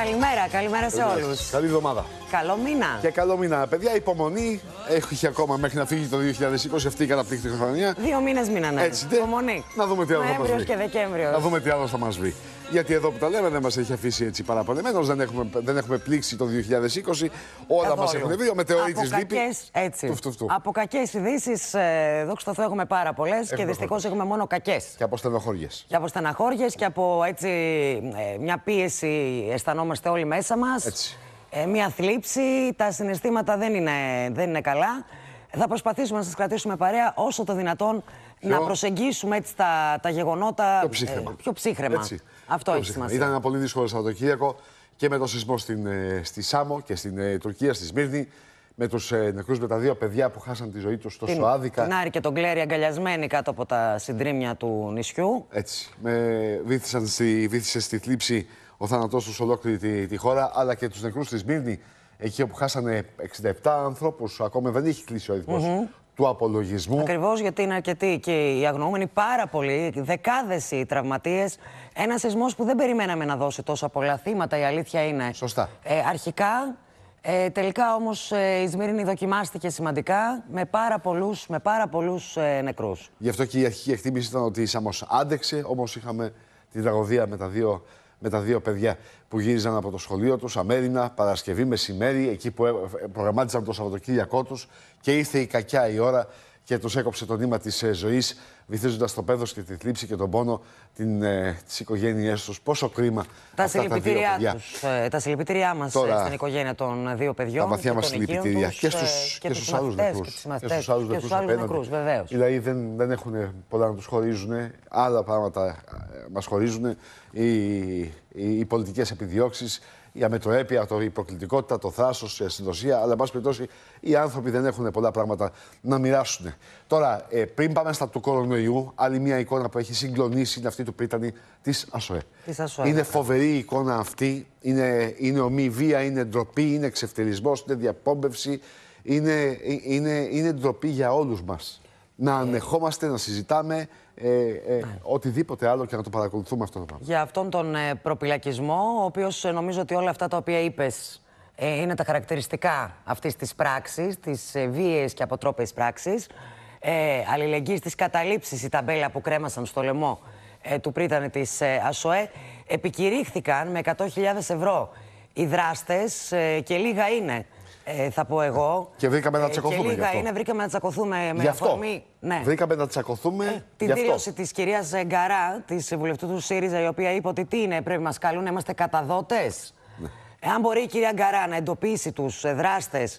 Καλημέρα σε όλους. Καλή εβδομάδα. Καλό μήνα. Και καλό μήνα. Παιδιά, υπομονή. Έχει ακόμα μέχρι να φύγει το 2020 αυτή η καταπληκτική χρονιά. 2 μήνες μείνανε. Έτσι, υπομονή. Να δούμε τι άλλο θα μας βρει. Νοέμβριος και Δεκέμβριος. Να δούμε τι άλλο θα μας βρει. Γιατί εδώ που τα λέμε δεν μας έχει αφήσει έτσι παραπονεμένος, δεν έχουμε πλήξει το 2020. Όλα μας έχουν βρει. Ο μετεωρίτης λείπει. Από κακές ειδήσεις, δόξα τω Θεώ, έχουμε πάρα πολλές και δυστυχώς έχουμε μόνο κακές. Και από στενοχώριες. Και από στεναχώριες και από έτσι μια πίεση αισθανόμαστε όλοι μέσα μας. Έτσι. Μια θλίψη, τα συναισθήματα δεν είναι καλά. Θα προσπαθήσουμε να σας κρατήσουμε παρέα όσο το δυνατόν, να προσεγγίσουμε έτσι τα γεγονότα πιο ψύχραιμα. Αυτό έχει σημασία. Ήταν ένα πολύ δύσκολο Σαββατοκύριακο και με το σεισμό στη Σάμο και στην Τουρκία, στη Σμύρνη, με τους νεκρούς, με τα 2 παιδιά που χάσαν τη ζωή τους τόσο άδικα. Την Άρη και τον Κλέρι αγκαλιασμένοι κάτω από τα συντρίμμια του νησιού. Έτσι. Βήθησε στη θλίψη ο θάνατός τους ολόκληρη τη χώρα, αλλά και τους νεκρούς στη Σμύρνη, εκεί όπου χάσανε 67 ανθρώπους. Ακόμα δεν έχει κλείσει ο αριθμός του απολογισμού. Ακριβώς, γιατί είναι αρκετοί και οι αγνοούμενοι, πάρα πολλοί, δεκάδες οι τραυματίες. Ένα σεισμός που δεν περιμέναμε να δώσει τόσα πολλά θύματα, η αλήθεια είναι. Σωστά. Αρχικά, τελικά όμως η Σμύρνη δοκιμάστηκε σημαντικά με πάρα πολλούς νεκρούς. Γι' αυτό και η αρχική εκτίμηση ήταν ότι η Σάμος άντεξε, όμως είχαμε την τραγωδία με τα 2 παιδιά που γύριζαν από το σχολείο τους, αμέρινα, Παρασκευή μεσημέρι, εκεί που προγραμμάτιζαν το Σαββατοκύριακό τους, και ήρθε η κακιά η ώρα και τους έκοψε το νήμα της ζωής, βυθίζοντας το πέδος και τη θλίψη και τον πόνο τις οικογένειές τους. Πόσο κρίμα τα αυτά τα 2 παιδιά. Τα συλληπιτήριά μας στην οικογένεια των 2 παιδιών. Τα βαθιά μας συλληπιτήρια και στους άλλους νεκρούς. Και στους άλλους νεκρούς, βεβαίως. Δηλαδή δεν έχουν πολλά να τους χωρίζουν, άλλα πράγματα μας χωρίζουν. Οι πολιτικές επιδιώξεις, η αμετροέπεια, η προκλητικότητα, το θράσος, η ασυνδοσία, αλλά εν πάση περιπτώσει οι άνθρωποι δεν έχουν πολλά πράγματα να μοιράσουν. Τώρα, πριν πάμε στα του κορονοϊού, άλλη μια εικόνα που έχει συγκλονίσει είναι αυτή του Πρίτανη της ΑΣΟΕ. Είναι φοβερή η εικόνα αυτή. Είναι ομή βία, είναι ντροπή, είναι εξευτελισμός, είναι διαπόμπευση. Είναι ντροπή για όλους μας. Να ανεχόμαστε, να συζητάμε οτιδήποτε άλλο και να το παρακολουθούμε αυτό το πράγμα. Για αυτόν τον προπυλακισμό, ο οποίος νομίζω ότι όλα αυτά τα οποία είπες είναι τα χαρακτηριστικά αυτής της πράξης, της βίαιης και αποτρόπαιης πράξης, αλληλεγγύης, της καταλήψης, η ταμπέλα που κρέμασαν στο λαιμό του Πρίτανη της ΑΣΟΕ, επικηρύχθηκαν με 100.000 ευρώ οι δράστες και λίγα είναι. Θα πω εγώ. Και βρήκαμε να τσακωθούμε. Και λίγα είναι, βρήκαμε να τσακωθούμε με αφορμή. Ναι. Βρήκαμε να τσακωθούμε. Την δήλωση της κυρίας Γκαρά, της βουλευτού του ΣΥΡΙΖΑ, η οποία είπε ότι τι είναι, πρέπει να μας καλούν, είμαστε καταδότες. Ναι. Εάν μπορεί η κυρία Γκαρά να εντοπίσει τους δράστες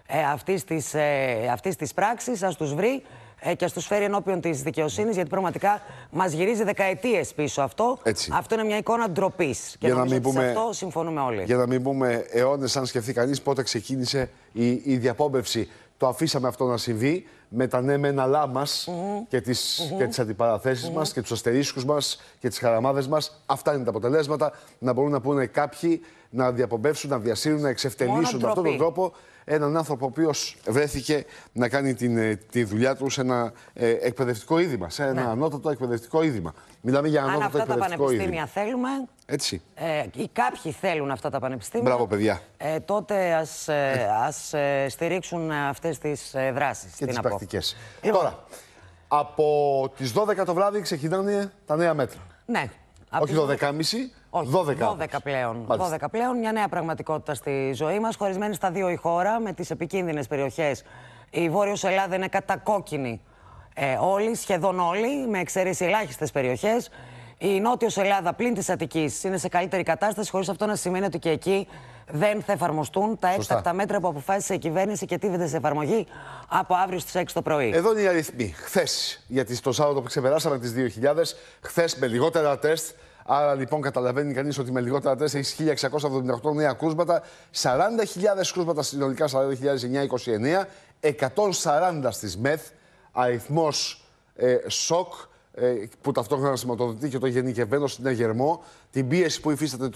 αυτής της πράξης, ας τους βρει και ας τους φέρει ενώπιον της δικαιοσύνης, γιατί πραγματικά μας γυρίζει δεκαετίες πίσω αυτό. Έτσι. Αυτό είναι μια εικόνα ντροπής. Και νομίζω ότι σε αυτό συμφωνούμε όλοι. Για να μην πούμε αιώνες, αν σκεφτεί κανείς πότε ξεκίνησε η διαπόμπευση. Το αφήσαμε αυτό να συμβεί με τα ναι μεν αλλά μας και τις αντιπαραθέσεις μας και τους αστερίσκους μας και τις χαραμάδες μας. Αυτά είναι τα αποτελέσματα. Να μπορούν να πούνε κάποιοι, να διαπομπεύσουν, να διασύρουν, να εξευτελίσουν με αυτόν τον τρόπο έναν άνθρωπο ο οποίος βρέθηκε να κάνει τη δουλειά του σε ένα εκπαιδευτικό ίδρυμα, σε ένα ανώτατο εκπαιδευτικό ίδρυμα. Μιλάμε για ανώτατο εκπαιδευτικό ίδρυμα. Αν αυτά τα πανεπιστήμια θέλουμε, έτσι, ή κάποιοι θέλουν αυτά τα πανεπιστήμια, μπράβο, παιδιά, τότε ας στηρίξουν αυτές τις δράσεις και τις πρακτικές. Τώρα, από τις 12 το βράδυ ξεκινάνε τα νέα μέτρα. Ναι. Όχι 12.30. Όχι, 12 πλέον. 12 πλέον, μια νέα πραγματικότητα στη ζωή μας, χωρισμένη στα 2 η χώρα, με τις επικίνδυνες περιοχές. Η Βόρειος Ελλάδα είναι κατακόκκινη όλοι, σχεδόν όλοι, με εξαίρεση ελάχιστες περιοχές. Η Νότιος Ελλάδα, πλην της Αττικής, είναι σε καλύτερη κατάσταση, χωρίς αυτό να σημαίνει ότι και εκεί δεν θα εφαρμοστούν τα έκτακτα μέτρα που αποφάσισε η κυβέρνηση και τίθεται σε εφαρμογή από αύριο στις 6 το πρωί. Εδώ είναι οι αριθμοί. Χθες, γιατί στο Σάββατο που ξεπεράσαμε τις 2.000, χθες με λιγότερα τεστ. Άρα λοιπόν καταλαβαίνει κανείς ότι με λιγότερα τεστ έχει 1.678 νέα κρούσματα, 40.000 κρούσματα συνολικά, 40.929, 140 στις ΜΕΘ, αριθμός σοκ, που ταυτόχρονα σηματοδοτεί και το γενικευμένο συναγερμό, την πίεση που υφίσταται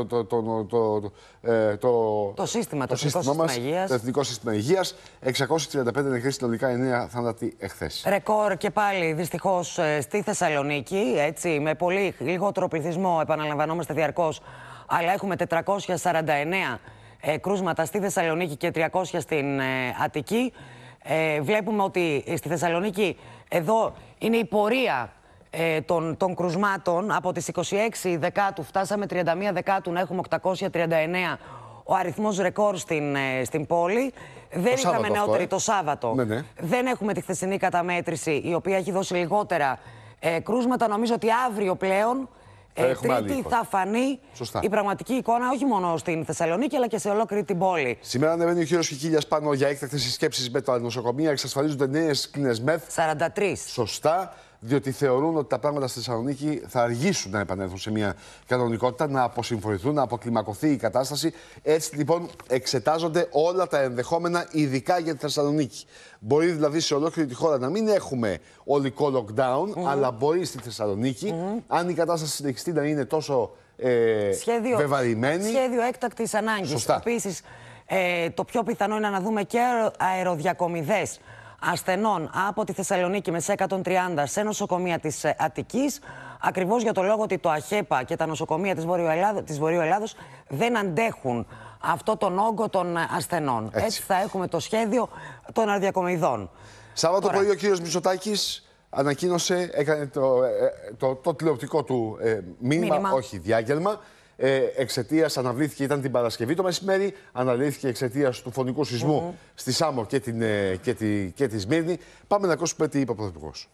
το σύστημα μας, το Εθνικό Σύστημα Υγείας. 635 νεκροί συνολικά, 9 θάνατοι εχθές. Ρεκόρ και πάλι δυστυχώς στη Θεσσαλονίκη, έτσι, με πολύ λιγότερο πληθυσμό, επαναλαμβανόμαστε διαρκώς αλλά έχουμε 449 κρούσματα στη Θεσσαλονίκη και 300 στην Αττική. Βλέπουμε ότι στη Θεσσαλονίκη εδώ είναι η πορεία των κρουσμάτων. Από τις 26 Δεκάτου φτάσαμε 31 Δεκάτου να έχουμε 839, ο αριθμός ρεκόρ στην πόλη. Δεν είχαμε νεότερη το Σάββατο. Ναι. Δεν έχουμε τη χθεσινή καταμέτρηση, η οποία έχει δώσει λιγότερα κρούσματα. Νομίζω ότι αύριο πλέον, Τρίτη, θα φανεί η πραγματική εικόνα, όχι μόνο στην Θεσσαλονίκη, αλλά και σε ολόκληρη την πόλη. Σήμερα ανεβαίνει ο κύριος Κικίλιας πάνω για έκτακτες συσκέψεις με τα νοσοκομεία. Εξασφαλίζονται νέες κλίνες ΜΕΘ. 43. Σωστά. Διότι θεωρούν ότι τα πράγματα στη Θεσσαλονίκη θα αργήσουν να επανέλθουν σε μια κανονικότητα, να αποσυμφορηθούν, να αποκλιμακωθεί η κατάσταση. Έτσι λοιπόν εξετάζονται όλα τα ενδεχόμενα, ειδικά για τη Θεσσαλονίκη. Μπορεί δηλαδή σε ολόκληρη τη χώρα να μην έχουμε ολικό lockdown, αλλά μπορεί στη Θεσσαλονίκη, αν η κατάσταση συνεχιστεί να είναι τόσο βεβαρημένη. Σχέδιο έκτακτης ανάγκης. Επίσης, το πιο πιθανό είναι να δούμε και αεροδιακομιδές ασθενών από τη Θεσσαλονίκη με σε 130 σε νοσοκομεία της Αττικής, ακριβώς για το λόγο ότι το ΑΧΕΠΑ και τα νοσοκομεία της Βορείου Ελλάδος δεν αντέχουν αυτό τον όγκο των ασθενών. Έτσι θα έχουμε το σχέδιο των αεροδιακομιδών. Σάββατο πρωί ο κύριος Μητσοτάκης ανακοίνωσε, έκανε το τηλεοπτικό του μήνυμα, όχι διάγγελμα. Εξαιτίας, αναβλήθηκε, ήταν την Παρασκευή το μεσημέρι, αναβλήθηκε εξαιτίας του φωνικού σεισμού στη Σάμο και τη Σμύρνη. Πάμε να ακούσουμε τι είπε ο Πρωθυπουργός.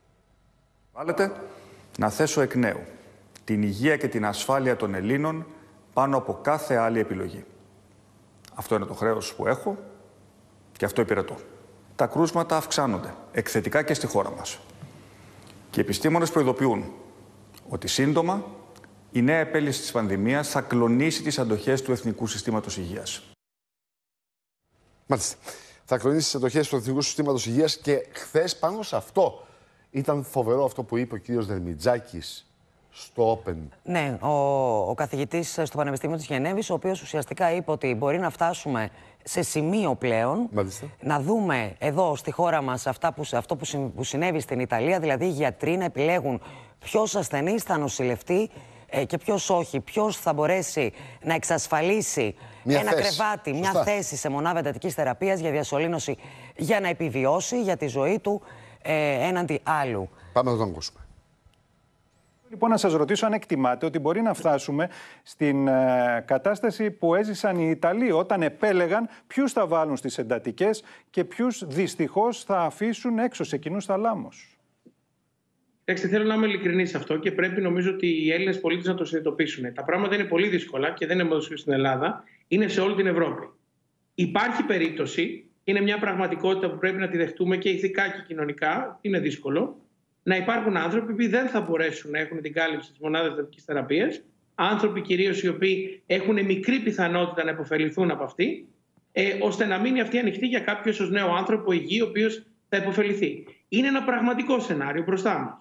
Βάλετε να θέσω εκ νέου την υγεία και την ασφάλεια των Ελλήνων πάνω από κάθε άλλη επιλογή. Αυτό είναι το χρέος που έχω και αυτό υπηρετώ. Τα κρούσματα αυξάνονται εκθετικά και στη χώρα μας. Και οι επιστήμονες προειδοποιούν ότι σύντομα η νέα επέλυση της πανδημίας θα κλονίσει τις αντοχές του Εθνικού Συστήματος Υγείας. Μάλιστα. Θα κλονίσει τις αντοχές του Εθνικού Συστήματος Υγείας και χθες πάνω σε αυτό ήταν φοβερό αυτό που είπε ο κύριος Δερμιτζάκης στο Open. Ναι, ο καθηγητής στο Πανεπιστήμιο της Γενέβης, ο οποίος ουσιαστικά είπε ότι μπορεί να φτάσουμε σε σημείο πλέον, να δούμε εδώ στη χώρα μας αυτό που συνέβη στην Ιταλία, δηλαδή οι γιατροί να επιλέγουν ποιος ασθενής θα νοσηλευτεί και ποιος όχι, ποιος θα μπορέσει να εξασφαλίσει ένα κρεβάτι, μια θέση σε μονάδα εντατικής θεραπείας για διασωλήνωση, για να επιβιώσει για τη ζωή του έναντι άλλου. Πάμε να τον ακούσουμε. Λοιπόν, να σας ρωτήσω αν εκτιμάτε ότι μπορεί να φτάσουμε στην κατάσταση που έζησαν οι Ιταλοί όταν επέλεγαν ποιους θα βάλουν στις εντατικές και ποιους δυστυχώς θα αφήσουν έξω σε κοινούς θαλάμους. Θέλω να είμαι ειλικρινής σε αυτό και πρέπει νομίζω ότι οι Έλληνες πολίτες να το συνειδητοποιήσουν. Τα πράγματα είναι πολύ δύσκολα και δεν είναι μόνο στην Ελλάδα, είναι σε όλη την Ευρώπη. Υπάρχει περίπτωση, είναι μια πραγματικότητα που πρέπει να τη δεχτούμε και ηθικά και κοινωνικά, είναι δύσκολο, να υπάρχουν άνθρωποι που δεν θα μπορέσουν να έχουν την κάλυψη της μονάδας εντατικής θεραπείας, άνθρωποι κυρίως οι οποίοι έχουν μικρή πιθανότητα να υποφεληθούν από αυτή, ώστε να μείνει αυτή ανοιχτή για κάποιο ως νέο άνθρωπο υγιή, ο οποίος θα υποφεληθεί. Είναι ένα πραγματικό σενάριο μπροστά μας.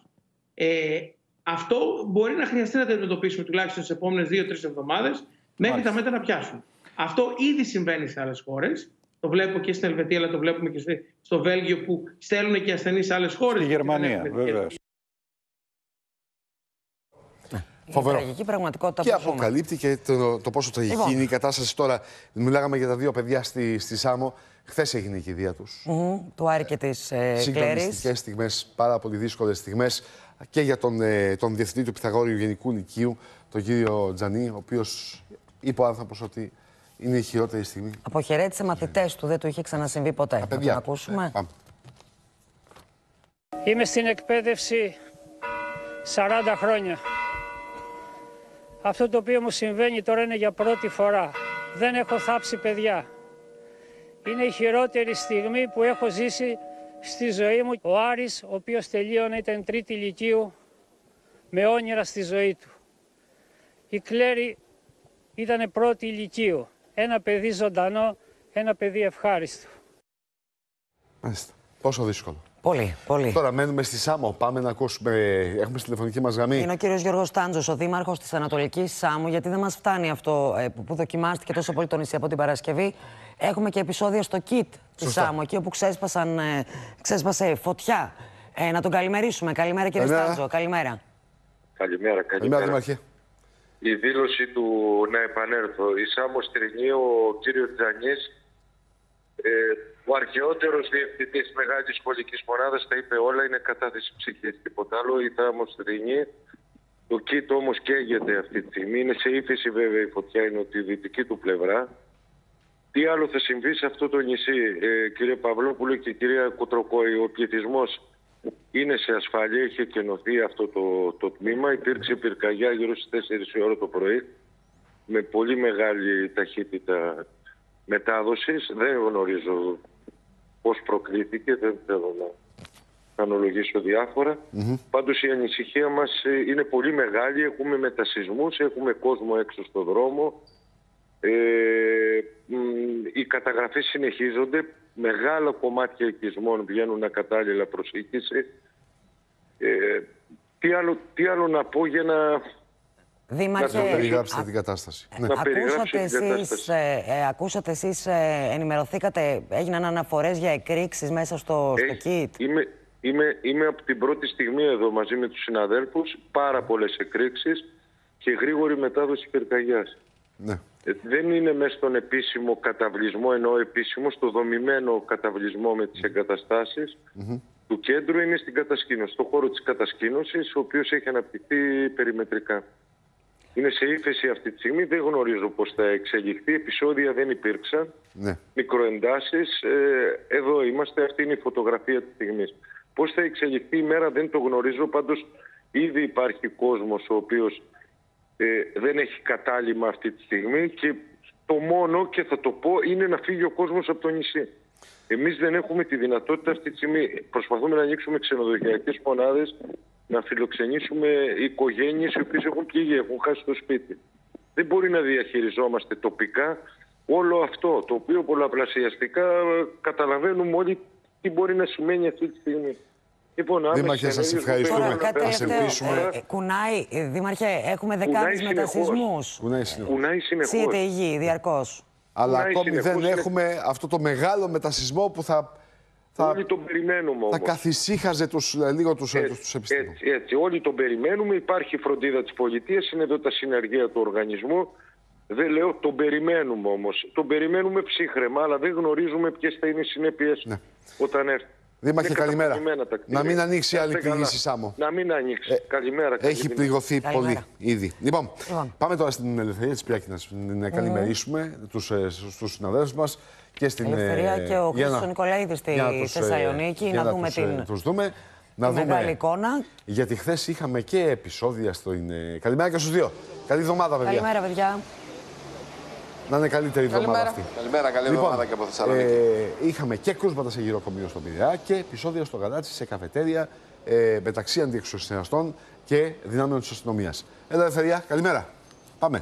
Αυτό μπορεί να χρειαστεί να το αντιμετωπίσουμε τουλάχιστον στις επόμενες 2-3 εβδομάδες μέχρι τα μέτρα να πιάσουν. Αυτό ήδη συμβαίνει σε άλλες χώρες. Το βλέπω και στην Ελβετία, αλλά το βλέπουμε και στο Βέλγιο που στέλνουν και ασθενείς σε άλλες χώρες. Στη Γερμανία, βέβαια. Φοβερό. Τραγική πραγματικότητα και αποκαλύπτει και το πόσο τραγική είναι η κατάσταση τώρα. Μιλάγαμε για τα δύο παιδιά στη Σάμο. Χθες έγινε η κηδεία τους. Του Άρη και της Κλέρης. Συγκλονιστικές στιγμές, πάρα πολύ δύσκολες στιγμές και για τον διευθυντή του Πυθαγόριου Γενικού Λυκείου, τον κύριο Τζανί, ο οποίος είπε ο άνθρωπος ότι είναι η χειρότερη στιγμή. Αποχαιρέτησε μαθητές του, δεν του είχε ξανασυμβεί ποτέ. Να τον ακούσουμε. Είμαι στην εκπαίδευση 40 χρόνια. Αυτό το οποίο μου συμβαίνει τώρα είναι για πρώτη φορά. Δεν έχω θάψει παιδιά. Είναι η χειρότερη στιγμή που έχω ζήσει στη ζωή μου. Ο Άρης, ο οποίος τελείωνε, ήταν τρίτη λυκείου με όνειρα στη ζωή του. Η Κλέρη ήταν πρώτη λυκείου. Ένα παιδί ζωντανό, ένα παιδί ευχάριστο. Μάλιστα. Πόσο δύσκολο. Πολύ, πολύ. Τώρα μένουμε στη Σάμο. Πάμε να ακούσουμε. Έχουμε στη τηλεφωνική μας γραμμή. Είναι ο κύριος Γιώργος Τάντζος, ο δήμαρχος της Ανατολικής Σάμου, γιατί δεν μας φτάνει αυτό που δοκιμάστηκε τόσο πολύ το νησί από την Παρασκευή. Έχουμε και επεισόδια στο ΚΙΤ της Σάμου, εκεί όπου ξέσπασε φωτιά. Να τον καλημερίσουμε. Καλημέρα, κύριε Τάντζο. Καλημέρα. Καλημέρα. Καλημέρα, Δήμαρχε. η δήλωση του να επανέλθω. Η Σάμος Τρινή, ο κύριος Τζανής, ο αρχαιότερος διευθυντής μεγάλης σχολικής μονάδας, τα είπε όλα, είναι κατάθεση ψυχής. Τίποτα άλλο. Η Σάμος Τρινή, το ΚΙΤ όμως καίγεται αυτή τη στιγμή. Είναι σε ύφεση βέβαια η φωτιά, είναι τη δυτική του πλευρά. Τι άλλο θα συμβεί σε αυτό το νησί, κύριε Παυλόπουλο και κυρία Κουτροκόη? Ο πληθυσμός είναι σε ασφάλεια, έχει εκενωθεί αυτό το τμήμα. Υπήρξε πυρκαγιά γύρω στις 4 η ώρα το πρωί, με πολύ μεγάλη ταχύτητα μετάδοσης. Δεν γνωρίζω πώς προκλήθηκε, δεν θέλω να αναλογήσω διάφορα. Πάντως η ανησυχία μας είναι πολύ μεγάλη. Έχουμε μετασυσμούς, έχουμε κόσμο έξω στο δρόμο. Οι καταγραφές συνεχίζονται. Μεγάλα κομμάτια οικισμών βγαίνουν ακατάλληλα προς οίκηση. Τι άλλο να πω για να... Δήμαρχε, Να περιγράψετε την κατάσταση. Ναι. Ακούσατε εσείς, ενημερωθήκατε, έγιναν αναφορές για εκρήξεις μέσα στο ΚΙΤ? Είμαι από την πρώτη στιγμή εδώ μαζί με τους συναδέλφους. Πάρα πολλές εκρήξεις και γρήγορη μετάδοση πυρκαγιάς. Ναι. Δεν είναι μέσα στον επίσημο καταβλισμό, ενώ επίσημο στο δομημένο καταβλισμό με τις εγκαταστάσεις του κέντρου, είναι στην κατασκήνωση, στο χώρο της κατασκήνωσης, ο οποίος έχει αναπτυχθεί περιμετρικά. Είναι σε ύφεση αυτή τη στιγμή, δεν γνωρίζω πώς θα εξελιχθεί, επεισόδια δεν υπήρξαν, μικροεντάσεις, εδώ είμαστε, αυτή είναι η φωτογραφία της στιγμής. Πώς θα εξελιχθεί η μέρα δεν το γνωρίζω, πάντως ήδη υπάρχει κόσμος ο οποίος δεν έχει κατάλημα αυτή τη στιγμή και το μόνο, και θα το πω, είναι να φύγει ο κόσμος από το νησί. Εμείς δεν έχουμε τη δυνατότητα αυτή τη στιγμή. Προσπαθούμε να ανοίξουμε ξενοδοχειακές μονάδες, να φιλοξενήσουμε οικογένειες οι οποίες έχουν πληγεί, έχουν χάσει το σπίτι. Δεν μπορεί να διαχειριζόμαστε τοπικά όλο αυτό, το οποίο πολλαπλασιαστικά καταλαβαίνουμε όλοι τι μπορεί να σημαίνει αυτή τη στιγμή. Λοιπόν, Δήμαρχε, σας ευχαριστούμε. Ας ελπίσουμε. Κουνάει, Δήμαρχε, έχουμε δεκάδες μετασυσμούς. Κουνάει συνεχώς. Σύεται η γη διαρκώς. Αλλά ακόμη δεν έχουμε αυτό το μεγάλο μετασυσμό που όλοι τον περιμένουμε όμως. Θα καθησύχαζε λίγο τους επιστήμονες. Έτσι, όλοι τον περιμένουμε. Υπάρχει φροντίδα της πολιτείας, είναι εδώ τα συνεργεία του οργανισμού. Δεν λέω, τον περιμένουμε όμως. Τον περιμένουμε ψύχραιμα, αλλά δεν γνωρίζουμε ποιες θα είναι οι συνέπειες όταν έρθει. Δήμαρχε, καλημέρα. Να μην ανοίξει άλλη πληγήση, Σάμο. Να μην ανοίξει. Καλημέρα. Έχει πληγωθεί πολύ ήδη. Λοιπόν, πάμε τώρα στην Ελευθερία της Πυριακίνας. Να καλημερίσουμε τους συναδέλφους μας και στην Ελευθερία και ο Χρήστος Νικολαίδη στη Θεσσαλονίκη. Να δούμε την μεγάλη εικόνα. Γιατί χθες είχαμε και επεισόδια στην. Καλημέρα και στους δύο. Καλή εβδομάδα, παιδιά. Καλημέρα, παιδιά. Να είναι καλύτερη εβδομάδα αυτή. Καλημέρα, καλή εβδομάδα και από Θεσσαλονίκη. Είχαμε και κρούσματα σε γυροκομείο στον Πειραιά και επεισόδια στο Γαλάτσι σε καφετέρια μεταξύ αντιεξουσιαστών και δυνάμεων της αστυνομίας. Έλα, Ελευθερία, καλημέρα. Πάμε.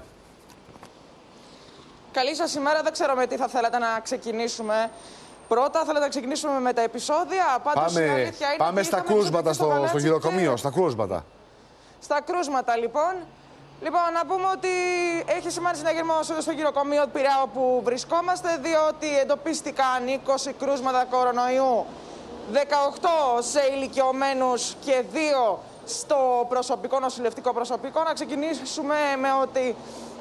Καλή σας ημέρα. Δεν ξέρω με τι θα θέλατε να ξεκινήσουμε. Πρώτα θέλετε να ξεκινήσουμε με τα επεισόδια. Πάντως, πάμε στα κρούσματα στο γυροκομείο. Στα κρούσματα. Στα κρούσματα, λοιπόν. Λοιπόν, να πούμε ότι έχει σημάνει συναγερμός εδώ στο γυροκομείο Πειραιά όπου βρισκόμαστε, διότι εντοπίστηκαν 20 κρούσματα κορονοϊού, 18 σε ηλικιωμένους και 2 στο προσωπικό, νοσηλευτικό προσωπικό. Να ξεκινήσουμε με ότι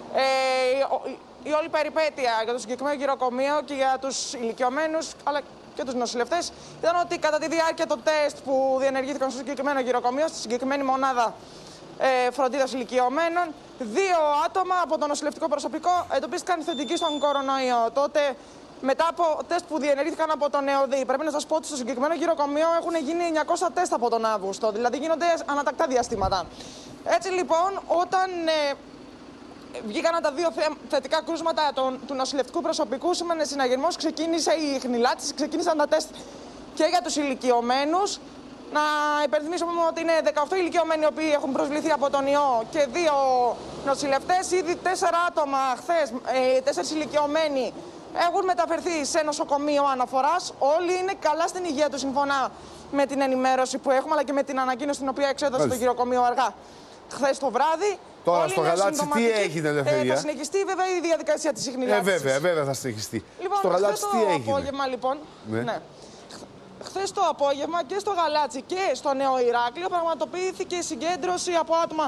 η όλη περιπέτεια για το συγκεκριμένο γυροκομείο και για τους ηλικιωμένους αλλά και τους νοσηλευτές ήταν ότι κατά τη διάρκεια των τεστ που διενεργήθηκαν στο συγκεκριμένο γυροκομείο, στη συγκεκριμένη μονάδα φροντίδας ηλικιωμένων, 2 άτομα από το νοσηλευτικό προσωπικό εντοπίστηκαν θετικοί στον κορονοϊό. Τότε, μετά από τεστ που διενεργήθηκαν από τον ΕΟΔΗ, πρέπει να σας πω ότι στο συγκεκριμένο γυροκομείο έχουν γίνει 900 τεστ από τον Αύγουστο, δηλαδή γίνονται ανατακτά διαστήματα. Έτσι λοιπόν, όταν βγήκαν τα 2 θετικά κρούσματα του νοσηλευτικού προσωπικού, σήμαινε συναγερμός, ξεκίνησε η χνηλάτιση, ξεκίνησαν τα τεστ και για τους ηλικιωμένους. Να υπενθυμίσουμε ότι είναι 18 ηλικιωμένοι οι οποίοι έχουν προσβληθεί από τον ιό και 2 νοσηλευτές. Ήδη 4 άτομα χθες, 4 ηλικιωμένοι έχουν μεταφερθεί σε νοσοκομείο αναφοράς. Όλοι είναι καλά στην υγεία τους σύμφωνα με την ενημέρωση που έχουμε, αλλά και με την ανακοίνωση την οποία εξέδωσε το γυροκομείο αργά χθες το βράδυ. Τώρα όλοι στο Γαλάτσι τι έγινε, Ελευθερία? Θα συνεχιστεί βέβαια η διαδικασία της ιχνηλάτησης. Βέβαια θα συνεχιστεί. Λοιπόν, στο Γαλάτσι τι έγινε? Απόγευμα, λοιπόν, ναι. Χθες το απόγευμα και στο Γαλάτσι και στο Νέο Ηράκλειο πραγματοποιήθηκε συγκέντρωση από άτομα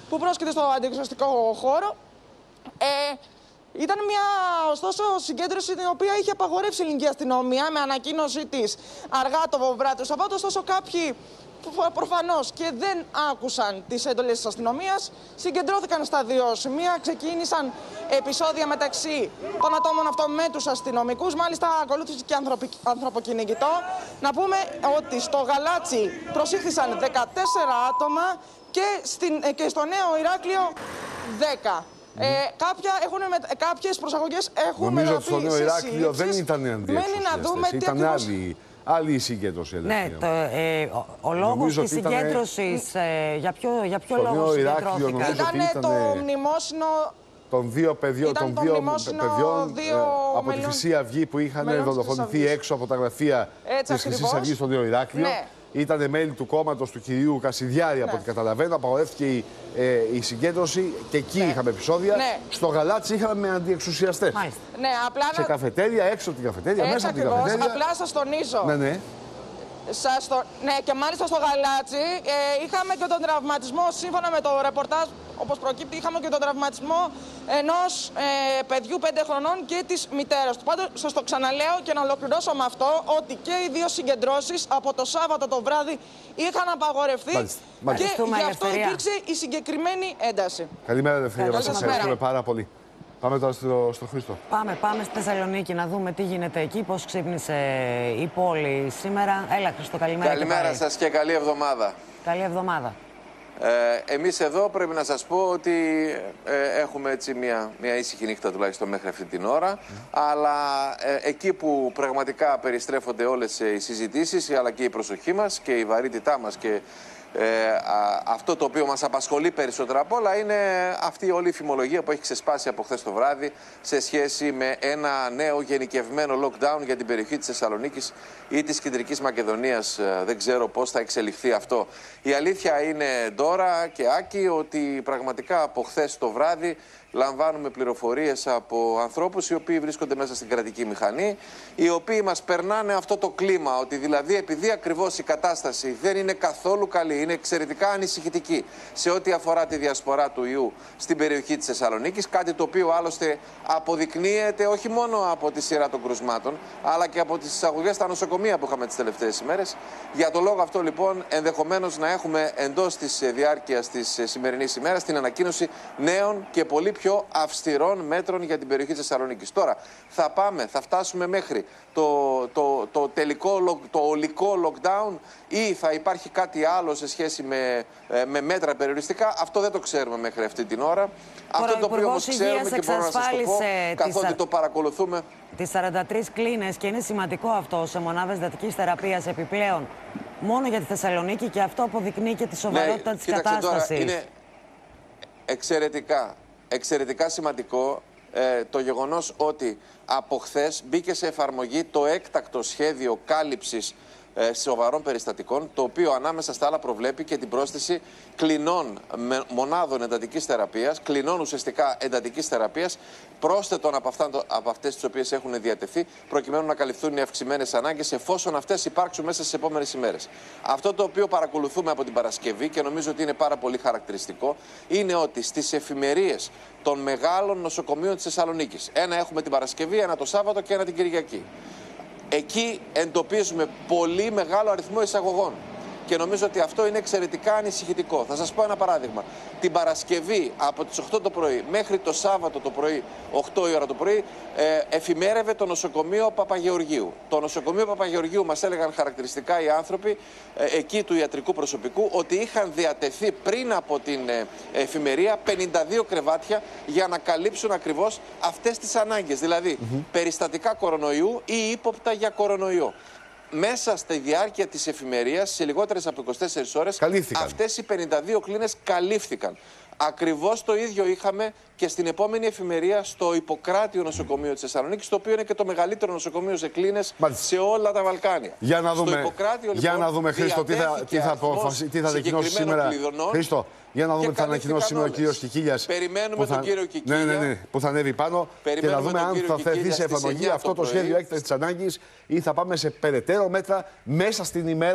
που πρόσκειται στο αντιεκδοσιαστικό χώρο. Ήταν μια, ωστόσο, συγκέντρωση την οποία είχε απαγορεύσει η ελληνική αστυνομία με ανακοίνωσή της αργά το βράδυ του Σαββάτου. Ωστόσο, κάποιοι προφανώς και δεν άκουσαν τις εντολές της αστυνομίας, συγκεντρώθηκαν στα δύο σημεία, ξεκίνησαν επεισόδια μεταξύ των ατόμων αυτών με τους αστυνομικούς. Μάλιστα, ακολούθησε και ανθρωποκυνηγητό. Να πούμε ότι στο Γαλάτσι προσήχθησαν 14 άτομα και στο Νέο Ηράκλειο 10. Κάποιες προσαγωγές έχουν μετατραπεί. Νομίζω ότι στο Νέο Ηράκλειο δεν ήταν αντιεξουσιαστές. Ήταν άλλη η συγκέντρωση. Ναι, ο λόγος της συγκέντρωσης, για ποιο λόγο συγκεντρώθηκαν? Ήταν το μνημόσυνο των δύο παιδιών από τη Χρυσή Αυγή που είχαν δολοφονηθεί έξω από τα γραφεία της Χρυσής Αυγής στο Νέο Ηράκλειο. Ναι. Ήταν μέλη του κόμματος του κυρίου Κασιδιάρη, από ό,τι καταλαβαίνω. Απαγορεύτηκε η συγκέντρωση και εκεί είχαμε επεισόδια. Ναι. Στο Γαλάτσι είχαμε αντιεξουσιαστές. Ναι, απλά σε καφετέρια, έξω από την καφετέρια, μέσα από την καφετέρια. Απλά σας τονίζω. Ναι. Ναι, και μάλιστα στο Γαλάτσι είχαμε και τον τραυματισμό, σύμφωνα με το ρεπορτάζ, όπως προκύπτει, είχαμε και τον τραυματισμό ενός παιδιού 5 χρονών και της μητέρας του. Πάντως, σας το ξαναλέω και να ολοκληρώσω με αυτό, ότι και οι δύο συγκεντρώσεις από το Σάββατο το βράδυ είχαν απαγορευτεί και γι' αυτό υπήρξε η συγκεκριμένη ένταση. Καλημέρα, Ελευθερία. Σας ευχαριστούμε πάρα πολύ. Πάμε τώρα στο Χρήστο. Πάμε στη Θεσσαλονίκη να δούμε τι γίνεται εκεί, πώς ξύπνησε η πόλη σήμερα. Έλα, Χρήστο, καλημέρα. Καλημέρα σας και καλή εβδομάδα. Καλή εβδομάδα. Εμείς εδώ πρέπει να σας πω ότι έχουμε έτσι μια ήσυχη νύχτα τουλάχιστον μέχρι αυτή την ώρα. Αλλά εκεί που πραγματικά περιστρέφονται όλες οι συζητήσεις, αλλά και η προσοχή μας και η βαρύτητά μας και αυτό το οποίο μας απασχολεί περισσότερα απ' όλα είναι αυτή όλη η φημολογία που έχει ξεσπάσει από χθες το βράδυ σε σχέση με ένα νέο γενικευμένο lockdown για την περιοχή της Θεσσαλονίκης ή της Κεντρικής Μακεδονίας. Δεν ξέρω πώς θα εξελιχθεί αυτό. Η αλήθεια είναι, Ντόρα και Άκη, ότι πραγματικά από χθες το βράδυ λαμβάνουμε πληροφορίες από ανθρώπους οι οποίοι βρίσκονται μέσα στην κρατική μηχανή, οι οποίοι μας περνάνε αυτό το κλίμα, ότι δηλαδή επειδή ακριβώς η κατάσταση δεν είναι καθόλου καλή, είναι εξαιρετικά ανησυχητική σε ό,τι αφορά τη διασπορά του ιού στην περιοχή της Θεσσαλονίκης, κάτι το οποίο άλλωστε αποδεικνύεται όχι μόνο από τη σειρά των κρουσμάτων, αλλά και από τις εισαγωγές στα νοσοκομεία που είχαμε τις τελευταίες ημέρες. Για τον λόγο αυτό λοιπόν ενδεχομένως να έχουμε εντός της διάρκειας της σημερινής ημέρας την ανακοίνωση νέων και πολύ πιο αυστηρών μέτρων για την περιοχή της Θεσσαλονίκης. Τώρα θα φτάσουμε μέχρι το ολικό lockdown ή θα υπάρχει κάτι άλλο σε σχέση με μέτρα περιοριστικά. Αυτό δεν το ξέρουμε μέχρι αυτή την ώρα. Αυτό το οποίο όμως ξέρουμε και μπορώ να σας το πω, καθότι το παρακολουθούμε. Τις 43 κλίνες, και είναι σημαντικό αυτό σε μονάδες εντατικής θεραπείας επιπλέον μόνο για τη Θεσσαλονίκη, και αυτό αποδεικνύει και τη σοβαρότητα της κατάστασης. Τώρα, είναι εξαιρετικά σημαντικό το γεγονός ότι από χθες μπήκε σε εφαρμογή το έκτακτο σχέδιο κάλυψης σοβαρών περιστατικών, το οποίο ανάμεσα στα άλλα προβλέπει και την πρόσθεση κλινών μονάδων εντατικής θεραπείας, κλινών ουσιαστικά εντατικής θεραπείας, πρόσθετων από αυτές τις οποίες έχουν διατεθεί, προκειμένου να καλυφθούν οι αυξημένες ανάγκες, εφόσον αυτές υπάρξουν μέσα στις επόμενες ημέρες. Αυτό το οποίο παρακολουθούμε από την Παρασκευή και νομίζω ότι είναι πάρα πολύ χαρακτηριστικό, είναι ότι στις εφημερίες των μεγάλων νοσοκομείων της Θεσσαλονίκης, ένα έχουμε την Παρασκευή, ένα το Σάββατο και ένα την Κυριακή. Εκεί εντοπίζουμε πολύ μεγάλο αριθμό εισαγωγών και νομίζω ότι αυτό είναι εξαιρετικά ανησυχητικό. Θα σας πω ένα παράδειγμα. Την Παρασκευή από τις 8 το πρωί μέχρι το Σάββατο το πρωί, 8 η ώρα το πρωί, εφημέρευε το νοσοκομείο Παπαγεωργίου. Το νοσοκομείο Παπαγεωργίου, μας έλεγαν χαρακτηριστικά οι άνθρωποι εκεί του ιατρικού προσωπικού, ότι είχαν διατεθεί πριν από την εφημερία 52 κρεβάτια για να καλύψουν ακριβώς αυτές τις ανάγκες. Δηλαδή περιστατικά κορονοϊού ή ύποπτα για κορονοϊό. Μέσα στη διάρκεια της εφημερίας, σε λιγότερες από 24 ώρες, αυτές οι 52 κλίνες καλύφθηκαν. Ακριβώς το ίδιο είχαμε και στην επόμενη εφημερία στο Ιπποκράτιο νοσοκομείο της Θεσσαλονίκης, το οποίο είναι και το μεγαλύτερο νοσοκομείο σε κλίνες σε όλα τα Βαλκάνια. Για να δούμε, λοιπόν, Χρήστο, τι θα ανακοινώσει σήμερα. Χρήστο, για να δούμε τι θα ανακοινώσει σήμερα ο κύριος Κικίλιας. Περιμένουμε τον κύριο Κικίλια. Που θα ανέβει πάνω και να δούμε αν θα θεθεί σε εφαρμογή αυτό το σχέδιο έκτακτης ανάγκης ή θα πάμε σε περαιτέρω μέτρα μέσα στην ημέρα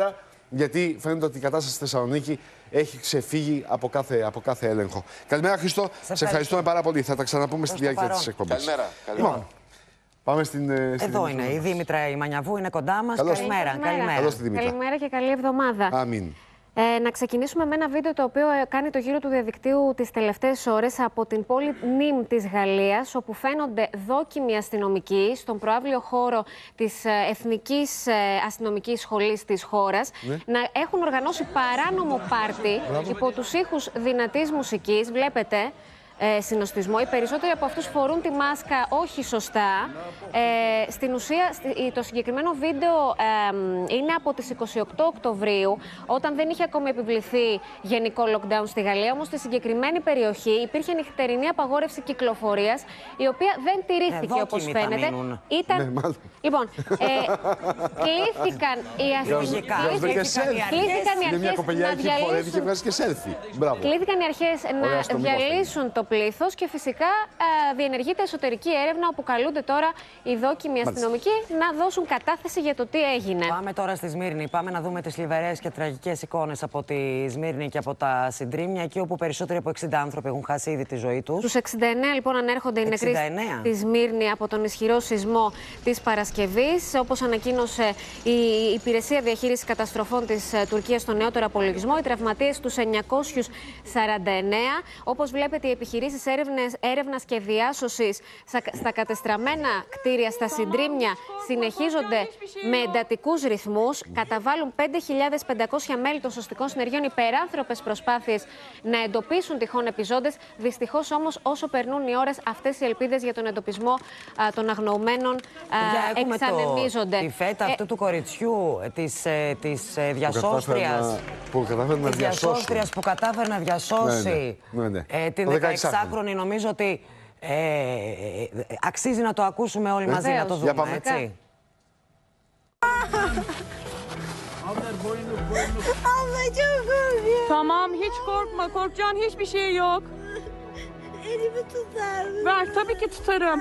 γιατί φαίνεται ότι η κατάσταση στη Θεσσαλονίκη έχει ξεφύγει από κάθε έλεγχο. Καλημέρα, Χρήστο. Σε ευχαριστούμε πάρα πολύ. Θα τα ξαναπούμε στη διάρκεια της εκπομπής. Καλημέρα. Λοιπόν, πάμε στην. Εδώ είναι η Δήμητρα η Μανιαβού, είναι κοντά μας. Καλημέρα. Καλημέρα και καλή εβδομάδα. Αμήν. Να ξεκινήσουμε με ένα βίντεο το οποίο κάνει το γύρο του διαδικτύου τις τελευταίες ώρες από την πόλη Νίμ της Γαλλίας, όπου φαίνονται δόκιμοι αστυνομικοί στον προαύλιο χώρο της Εθνικής Αστυνομικής Σχολής της χώρας να έχουν οργανώσει παράνομο πάρτι υπό τους ήχους δυνατής μουσικής. Βλέπετε συνοστισμό. Οι περισσότεροι από αυτούς φορούν τη μάσκα όχι σωστά. Στην ουσία, το συγκεκριμένο βίντεο είναι από τις 28 Οκτωβρίου, όταν δεν είχε ακόμη επιβληθεί γενικό lockdown στη Γαλλία. Όμως στη συγκεκριμένη περιοχή υπήρχε νυχτερινή απαγόρευση κυκλοφορίας, η οποία δεν τηρήθηκε όπως φαίνεται. Λοιπόν, κλήθηκαν οι αρχές να διαλύσουν το πλήθος και φυσικά διενεργείται εσωτερική έρευνα, όπου καλούνται τώρα οι δόκιμοι αστυνομικοί να δώσουν κατάθεση για το τι έγινε. Πάμε τώρα στη Σμύρνη. Πάμε να δούμε τις θλιβερές και τραγικές εικόνες από τη Σμύρνη και από τα Συντρίμμια, εκεί όπου περισσότεροι από 60 άνθρωποι έχουν χάσει ήδη τη ζωή τους. Τους 69 λοιπόν ανέρχονται οι νεκροί στη Σμύρνη από τον ισχυρό σεισμό της Παρασκευής. Όπως ανακοίνωσε η Υπηρεσία Διαχείρισης Καταστροφών της Τουρκίας στο νεότερο απολογισμό, οι τραυματίες τους 949. Όπως βλέπετε, οι επιχειρήσεις έρευνας και διάσωσης στα κατεστραμμένα κτίρια στα Συντρίμμια συνεχίζονται με εντατικούς ρυθμούς. Καταβάλουν 5.500 μέλη των σωστικών συνεργείων υπεράνθρωπες προσπάθειες να εντοπίσουν τυχόν επιζώντες. Δυστυχώς όμως, όσο περνούν οι ώρες, αυτές οι ελπίδες για τον εντοπισμό των αγνοωμένων εξανεμίζονται. Τη φέτα αυτού του κοριτσιού, της διασώστριας. Που κατάφερε να διασώσει την 16χρονη, νομίζω ότι αξίζει να το ακούσουμε όλοι μαζί, να το dούμε, έτσι. Tamam, hiç korkma. Korkacağın hiçbir şey yok. Elimi tutar mısın? Ver, tabii ki tutarım.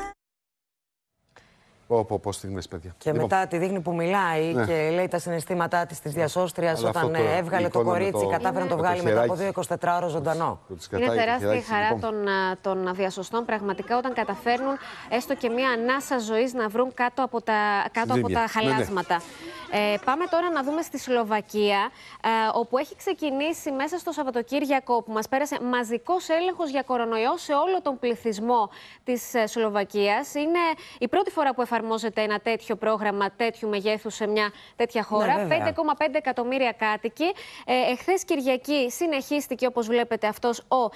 Πώς στιγμές, παιδιά. Και μετά τη δείχνει που μιλάει και λέει τα συναισθήματά της της διασώστριας όταν έβγαλε το κορίτσι, κατάφερε να το βγάλει μετά από 2-24 ώρες ζωντανό. Είναι τεράστια η χαρά των διασωστών πραγματικά όταν καταφέρνουν έστω και μία ανάσα ζωής να βρουν κάτω από τα χαλάσματα. Πάμε τώρα να δούμε στη Σλοβακία, όπου έχει ξεκινήσει μέσα στο Σαββατοκύριακο που μας πέρασε μαζικός έλεγχος για κορονοϊό σε όλο τον πληθυσμό της Σλοβακίας. Είναι η πρώτη φορά που εφαρμόζεται ένα τέτοιο πρόγραμμα τέτοιου μεγέθους σε μια τέτοια χώρα. 5,5 εκατομμύρια κάτοικοι. Εχθές Κυριακή συνεχίστηκε, όπως βλέπετε, αυτός ο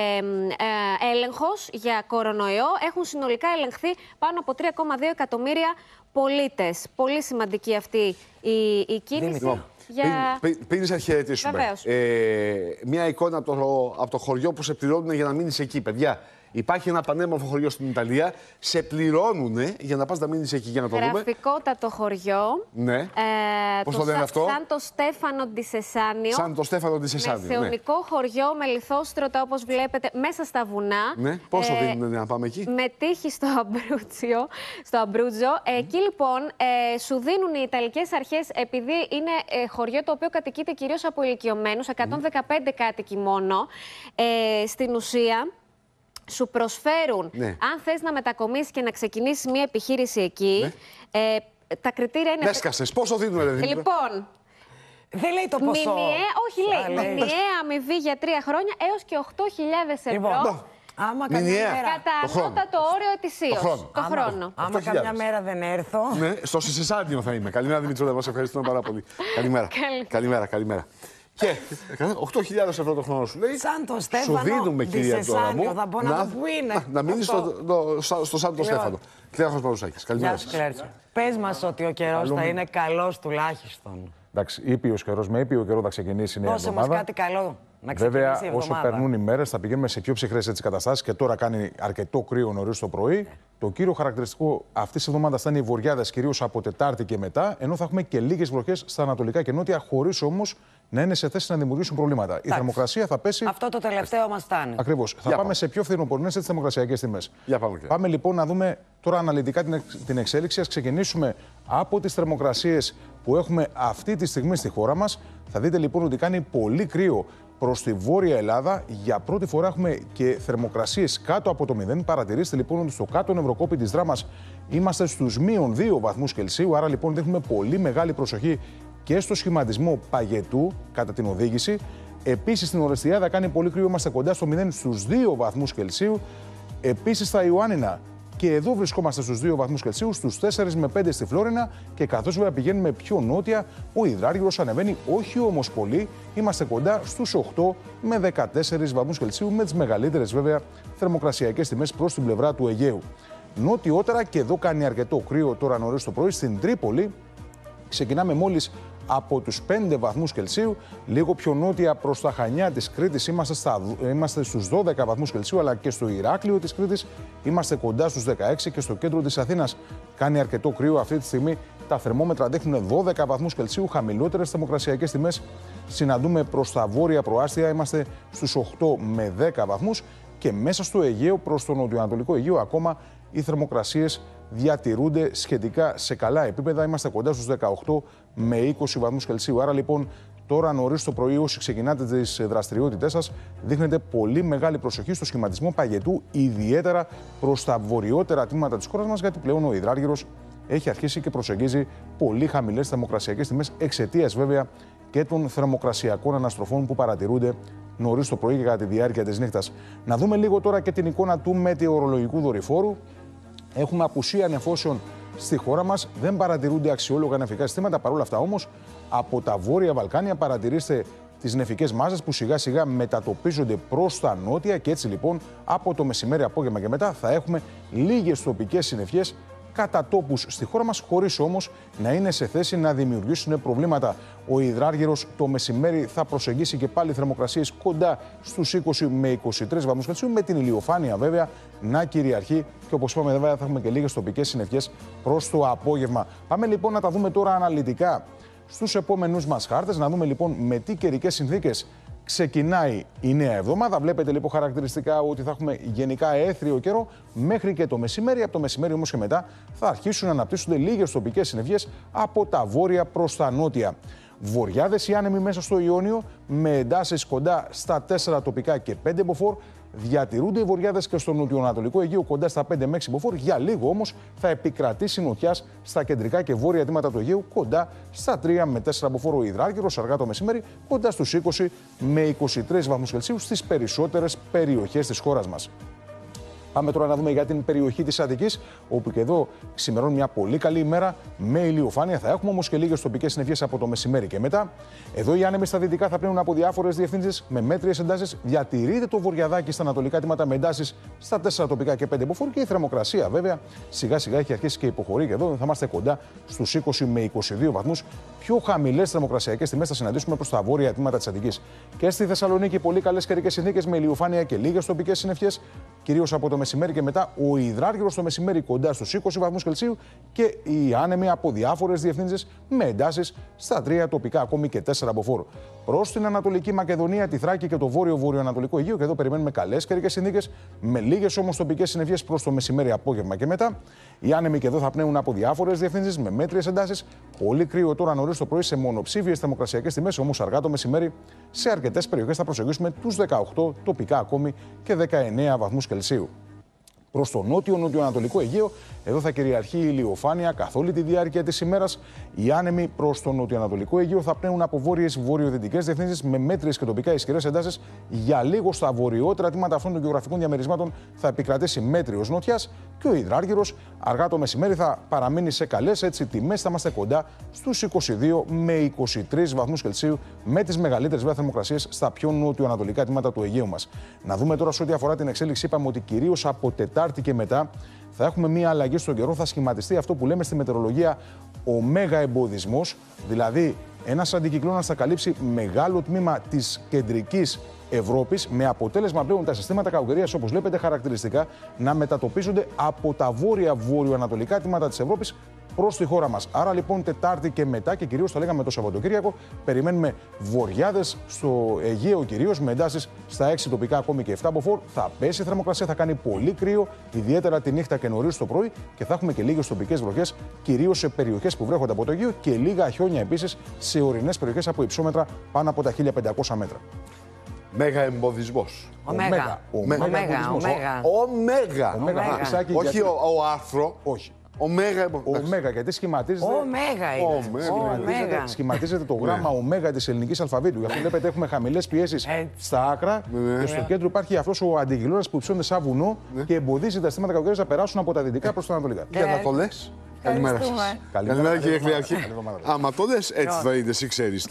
έλεγχος για κορονοϊό. Έχουν συνολικά ελεγχθεί πάνω από 3,2 εκατομμύρια πολίτες. Πολύ σημαντική αυτή η κίνηση. Πριν σε χαιρετήσουμε, μια εικόνα από το χωριό που σε πληρώνουν για να μείνεις εκεί, παιδιά. Υπάρχει ένα πανέμορφο χωριό στην Ιταλία. Σε πληρώνουνε για να πας να μείνεις εκεί. Για να το δούμε. Γραφικότατο χωριό. Ναι. Πώς το λένε αυτό? Σαν το Στέφανο ντι Σεσάνιο. Σαν το Στέφανο ντι Σεσάνιο. Μεσαιωνικό χωριό με λιθόστρωτα, όπως βλέπετε, μέσα στα βουνά. Ναι. Πόσο δίνουν να πάμε εκεί? Με τύχη στο Αμπρούτζο. Εκεί λοιπόν σου δίνουν οι Ιταλικές αρχές, επειδή είναι χωριό το οποίο κατοικείται κυρίως από ηλικιωμένους, 115 κάτοικοι μόνο, στην ουσία. Σου προσφέρουν, αν θες να μετακομίσεις και να ξεκινήσεις μια επιχείρηση εκεί, τα κριτήρια είναι... Έσκασες. Πόσο δίνουν, ρε Δήμητρα? Λοιπόν, δεν λέει το ποσό. Μηνιαία αμοιβή για 3 χρόνια έως και 8.000 ευρώ. Άμα καμιά μέρα. Κατά ανώτατο όριο ετησίως. Το χρόνο. Άμα καμιά μέρα δεν έρθω. Ναι, στο Σεσάνιο θα είμαι. Καλημέρα, Δημητρούλα. Μας ευχαριστούμε πάρα πολύ. Καλημέρα. Και 8.000 ευρώ το χρόνο σου λέει. Σαν το Στέφανο. Σου δίνουμε, κυρία τώρα μου, θα πω να δω πού είναι. Να μείνεις στο Σαν το Στέφανο. Κλέαρχος Παρουσάκης. Καλημέρα σας. Πες μας ότι ο καιρός θα είναι καλός τουλάχιστον. Εντάξει, ήπιος καιρός, με ήπιο καιρό θα ξεκινήσει η νέα εβδομάδα. Δώσε μας κάτι καλό. Βέβαια, όσο περνούν οι μέρες, θα πηγαίνουμε σε πιο ψυχρές καταστάσεις και τώρα κάνει αρκετό κρύο νωρίς το πρωί. Το κύριο χαρακτηριστικό αυτής της εβδομάδας θα είναι οι βορειάδες, κυρίως από Τετάρτη και μετά, ενώ θα έχουμε και λίγες βροχές στα ανατολικά και νότια, χωρίς όμως να είναι σε θέση να δημιουργήσουν προβλήματα. Η θερμοκρασία θα πέσει. Αυτό το τελευταίο μας φτάνει. Ακριβώς. Θα πάμε σε πιο φθινοπορεινές θερμοκρασιακές τιμές. Πάμε λοιπόν να δούμε τώρα αναλυτικά την εξέλιξη. Ας ξεκινήσουμε από τις θερμοκρασίες που έχουμε αυτή τη στιγμή στη χώρα μας. Θα δείτε λοιπόν ότι κάνει πολύ κρύο προς τη Βόρεια Ελλάδα. Για πρώτη φορά έχουμε και θερμοκρασίες κάτω από το 0. Παρατηρήστε λοιπόν ότι στο κάτω νευροκόπη της Δράμας είμαστε στους -2 βαθμούς Κελσίου. Άρα λοιπόν δείχνουμε πολύ μεγάλη προσοχή και στο σχηματισμό παγετού κατά την οδήγηση. Επίσης στην Ορεστιάδα κάνει πολύ κρύο, είμαστε κοντά στο 0 στους 2 βαθμούς Κελσίου. Επίσης στα Ιωάννινα. Και εδώ βρισκόμαστε στους 2 βαθμούς Κελσίου, στους 4 με 5 στη Φλόρινα και καθώς βέβαια πηγαίνουμε πιο νότια, ο υδράργυρος ανεβαίνει, όχι όμως πολύ, είμαστε κοντά στους 8 με 14 βαθμούς Κελσίου με τις μεγαλύτερες βέβαια θερμοκρασιακές τιμές προς την πλευρά του Αιγαίου. Νότιότερα και εδώ κάνει αρκετό κρύο τώρα νωρίς το πρωί στην Τρίπολη, ξεκινάμε μόλις από τους 5 βαθμούς Κελσίου, λίγο πιο νότια προς τα Χανιά της Κρήτης είμαστε στους 12 βαθμούς Κελσίου, αλλά και στο Ηράκλειο της Κρήτης είμαστε κοντά στους 16 και στο κέντρο της Αθήνας κάνει αρκετό κρύο αυτή τη στιγμή. Τα θερμόμετρα δείχνουν 12 βαθμούς Κελσίου, χαμηλότερες θερμοκρασιακές τιμές. Συναντούμε προς τα βόρεια προάστια, είμαστε στους 8 με 10 βαθμούς και μέσα στο Αιγαίο, προς το νοτιοανατολικό Αιγαίο, ακόμα οι θερμοκρασίες διατηρούνται σχετικά σε καλά επίπεδα. Είμαστε κοντά στους 18 με 20 βαθμούς Κελσίου. Άρα λοιπόν τώρα νωρίς το πρωί, όσοι ξεκινάτε τις δραστηριότητές σας, δείχνετε πολύ μεγάλη προσοχή στο σχηματισμό παγετού, ιδιαίτερα προς τα βορειότερα τμήματα της χώρας μας, γιατί πλέον ο υδράργυρος έχει αρχίσει και προσεγγίζει πολύ χαμηλές θερμοκρασιακές τιμές, εξαιτίας βέβαια και των θερμοκρασιακών αναστροφών που παρατηρούνται νωρίς το πρωί και κατά τη διάρκεια της νύχτας. Να δούμε λίγο τώρα και την εικόνα του μετεωρολογικού δορυφόρου. Έχουμε απουσία νεφώσεων στη χώρα μας, δεν παρατηρούνται αξιόλογα νεφικά συστήματα. Παρ' όλα αυτά όμως, από τα Βόρεια Βαλκάνια παρατηρήστε τις νεφικές μάζες που σιγά σιγά μετατοπίζονται προς τα νότια και έτσι λοιπόν από το μεσημέρι, απόγευμα και μετά θα έχουμε λίγες τοπικές συννεφιές κατά τόπους στη χώρα μας, χωρίς όμως να είναι σε θέση να δημιουργήσουν προβλήματα. Ο υδράργυρος το μεσημέρι θα προσεγγίσει και πάλι θερμοκρασίες κοντά στους 20 με 23 βαθμούς Κελσίου, με την ηλιοφάνεια βέβαια να κυριαρχεί και όπως είπαμε βέβαια θα έχουμε και λίγες τοπικές συννεφιές προς το απόγευμα. Πάμε λοιπόν να τα δούμε τώρα αναλυτικά στους επόμενους μας χάρτες, να δούμε λοιπόν με τι καιρικές συνθήκες ξεκινάει η νέα εβδομάδα. Βλέπετε λοιπόν χαρακτηριστικά ότι θα έχουμε γενικά έθριο καιρό μέχρι και το μεσημέρι. Από το μεσημέρι όμως και μετά θα αρχίσουν να αναπτύσσονται λίγες τοπικές συννεφιές από τα βόρεια προς τα νότια. Βοριάδες ή άνεμοι μέσα στο Ιόνιο με εντάσεις κοντά στα 4 τοπικά και 5 μποφόρ. Διατηρούνται οι βοριάδες και στο νοτιοανατολικό Αιγαίο κοντά στα 5 με 6 μποφόρ. Για λίγο όμως θα επικρατήσει νοτιάς στα κεντρικά και βόρεια τμήματα του Αιγαίου κοντά στα 3 με 4 μποφόρ. Ο υδράργυρος αργά το μεσημέρι κοντά στους 20 με 23 βαθμούς Κελσίου στις περισσότερες περιοχές της χώρας μας. Πάμε τώρα να δούμε για την περιοχή της Αττικής, όπου και εδώ ξημερώνει μια πολύ καλή ημέρα με ηλιοφάνεια. Θα έχουμε όμως και λίγες τοπικές συννεφιές από το μεσημέρι και μετά. Εδώ οι άνεμοι στα δυτικά θα πνέουν από διάφορες διευθύνσεις με μέτριες εντάσεις. Διατηρείται το βορειαδάκι στα ανατολικά τμήματα με εντάσεις στα 4 τοπικά και 5 μποφόρ. Και η θερμοκρασία βέβαια σιγά σιγά έχει αρχίσει και υποχωρεί. Και εδώ θα είμαστε κοντά στους 20 με 22 βαθμούς. Πιο χαμηλές θερμοκρασιακές τιμές θα συναντήσουμε προς τα βόρεια τμήματα της Αττικής. Και στη Θεσσαλονίκη πολύ καλές καιρικές συνθήκες με ηλιοφάνεια και λίγες τοπικές συννεφιές. Κυρίως από το μεσημέρι και μετά ο υδράργυρος το μεσημέρι κοντά στους 20 βαθμούς Κελσίου και οι άνεμοι από διάφορες διευθύνσεις με εντάσεις στα 3 τοπικά ακόμη και 4 μποφόρ. Προς την Ανατολική Μακεδονία, τη Θράκη και το βόρειο-βορειοανατολικό Αιγαίο και εδώ περιμένουμε καλές καιρικές συνθήκες με λίγες όμως τοπικές συννεφιές προς το μεσημέρι, απόγευμα και μετά. Οι άνεμοι και εδώ θα πνέουν από διάφορες διευθύνσεις με μέτριες εντάσεις. Πολύ κρύο τώρα νωρίς το πρωί σε μονοψήφιες θερμοκρασιακές τιμές, όμως αργά το μεσημέρι σε αρκετές περιοχές θα προσεγγίσουμε τους 18 τοπικά ακόμη και 19 βαθμούς Κελσίου. Προς το νότιο-νοτιοανατολικό Αιγαίο, εδώ θα κυριαρχεί η ηλιοφάνεια καθ' όλη τη διάρκεια της ημέρας. Οι άνεμοι προς το νοτιοανατολικό Αιγαίο θα πνέουν από βόρειες βορειοδυτικές διευθύνσεις με μέτριες και τοπικά ισχυρές εντάσεις. Για λίγο στα βορειότερα τμήματα αυτών των γεωγραφικών διαμερισμάτων θα επικρατήσει μέτριος νοτιάς και ο υδράργυρος αργά το μεσημέρι θα παραμείνει σε καλές έτσι τιμές. Θα είμαστε κοντά στους 22 με 23 βαθμούς Κελσίου με τις μεγαλύτερες θερμοκρασίες στα πιο νοτιοανατολικά τμήματα του Αιγαίου μας. Να δούμε τώρα σε ό,τι αφορά την εξέλιξη. Είπαμε ότι κυρίως από Τετάρτη και μετά θα έχουμε μία αλλαγή στον καιρό. Θα σχηματιστεί αυτό που λέμε στη μετεωρολογία ο μέγα εμποδισμός, δηλαδή ένας αντικυκλώνας θα καλύψει μεγάλο τμήμα της κεντρικής Ευρώπης, με αποτέλεσμα πλέον τα συστήματα κακοκαιρίας, όπως βλέπετε χαρακτηριστικά, να μετατοπίζονται από τα βόρεια-βορειοανατολικά τμήματα της Ευρώπης προς τη χώρα μας. Άρα λοιπόν Τετάρτη και μετά, και κυρίως θα λέγαμε το Σαββατοκύριακο, περιμένουμε βοριάδες στο Αιγαίο κυρίως, με εντάσεις στα 6 τοπικά, ακόμη και 7 μποφόρ. Θα πέσει η θερμοκρασία, θα κάνει πολύ κρύο, ιδιαίτερα τη νύχτα και νωρίς το πρωί, και θα έχουμε και λίγες τοπικές βροχές, κυρίως σε περιοχές που βρέχονται από το Αιγαίο, και λίγα χιόνια επίσης σε ορεινές περιοχές από υψόμετρα πάνω από τα 1500 μέτρα. Μέγα εμποδισμός. Ωμέγα. Όχι ο άρθρο. Όχι. Ωμέγα, γιατί σχηματίζεται. Σχηματίζεται το γράμμα ωμέγα της ελληνικής αλφαβήτου. Γι' αυτό βλέπετε έχουμε χαμηλές πιέσεις στα άκρα και στο κέντρο υπάρχει αυτός ο αντιγυλώνας που υψώνεται σαν βουνό και εμποδίζει τα αισθήματα κακοκαιρίας να περάσουν από τα δυτικά προς τα ανατολικά. Για να το λες. Καλημέρα σας. Καλημέρα, κύριε Χλιαρχή. Άμα το λες, έτσι θα είναι, εσύ ξέρεις.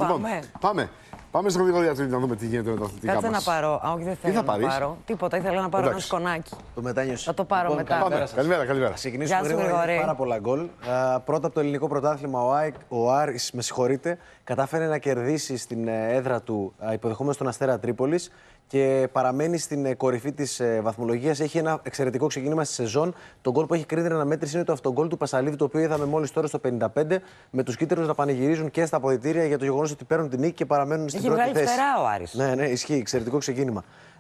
Πάμε στο γρήγορο γιατρή να δούμε τι γίνεται με τα αθλητικά μας. Κάτσε να πάρω. Όχι, δεν θέλω να πάρω. Τίποτα. Ήθελα να πάρω ένα σκονάκι. Το μετάνιωσε. Θα το πάρω μετά. Καλημέρα. Ξεκινήσουμε γρήγορα. Πάρα πολλά γκολ. Πρώτα από το ελληνικό πρωτάθλημα, ο Άρης, με συγχωρείτε, κατάφερε να κερδίσει στην έδρα του υποδεχόμενος τον Αστέρα Τρίπολης και παραμένει στην κορυφή της βαθμολογίας. Έχει ένα εξαιρετικό ξεκίνημα στη σεζόν. Το γκολ που έχει κρίνει αναμέτρηση είναι το αυτογκολ του Πασαλίδη, το οποίο είδαμε μόλις τώρα στο 55, με τους κίτρινους να πανηγυρίζουν και στα αποδυτήρια για το γεγονός ότι παίρνουν την νίκη και παραμένουν στην πρώτη θέση. Έχει βγάλει φτερά ο Άρης. Ναι, ισχύει. Εξαιρετικό ξεκίνημα.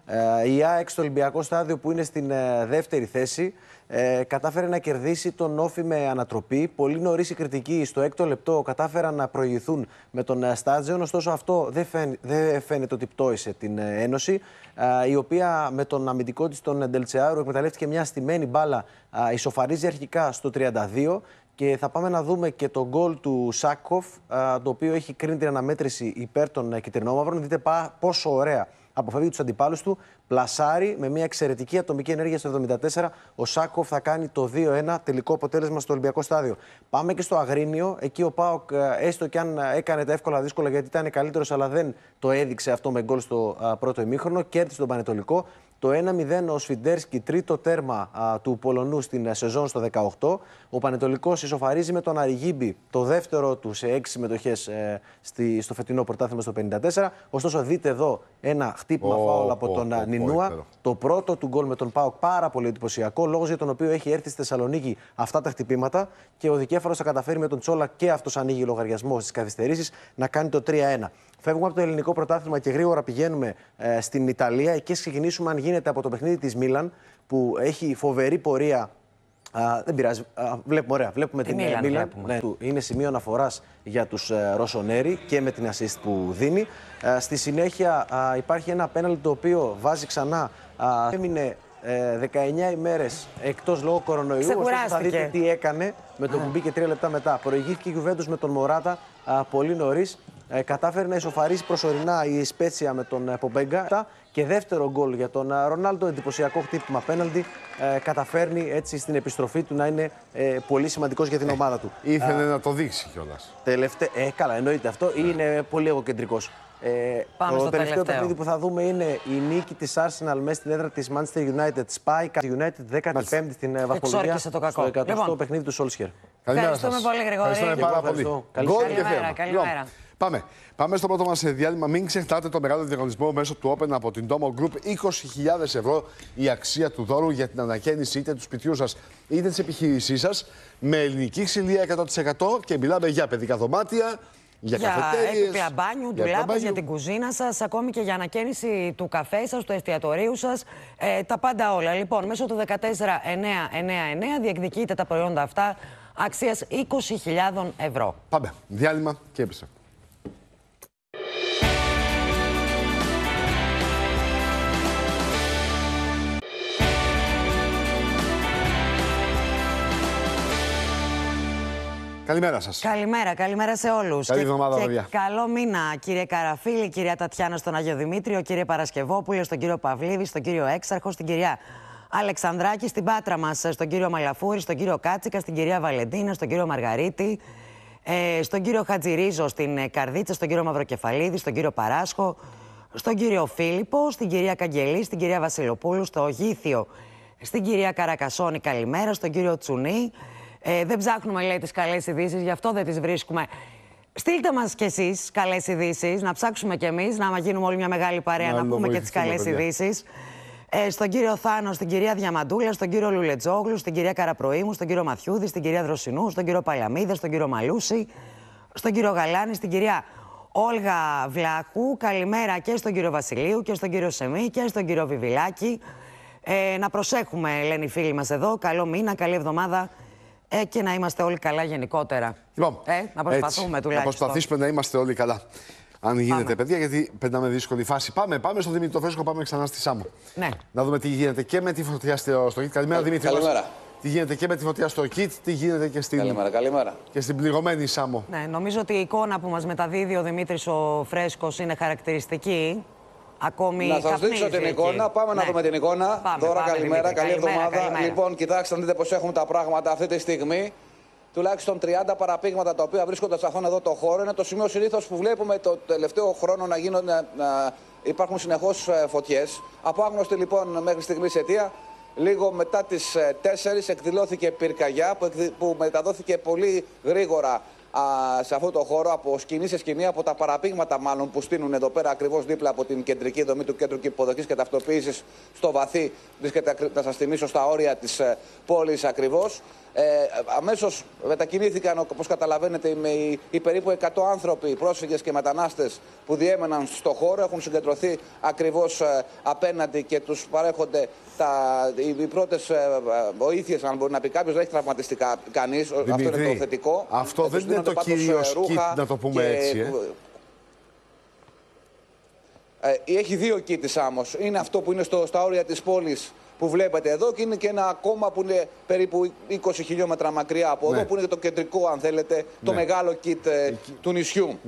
Η ΑΕΚ στο Ολυμπιακό στάδιο, που είναι στην δεύτερη θέση, κατάφερε να κερδίσει τον Όφη με ανατροπή. Πολύ νωρίς οι κριτικοί στο 6ο λεπτό κατάφεραν να προηγηθούν με τον Στάτζεον. Ωστόσο, αυτό δεν φαίνεται ότι πτώησε την Ένωση, η οποία με τον αμυντικό της τον Ντελτσεάρου εκμεταλλεύτηκε μια στημένη μπάλα. Ισοφαρίζει αρχικά στο 32. Και θα πάμε να δούμε και το γκολ του Σάκοφ, το οποίο έχει κρίνει την αναμέτρηση υπέρ των κυτρινόμαυρων. Δείτε πόσο ωραία αποφεύγει τους αντιπάλους του. Πλασάρει με μια εξαιρετική ατομική ενέργεια στο 74. Ο Σάκοφ θα κάνει το 2-1, τελικό αποτέλεσμα στο Ολυμπιακό στάδιο. Πάμε και στο Αγρίνιο. Εκεί ο ΠΑΟΚ, έστω και αν έκανε τα εύκολα δύσκολα, γιατί ήταν καλύτερος, αλλά δεν το έδειξε αυτό με γκολ στο πρώτο ημίχρονο. Κέρδισε τον Πανετολικό. Το 1-0 ο Σφιντέρσκι, τρίτο τέρμα του Πολωνού στην σεζόν στο 18. Ο Πανετολικός ισοφαρίζει με τον Αριγίμπη, το δεύτερο του σε 6 συμμετοχές στο φετινό πρωτάθλημα στο 54. Ωστόσο, δείτε εδώ ένα χτύπημα φάουλ από τον Νινούα. Το πρώτο του γκολ με τον ΠΑΟΚ, πάρα πολύ εντυπωσιακό, λόγος για τον οποίο έχει έρθει στη Θεσσαλονίκη αυτά τα χτυπήματα. Και ο δικέφαλος θα καταφέρει με τον Τσόλα, και αυτός ανοίγει λογαριασμό στις καθυστερήσεις, να κάνει το 3-1. Φεύγουμε από το ελληνικό πρωτάθλημα και γρήγορα πηγαίνουμε στην Ιταλία. Εκεί ξεκινήσουμε, αν γίνεται, από το παιχνίδι της Μίλαν, που έχει φοβερή πορεία. Δεν πειράζει. Βλέπουμε ωραία. Βλέπουμε την Μίλαν. Ναι, είναι σημείο αναφοράς για τους Ροσονέρι και με την assist που δίνει. Στη συνέχεια υπάρχει ένα πέναλτι το οποίο βάζει ξανά. Έμεινε 19 ημέρες εκτός λόγω κορονοϊού. Ωστόσο, θα δείτε τι έκανε με το που μπήκε 3 λεπτά μετά. Προηγήθηκε η Γιουβέντους με τον Μωράτα πολύ νωρίς. Κατάφερε να ισοφαρίσει προσωρινά η Σπέτσια με τον Πομπέγκα. Και δεύτερο γκολ για τον Ρονάλντο, εντυπωσιακό χτύπημα πέναλτι. Καταφέρνει έτσι στην επιστροφή του να είναι πολύ σημαντικός για την ομάδα του. Ήθελε να το δείξει κιόλας. Καλά, εννοείται αυτό. Είναι πολύ εγωκεντρικός. Το τελευταίο παιχνίδι που θα δούμε είναι η νίκη της Arsenal μέσα στην έδρα της Manchester United. Spike United 15η στην βαθμολογία στο 100ο παιχνίδι του Solskjaer. Ευχαριστούμε πολύ, Γρηγόρη. Ευχαριστούμε πάρα πολύ. Καλημέρα. Πάμε στο πρώτο μας διάλειμμα. Μην ξεχνάτε το μεγάλο διαγωνισμό μέσω του Open από την Domo Group. 20.000 ευρώ η αξία του δώρου για την ανακαίνιση είτε του σπιτιού σας είτε της επιχείρησής σας, με ελληνική ξυλία 100%, και μιλάμε για παιδικά δωμάτια, για έπιπλα μπάνιου, ντουλάπες για την κουζίνα σας, ακόμη και για ανακαίνιση του καφέ σας, του εστιατορίου σας, τα πάντα όλα. Λοιπόν, μέσω του 14999 διεκδικείτε τα προϊόντα αυτά αξίας 20.000 ευρώ. Πάμε. Διάλειμμα και έπεισα. Καλημέρα σας. Καλημέρα σε όλους. Καλή εβδομάδα, παιδιά. Καλό μήνα, κύριε Καραφίλη, κυρία Τατιάνα στον Άγιο Δημήτριο, κύριε Παρασκευόπουλο, στον κύριο Παυλίδη, στον κύριο Έξαρχο, στην κυρία Αλεξανδράκη, στην Πάτρα μας, στον κύριο Μαλαφούρη, στον κύριο Κάτσικα, στην κυρία Βαλεντίνα, στον κύριο Μαργαρίτη, στον κύριο Χατζηρίζο στην Καρδίτσα, στον κύριο Μαυροκεφαλίδη, στον κύριο Παράσχο, στον κύριο Φίλιππο, στην κυρία Καγγελή, στην κυρία Βασιλοπούλου, στο Γήθιο, στην κυρία Καρακασόνη, καλημέρα, στον κύριο Τσουνί. Δεν ψάχνουμε, λέει, τις καλές ειδήσεις, γι' αυτό δεν τις βρίσκουμε. Στείλτε μας κι εσείς καλές ειδήσεις, να ψάξουμε κι εμείς, να γίνουμε όλοι μια μεγάλη παρέα, να πούμε και τις καλές ειδήσεις. Στον κύριο Θάνο, στην κυρία Διαμαντούλα, στον κύριο Λουλετζόγλου, στην κυρία Καραπροήμου, στον κύριο Μαθιούδη, στην κυρία Δροσινού, στον κύριο Παλαμίδα, στον κύριο Μαλούση, στον κύριο Γαλάνη, στην κυρία Όλγα Βλάχου. Καλημέρα και στον κύριο Βασιλείου και στον κύριο Σεμί και στον κύριο Βιβιλάκη. Να προσέχουμε, λένε οι φίλοι μας εδώ. Καλό μήνα, καλή εβδομάδα και να είμαστε όλοι καλά γενικότερα. Λοιπόν, να προσπαθούμε τουλάχιστον. Να προσπαθήσουμε να είμαστε όλοι καλά. Αν γίνεται, παιδιά, γιατί περνάμε δύσκολη φάση. Πάμε στον Δημήτρη το Φρέσκο, πάμε ξανά στη Σάμο. Ναι. Να δούμε τι γίνεται και με τη φωτιά στο ΚΙΤ. Καλημέρα, Δημήτρη. Καλημέρα. Τι γίνεται και με τη φωτιά στο ΚΙΤ, τι γίνεται και στην, καλημέρα. Και στην πληγωμένη Σάμο. Ναι, νομίζω ότι η εικόνα που μας μεταδίδει ο Δημήτρης ο Φρέσκος είναι χαρακτηριστική. Ακόμη να σας δείξω την εικόνα. Πάμε να δούμε την εικόνα. Τώρα καλημέρα, καλή εβδομάδα. Λοιπόν, κοιτάξτε να δείτε πώς έχουν τα πράγματα αυτή τη στιγμή. Τουλάχιστον 30 παραπήγματα τα οποία βρίσκονται σε αυτόν εδώ το χώρο. Είναι το σημείο συνήθως που βλέπουμε το τελευταίο χρόνο να υπάρχουν συνεχώς φωτιές. Από άγνωστη λοιπόν μέχρι στιγμής αιτία. Λίγο μετά τις 4 εκδηλώθηκε πυρκαγιά που μεταδόθηκε πολύ γρήγορα σε αυτό το χώρο, από σκηνή σε σκηνή, από τα παραπήγματα μάλλον που στείνουν εδώ πέρα ακριβώς δίπλα από την κεντρική δομή του Κέντρου Υποδοχής και Ταυτοποίησης στο βαθύ. Βρίσκεται, να σας θυμίσω, στα όρια της πόλης ακριβώς. Αμέσως μετακινήθηκαν, όπως καταλαβαίνετε, οι περίπου 100 άνθρωποι, πρόσφυγες και μετανάστες που διέμεναν στο χώρο. Έχουν συγκεντρωθεί ακριβώς απέναντι και τους παρέχονται οι πρώτες βοήθειες, αν μπορεί να πει κάποιος. Δεν έχει τραυματιστικά κανείς. Αυτό είναι το θετικό. Αυτό δεν είναι το κυρίως κιτ, να το πούμε έτσι. Έχει δύο kit της Σάμος. Είναι αυτό που είναι στα όρια της πόλης που βλέπετε εδώ, και είναι και ένα ακόμα που είναι περίπου 20 χιλιόμετρα μακριά από εδώ, που είναι το κεντρικό, αν θέλετε, το μεγάλο kit του νησιού.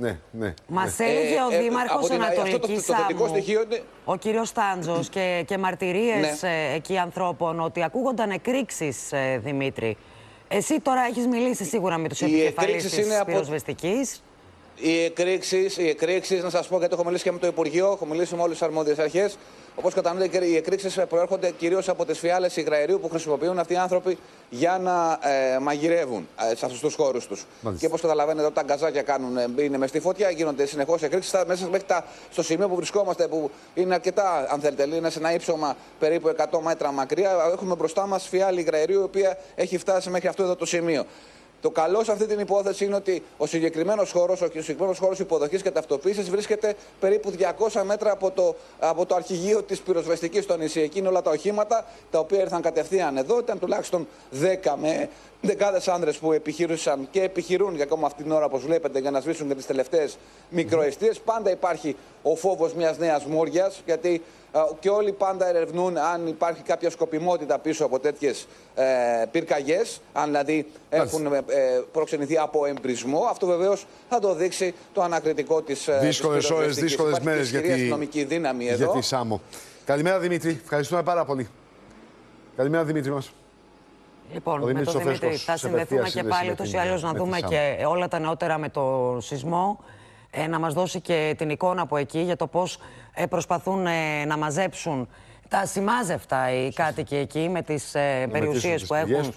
Μας έλεγε ο Δήμαρχος Ανατολικής Σάμου, ο κύριος Τάντζος, και μαρτυρίες εκεί ανθρώπων ότι ακούγονταν εκρήξεις, Δημήτρη. Εσύ τώρα έχεις μιλήσει σίγουρα με τους επικεφαλείς της πυροσβεστικής. Οι εκρήξεις, να σας πω, γιατί έχω μιλήσει και με το Υπουργείο, έχω μιλήσει με όλες τις αρμόδιες αρχές. Όπως κατανοείτε, οι εκρήξεις προέρχονται κυρίως από τις φιάλες υγραερίου που χρησιμοποιούν αυτοί οι άνθρωποι για να μαγειρεύουν σε αυτούς τους χώρους τους. Και όπως καταλαβαίνετε, όταν τα γκαζάκια είναι μες στη φωτιά, γίνονται συνεχώς εκρήξεις. Μέσα μέχρι στο σημείο που βρισκόμαστε, που είναι αρκετά, αν θέλετε, είναι σε ένα ύψωμα περίπου 100 μέτρα μακριά, έχουμε μπροστά μας φιάλη υγραερίου, η οποία έχει φτάσει μέχρι αυτό εδώ το σημείο. Το καλό σε αυτή την υπόθεση είναι ότι ο συγκεκριμένος χώρος υποδοχής και ταυτοποίησης βρίσκεται περίπου 200 μέτρα από το αρχηγείο της πυροσβεστικής στο νησί. Εκεί είναι όλα τα οχήματα τα οποία ήρθαν κατευθείαν εδώ. Ήταν τουλάχιστον 10 με δεκάδες άνδρες που επιχείρησαν και επιχειρούν για ακόμα αυτή την ώρα, όπως βλέπετε, για να σβήσουν και τις τελευταίες μικροαιστείες. Πάντα υπάρχει ο φόβος μιας νέας μόριας, γιατί και όλοι πάντα ερευνούν αν υπάρχει κάποια σκοπιμότητα πίσω από τέτοιες πυρκαγιές, αν δηλαδή έχουν προξενηθεί από εμπρισμό. Αυτό βεβαίως θα το δείξει το ανακριτικό της δύσκολες ώρες, δύσκολες μέρες για τη αστυνομική δύναμη εδώ. Για τη Σάμο. Καλημέρα, Δημήτρη. Ευχαριστούμε πάρα πολύ. Καλημέρα, Δημήτρη μας. Λοιπόν, με τον Δημήτρη θα συνδεθούμε και πάλι ούτως ή άλλως να δούμε και όλα τα νεότερα με το σεισμό. Να μας δώσει και την εικόνα από εκεί για το πώς προσπαθούν να μαζέψουν τα ασημάζευτα οι κάτοικοι εκεί με τις περιουσίες που έχουν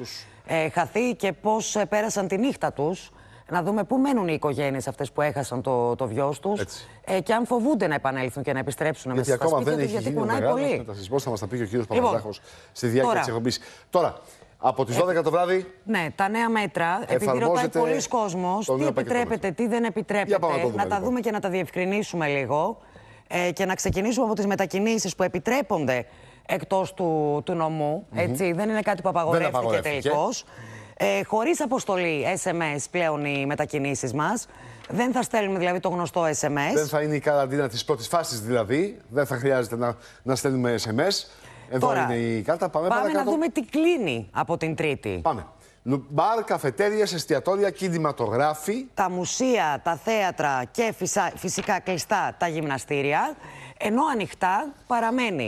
χαθεί και πώς πέρασαν τη νύχτα τους. Να δούμε πού μένουν οι οικογένειες αυτές που έχασαν το βιός τους και αν φοβούνται να επανέλθουν και να επιστρέψουν μέσα στα σπίτια τους, γιατί πονάει πολύ. Θα μας τα πει και ο κύριος Παπαδάχος στη διάρκεια της εκπομπής. Τώρα, από τις 12 το βράδυ. Ναι, τα νέα μέτρα. Επειδή ρωτάει πολλοί κόσμος τι επιτρέπεται, τι δεν επιτρέπεται. Να τα δούμε και να τα διευκρινίσουμε λίγο. Και να ξεκινήσουμε από τις μετακινήσεις που επιτρέπονται εκτός του νομού. Έτσι, δεν είναι κάτι που απαγορεύτηκε τελικώς. Χωρίς αποστολή SMS πλέον οι μετακινήσεις μας. Δεν θα στέλνουμε δηλαδή το γνωστό SMS. Δεν θα είναι η καραντίνα της πρώτης φάσης δηλαδή. Δεν θα χρειάζεται να στέλνουμε SMS. Εδώ τώρα, είναι η κάρτα. Πάμε να δούμε τι κλείνει από την Τρίτη. Πάμε. Μπαρ, καφετέριες, εστιατόρια, κινηματογράφοι. Τα μουσεία, τα θέατρα και φυσικά κλειστά τα γυμναστήρια. Ενώ ανοιχτά παραμένει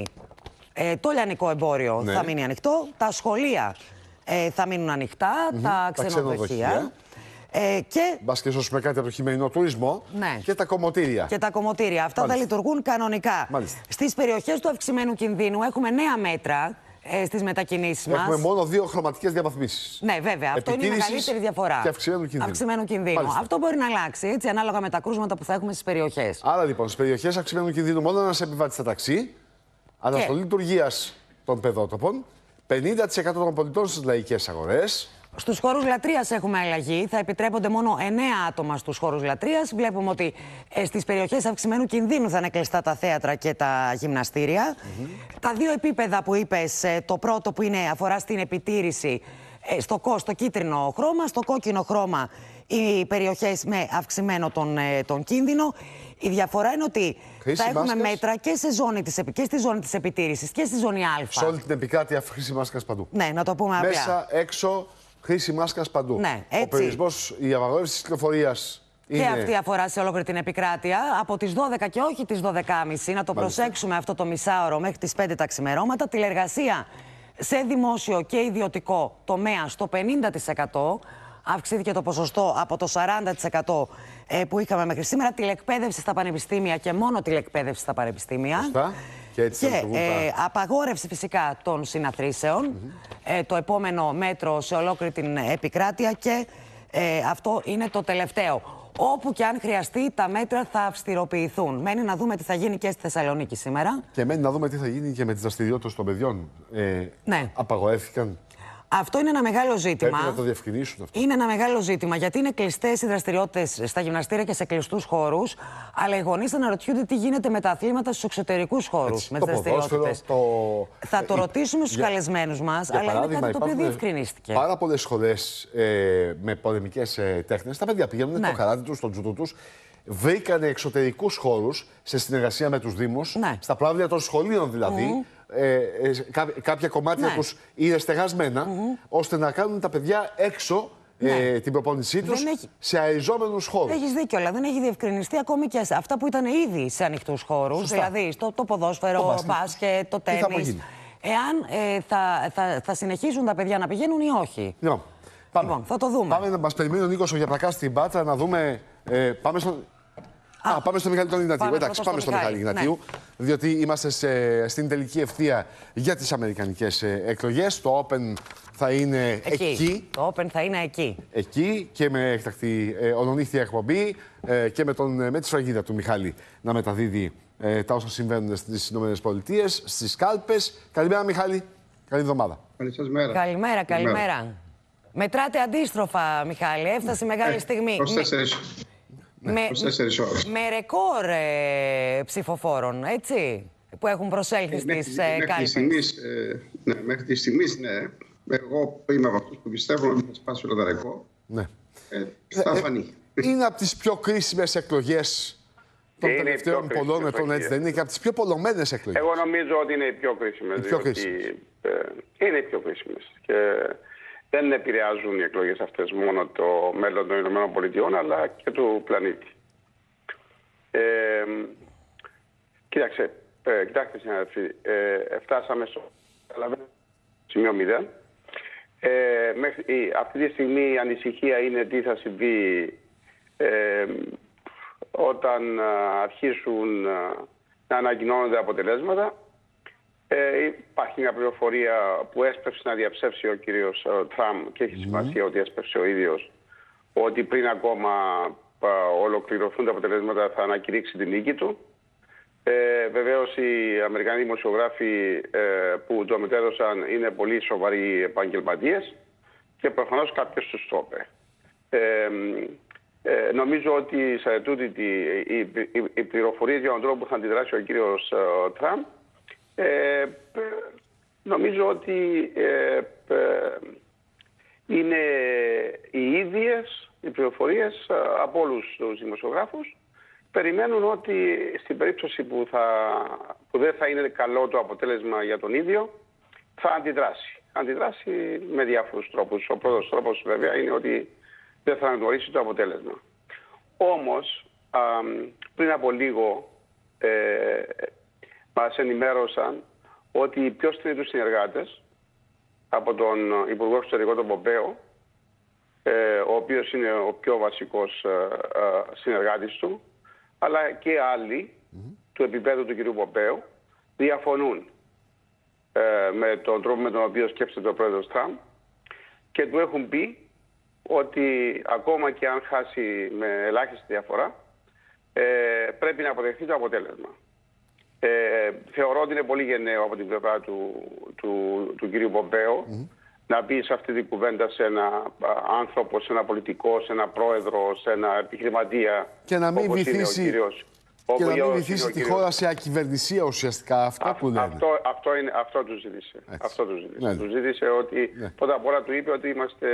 το λιανικό εμπόριο, θα μείνει ανοιχτό. Τα σχολεία θα μείνουν ανοιχτά. Τα ξενοδοχεία. Μπας και σώσουμε κάτι από το χειμερινό τουρισμό. Και τα κομμωτήρια. Και τα κομμωτήρια. Αυτά θα λειτουργούν κανονικά. Στις περιοχές του αυξημένου κινδύνου έχουμε νέα μέτρα στις μετακινήσεις μας. Έχουμε μόνο 2 χρωματικές διαβαθμίσεις. Ναι, βέβαια. Αυτό είναι η μεγαλύτερη διαφορά. Και αυξημένου κινδύνου. Αυτό μπορεί να αλλάξει έτσι, ανάλογα με τα κρούσματα που θα έχουμε στις περιοχές. Άρα λοιπόν, στις περιοχές αυξημένου κινδύνου μόνο ένας επιβάτης στα ταξί. Αναστολή λειτουργίας των παιδότοπων, 50% των πολιτών στις λαϊκές αγορές. Στους χώρους λατρείας έχουμε αλλαγή. Θα επιτρέπονται μόνο 9 άτομα στους χώρους λατρείας. Βλέπουμε ότι στις περιοχές αυξημένου κινδύνου θα είναι κλειστά τα θέατρα και τα γυμναστήρια. Τα δύο επίπεδα που είπες, το πρώτο που αφορά στην επιτήρηση στο κίτρινο χρώμα, στο κόκκινο χρώμα οι περιοχές με αυξημένο τον κίνδυνο. Η διαφορά είναι ότι θα έχουμε μέτρα και στη ζώνη της επιτήρησης και στη ζώνη Α. Σε όλη την επικράτεια χρήση μάσκας παντού. Ναι, να το πούμε απλά. Μέσα, έξω, χρήση μάσκας παντού. Ναι, έτσι. Ο περιορισμός, η απαγόρευση της κυκλοφορίας είναι... Και αυτή αφορά σε ολόκληρη την επικράτεια. Από τις 12 και όχι τις 12.30, να το προσέξουμε αυτό το μισάωρο μέχρι τις 5 τα ξημερώματα. Τηλεργασία σε δημόσιο και ιδιωτικό τομέα στο 50%. Αυξήθηκε το ποσοστό από το 40% που είχαμε μέχρι σήμερα. Τηλεκπαίδευση στα πανεπιστήμια και μόνο τηλεκπαίδευση στα πανεπιστήμια. Σωστά. Και απαγόρευση φυσικά των συναθρήσεων. Το επόμενο μέτρο σε ολόκληρη την επικράτεια και αυτό είναι το τελευταίο. Όπου και αν χρειαστεί, τα μέτρα θα αυστηροποιηθούν. Μένει να δούμε τι θα γίνει και στη Θεσσαλονίκη σήμερα. Και μένει να δούμε τι θα γίνει και με τις δραστηριότητες των παιδιών. Ναι. Απαγορεύτηκαν. Αυτό είναι ένα μεγάλο ζήτημα. Πρέπει να το διευκρινίσουν αυτό. Είναι ένα μεγάλο ζήτημα γιατί είναι κλειστές οι δραστηριότητες στα γυμναστήρια και σε κλειστούς χώρους. Αλλά οι γονείς αναρωτιούνται τι γίνεται με τα αθλήματα στους εξωτερικούς χώρους. Με τις δραστηριότητες. Θα το ρωτήσουμε στους καλεσμένους μας, αλλά είναι κάτι το οποίο διευκρινίστηκε. Πάρα πολλές σχολές με πολεμικές τέχνες. Τα παιδιά πηγαίνουν το καράτι τους, το τζούτο τους. Βρήκανε εξωτερικούς χώρους σε συνεργασία με τους Δήμους, στα πλαύλια των σχολείων δηλαδή. Κάποια κομμάτια τους είναι στεγασμένα, ώστε να κάνουν τα παιδιά έξω την προπόνησή τους σε αειζόμενους χώρους. Έχεις δίκιο, αλλά δεν έχει διευκρινιστεί ακόμη και αυτά που ήταν ήδη σε ανοιχτούς χώρους, δηλαδή το ποδόσφαιρο, μπάσκετ, το τένις. Εάν θα συνεχίσουν τα παιδιά να πηγαίνουν ή όχι. Λοιπόν, θα το δούμε. Πάμε να μας περιμένει ο Νίκος ο Γιαπρακάς στην Πάτρα να δούμε. Πάμε στο Μιχάλη τον Ιγνατίου. Εντάξει, πάμε στο Μιχάλη Ιγνατίου. Ναι. Διότι είμαστε στην τελική ευθεία για τις αμερικανικές εκλογές. Το Open θα είναι εκεί. Το Open θα είναι εκεί. Εκεί και με έκτακτη ονονύχτια εκπομπή και με τη σφραγίδα του Μιχάλη να μεταδίδει τα όσα συμβαίνουν στις ΗΠΑ, στις κάλπες. Καλημέρα, Μιχάλη. Καλή εβδομάδα. Καλημέρα. Μετράτε αντίστροφα, Μιχάλη. Έφτασε η μεγάλη στιγμή. Με ρεκόρ ψηφοφόρων, έτσι, που έχουν προσέλθει στις κάλπες. Μέχρι τη στιγμή, ναι. Εγώ είμαι από αυτούς που πιστεύω ότι θα σπάσει όλα τα ρεκόρ. Ναι. Θα φανεί. Είναι από τις πιο κρίσιμες εκλογές των τελευταίων πολλών ετών, έτσι δεν είναι? Και από τις πιο πολλωμένες εκλογές. Εγώ νομίζω ότι είναι οι πιο κρίσιμες. Είναι οι πιο κρίσιμες. Και δεν επηρεάζουν οι εκλογές αυτές μόνο το μέλλον των ΗΠΑ, αλλά και του πλανήτη. Κοιτάξτε συνάδελφοι, φτάσαμε στο σημείο 0. Αυτή τη στιγμή η ανησυχία είναι τι θα συμβεί όταν αρχίσουν να ανακοινώνονται αποτελέσματα. Υπάρχει μια πληροφορία που έσπευσε να διαψεύσει ο κύριος Τραμπ και έχει σημασία ότι έσπευσε ο ίδιος, ότι πριν ακόμα ολοκληρωθούν τα αποτελέσματα θα ανακηρύξει την νίκη του. Βεβαίως οι Αμερικανοί δημοσιογράφοι που το μετέδωσαν είναι πολύ σοβαροί επαγγελματίες και προφανώς κάποιος τους το είπε. Νομίζω ότι σε τούτη οι πληροφορίες για τον τρόπο που θα αντιδράσει ο κύριος Τραμπ νομίζω ότι είναι οι ίδιες οι πληροφορίες από όλους τους δημοσιογράφους. Περιμένουν ότι στην περίπτωση που δεν θα είναι καλό το αποτέλεσμα για τον ίδιο, θα αντιδράσει. Αντιδράσει με διάφορους τρόπους. Ο πρώτος τρόπος βέβαια είναι ότι δεν θα αναγνωρίσει το αποτέλεσμα. Όμως, πριν από λίγο μας ενημέρωσαν ότι οι πιο στενοί τους συνεργάτες από τον Υπουργό Εξωτερικών τον Πομπέο, ο οποίος είναι ο πιο βασικός συνεργάτης του, αλλά και άλλοι του επίπεδου του κ. Πομπέου, διαφωνούν με τον τρόπο με τον οποίο σκέφτεται ο πρόεδρος Τραμπ και του έχουν πει ότι ακόμα και αν χάσει με ελάχιστη διαφορά, πρέπει να αποδεχθεί το αποτέλεσμα. Θεωρώ ότι είναι πολύ γενναίο από την πλευρά του κυρίου Πομπέο να πει σε αυτή την κουβέντα σε ένα άνθρωπο, σε ένα πολιτικό, σε ένα πρόεδρο, σε ένα επιχειρηματία. Και να μην βυθίσει, τη χώρα σε ακυβερνησία ουσιαστικά. Αυτό που λένε. Αυτό του ζήτησε. Αυτό του ζήτησε. Ναι. Του ζήτησε ότι πρώτα απ' όλα του είπε ότι είμαστε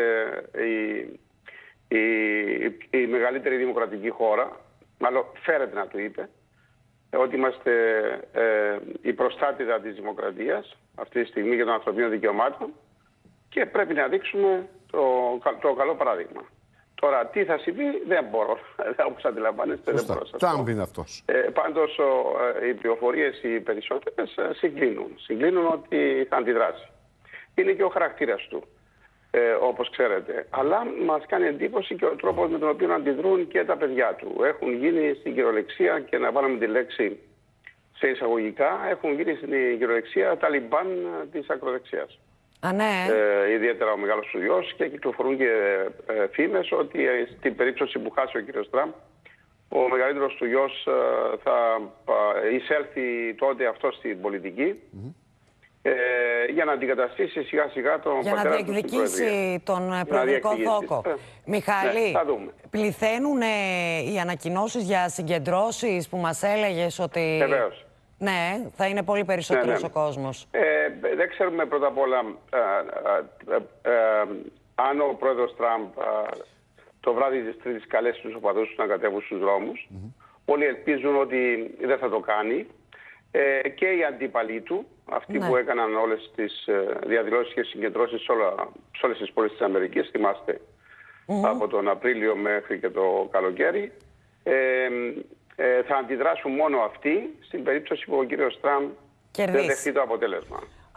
η μεγαλύτερη δημοκρατική χώρα. Μάλλον φέρεται να του είπε. Ότι είμαστε η προστάτηδα της δημοκρατίας αυτή τη στιγμή και των ανθρωπίνων δικαιωμάτων και πρέπει να δείξουμε το καλό παράδειγμα. Τώρα, τι θα συμβεί, δεν μπορώ. Όπως αντιλαμβάνεστε, δεν μπορώ. Τραμπ είναι αυτός. Πάντως, οι πληροφορίες οι περισσότερες συγκλίνουν. Συγκλίνουν ότι θα αντιδράσει. Είναι και ο χαρακτήρας του, όπως ξέρετε. Αλλά μας κάνει εντύπωση και ο τρόπος με τον οποίο αντιδρούν και τα παιδιά του. Έχουν γίνει στην κυριολεξία, και να βάλουμε τη λέξη σε εισαγωγικά, έχουν γίνει στην κυριολεξία Ταλιμπάν της ακροδεξιάς. Ναι. Ιδιαίτερα ο μεγάλος του γιος, και κυκλοφορούν και φήμες ότι στην περίπτωση που χάσει ο κύριος Τραμπ, ο μεγαλύτερος του γιος θα εισέλθει τότε αυτό στην πολιτική για να αντικαταστήσει σιγά σιγά τον πατέρα του. Για να διεκδικήσει τον προεδρικό θόκο. Μιχάλη, πληθαίνουν οι ανακοινώσεις για συγκεντρώσεις που μας έλεγες ότι... Βεβαίως. Ναι, θα είναι πολύ περισσότερος ο κόσμος. Δεν ξέρουμε πρώτα απ' όλα αν ο πρόεδρος Τραμπ το βράδυ της Τρίτης καλέσει τους οπαδούς του να κατέβουν στους δρόμους. Όλοι ελπίζουν ότι δεν θα το κάνει. Και οι αντίπαλοι του, αυτοί που έκαναν όλες τις διαδηλώσεις και συγκεντρώσεις σε όλες τις πόλεις της Αμερικής, θυμάστε, από τον Απρίλιο μέχρι και το καλοκαίρι, θα αντιδράσουν μόνο αυτοί στην περίπτωση που ο κύριος Τραμπ δεν δεχτεί το αποτέλεσμα.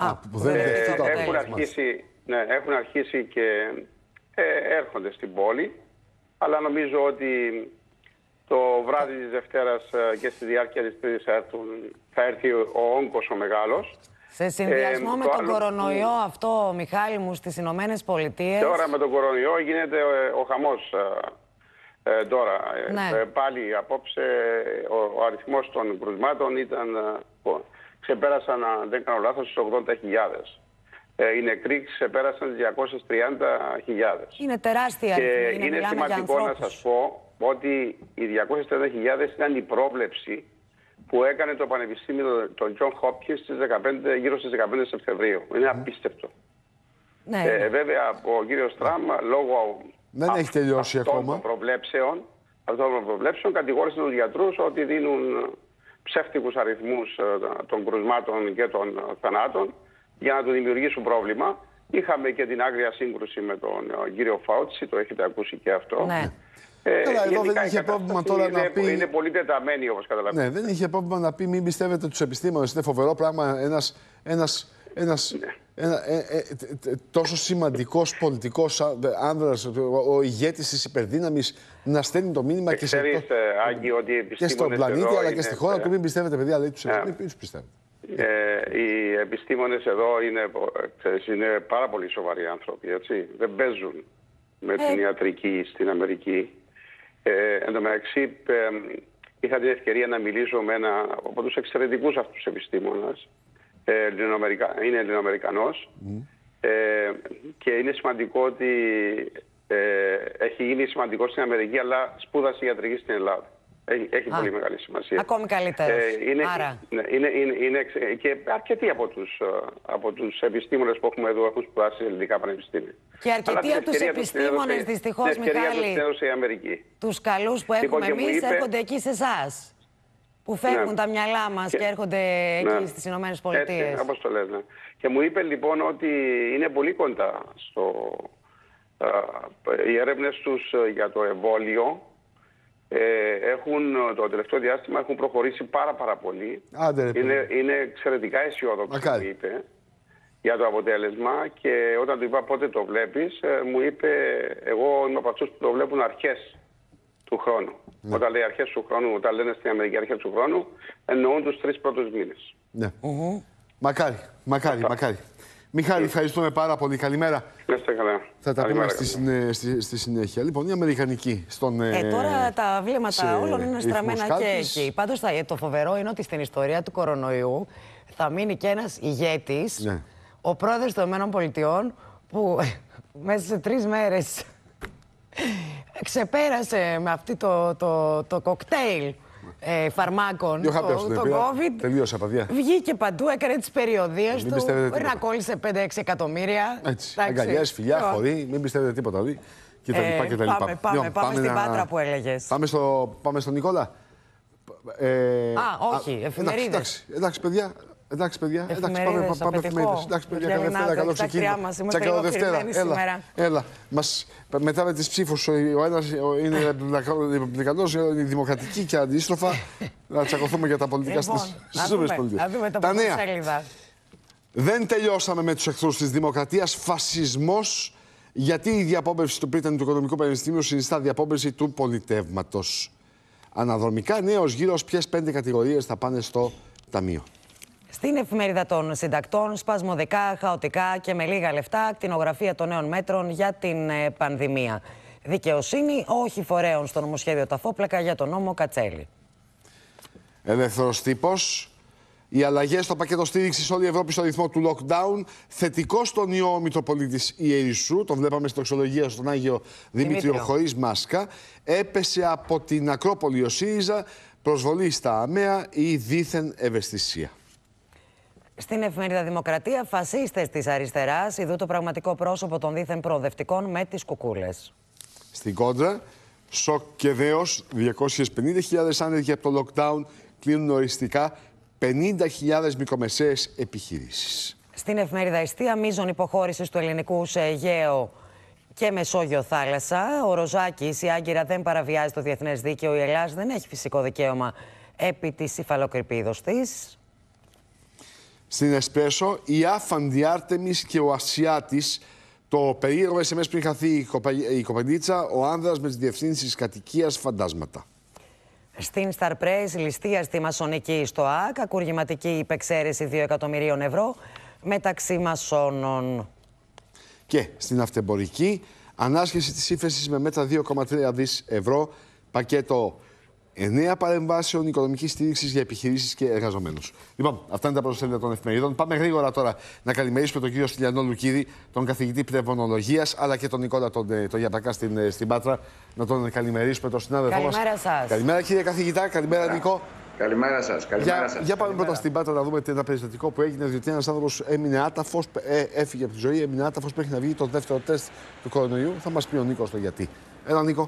Έχουν αρχίσει και έρχονται στην πόλη, αλλά νομίζω ότι το βράδυ της Δευτέρας και στη διάρκεια της Τρίτης θα έρθει ο όγκος ο μεγάλος. Σε συνδυασμό με τον κορονοϊό αυτό, Μιχάλη μου, στις Ηνωμένες Πολιτείες. Τώρα με τον κορονοϊό γίνεται ο χαμός τώρα. Πάλι απόψε ο αριθμός των κρουσμάτων ξεπέρασαν, αν δεν κάνω λάθος, τις 80.000. Οι νεκροί ξεπέρασαν τις 230.000. Είναι τεράστια αριθμή. Και είναι σημαντικό να σας πω ότι οι 230.000 ήταν η πρόβλεψη που έκανε το Πανεπιστήμιο των John Hopkins γύρω στις 15 Σεπτεμβρίου. Είναι απίστευτο. Βέβαια, ο κύριος Τραμπ, λόγω αυτών των προβλέψεων, κατηγόρησε τους γιατρούς ότι δίνουν ψεύτικους αριθμούς των κρουσμάτων και των θανάτων για να του δημιουργήσουν πρόβλημα. Είχαμε και την άγρια σύγκρουση με τον κύριο Φάουτσι, το έχετε ακούσει και αυτό. Εδώ δεν είχε πρόβλημα τώρα να πει. Είναι πολύ τεταμένη, όπως καταλαβαίνετε. Ναι, δεν είχε πρόβλημα να πει μην πιστεύετε τους επιστήμονες. Είναι φοβερό πράγμα ένας τόσο σημαντικός πολιτικός άνδρας, ο ηγέτης της υπερδύναμης, να στέλνει το μήνυμα και στον πλανήτη, αλλά και στη χώρα του. Μην πιστεύετε, παιδιά, λέει τους επιστήμονες. Μην τους πιστεύετε. Οι επιστήμονες εδώ είναι πάρα πολύ σοβαροί άνθρωποι, έτσι. Δεν παίζουν με την ιατρική στην Αμερική. Εν τω μεταξύ, είχα την ευκαιρία να μιλήσω με ένα από τους εξαιρετικούς αυτούς επιστήμονες. Είναι Ελληνοαμερικανός και είναι σημαντικό ότι έχει γίνει σημαντικό στην Αμερική, αλλά σπούδασε ιατρική στην Ελλάδα. Έχει πολύ μεγάλη σημασία. Ακόμη καλύτερο. Και αρκετοί από τους επιστήμονες που έχουμε εδώ έχουν σπουδάσει σε ελληνικά πανεπιστήμια. Και αρκετοί από τους επιστήμονες, δυστυχώς, Μιχάλη, τους καλούς που έχουμε εμείς, έρχονται εκεί σε εσάς. Που φεύγουν τα μυαλά μας και έρχονται εκεί στις Ηνωμένες Πολιτείες. Έτσι, όπως το λένε. Και μου είπε λοιπόν ότι είναι πολύ κοντά οι έρευνες τους για το εμβόλιο. Το τελευταίο διάστημα έχουν προχωρήσει πάρα πολύ. Είναι εξαιρετικά αισιόδοξο, μου είπε, για το αποτέλεσμα. Και όταν του είπα πότε το βλέπεις, μου είπε εγώ είμαι από αυτούς που το βλέπουν αρχές του χρόνου. Όταν λέει αρχές του χρόνου, όταν λένε στην Αμερική αρχές του χρόνου, εννοούν τους 3 πρώτους μήνες. Ναι. Μακάρι. Μιχάλη, ευχαριστούμε πάρα πολύ. Καλημέρα. Να είστε καλά. Θα τα πούμε στη συνέχεια. Λοιπόν, η Αμερικανική στον. Τώρα τα βλέμματα όλων είναι στραμμένα και εκεί. Πάντως το φοβερό είναι ότι στην ιστορία του κορονοϊού θα μείνει και ένας ηγέτης, ναι, ο πρόεδρος των ΗΠΑ, που μέσα σε 3 μέρες ξεπέρασε με αυτή το κοκτέιλ φαρμάκων το COVID. Τελείωσα, παιδιά. Βγήκε παντού, έκανε τις περιοδίες του. Να κόλλησε 5-6 εκατομμύρια. Έτσι. Αγκαλιές, φιλιά, χωρί, μην πιστεύετε τίποτα. Και τα λοιπά και τα λοιπά. Πάμε στην Πάτρα που έλεγες. Πάμε στον Νικόλα. Όχι, εφημερίδες. Εντάξει, παιδιά. Εντάξει, πάμε εφημερίδες. Εντάξει, παιδιά, καλή Δευτέρα, καλό ξεκίνημα. Τσακαλό Δευτέρα. Έλα. Μετά με τις ψήφους, ο ένας είναι ρεπουμπλικανός, η δημοκρατική και αντίστροφα. Να τσακωθούμε για τα πολιτικά στις ΗΠΑ. Να δούμε τα σελίδα. Δεν τελειώσαμε με τους εχθρούς της δημοκρατίας. Φασισμός, γιατί η διαπόμπευση του Πρίτανη του Οικονομικού Πανεπιστημίου συνιστά διαπόμπευση του πολιτεύματος. Αναδρομικά, νέος γύρος, ποιες 5 κατηγορίες θα πάνε στο ταμείο. Στην εφημερίδα των συντακτών, σπασμωδικά, χαοτικά και με λίγα λεφτά, ακτινογραφία των νέων μέτρων για την πανδημία. Δικαιοσύνη, όχι φορέων στο νομοσχέδιο Ταφόπλακα για τον νόμο Κατσέλη. Ελεύθερος τύπος. Οι αλλαγές στο πακέτο στήριξης όλη η Ευρώπη στο ρυθμό του lockdown. Θετικό στον ιό ο Μητροπολίτης Ιερισσού. Τον βλέπαμε στην τοξολογία στον Άγιο Δημήτριο χωρίς μάσκα. Έπεσε από την Ακρόπολη ο ΣΥΡΙΖΑ. Προσβολή στα ΑΜΕΑ ή δίθεν ευαισθησία. Στην εφημερίδα Δημοκρατία, φασίστες της αριστεράς ειδού το πραγματικό πρόσωπο των δίθεν προοδευτικών με τις κουκούλες. Στην κόντρα, σοκ και δέος, 250.000 άνεργοι από το lockdown κλείνουν οριστικά 50.000 μικρομεσαίες επιχειρήσεις. Στην εφημερίδα Ιστία, μείζον υποχώρησης του ελληνικού σε Αιγαίο και Μεσόγειο θάλασσα. Ο Ροζάκης, η Άγκυρα δεν παραβιάζει το διεθνές δίκαιο. Η Ελλάδα δεν έχει φυσικό δικαίωμα επί της υφαλοκρηπίδος της. Στην Εσπρέσο, η άφαντη Άρτεμις και ο Ασιάτης. Το περίεργο SMS πριν χαθεί η κοπελίτσα, ο άνδρας με τις διευθύνσεις κατοικίας φαντάσματα. Στην Star Press, ληστεία στη μασονική στο ΑΚ, ακουργηματική υπεξαίρεση 2 εκατομμυρίων ευρώ μεταξύ μασόνων. Και στην αυτεμπορική, ανάσχεση της ύφεσης με μέτρα 2,3 δις ευρώ, πακέτο 9 παρεμβάσεων οικονομικής στήριξης για επιχειρήσεις και εργαζομένους. Λοιπόν, αυτά είναι τα πρωτοσέλιδα των εφημερίδων. Πάμε γρήγορα τώρα να καλημερίσουμε τον κύριο Στυλιανό Λουκίδη, τον καθηγητή πνευμονολογίας, αλλά και τον Νικόλα τον Γιαπρακά στην Πάτρα. Να τον καλημερίσουμε, τον συνάδελφό μας. Καλημέρα σας. Καλημέρα, κύριε καθηγητά. Καλημέρα, Νικό. Καλημέρα σας. Για πάμε πρώτα στην Πάτρα να δούμε ένα περιστατικό που έγινε, διότι ένας άνθρωπος έμεινε άταφος, έφυγε από τη ζωή, έμεινε άταφος, πρέπει να βγει το δεύτερο τεστ του κορονοϊού. Θα μας πει ο Νίκος το γιατί. Έλα, Νίκο.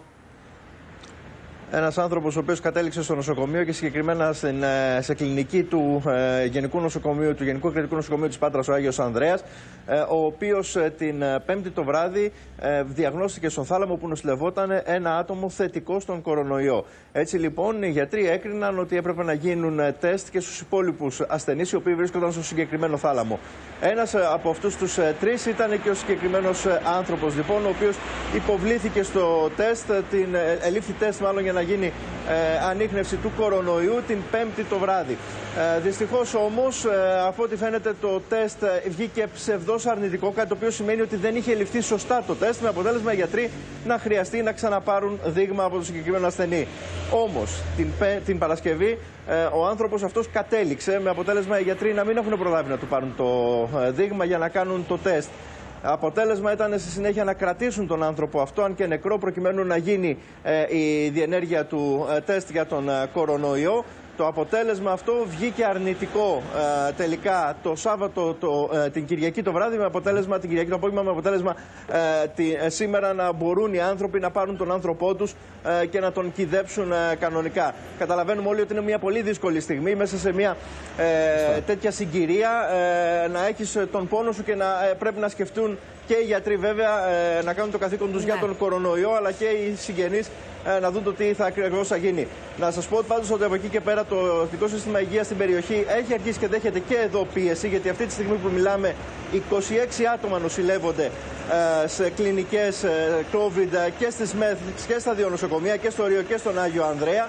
Ένας άνθρωπος ο οποίος κατέληξε στο νοσοκομείο και συγκεκριμένα σε κλινική του Γενικού Νοσοκομείου, του Γενικού Κρατικού Νοσοκομείου της Πάτρας, ο Άγιος Ανδρέας, ο οποίος την Πέμπτη το βράδυ διαγνώστηκε στον θάλαμο που νοσηλευόταν ένα άτομο θετικό στον κορονοϊό. Έτσι λοιπόν οι γιατροί έκριναν ότι έπρεπε να γίνουν τεστ και στους υπόλοιπους ασθενείς οι οποίοι βρίσκονταν στο συγκεκριμένο θάλαμο. Ένας από αυτούς τους 3 ήταν και ο συγκεκριμένος άνθρωπος, λοιπόν, ο οποίος υποβλήθηκε στο τεστ, ελήφθη τεστ μάλλον για να γίνει ανίχνευση του κορονοϊού την Πέμπτη το βράδυ. Δυστυχώς όμως, αφού ό,τι φαίνεται, το τεστ βγήκε ψευδώς αρνητικό, κάτι το οποίο σημαίνει ότι δεν είχε ληφθεί σωστά το τεστ, με αποτέλεσμα οι γιατροί να χρειαστεί να ξαναπάρουν δείγμα από το συγκεκριμένο ασθενή. Όμως, την Παρασκευή, ο άνθρωπος αυτός κατέληξε, με αποτέλεσμα οι γιατροί να μην έχουν προλάβει να του πάρουν το δείγμα για να κάνουν το τεστ. Αποτέλεσμα ήταν στη συνέχεια να κρατήσουν τον άνθρωπο αυτό, αν και νεκρό, προκειμένου να γίνει η διενέργεια του τεστ για τον κορονοϊό. Το αποτέλεσμα αυτό βγήκε αρνητικό τελικά το Σάββατο, την Κυριακή το βράδυ, με αποτέλεσμα την Κυριακή το απόγευμα, με αποτέλεσμα σήμερα να μπορούν οι άνθρωποι να πάρουν τον άνθρωπό τους και να τον κυδέψουν κανονικά. Καταλαβαίνουμε όλοι ότι είναι μια πολύ δύσκολη στιγμή μέσα σε μια τέτοια συγκυρία να έχεις τον πόνο σου και να πρέπει να σκεφτούν και οι γιατροί βέβαια να κάνουν το καθήκον τους για τον κορονοϊό, αλλά και οι συγγενείς να δουν το τι θα ακριβώς θα γίνει. Να σας πω πάντως ότι από εκεί και πέρα το Εθνικό Σύστημα Υγείας στην περιοχή έχει αρχίσει και δέχεται και εδώ πίεση, γιατί αυτή τη στιγμή που μιλάμε 26 άτομα νοσηλεύονται σε κλινικές COVID και στις ΜΕΘ και στα 2 νοσοκομεία, και στο Ρίο και στον Άγιο Ανδρέα.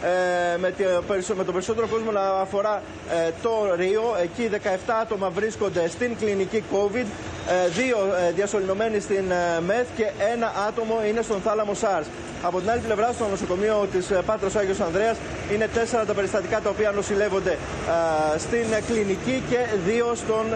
με το περισσότερο κόσμο να αφορά το Ρίο. Εκεί 17 άτομα βρίσκονται στην κλινική COVID, 2 διασωληνωμένοι στην ΜΕΘ και 1 άτομο είναι στον θάλαμο SARS. Από την άλλη πλευρά, στο νοσοκομείο της Πάτρας ο Άγιος Ανδρέας, είναι 4 τα περιστατικά τα οποία νοσηλεύονται στην κλινική και 2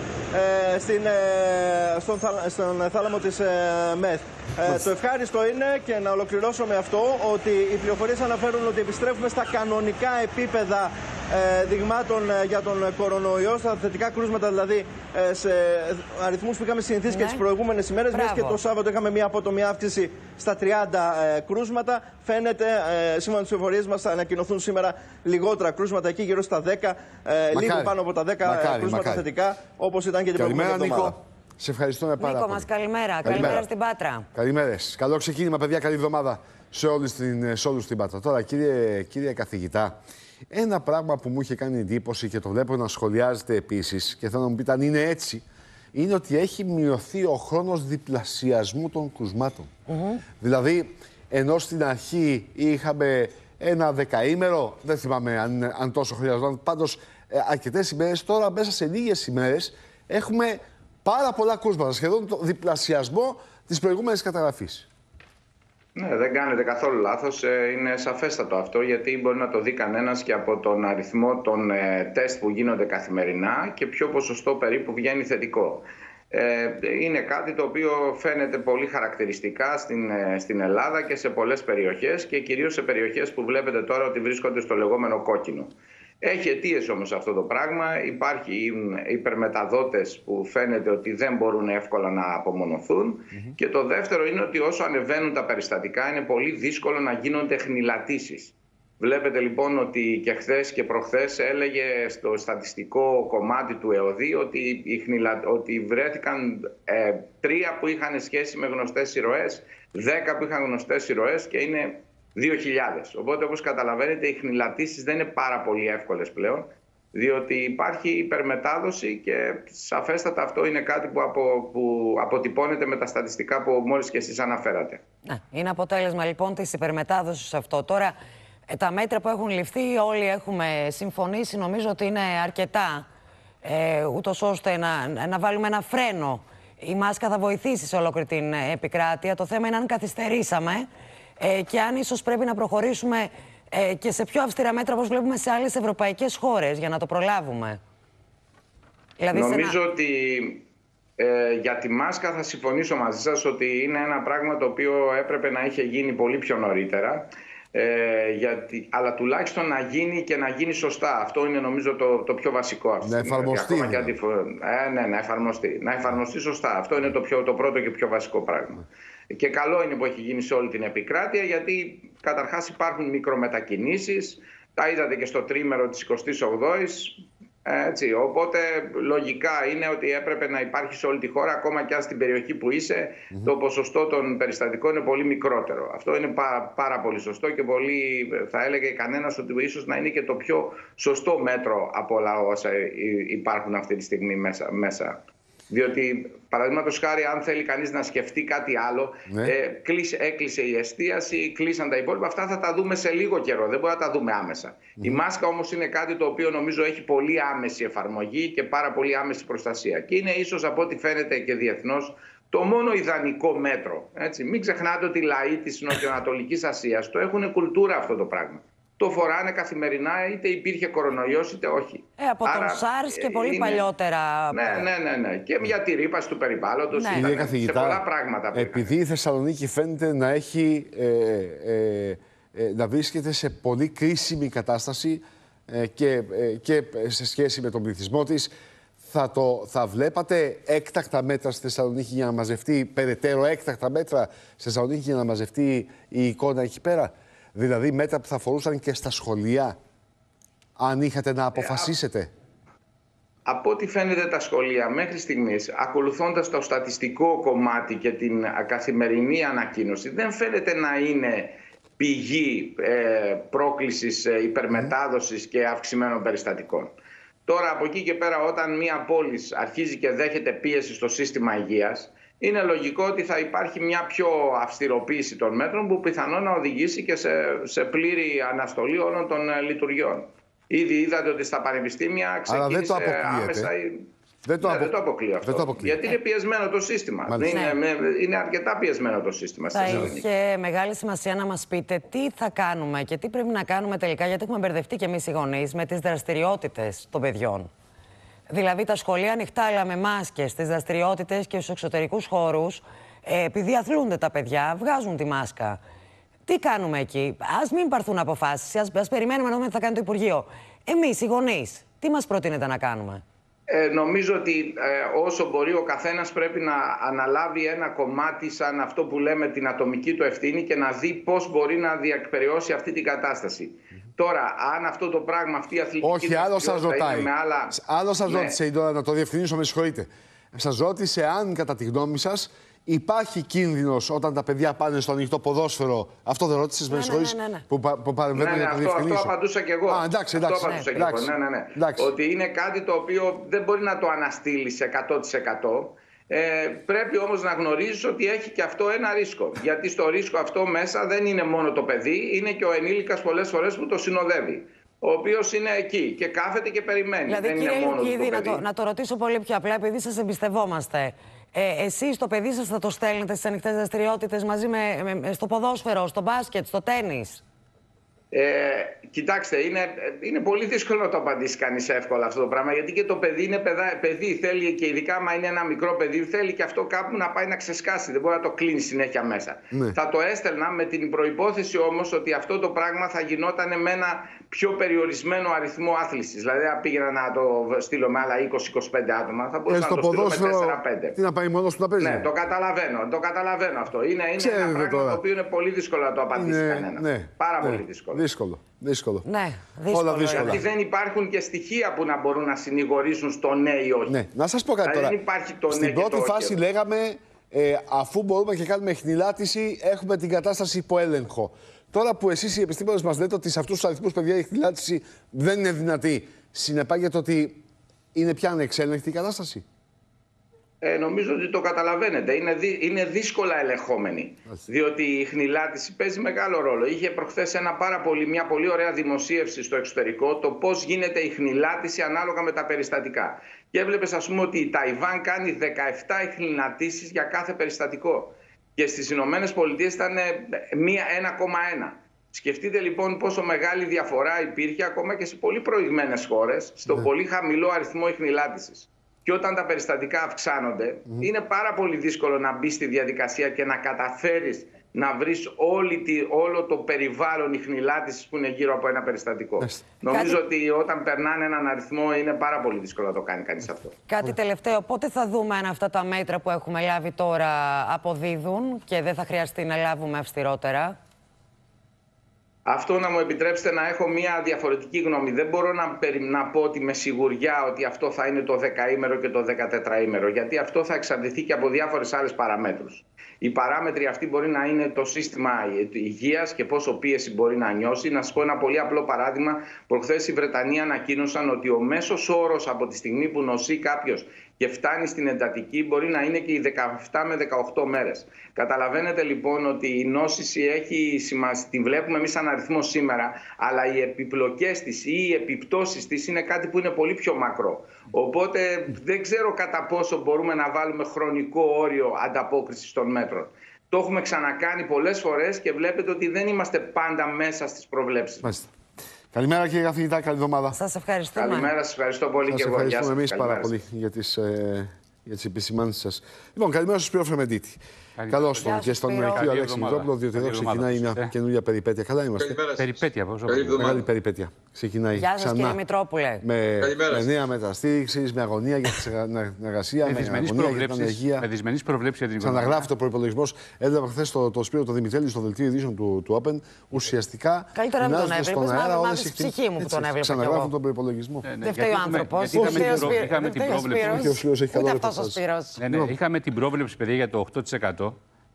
στον θάλαμο της ΜΕΘ. Το ευχάριστο είναι, και να ολοκληρώσω με αυτό, ότι οι πληροφορίες αναφέρουν ότι επιστρέφουμε στα κανονικά επίπεδα δειγμάτων για τον κορονοϊό, στα θετικά κρούσματα δηλαδή, σε αριθμούς που είχαμε συνηθίσει και τις προηγούμενες ημέρες. Μιας και το Σάββατο είχαμε μια απότομη αύξηση στα 30 κρούσματα. Φαίνεται, σύμφωνα με τις πληροφορίες μας, θα ανακοινωθούν σήμερα λιγότερα κρούσματα, εκεί γύρω στα 10, λίγο πάνω από τα 10 κρούσματα θετικά, όπως ήταν και την προηγούμενη εβδομάδα. Νίκο, σε ευχαριστούμε πάρα πολύ. Νίκο μας, καλημέρα. Καλημέρα στην Πάτρα. Καλημέρες. Καλό ξεκίνημα, παιδιά. Καλή εβδομάδα σε όλους στην Πάτρα. Τώρα, κύριε καθηγητά, ένα πράγμα που μου είχε κάνει εντύπωση και το βλέπω να σχολιάζεται επίσης και θέλω να μου πείτε αν είναι έτσι, είναι ότι έχει μειωθεί ο χρόνος διπλασιασμού των κρουσμάτων. Δηλαδή, ενώ στην αρχή είχαμε ένα δεκαήμερο, δεν θυμάμαι αν τόσο χρειαζόταν, πάντως αρκετές ημέρες, τώρα μέσα σε λίγες ημέρες έχουμε πάρα πολλά κρούσματα, σχεδόν το διπλασιασμό της προηγούμενης καταγραφής. Ναι, δεν κάνετε καθόλου λάθος. Είναι σαφέστατο αυτό, γιατί μπορεί να το δει κανένας και από τον αριθμό των τεστ που γίνονται καθημερινά και ποιο ποσοστό περίπου βγαίνει θετικό. Είναι κάτι το οποίο φαίνεται πολύ χαρακτηριστικά στην Ελλάδα και σε πολλές περιοχές και κυρίως σε περιοχές που βλέπετε τώρα ότι βρίσκονται στο λεγόμενο κόκκινο. Έχει αιτίες όμως αυτό το πράγμα. Υπάρχουν υπερμεταδότες που φαίνεται ότι δεν μπορούν εύκολα να απομονωθούν. Και το δεύτερο είναι ότι όσο ανεβαίνουν τα περιστατικά είναι πολύ δύσκολο να γίνονται χνηλατήσεις. Βλέπετε λοιπόν ότι και χθες και προχθές έλεγε στο στατιστικό κομμάτι του ΕΟΔΗ ότι βρέθηκαν 3 που είχαν σχέση με γνωστές ηρωές, 10 που είχαν γνωστές ηρωές και είναι 2.000. Οπότε, όπως καταλαβαίνετε, οι χνηλατήσεις δεν είναι πάρα πολύ εύκολες πλέον, διότι υπάρχει υπερμετάδοση και σαφέστατα αυτό είναι κάτι που αποτυπώνεται με τα στατιστικά που μόλις και εσείς αναφέρατε. Είναι αποτέλεσμα λοιπόν της υπερμετάδοσης αυτό. Τώρα, τα μέτρα που έχουν ληφθεί, όλοι έχουμε συμφωνήσει, νομίζω ότι είναι αρκετά, ούτως ώστε να βάλουμε ένα φρένο. Η μάσκα θα βοηθήσει σε ολόκληρη την επικράτεια. Το θέμα είναι αν καθυστερήσαμε και αν ίσως πρέπει να προχωρήσουμε και σε πιο αυστηρά μέτρα, όπως βλέπουμε σε άλλες ευρωπαϊκές χώρες, για να το προλάβουμε. Δηλαδή, νομίζω ότι για τη μάσκα θα συμφωνήσω μαζί σας ότι είναι ένα πράγμα το οποίο έπρεπε να είχε γίνει πολύ πιο νωρίτερα. Αλλά τουλάχιστον να γίνει και να γίνει σωστά. Αυτό είναι νομίζω το πιο βασικό. Να εφαρμοστεί. Να εφαρμοστεί σωστά. Αυτό είναι το πρώτο και πιο βασικό πράγμα. Και καλό είναι που έχει γίνει σε όλη την επικράτεια, γιατί καταρχάς υπάρχουν μικρομετακινήσεις. Τα είδατε και στο τρίμερο της 28ης. Έτσι, οπότε λογικά είναι ότι έπρεπε να υπάρχει σε όλη τη χώρα, ακόμα και αν στην περιοχή που είσαι το ποσοστό των περιστατικών είναι πολύ μικρότερο. Αυτό είναι πάρα πολύ σωστό και πολύ, θα έλεγε κανένας ότι ίσως να είναι και το πιο σωστό μέτρο από όλα όσα υπάρχουν αυτή τη στιγμή μέσα. Διότι, παραδείγματος χάρη, αν θέλει κανείς να σκεφτεί κάτι άλλο, έκλεισε η εστίαση, κλείσαν τα υπόλοιπα. Αυτά θα τα δούμε σε λίγο καιρό. Δεν μπορούμε να τα δούμε άμεσα. Η μάσκα όμως είναι κάτι το οποίο νομίζω έχει πολύ άμεση εφαρμογή και πάρα πολύ άμεση προστασία. Και είναι ίσως, από ό,τι φαίνεται και διεθνώς, το μόνο ιδανικό μέτρο. Έτσι. Μην ξεχνάτε ότι οι λαοί της Νοτιοανατολικής Ασίας το έχουν κουλτούρα αυτό το πράγμα. Το φοράνε καθημερινά, είτε υπήρχε κορονοϊός είτε όχι. Από τον SARS και πολύ παλιότερα. Ναι. Και για τη ρήπαση του περιβάλλοντος. Κύριε καθηγητά, σε πολλά πράγματα. Επειδή η Θεσσαλονίκη φαίνεται να έχει να βρίσκεται σε πολύ κρίσιμη κατάσταση και σε σχέση με τον πληθυσμό της, θα βλέπατε έκτακτα μέτρα στη Θεσσαλονίκη για να μαζευτεί, περαιτέρω έκτακτα μέτρα στη Θεσσαλονίκη για να μαζευτεί η εικόνα εκεί πέρα? Δηλαδή μέτρα που θα αφορούσαν και στα σχολεία, αν είχατε να αποφασίσετε. Από ό,τι φαίνεται τα σχολεία μέχρι στιγμής, ακολουθώντας το στατιστικό κομμάτι και την καθημερινή ανακοίνωση, δεν φαίνεται να είναι πηγή πρόκλησης υπερμετάδοσης και αυξημένων περιστατικών. Τώρα από εκεί και πέρα, όταν μία πόλη αρχίζει και δέχεται πίεση στο σύστημα υγείας είναι λογικό ότι θα υπάρχει μια πιο αυστηροποίηση των μέτρων που πιθανόν να οδηγήσει και σε πλήρη αναστολή όλων των λειτουργιών. Ήδη είδατε ότι στα πανεπιστήμια ξεκίνησε άμεσα. Δεν το αποκλείω αυτό. Γιατί είναι πιεσμένο το σύστημα. Είναι αρκετά πιεσμένο το σύστημα. Θα είχε μεγάλη σημασία να μας πείτε τι θα κάνουμε και τι πρέπει να κάνουμε τελικά, γιατί έχουμε μπερδευτεί κι εμείς οι γονείς με τις δραστηριότητες των παιδιών. Δηλαδή τα σχολεία ανοιχτά, αλλά με μάσκες, τις δραστηριότητες και στους εξωτερικούς χώρους, επειδή αθλούνται τα παιδιά, βγάζουν τη μάσκα. Τι κάνουμε εκεί? Ας μην πάρθουν αποφάσεις, ας περιμένουμε να δούμε τι θα κάνει το Υπουργείο. Εμείς οι γονείς, τι μας προτείνετε να κάνουμε? Νομίζω ότι όσο μπορεί ο καθένας πρέπει να αναλάβει ένα κομμάτι σαν αυτό που λέμε την ατομική του ευθύνη και να δει πώς μπορεί να διεκπεραιώσει αυτή την κατάσταση. Τώρα, αν αυτό το πράγμα, αυτή η αθλητική... Όχι, άλλο σας ρωτάει. Άλλο σας ρώτησε, να το διευκρινίσω, με συγχωρείτε. Σας ρώτησε αν κατά τη γνώμη σας υπάρχει κίνδυνος όταν τα παιδιά πάνε στο ανοιχτό ποδόσφαιρο. Αυτό δεν ρώτησες, με συγχωρείς, που παρεμβαίνουν για να το διευκρινίσω. Αυτό απαντούσα και εγώ. Εντάξει. Ότι είναι κάτι το οποίο δεν μπορεί να το αναστείλει σε 100%. Πρέπει όμως να γνωρίζεις ότι έχει και αυτό ένα ρίσκο. Γιατί στο ρίσκο αυτό μέσα δεν είναι μόνο το παιδί, είναι και ο ενήλικας πολλές φορές που το συνοδεύει. Ο οποίος είναι εκεί και κάθεται και περιμένει. Δηλαδή, δεν κύριε είναι μόνο Λουκίδη, να το ρωτήσω πολύ πιο απλά, επειδή σας εμπιστευόμαστε. Εσείς το παιδί σας θα το στέλνετε στις ανοιχτές δραστηριότητες μαζί στο ποδόσφαιρο, στο μπάσκετ, στο τένις? Κοιτάξτε, είναι πολύ δύσκολο να το απαντήσει κανείς εύκολα αυτό το πράγμα, γιατί και το παιδί είναι παιδί, θέλει, και ειδικά άμα είναι ένα μικρό παιδί, θέλει και αυτό κάπου να πάει να ξεσκάσει, δεν μπορεί να το κλείνει συνέχεια μέσα. Θα το έστελνα με την προϋπόθεση όμως ότι αυτό το πράγμα θα γινόταν με ένα πιο περιορισμένο αριθμό άθλησης. Δηλαδή, αν πήγαινα να το στείλω με άλλα 20-25 άτομα, θα μπορούσα να το στείλω με 4-5. Τι να πάει μόνος του να παίζει? Ναι, το καταλαβαίνω αυτό. Είναι ένα πράγμα το οποίο είναι πολύ δύσκολο να το απαντήσει κανένα. Πάρα πολύ δύσκολο. Δύσκολο. Ναι, όλα δύσκολα. Γιατί δεν υπάρχουν και στοιχεία που να μπορούν να συνηγορήσουν στο ναι ή όχι. Ναι. Να σας πω κάτι τώρα. Δεν υπάρχει το στην πρώτη φάση λέγαμε, αφού μπορούμε και κάνουμε χνηλάτιση, έχουμε την κατάσταση υπό έλεγχο. Τώρα που εσείς οι επιστήμονες μας λέτε ότι σε αυτούς τους αριθμούς, παιδιά, η χνηλάτιση δεν είναι δυνατή, συνεπάγεται ότι είναι πια ανεξέλεγκτη η κατάσταση? Νομίζω ότι το καταλαβαίνετε. Είναι δύσκολα ελεγχόμενη. Διότι η χνηλάτιση παίζει μεγάλο ρόλο. Είχε προχθές μια πολύ ωραία δημοσίευση στο εξωτερικό το πώς γίνεται η χνηλάτιση ανάλογα με τα περιστατικά. Και έβλεπες, ας πούμε, ότι η Ταϊβάν κάνει 17 χνηλατίσεις για κάθε περιστατικό. Και στις Ηνωμένες Πολιτείες ήταν 1,1. Σκεφτείτε λοιπόν πόσο μεγάλη διαφορά υπήρχε ακόμα και σε πολύ προηγμένες χώρες, στο πολύ χαμηλό αριθμό χνηλάτισης. Και όταν τα περιστατικά αυξάνονται, είναι πάρα πολύ δύσκολο να μπει στη διαδικασία και να καταφέρεις να βρεις όλο το περιβάλλον ιχνηλάτησης που είναι γύρω από ένα περιστατικό. Νομίζω ότι όταν περνάνε έναν αριθμό είναι πάρα πολύ δύσκολο να το κάνει κανείς αυτό. Κάτι τελευταίο, πότε θα δούμε αν αυτά τα μέτρα που έχουμε λάβει τώρα αποδίδουν και δεν θα χρειαστεί να λάβουμε αυστηρότερα? Αυτό, να μου επιτρέψετε να έχω μια διαφορετική γνώμη. Δεν μπορώ να πω ότι με σιγουριά ότι αυτό θα είναι το 10ήμερο και το 14ήμερο, γιατί αυτό θα εξαρτηθεί και από διάφορες άλλες παραμέτρους. Οι παράμετροι αυτοί μπορεί να είναι το σύστημα υγείας και πόσο πίεση μπορεί να νιώσει. Να σας πω ένα πολύ απλό παράδειγμα. Προχθές οι Βρετανοί ανακοίνωσαν ότι ο μέσος όρος από τη στιγμή που νοσεί κάποιος και φτάνει στην εντατική μπορεί να είναι και οι 17 με 18 μέρες. Καταλαβαίνετε λοιπόν ότι η νόσηση έχει σημασία, την βλέπουμε εμείς σαν αριθμό σήμερα, αλλά οι επιπλοκές της ή οι επιπτώσεις της είναι κάτι που είναι πολύ πιο μακρό. Οπότε δεν ξέρω κατά πόσο μπορούμε να βάλουμε χρονικό όριο ανταπόκρισης των μέτρων. Το έχουμε ξανακάνει πολλές φορές και βλέπετε ότι δεν είμαστε πάντα μέσα στις προβλέψεις. Μάλιστα. Καλημέρα κύριε καθηγητά, καλή εβδομάδα. Σας ευχαριστούμε. Καλημέρα, σας ευχαριστώ πολύ και εγώ. Σας ευχαριστούμε εμείς πάρα πολύ για τις επισημάνσεις σας. Λοιπόν, καλημέρα στον Σπύρο Φρεμεντίτη. Καλώς τον και στον κύριο Αλέξη Μητρόπουλο, διότι εδώ ξεκινάει μια καινούργια περιπέτεια. Καλά είμαστε. Περιπέτεια, πώς μεγάλη περιπέτεια. Ξεκινάει Γεια σας, κύριε Μητρόπουλε. Με νέα μεταστήριξη, με αγωνία για την εργασία, με αγωνία για την υγεία. Με δυσμενείς προβλέψεις για την οικονομία. Ξαναγράφει το προϋπολογισμός. Έβλεπα χθες το Σπύρο το Δημητρέλη στο δελτίο ειδήσεων του Open. Ουσιαστικά. Καλύτερα να τον έβλεπες, να μάθεις τη ψυχή μου που τον έβλεπα. Ξαναγράφουν τον προϋπολογισμό. Δεν φταίει ο άνθρωπος. Είχαμε την πρόβλεψη. Ούτε αυτός ο Σπύρος. Είχαμε την πρόβλεψη, παιδιά, για το 8%.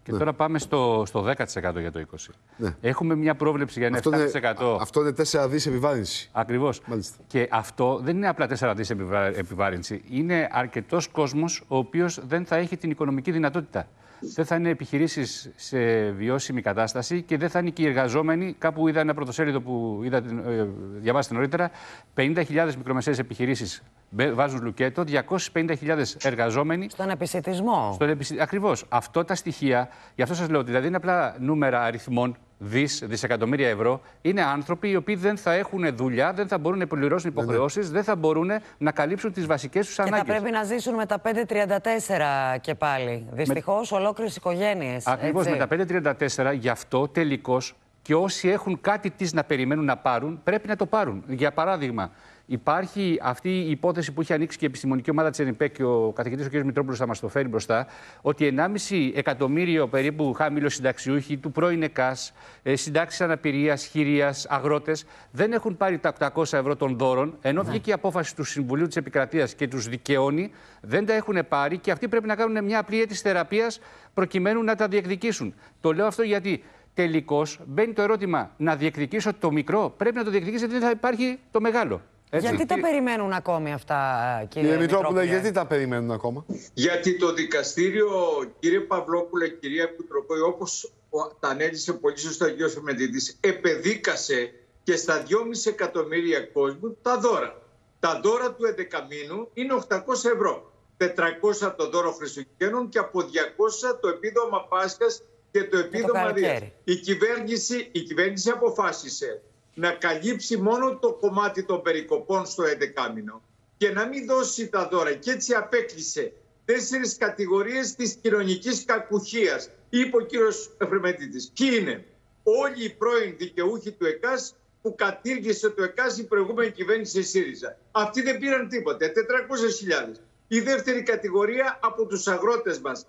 Και τώρα πάμε στο 10% για το 20%. Ναι. Έχουμε μια πρόβλεψη για ένα 7%. Αυτό είναι 4 δις επιβάρυνση. Ακριβώς. Και αυτό δεν είναι απλά 4 δις επιβάρυνση. Είναι αρκετός κόσμος ο οποίος δεν θα έχει την οικονομική δυνατότητα. Δεν θα είναι επιχειρήσεις σε βιώσιμη κατάσταση και δεν θα είναι και οι εργαζόμενοι. Κάπου είδα ένα πρωτοσέλιδο που διαβάσετε νωρίτερα. 50.000 μικρομεσαίες επιχειρήσεις βάζουν λουκέτο, 250.000 εργαζόμενοι. Στον επισιτισμό. Ακριβώς. Αυτό τα στοιχεία, γι' αυτό σας λέω ότι δηλαδή είναι απλά νούμερα αριθμών. Δισεκατομμύρια ευρώ, είναι άνθρωποι οι οποίοι δεν θα έχουν δουλειά, δεν θα μπορούν να πληρώσουν υποχρεώσεις, δεν θα μπορούν να καλύψουν τις βασικές τους ανάγκες. Και θα πρέπει να ζήσουν με τα 534 και πάλι. Δυστυχώς, ολόκληρες οικογένειες. Ακριβώς, με τα 534, γι' αυτό τελικώς και όσοι έχουν κάτι της να περιμένουν να πάρουν, πρέπει να το πάρουν. Για παράδειγμα, υπάρχει αυτή η υπόθεση που είχε ανοίξει και η επιστημονική ομάδα της ΕΝΙΠΕ και ο καθηγητής ο κ. Μητρόπουλος θα μας το φέρει μπροστά, ότι 1,5 εκατομμύριο περίπου χαμηλοσυνταξιούχοι του πρώην ΕΚΑΣ, συντάξεις αναπηρίας, χειρίας, αγρότες, δεν έχουν πάρει τα 800 ευρώ των δώρων, ενώ βγήκε η απόφαση του Συμβουλίου της Επικρατείας και τους δικαιώνει, δεν τα έχουν πάρει και αυτοί πρέπει να κάνουν μια απλή αίτηση θεραπείας προκειμένου να τα διεκδικήσουν. Το λέω αυτό γιατί τελικώς μπαίνει το ερώτημα, να διεκδικήσω το μικρό, πρέπει να το διεκδικήσω γιατί δεν θα υπάρχει το μεγάλο. Έτσι. Γιατί τα περιμένουν ακόμη αυτά, κύριε Μητρόπουλε, γιατί τα περιμένουν ακόμα? Γιατί το δικαστήριο, κύριε Παυλόπουλε, κυρία Κουτροπόη, όπως τα ανέλησε πολύ σωστά ο κ. Φεμεντίδης, επεδίκασε και στα 2,5 εκατομμύρια κόσμου τα δώρα. Τα δώρα του 11 μήνου είναι 800 ευρώ. 400 το δώρο Χριστουγέννων και από 200 το επίδομα Πάσχας και το επίδομα Δίας. Η κυβέρνηση αποφάσισε να καλύψει μόνο το κομμάτι των περικοπών στο 11 μήνο και να μην δώσει τα δώρα. Και έτσι απέκλεισε 4 κατηγορίες της κοινωνικής κακουχίας. Είπε ο κύριος Εφρεμετίδης. Ποιοι είναι? Όλοι οι πρώην δικαιούχοι του ΕΚΑΣ που κατήργησε το ΕΚΑΣ η προηγούμενη κυβέρνηση ΣΥΡΙΖΑ. Αυτοί δεν πήραν τίποτα. 400.000. Η δεύτερη κατηγορία από τους αγρότες μας.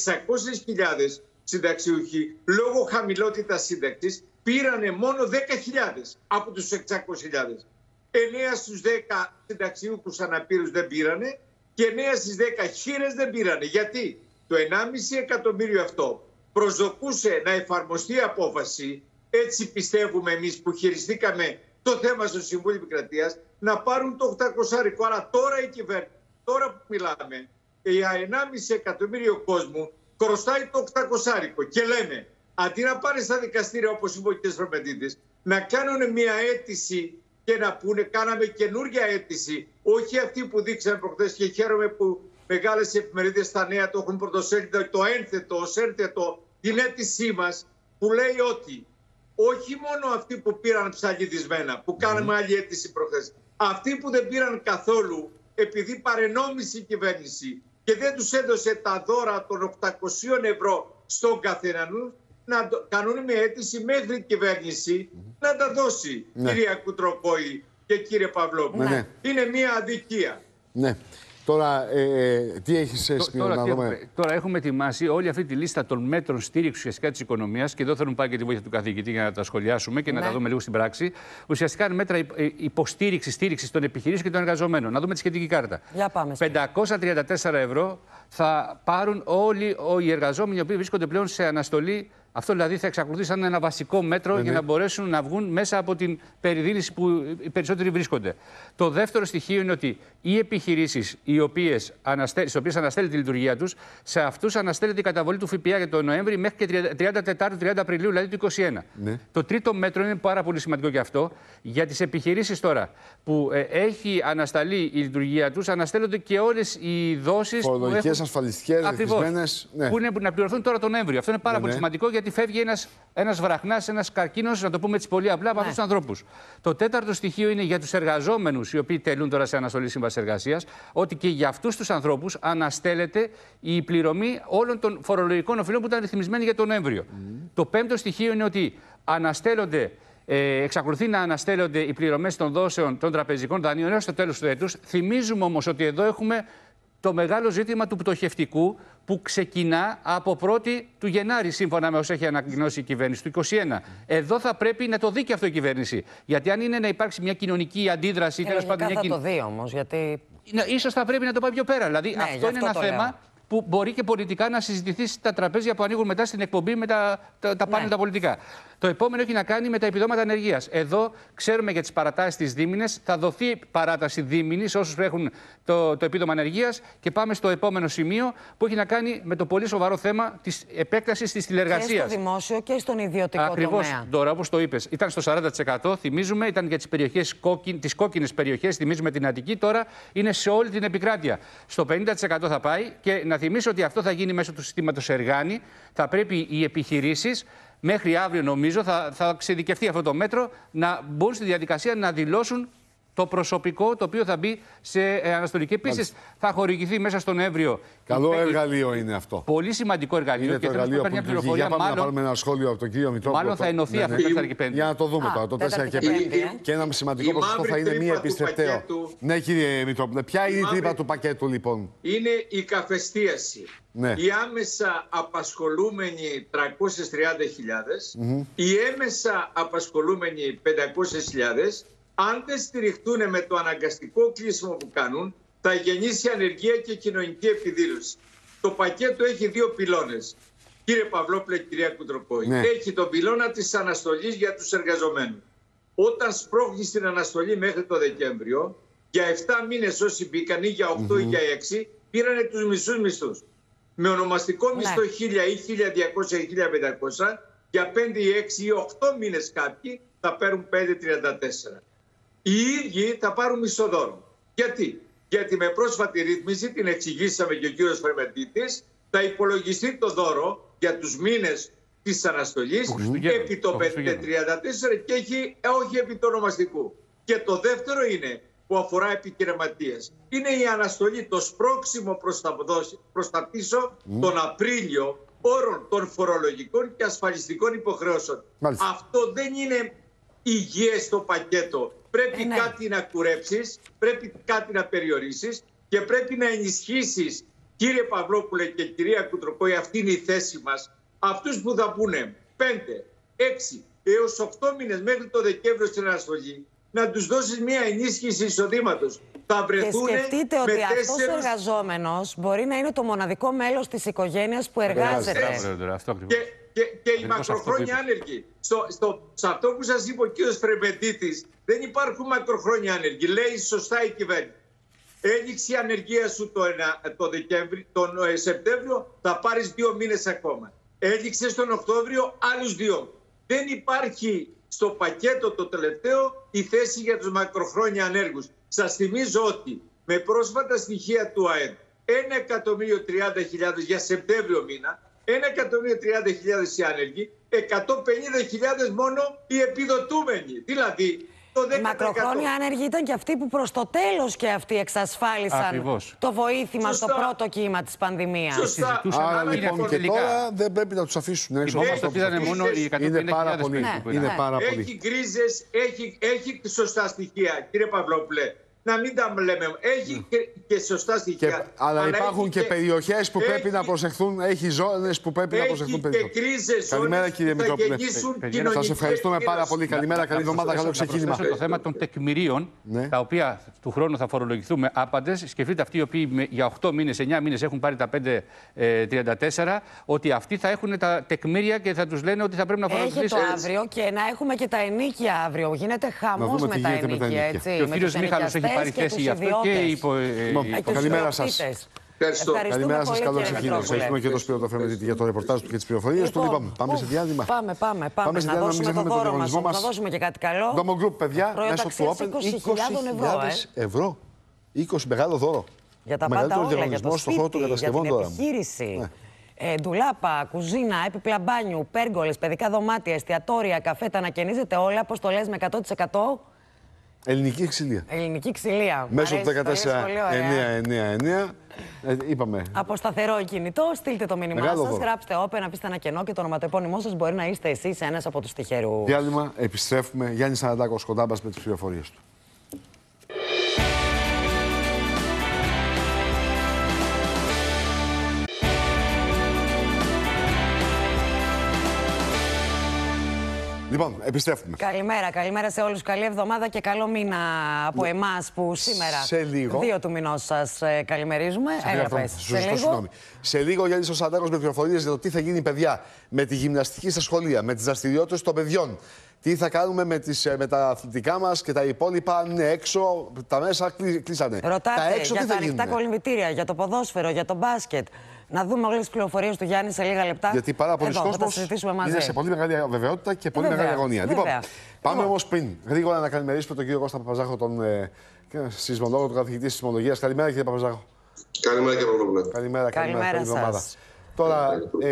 600.000 συνταξιούχοι λόγω χαμηλότητας σύνταξης πήρανε μόνο 10.000 από τους 600.000. 9 στους 10 συνταξιούχους αναπήρους δεν πήρανε και 9 στις 10 χήρες δεν πήρανε. Γιατί το 1,5 εκατομμύριο αυτό προσδοκούσε να εφαρμοστεί η απόφαση, έτσι πιστεύουμε εμείς που χειριστήκαμε το θέμα στο Συμβούλιο Επικρατείας, να πάρουν το 800. Άρα τώρα η κυβέρνηση, τώρα που μιλάμε, για 1,5 εκατομμύριο κόσμου χρωστάει το 800 και λέμε αντί να πάνε στα δικαστήρια όπως είπε ο κ. Φρομεντίδης, να κάνουν μια αίτηση και να πούνε κάναμε καινούργια αίτηση, όχι αυτή που δείξαμε προχθές και χαίρομαι που μεγάλες εφημερίδες στα νέα το έχουν πρωτοσέλιδο, το ένθετο, ως ένθετο, την αίτησή μας που λέει ότι όχι μόνο αυτοί που πήραν ψαλιδισμένα, που κάναμε άλλη αίτηση προχθές, αυτοί που δεν πήραν καθόλου επειδή παρενόμησε η κυβέρνηση και δεν τους έδωσε τα δώρα των 800 ευρώ στον καθέναν, να κάνουν μια αίτηση μέχρι η κυβέρνηση να τα δώσει, κυρία Κουτροπόη και κύριε Παυλόπουλο. Είναι μια αδικία. Ναι. Τώρα, τι έχεις Τώρα έχουμε ετοιμάσει όλη αυτή τη λίστα των μέτρων στήριξης ουσιαστικά της οικονομίας και εδώ θέλουμε πάει και τη βοήθεια του καθηγητή για να τα σχολιάσουμε και να τα δούμε λίγο στην πράξη. Ουσιαστικά είναι μέτρα στήριξης των επιχειρήσεων και των εργαζομένων. Να δούμε τη σχετική κάρτα. 534 ευρώ θα πάρουν όλοι οι εργαζόμενοι οι οποίοι βρίσκονται πλέον σε αναστολή. Αυτό δηλαδή θα εξακολουθεί σαν ένα βασικό μέτρο για να μπορέσουν να βγουν μέσα από την περιδίνηση που οι περισσότεροι βρίσκονται. Το δεύτερο στοιχείο είναι ότι οι επιχειρήσεις στις οποίες αναστέλλεται η λειτουργία τους, σε αυτούς αναστέλλεται η καταβολή του ΦΠΑ για τον Νοέμβρη μέχρι και 30 Απριλίου, δηλαδή του 2021. Το τρίτο μέτρο είναι πάρα πολύ σημαντικό και αυτό. Για τις επιχειρήσεις τώρα που έχει ανασταλεί η λειτουργία τους, αναστέλλονται και όλες οι δόσεις. Φορολογικές, ασφαλιστικές, ρυθμισμένες. Που είναι να πληρωθούν τώρα τον Νοέμβριο. Αυτό είναι πάρα πολύ σημαντικό γιατί φεύγει ένας βραχνάς, ένας καρκίνος, να το πούμε έτσι πολύ απλά, από αυτούς τους ανθρώπους. Το τέταρτο στοιχείο είναι για τους εργαζόμενους οι οποίοι τελούν τώρα σε αναστολή σύμβασης εργασίας, ότι και για αυτούς τους ανθρώπους αναστέλλεται η πληρωμή όλων των φορολογικών οφειλών που ήταν ρυθμισμένοι για τον Νοέμβριο. Το πέμπτο στοιχείο είναι ότι εξακολουθεί να αναστέλλονται οι πληρωμές των δόσεων των τραπεζικών δανείων έως το τέλος του έτους. Θυμίζουμε όμως ότι εδώ έχουμε το μεγάλο ζήτημα του πτωχευτικού που ξεκινά από 1η του Γενάρη, σύμφωνα με όσα έχει ανακοινώσει η κυβέρνηση του 2021. Εδώ θα πρέπει να το δει και αυτό η κυβέρνηση. Γιατί αν είναι να υπάρξει μια κοινωνική αντίδραση, τέλος πάντων. Θα το δει όμως, γιατί. Ίσως θα πρέπει να το πάει πιο πέρα. Δηλαδή, αυτό είναι ένα θέμα που μπορεί και πολιτικά να συζητηθεί στα τραπέζια που ανοίγουν μετά στην εκπομπή με τα πάνελ τα πολιτικά. Το επόμενο έχει να κάνει με τα επιδόματα ανεργίας. Εδώ ξέρουμε για τις παρατάσεις της δίμηνες. Θα δοθεί παράταση δίμηνης όσους έχουν το επίδομα ανεργίας. Και πάμε στο επόμενο σημείο που έχει να κάνει με το πολύ σοβαρό θέμα της επέκτασης της τηλεργασίας. Και στο δημόσιο και στον ιδιωτικό ακριβώς, τομέα. Τώρα, όπως το είπες, ήταν στο 40%. Θυμίζουμε, ήταν για τις κόκκινες περιοχές. Θυμίζουμε την Αττική. Τώρα είναι σε όλη την επικράτεια. Στο 50% θα πάει. Και να θυμίσω ότι αυτό θα γίνει μέσω του συστήματος Εργάνη. Θα πρέπει οι επιχειρήσεις. Μέχρι αύριο, νομίζω, θα εξειδικευτεί αυτό το μέτρο, να μπουν στη διαδικασία να δηλώσουν το προσωπικό το οποίο θα μπει σε αναστολική. Επίσης, θα χορηγηθεί μέσα στον Νοέμβριο. Καλό εργαλείο είναι αυτό. Πολύ σημαντικό εργαλείο. Είναι και το εργαλείο που μια πληροφορία. πάμε να πάρουμε ένα σχόλιο από τον κύριο Μητρόπουλο. Μάλλον θα ενωθεί αυτό το 4 και 5. Για να το δούμε τώρα. Το 4 και 5. Και ένα σημαντικό ποσοστό θα είναι μία επιστρεπτέο. Ναι, κύριε Μητρόπουλε. Ποια είναι η τρύπα του πακέτου, λοιπόν? Είναι η καφεστίαση. Ναι. Οι άμεσα απασχολούμενοι 330.000, οι έμεσα απασχολούμενοι 500.000, αν δεν στηριχτούν με το αναγκαστικό κλείσιμο που κάνουν, θα γεννήσει ανεργία και κοινωνική επιδήλωση. Το πακέτο έχει δύο πυλώνες. Κύριε Παυλόπουλε, κυρία Κουτροπόη, έχει τον πυλώνα της αναστολής για τους εργαζομένους. Όταν σπρώχνει στην αναστολή μέχρι το Δεκέμβριο, για 7 μήνες όσοι μπήκαν ή για 8 ή για 6, πήρανε τους μισούς μισθούς. Με ονομαστικό μισθό 1.000 ή 1.200 ή 1.500, για 5 ή 6 ή 8 μήνες κάποιοι θα παίρνουν 5.34. Οι ίδιοι θα πάρουν μισθοδόρο. Γιατί? Γιατί με πρόσφατη ρύθμιση, την εξηγήσαμε και ο κύριος Φρεμετίτης, θα υπολογιστεί το δώρο για τους μήνες της αναστολής επί το 534 και όχι επί το ονομαστικού. Και το δεύτερο είναι, που αφορά επιχειρηματίες, είναι η αναστολή, το σπρώξιμο προς τα πίσω τον Απρίλιο όρων των φορολογικών και ασφαλιστικών υποχρεώσεων. Αυτό δεν είναι υγιές στο πακέτο. Πρέπει κάτι να κουρέψεις, πρέπει κάτι να περιορίσεις και πρέπει να ενισχύσεις, κύριε Παυλόπουλε και κυρία Κουτροπόη, αυτή είναι η θέση μας, αυτούς που θα πούνε 5, 6 έως 8 μήνες μέχρι το Δεκέμβριο στην αναστολή, να τους δώσεις μια ενίσχυση εισοδήματος. Θα βρεθούν. Και σκεφτείτε ότι αυτός ο εργαζόμενος μπορεί να είναι το μοναδικό μέλος της οικογένειας που εργάζεται. Και οι μακροχρόνια άνεργοι. Σε αυτό που σας είπε ο κύριος Φρεμετίτης, δεν υπάρχουν μακροχρόνια άνεργοι. Λέει σωστά η κυβέρνηση. Έληξε η ανεργία σου τον Σεπτέμβριο, θα πάρεις 2 μήνες ακόμα. Έληξε τον Οκτώβριο, άλλους 2. Δεν υπάρχει στο πακέτο το τελευταίο η θέση για τους μακροχρόνια ανέργους. Σας θυμίζω ότι με πρόσφατα στοιχεία του ΑΕΠ, 1.030.000 για Σεπτέμβριο μήνα, 1.030.000 οι άνεργοι, 150.000 μόνο οι επιδοτούμενοι. Δηλαδή, το 10%. Οι μακροχρόνια άνεργοι ήταν και αυτοί που προς το τέλος και αυτοί εξασφάλισαν το βοήθημα στο πρώτο κύμα της πανδημίας. Άρα λοιπόν και τώρα δεν πρέπει να τους αφήσουν έξω. Είναι πάρα πολύ. Έχει γκρίζες, έχει σωστά στοιχεία, κύριε Παυλόπουλε. Να μην τα λέμε. Έχει και σωστά στοιχεία. Αλλά υπάρχουν και περιοχές που πρέπει να προσεχθούν. Έχει ζώνες που πρέπει να προσεχθούν περισσότερο. Και κρίζες. Καλημέρα, κύριε Μητρόπουλε. Σας ευχαριστούμε πάρα πολύ. Καλημέρα, καλή εβδομάδα, καλό ξεκίνημα. Το θέμα των τεκμηρίων, τα οποία του χρόνου θα φορολογηθούμε άπαντες. Σκεφτείτε αυτοί οι οποίοι για 8 μήνες, 9 μήνες έχουν πάρει τα 5.34, ότι αυτοί θα έχουν τα τεκμήρια και θα τους λένε ότι θα πρέπει να φορολογηθούν. Έχει το αύριο και να έχουμε και τα ενίκια αύριο. Γίνεται χαμός με τα ενίκια, έτσι. Και ο κύριος Μίχαλος έχει πάρει θέση γι' αυτό και καλημέρα σας. Καλημέρα σας, καλό ξεκίνημα. Ευχαριστούμε και τον Σπύρο Φρεμετίτη για το ρεπορτάζ του και τις πληροφορίες του. Πάμε σε διάλειμμα. Πάμε. Να δώσουμε το δώρο μας. Θα δώσουμε και κάτι καλό. Domo Group, παιδιά, μέσω του Open 20.000 ευρώ. 20 μεγάλο δώρο. Για τα πάντα όλα, για το σπίτι, για την επιχείρηση. Ντουλάπα, κουζίνα, έπιπλα μπάνιου, πέργολες, παιδικά δωμάτια, εστιατόρια, καφέ, τα ανακαινίζετε όλα, αποστολές με 100%. Ελληνική ξυλία. Ελληνική ξυλία. Μέσω του 14999. Είπαμε. Από σταθερό κινητό, στείλτε το μήνυμά σας, γράψτε Open, αφήστε ένα κενό και το ονοματεπώνυμό σας. Μπορεί να είστε εσείς ένας από τους τυχερούς. Διάλειμμα, επιστρέφουμε. Γιάννης Αναντάκος κοντά μας με τις πληροφορίες του. Λοιπόν, επιστρέφουμε. Καλημέρα σε όλους. Καλή εβδομάδα και καλό μήνα από εμάς που σήμερα, σε λίγο, 2 του μηνός, σας καλημερίζουμε. Σε λίγο, Γιάννης ο Σαντάκος με πληροφορίες για το τι θα γίνει, παιδιά, με τη γυμναστική στα σχολεία, με τις δραστηριότητες των παιδιών. Τι θα κάνουμε με τα αθλητικά μας και τα υπόλοιπα. Ναι, έξω τα μέσα κλείσανε. Ρωτάτε τα έξω, για τι τα θα ανοιχτά κολυμβητήρια, για το ποδόσφαιρο, για το μπάσκετ. Να δούμε όλες τις πληροφορίες του Γιάννη σε λίγα λεπτά. Γιατί πάρα πολλοί κόσμος είναι σε πολύ μεγάλη αβεβαιότητα και πολύ μεγάλη αγωνία. Λοιπόν, πάμε όμως πριν γρήγορα να καλημερίσουμε τον κύριο Κώστα Παπαζάχο, τον σεισμολόγο, τον καθηγητή σεισμολογίας. Καλημέρα, κύριε Παπαζάχο. Καλημέρα, κύριε Παπαζάχο. Καλημέρα σας. Τώρα,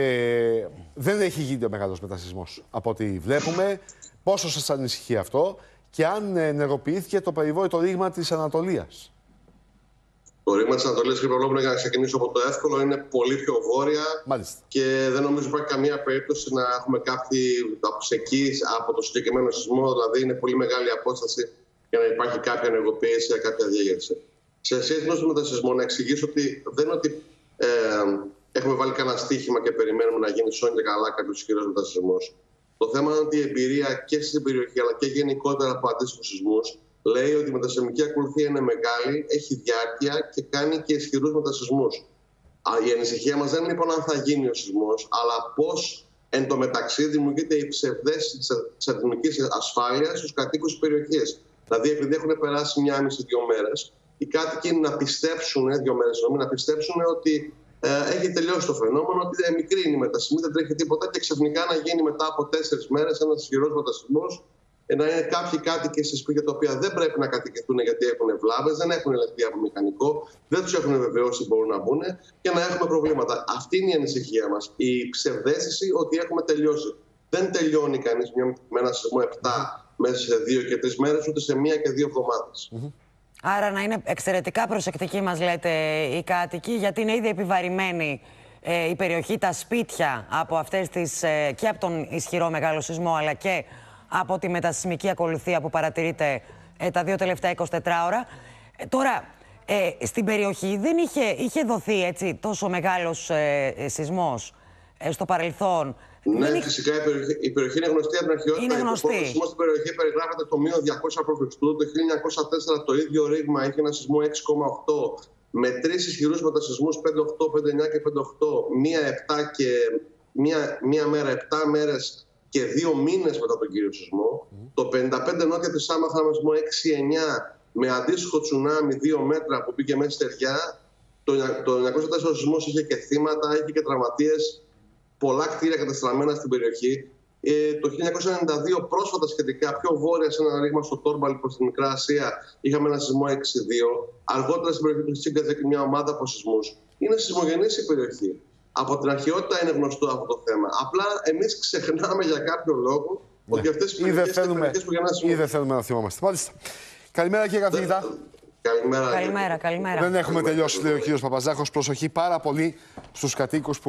δεν έχει γίνει ο μεγάλος μετασεισμός από ό,τι βλέπουμε. Πόσο σας ανησυχεί αυτό και αν ενεργοποιήθηκε το περιβόητο ρήγμα της Ανατολίας? Το ρήγμα της Ανατολίας, κύριε Παπαλόπουλε, για να ξεκινήσω από το εύκολο, είναι πολύ πιο βόρεια. Μάλιστα. Και δεν νομίζω υπάρχει καμία περίπτωση να έχουμε κάποιοι από το συγκεκριμένο σεισμό. Δηλαδή, είναι πολύ μεγάλη απόσταση για να υπάρχει κάποια ενεργοποίηση ή κάποια διέγερση. Σε σχέση με τον μετασεισμό, να εξηγήσω ότι δεν είναι ότι έχουμε βάλει κανένα στοίχημα και περιμένουμε να γίνει σώνει και καλά κάποιο ισχυρό μετασεισμό. Το θέμα είναι ότι η εμπειρία και στην περιοχή αλλά και γενικότερα από αντίστοιχους σεισμούς λέει ότι η μετασεισμική ακολουθία είναι μεγάλη, έχει διάρκεια και κάνει και ισχυρούς μετασεισμούς. Η ανησυχία μας δεν είναι λοιπόν αν θα γίνει ο σεισμός, αλλά πώς εν τω μεταξύ δημιουργείται η ψευδέστηση της εθνικής ασφάλειας στους κατοίκους της περιοχής. Δηλαδή, επειδή έχουν περάσει 1,5-2 μέρες, οι κάτοικοι να πιστέψουν, 2 μέρες, να πιστέψουν ότι έχει τελειώσει το φαινόμενο, ότι μικρή είναι η μετασεισμή, δεν τρέχει τίποτα και ξαφνικά να γίνει μετά από 4 μέρες ένας ισχυρός μετασεισμός, να είναι κάποιοι κάτοικοι σε σπίτια τα οποία δεν πρέπει να κατοικηθούν γιατί έχουν βλάβες, δεν έχουν ελεγχθεί από μηχανικό, δεν τους έχουν βεβαιώσει ότι μπορούν να μπουν και να έχουμε προβλήματα. Αυτή είναι η ανησυχία μας. Η ψευδαίσθηση ότι έχουμε τελειώσει. Δεν τελειώνει κανείς με ένα σεισμό 7 μέσα σε 2 και 3 μέρες, ούτε σε 1 και 2 εβδομάδες. Άρα να είναι εξαιρετικά προσεκτικοί, μας λέτε, οι κάτοικοι, γιατί είναι ήδη επιβαρημένη η περιοχή, τα σπίτια από αυτές τις, και από τον ισχυρό μεγάλο σεισμό, αλλά και από τη μετασεισμική ακολουθία που παρατηρείται τα 2 τελευταία 24 ώρα. Τώρα, στην περιοχή δεν είχε δοθεί έτσι τόσο μεγάλος σεισμός στο παρελθόν. Ναι, φυσικά η περιοχή είναι γνωστή από την αρχαιότητα. Είναι γνωστή. Ο σεισμό στην περιοχή περιγράφεται το μείον 200 π.Χ. Το 1904 το ίδιο ρήγμα είχε ένα σεισμό 6,8 με 3 ισχυρούς μετασεισμούς 5,8, 5,9 και 5,8. Μία μέρα, 7 μέρες και 2 μήνες μετά τον κύριο σεισμό. Το 55 νότια της Σάμαχα ένα σεισμό 6,9 με αντίστοιχο τσουνάμι 2 μέτρα που πήγε μέσα στεριά. Το 1904 ο σεισμός είχε και θύματα, είχε και τραυματίες. Πολλά κτίρια καταστραμμένα στην περιοχή. Το 1992, πρόσφατα σχετικά, πιο βόρεια σε ένα ρήγμα στο Τόρμπαλ προς τη Μικρά Ασία, είχαμε ένα σεισμό 6,2. Αργότερα στην περιοχή του Τσίγκατζε και μια ομάδα από σεισμούς. Είναι σεισμογενής η περιοχή. Από την αρχαιότητα είναι γνωστό αυτό το θέμα. Απλά εμείς ξεχνάμε για κάποιο λόγο ότι αυτές οι περιοχές είναι περιοχές που γεννάνε σεισμούς. Ή δεν θέλουμε να θυμόμαστε. Μάλιστα. Καλημέρα, κύριε καθηγητά. Καλημέρα. Δεν έχουμε τελειώσει, λέει ο κύριος Παπαζάχος. Προσοχή πάρα πολύ στους κατοίκους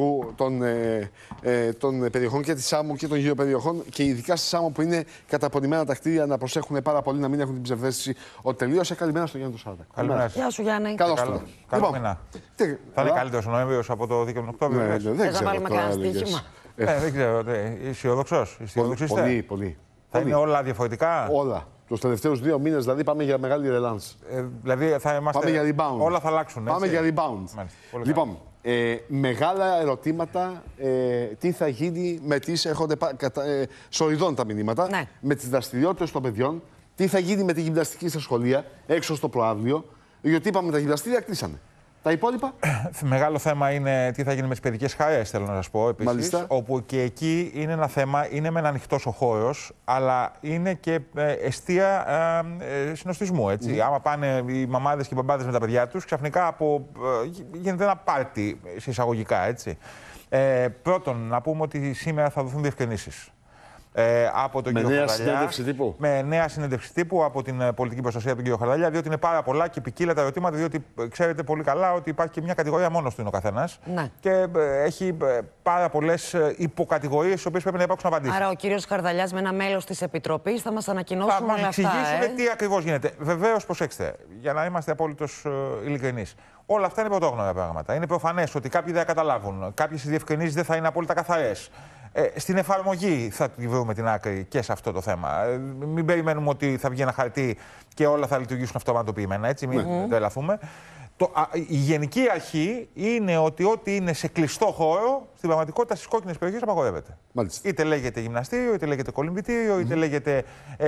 των περιοχών και της Σάμου και των γύρω περιοχών και ειδικά στη Σάμου που είναι καταπονημένα τα κτίρια να προσέχουν πάρα πολύ, να μην έχουν την ψευδαίσθηση ότι τελείωσε. Καλημέρα στον Γιάννη Σάρτα. Καλημέρα. Γεια σου, Γιάννη. Καλώς ήρθατε. Καλό μήνα. Θα είναι καλύτερος ο Νοέμβριος από το δίκαιο του Οκτώβριο. Δεν θα βάλουμε κανένα στοίχημα. Δεν ξέρω. Αισιοδοξός. Πολύ. Θα είναι όλα διαφορετικά. Όλα. Τους τελευταίους 2 μήνες δηλαδή πάμε για μεγάλη ρελάνς. Δηλαδή θα είμαστε... Πάμε για rebound. Όλα θα αλλάξουν. Πάμε για rebound. Λοιπόν, μεγάλα ερωτήματα. Τι θα γίνει με τις... Έρχονται σοριδών τα μηνύματα. Ναι. Με τις δραστηριότητες των παιδιών. Τι θα γίνει με τη γυμναστική στα σχολεία, έξω στο προαύλιο. Γιατί είπαμε τα γυμναστήρια κλείσανε. Τα υπόλοιπα. Μεγάλο θέμα είναι τι θα γίνει με τις παιδικές χαρές, θέλω να σας πω επίσης. Μάλιστα. Όπου και εκεί είναι ένα θέμα, είναι μεν ανοιχτός ο χώρος, αλλά είναι και εστία συνοστισμού. Έτσι. Άμα πάνε οι μαμάδες και οι μπαμπάδες με τα παιδιά τους, ξαφνικά γίνεται ένα πάρτι εισαγωγικά. Έτσι. Πρώτον, να πούμε ότι σήμερα θα δοθούν διευκρινήσεις. Από τον με κύριο νέα Χαρδαλιά, συνέντευξη τύπου. με νέα συνέντευξη τύπου από την πολιτική προστασία του κ. Χαρδαλιά, διότι είναι πάρα πολλά και ποικίλα τα ερωτήματα, διότι ξέρετε πολύ καλά ότι υπάρχει και μια κατηγορία μόνος του είναι ο καθένας. Ναι. Και έχει πάρα πολλές υποκατηγορίες, στις οποίες πρέπει να υπάρξουν απαντήσεις. Άρα ο κύριος Χαρδαλιάς με ένα μέλος της Επιτροπής θα μας ανακοινώσουν όλα αυτά. Θα μας εξηγήσουν τι ακριβώς γίνεται. Βεβαίως, προσέξτε, για να είμαστε απόλυτος ειλικρινείς. Όλα αυτά είναι πρωτόγνωρα πράγματα. Είναι προφανές ότι κάποιοι δεν θα καταλάβουν. Κάποιες διευκρινήσεις δεν θα είναι απόλυτα καθαρές. Στην εφαρμογή θα τη βρούμε την άκρη και σε αυτό το θέμα. Μην περιμένουμε ότι θα βγει ένα χαρτί και όλα θα λειτουργήσουν αυτοματοποιημένα, έτσι, μην το ελαφούμε. Η γενική αρχή είναι ότι ό,τι είναι σε κλειστό χώρο, στην πραγματικότητα στις κόκκινες περιοχές απαγορεύεται. Μάλιστα. Είτε λέγεται γυμναστήριο, είτε λέγεται κολυμβητήριο, είτε λέγεται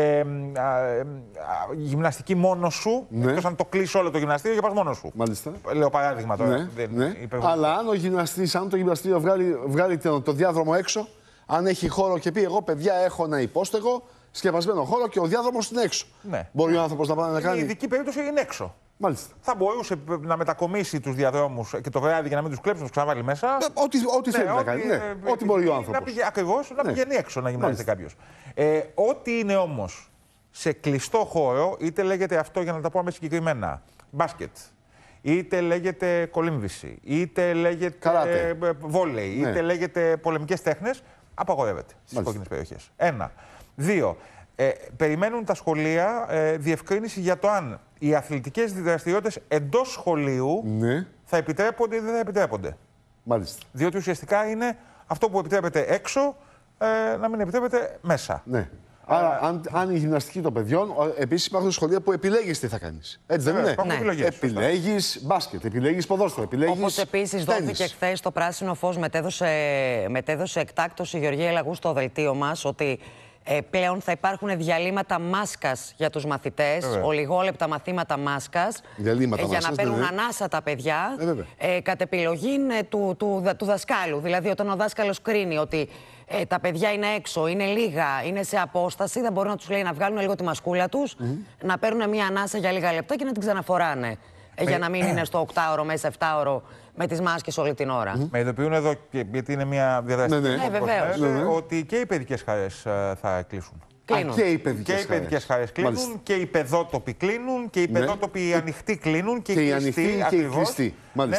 γυμναστική μόνος σου. Εκτός αν το κλείσει όλο το γυμναστήριο και πας μόνος σου. Μάλιστα. Λέω παράδειγμα τώρα. Αλλά αν το γυμναστήριο βγάλει το διάδρομο έξω, αν έχει χώρο και πει: εγώ, παιδιά, έχω ένα υπόστεγο, σκεπασμένο χώρο και ο διάδρομος είναι έξω. Ναι. Μπορεί ο άνθρωπος να πάει να κάνει. Η ειδική περίπτωση είναι έξω. Μάλιστα. Θα μπορούσε να μετακομίσει τους διαδρόμους και το βράδυ για να μην τους κλέψουν, να τους ξαναβάλει μέσα. Ό,τι θέλει να κάνει. Ό,τι μπορεί ο άνθρωπος. Ακριβώς, να πηγαίνει έξω να γυμνάζεται κάποιος. Ό,τι είναι όμως σε κλειστό χώρο, είτε λέγεται αυτό για να τα πούμε συγκεκριμένα, μπάσκετ, είτε λέγεται κολύμβηση, είτε λέγεται βόλεϊ, είτε λέγεται πολεμικές τέχνες, απαγορεύεται στις κόκκινες περιοχές. 1. 2. Περιμένουν τα σχολεία διευκρίνηση για το αν οι αθλητικές δραστηριότητες εντός σχολείου θα επιτρέπονται ή δεν θα επιτρέπονται. Μάλιστα. Διότι ουσιαστικά είναι αυτό που επιτρέπεται έξω να μην επιτρέπεται μέσα. Ναι. Άρα, αν η γυμναστική των παιδιών, επίσης υπάρχουν σχολεία που επιλέγεις τι θα κάνεις. Έτσι δεν είναι? Επιλέγεις μπάσκετ, επιλέγεις ποδόσφαιρο, επιλέγεις. Όπως επίσης δόθηκε χθες το πράσινο φως, μετέδωσε εκτάκτως η Γεωργία Λαγού στο δελτίο μας ότι πλέον θα υπάρχουν διαλύματα μάσκας για τους μαθητές, ολιγόλεπτα μαθήματα μάσκας, για να παίρνουν ανάσα τα παιδιά, κατ' επιλογή του δασκάλου. Δηλαδή, όταν ο δάσκαλος κρίνει ότι τα παιδιά είναι έξω, είναι λίγα, είναι σε απόσταση, δεν μπορεί να τους λέει να βγάλουν λίγο τη μασκούλα τους, να παίρνουν μια ανάσα για λίγα λεπτά και να την ξαναφοράνε. Για να μην είναι στο 8ωρο, μέσα 7ωρο με τις μάσκες όλη την ώρα. Με ειδοποιούν εδώ, γιατί είναι μια διαδραστική ότι και οι παιδικές χαρές θα κλείσουν. Και οι παιδικές χαρές κλείνουν, και οι παιδότοποι κλείνουν, και οι παιδότοποι ανοιχτοί κλείνουν, και οι κλειστοί.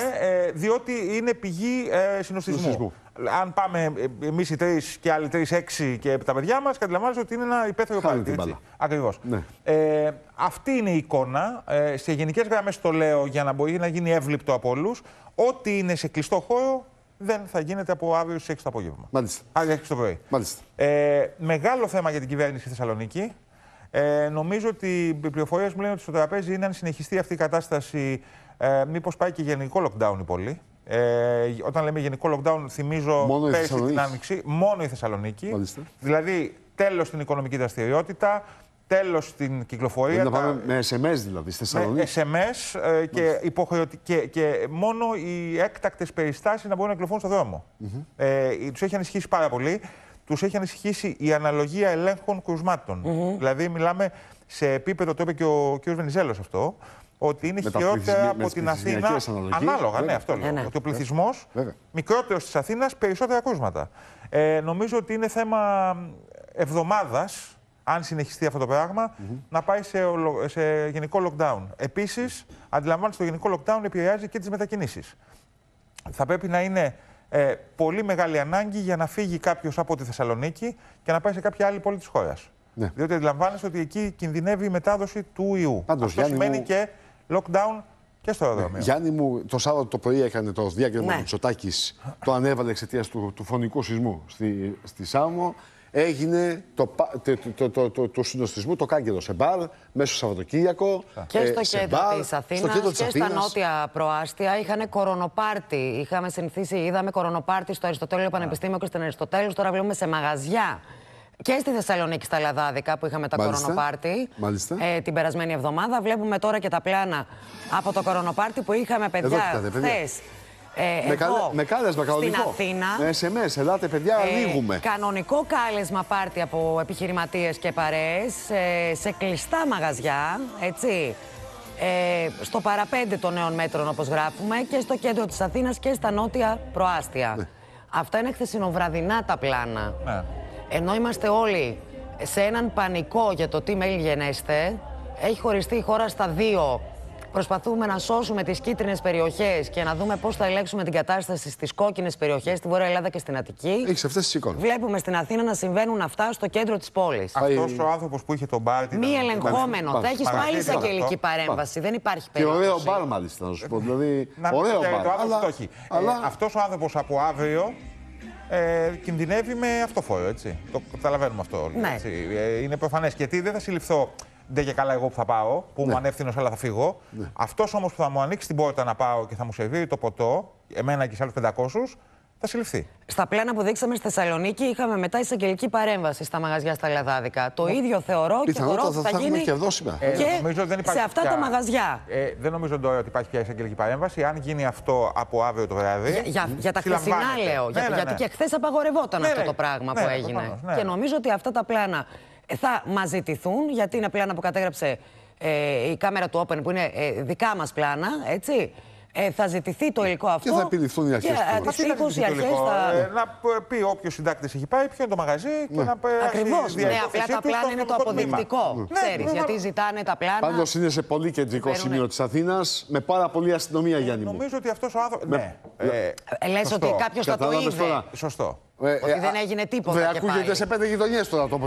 Διότι είναι πηγή συνοστισμού. Αν πάμε εμείς οι 3 και άλλοι 3-6 και τα παιδιά μας, καταλαβαίνετε ότι είναι ένα υπαίθριο πάρτι. Ακριβώς. Αυτή είναι η εικόνα. Σε γενικές γραμμές το λέω για να μπορεί να γίνει εύληπτο από όλους. Ό,τι είναι σε κλειστό χώρο δεν θα γίνεται από αύριο στις 6 το απόγευμα. Μάλιστα. Αύριο 6 το πρωί. Μάλιστα. Μεγάλο θέμα για την κυβέρνηση στη Θεσσαλονίκη. Νομίζω ότι οι πληροφορίες μου λένε ότι στο τραπέζι είναι αν συνεχιστεί αυτή η κατάσταση, μήπως πάει και γενικό lockdown η πόλη. Όταν λέμε γενικό lockdown, θυμίζω πέρσι την Άνοιξη, μόνο η Θεσσαλονίκη. Μάλιστα. Δηλαδή, τέλος στην οικονομική δραστηριότητα, τέλος στην κυκλοφορία. Να πάμε με SMS δηλαδή στη Θεσσαλονίκη. Με SMS και μόνο οι έκτακτες περιστάσεις να μπορούν να κυκλοφορούν στον δρόμο. Τους έχει ανησυχήσει πάρα πολύ. Τους έχει ανησυχήσει η αναλογία ελέγχων κρουσμάτων. Δηλαδή, μιλάμε σε επίπεδο, το είπε και ο κ. Βενιζέλος αυτό, ότι είναι χειρότερα από την Αθήνα. Ανάλογα, ναι, αυτό λέω. Ότι ο πληθυσμός μικρότερος της Αθήνας, περισσότερα κρούσματα. Νομίζω ότι είναι θέμα εβδομάδας, αν συνεχιστεί αυτό το πράγμα, να πάει σε γενικό lockdown. Επίσης, αντιλαμβάνεστε, το γενικό lockdown επηρεάζει και τις μετακινήσεις. Θα πρέπει να είναι πολύ μεγάλη ανάγκη για να φύγει κάποιος από τη Θεσσαλονίκη και να πάει σε κάποια άλλη πόλη της χώρας. Ναι. Διότι αντιλαμβάνεστε ότι εκεί κινδυνεύει η μετάδοση του ιού. Αυτό σημαίνει και lockdown και στο αεροδρόμιο. Γιάννη μου, το Σάββατο το πρωί έκανε το διάγγελμα του Μητσοτάκης. Το ανέβαλε εξαιτίας του φωνικού σεισμού στη Σάμο. Έγινε το συνοστισμού, το κάγκελο σε μπαρ, μέσω Σαββατοκύριακο. Και στο κέντρο της Αθήνας και στα νότια προάστια είχαν κορονοπάρτι. Είχαμε συνηθίσει, είδαμε κορονοπάρτι στο Αριστοτέλειο Πανεπιστήμιο και στην Αριστοτέλους. Τώρα βλέπουμε σε μαγαζιά. Και στη Θεσσαλονίκη στα Λαδάδικα που είχαμε τα κορονοπάρτι την περασμένη εβδομάδα. Βλέπουμε τώρα και τα πλάνα από το κορονοπάρτι που είχαμε παιδιά χθες. Με κάλεσμα κανονικό. Στην Αθήνα. Με SMS, ελάτε παιδιά, ανοίγουμε. Κανονικό κάλεσμα πάρτι από επιχειρηματίες και παρέες σε κλειστά μαγαζιά, έτσι. Στο παραπέντε των νέων μέτρων, όπως γράφουμε, και στο κέντρο της Αθήνας και στα νότια προάστια. Αυτά είναι χθεσινοβραδινά τα πλάνα. Ενώ είμαστε όλοι σε έναν πανικό για το τι μέλη γενέστε, έχει χωριστεί η χώρα στα δύο. Προσπαθούμε να σώσουμε τις κίτρινες περιοχές και να δούμε πώς θα ελέγξουμε την κατάσταση στις κόκκινες περιοχές, στη Βόρεια Ελλάδα και στην Αττική. Έχεις αυτές τις εικόνες. Βλέπουμε στην Αθήνα να συμβαίνουν αυτά στο κέντρο της πόλης. Αυτός ο άνθρωπος που είχε τον μπαρ. Μη ελεγχόμενο. Θα έχεις πάλι εισαγγελική παρέμβαση. Δεν υπάρχει περίπτωση. Και ωραίο μπαρ, μάλιστα, να σου πω. Δηλαδή, ωραίο μπαρ. Αλλά αυτός ο άνθρωπος από αύριο κινδυνεύει με αυτοφόρο, έτσι. Το καταλαβαίνουμε αυτό όλοι. Ναι. Είναι προφανές. Γιατί δεν θα συλληφθώ ντε και καλά εγώ που θα πάω, που είμαι ανεύθυνος, αλλά θα φύγω. Αυτός όμως που θα μου ανοίξει την πόρτα να πάω και θα μου σερβίρει το ποτό, εμένα και σε άλλους 500, θα συλληφθεί. Στα πλάνα που δείξαμε στη Θεσσαλονίκη, είχαμε μετά εισαγγελική παρέμβαση στα μαγαζιά στα Λαδάδικα. Το ίδιο θεωρώ και θεωρώ ότι θα γίνει και εδώ σήμερα. Και σε αυτά τα μαγαζιά. Δεν νομίζω τώρα ότι υπάρχει πια εισαγγελική παρέμβαση. Αν γίνει αυτό από αύριο το βράδυ. Για τα χθεσινά λέω. Γιατί και χθες απαγορευόταν αυτό το πράγμα που έγινε. Και νομίζω ότι αυτά τα πλάνα θα μας ζητηθούν, γιατί είναι πλάνα που κατέγραψε η κάμερα του Open, που είναι δικά μας πλάνα, έτσι. Θα ζητηθεί το υλικό αυτό. Και θα επιληφθούν οι αρχές. Να πει όποιος συντάκτης έχει πάει, ποιο είναι το μαγαζί και να πει. Ακριβώς. Ναι, απλά τα πλάνα είναι το αποδεικτικό. Ξέρεις, γιατί ζητάνε τα πλάνα. Πάντως είναι σε πολύ κεντρικό σημείο της Αθήνας, με πάρα πολλή αστυνομία, Γιάννη μου. Νομίζω ότι αυτός ο άνθρωπος. Λες ότι κάποιος θα το είδε. Σωστό. Ότι δεν έγινε τίποτα. Δεν ακούγεται σε 5 γειτονιές τώρα το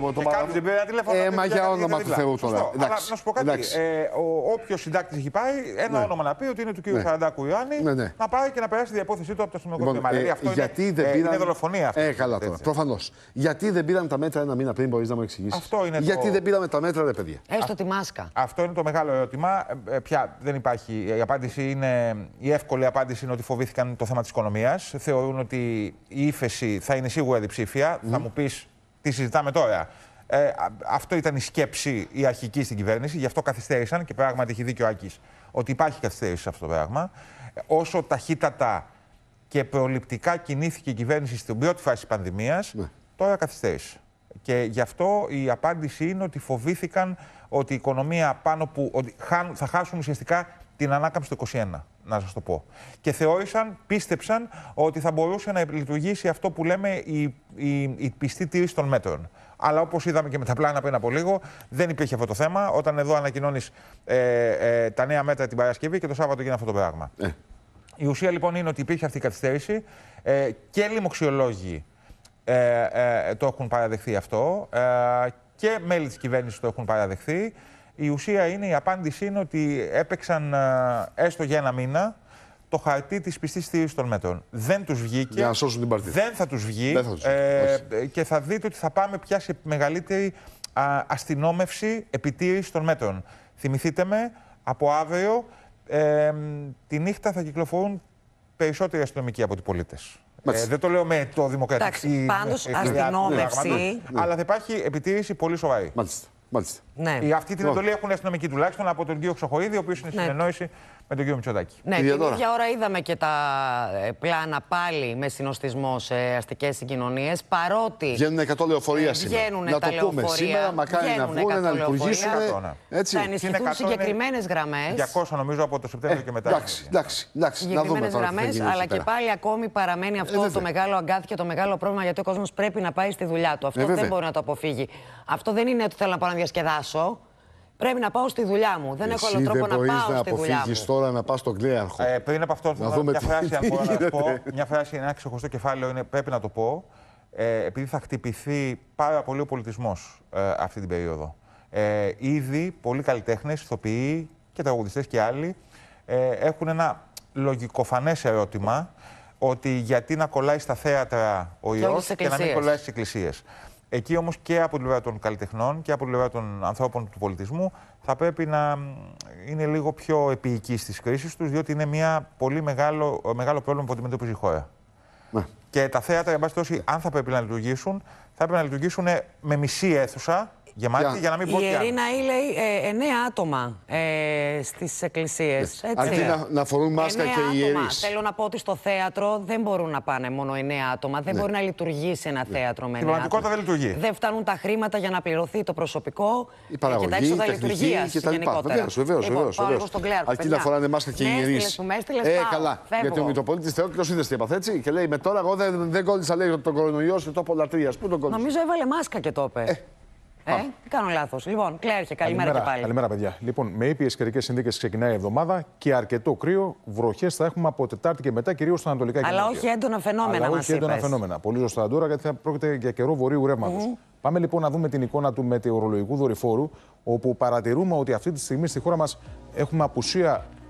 Μα για όνομα του Θεού τώρα. Να σου πω κάτι. Όποιος συντάκτης έχει πάει, ένα όνομα να πει ότι είναι του κ. Σαραντάκου Ιωάννη, να πάει και να περάσει τη διαπόθεσή του από το αστυνομικό τμήμα. Δηλαδή αυτό είναι δολοφονία αυτή. Καλά τώρα. Προφανώς. Γιατί δεν πήραμε τα μέτρα ένα μήνα πριν, μπορείς να μου εξηγήσεις? Γιατί δεν πήραμε τα μέτρα, ρε παιδιά? Έστω τη μάσκα. Αυτό είναι το μεγάλο ερώτημα. Πια δεν υπάρχει. Η απάντηση είναι, η εύκολη απάντηση είναι ότι φοβήθηκαν το θέμα της οικονομίας. Θεωρούν ότι η ύφεση θα είναι σίγουρα διψήφια. Θα μου πεις τι συζητάμε τώρα. Αυτό ήταν η σκέψη η αρχική στην κυβέρνηση, γι' αυτό καθυστέρησαν και πράγματι έχει δίκιο ο Άκης ότι υπάρχει καθυστέρηση σε αυτό το πράγμα. Όσο ταχύτατα και προληπτικά κινήθηκε η κυβέρνηση στην πρώτη φάση της πανδημίας, τώρα καθυστέρησε. Και γι' αυτό η απάντηση είναι ότι φοβήθηκαν ότι η οικονομία ότι θα χάσουν ουσιαστικά την ανάκαμψη του 2021, να σας το πω. Και θεώρησαν, πίστεψαν ότι θα μπορούσε να λειτουργήσει αυτό που λέμε η πιστή τήρηση των μέτρων. Αλλά όπως είδαμε και με τα πλάνα πριν από λίγο, δεν υπήρχε αυτό το θέμα. Όταν εδώ ανακοινώνεις τα νέα μέτρα την Παρασκευή και το Σάββατο γίνει αυτό το πράγμα. Η ουσία λοιπόν είναι ότι υπήρχε αυτή η καθυστέρηση και λοιμοξιολόγοι το έχουν παραδεχθεί αυτό και μέλη της κυβέρνησης το έχουν παραδεχθεί. Η ουσία είναι, η απάντηση είναι ότι έπαιξαν έστω για ένα μήνα το χαρτί της πιστής στήριξης των μέτρων. Δεν τους βγήκε. Για να σώσουν την παρτίδα. Δεν θα τους βγει. Και θα δείτε ότι θα πάμε πια σε μεγαλύτερη αστυνόμευση επιτήρηση των μέτρων. Θυμηθείτε με, από αύριο τη νύχτα θα κυκλοφορούν περισσότεροι αστυνομικοί από τους πολίτες. Δεν το λέω με το δημοκρατική. Πάντως αστυνόμευση. Αλλά θα υπάρχει επιτήρηση πολύ σοβαρή. Μάλιστα. Ναι. Αυτή την εντολή έχουν αστυνομικοί τουλάχιστον από τον κύριο Ξοχοίδη, ο οποίος είναι συνεννόηση με τον κύριο Μητσοτάκη. Ναι, την ίδια ώρα είδαμε και τα πλάνα πάλι με συνοστισμό σε αστικές συγκοινωνίες. Παρότι. Βγαίνουν 100 λεωφορεία σήμερα. Να το πούμε σήμερα, μακάρι να βγουν, να λειτουργήσουν. Θα ενισχυθούν συγκεκριμένες γραμμές. 200 νομίζω από το Σεπτέμβριο και μετά. Εντάξει. Συγκεκριμένες γραμμές, αλλά και πάλι ακόμη παραμένει αυτό το μεγάλο αγκάθι και το μεγάλο πρόβλημα, γιατί ο κόσμος πρέπει να πάει στη δουλειά του. Αυτό δεν μπορεί να το αποφύγει. Αυτό δεν είναι ότι θέλω να πάω να διασκεδάσω. Πρέπει να πάω στη δουλειά μου. Δεν έχω άλλο τρόπο να πάω στη δουλειά μου. Αποφύγεις τώρα να πας στον κλέαρχο. Πριν από αυτό, μια φράση, αν μπορώ να σας πω, μια φράση, ένα ξεχωριστό κεφάλαιο είναι, πρέπει να το πω, επειδή θα χτυπηθεί πάρα πολύ ο πολιτισμός αυτή την περίοδο. Ήδη πολλοί καλλιτέχνες, ηθοποιοί και τραγουδιστές και άλλοι έχουν ένα λογικοφανές ερώτημα ότι γιατί να κολλάει στα θέατρα ο ιός και να μην κολλάει στις εκκλησίες. Εκεί όμως και από την πλευρά των καλλιτεχνών και από την πλευρά των ανθρώπων του πολιτισμού θα πρέπει να είναι λίγο πιο επίοικοι στις κρίσεις τους, διότι είναι μια πολύ μεγάλο πρόβλημα που αντιμετωπίζει η χώρα. Και τα θέατρα, εν πάση περιπτώσει, αν θα πρέπει να λειτουργήσουν, θα πρέπει να λειτουργήσουν με μισή αίθουσα. Γεμάτη, για να μην πω η Ιερή Ναή λέει 9 άτομα στις εκκλησίες. Αντί να φορούν μάσκα και οι ιερείς. Θέλω να πω ότι στο θέατρο δεν μπορούν να πάνε μόνο 9 άτομα. Δεν μπορεί να λειτουργήσει ένα θέατρο με 9 άτομα. Στην πραγματικότητα δεν λειτουργεί. Δεν φτάνουν τα χρήματα για να πληρωθεί το προσωπικό και τα έξοδα λειτουργίας γενικότερα. Βεβαίως. Αρκεί να φοράνε μάσκα και οι ιερείς. Καλά. Γιατί ο Μητροπολίτης Θεόκητος είδες τι έπαθε, έτσι. Και λέει με τώρα εγώ δεν κόλλησα τον κορονοϊό στο τόπο λατρείας. Πού τον κόλλησα? Νομίζω έβαλε μάσκα και το είπε. Κάνω λάθος. Λοιπόν, Κλέαρχε, καλημέρα και πάλι. Καλημέρα, παιδιά. Λοιπόν, με ήπιες καιρικές συνθήκες ξεκινάει η εβδομάδα και αρκετό κρύο. Βροχές θα έχουμε από Τετάρτη και μετά, κυρίως στα ανατολικά και νότια. Αλλά όχι έντονα φαινόμενα. Όχι έντονα φαινόμενα. Πολύ σωστά τώρα, γιατί θα πρόκειται για καιρό βορείου ρεύματος. Πάμε λοιπόν να δούμε την εικόνα του μετεωρολογικού δορυφόρου, όπου παρατηρούμε ότι αυτή τη στιγμή στη χώρα μας έχουμε απουσία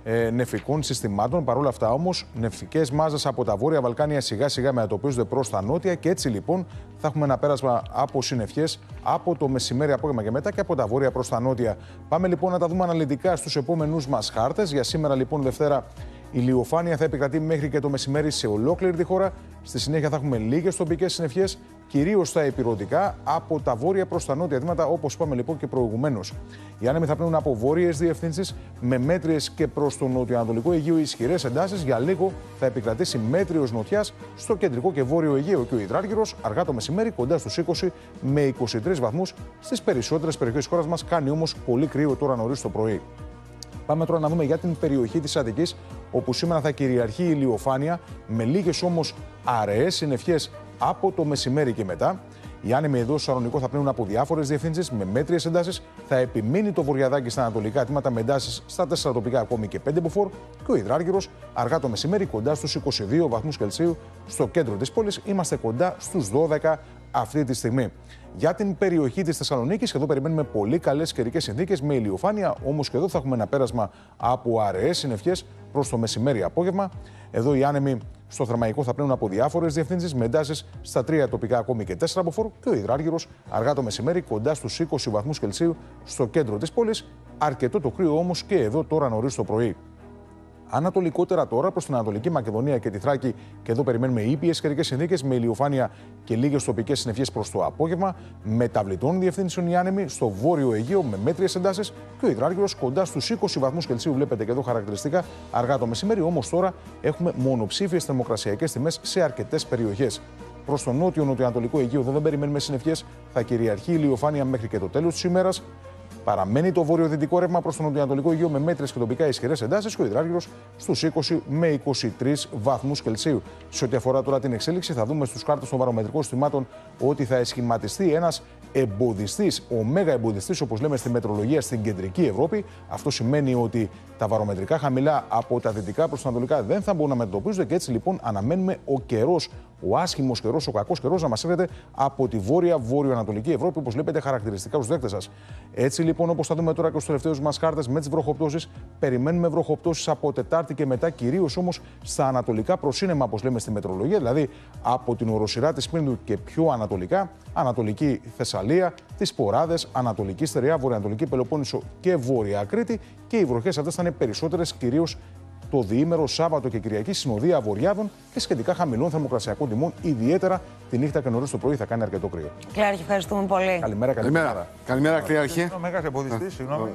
νεφικών συστημάτων. Παρ' όλα αυτά όμως, νεφικές μάζες από τα Βόρεια Βαλκάνια σιγά-σιγά μετατοπίζονται προς τα νότια και έτσι λοιπόν θα έχουμε ένα πέρασμα από συννεφιές από το μεσημέρι, απόγευμα και μετά και από τα βόρεια προς τα νότια. Πάμε λοιπόν να τα δούμε αναλυτικά στους επόμενους μας χάρτες. Για σήμερα λοιπόν Δευτέρα η ηλιοφάνεια θα επικρατεί μέχρι και το μεσημέρι σε ολόκληρη τη χώρα. Στη συνέχεια θα έχουμε λίγες τοπικές συννεφιές, κυρίως στα ηπειρωτικά, από τα βόρεια προς τα νότια δήματα, όπως είπαμε λοιπόν και προηγουμένως. Οι άνεμοι θα πνέουν από βόρειες διευθύνσεις με μέτριες και προς το νοτιοανατολικό Αιγαίο ισχυρές εντάσεις. Για λίγο θα επικρατήσει μέτριος νοτιάς στο κεντρικό και βόρειο Αιγαίο και ο υδράργυρος αργά το μεσημέρι κοντά στους 20 με 23 βαθμούς στις περισσότερες περιοχές της χώρας μας. Κάνει όμως πολύ κρύο τώρα νωρίς το πρωί. Πάμε τώρα να δούμε για την περιοχή της Αττικής, όπου σήμερα θα κυριαρχεί η ηλιοφάνεια, με λίγες όμως αραιές συννεφιές από το μεσημέρι και μετά. Οι άνεμοι εδώ στο Σαλονικό θα πνέουν από διάφορες διευθύνσεις με μέτριες εντάσεις. Θα επιμείνει το βορειαδάκι στα ανατολικά τμήματα με εντάσεις στα 4 τοπικά ακόμη και 5 μποφόρ. Και ο υδράργυρος αργά το μεσημέρι κοντά στους 22 βαθμούς Κελσίου στο κέντρο της πόλης. Είμαστε κοντά στους 12 αυτή τη στιγμή. Για την περιοχή της Θεσσαλονίκης, εδώ περιμένουμε πολύ καλές καιρικές συνθήκες με ηλιοφάνεια, όμως και εδώ θα έχουμε ένα πέρασμα από αραιές συννεφιές προς το μεσημέρι-απόγευμα. Εδώ οι άνεμοι στο Θερμαϊκό θα πνέουν από διάφορες διευθύνσεις με εντάσεις στα 3 τοπικά ακόμη και 4 μποφόρ και ο υδράργυρος αργά το μεσημέρι κοντά στους 20 βαθμούς Κελσίου στο κέντρο της πόλης. Αρκετό το κρύο όμως και εδώ τώρα νωρίς το πρωί. Ανατολικότερα τώρα προς την Ανατολική Μακεδονία και τη Θράκη, και εδώ περιμένουμε ήπιες καιρικές συνθήκες με ηλιοφάνεια και λίγες τοπικές συννεφιές προς το απόγευμα. Μεταβλητών διευθύνσεων οι άνεμοι στο βόρειο Αιγαίο με μέτριες εντάσεις και ο υδράργυρος κοντά στους 20 βαθμούς Κελσίου. Βλέπετε και εδώ χαρακτηριστικά αργά το μεσημέρι. Όμως τώρα έχουμε μονοψήφιες θερμοκρασιακές τιμές σε αρκετές περιοχές. Προς το νότιο-νοτιοανατολικό Αιγαίο εδώ δεν περιμένουμε συννεφιές. Θα κυριαρχεί η ηλιοφάνεια μέχρι και το τέλος της ημέρας. Παραμένει το βορειοδυτικό ρεύμα προς το νοτιοανατολικό Αιγαίο με μέτριες και τοπικά ισχυρές εντάσεις και ο υδράργυρος στους 20 με 23 βαθμούς Κελσίου. Σε ό,τι αφορά τώρα την εξέλιξη, θα δούμε στους χάρτες των βαρομετρικών συστημάτων ότι θα εσχηματιστεί ένας εμποδιστής, ο μέγα εμποδιστής, όπως λέμε στη μετρολογία, στην κεντρική Ευρώπη. Αυτό σημαίνει ότι τα βαρομετρικά χαμηλά από τα δυτικά προς τα ανατολικά δεν θα μπορούν να μετατοπίζονται και έτσι λοιπόν αναμένουμε ο καιρός, ο άσχημος καιρός, ο κακός καιρός να μας έρχεται από τη βόρεια-βόρειο-ανατολική Ευρώπη, όπως βλέπετε χαρακτηριστικά στους δέκτες σας. Έτσι λοιπόν, όπως θα δούμε τώρα και στους τελευταίους μας χάρτες με τις βροχοπτώσεις, περιμένουμε βροχοπτώσεις από Τετάρτη και μετά, κυρίως όμως στα ανατολικά προσύννεμα, όπως λέμε στη μετρολογία, δηλαδή από την οροσειρά της Πίνδου και πιο ανατολικά, Ανατολική Θεσσαλία, τις Ποράδες, Ανατολική Στερεά, Βορειοανατολική Πελοπόννησο και Βόρεια Κρήτη. Και οι βροχές αυτές θα είναι περισσότερες κυρίως το διήμερο Σάββατο και Κυριακή, συνοδεία βορειάδων και σχετικά χαμηλών θερμοκρασιακών τιμών, ιδιαίτερα τη νύχτα και νωρίς το πρωί θα κάνει αρκετό κρύο. Κλειάρχη, ευχαριστούμε πολύ. Καλημέρα. Καλημέρα, Κλειάρχη. Είναι ο μέγας εμποδιστής, συγγνώμη.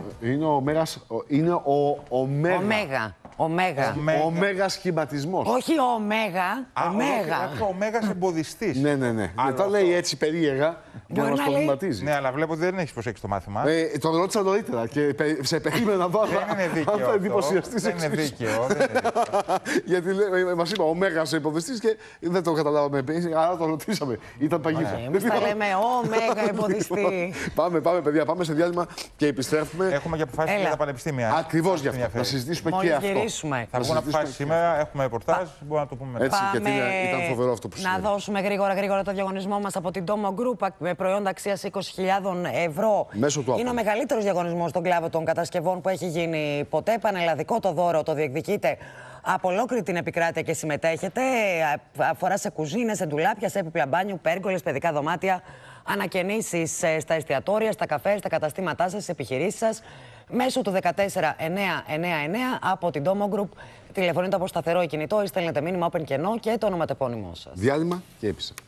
Είναι ο Μέγα. Ο μέγας σχηματισμός. Όχι ο Μέγα. Ο μέγας εμποδιστής. Ναι. Μετά λέει έτσι περίεργα για να μας προβληματίζει. Ναι, αλλά βλέπω ότι δεν έχεις προσέξει το μάθημα. Το ρώτησα νωρίτερα και σε περίμενα να δω. Δεν είναι δίκαιο. Δεν είναι δίκαιο. Γιατί μας είπα ο μέγας εμποδιστής και δεν το καταλάβαμε. Άρα το ρωτήσαμε. Ήταν παγίδα. Εμείς τα λέμε ο μέγα εμποδιστή. Πάμε, παιδιά, πάμε σε διάλειμμα και επιστρέφουμε. Έχουμε και αποφάσεις για τα πανεπιστήμια. Ακριβώς γι' αυτό. Να συζητήσουμε και αυτό. Θα βγουν αποφάσεις σήμερα, έχουμε ρεπορτάζ, μπορούμε να το πούμε μετά. Έτσι, γιατί ήταν φοβερό αυτό που συνέβη. Να δώσουμε γρήγορα το διαγωνισμό μας από την Domo Group με προϊόντα αξίας 20.000 ευρώ. Μέσω του Είναι ο μεγαλύτερος διαγωνισμός στον κλάδο των κατασκευών που έχει γίνει ποτέ. Πανελλαδικό το δώρο, το διεκδικείτε από ολόκληρη την επικράτεια και συμμετέχετε. Αφορά σε κουζίνες, σε ντουλάπια, σε έπιπλα μπάνιου, πέργολες, παιδικά δωμάτια, ανακαινήσεις στα εστιατόρια, στα καφέ, στα καταστήματά σας, στις επιχειρήσεις σας. Μέσω του 14999 από την Domo Group. Τηλεφωνείτε από σταθερό ή κινητό ή στέλνετε μήνυμα open κενό και το ονοματεπώνυμό σας. Διάλειμμα και επιστρέφουμε.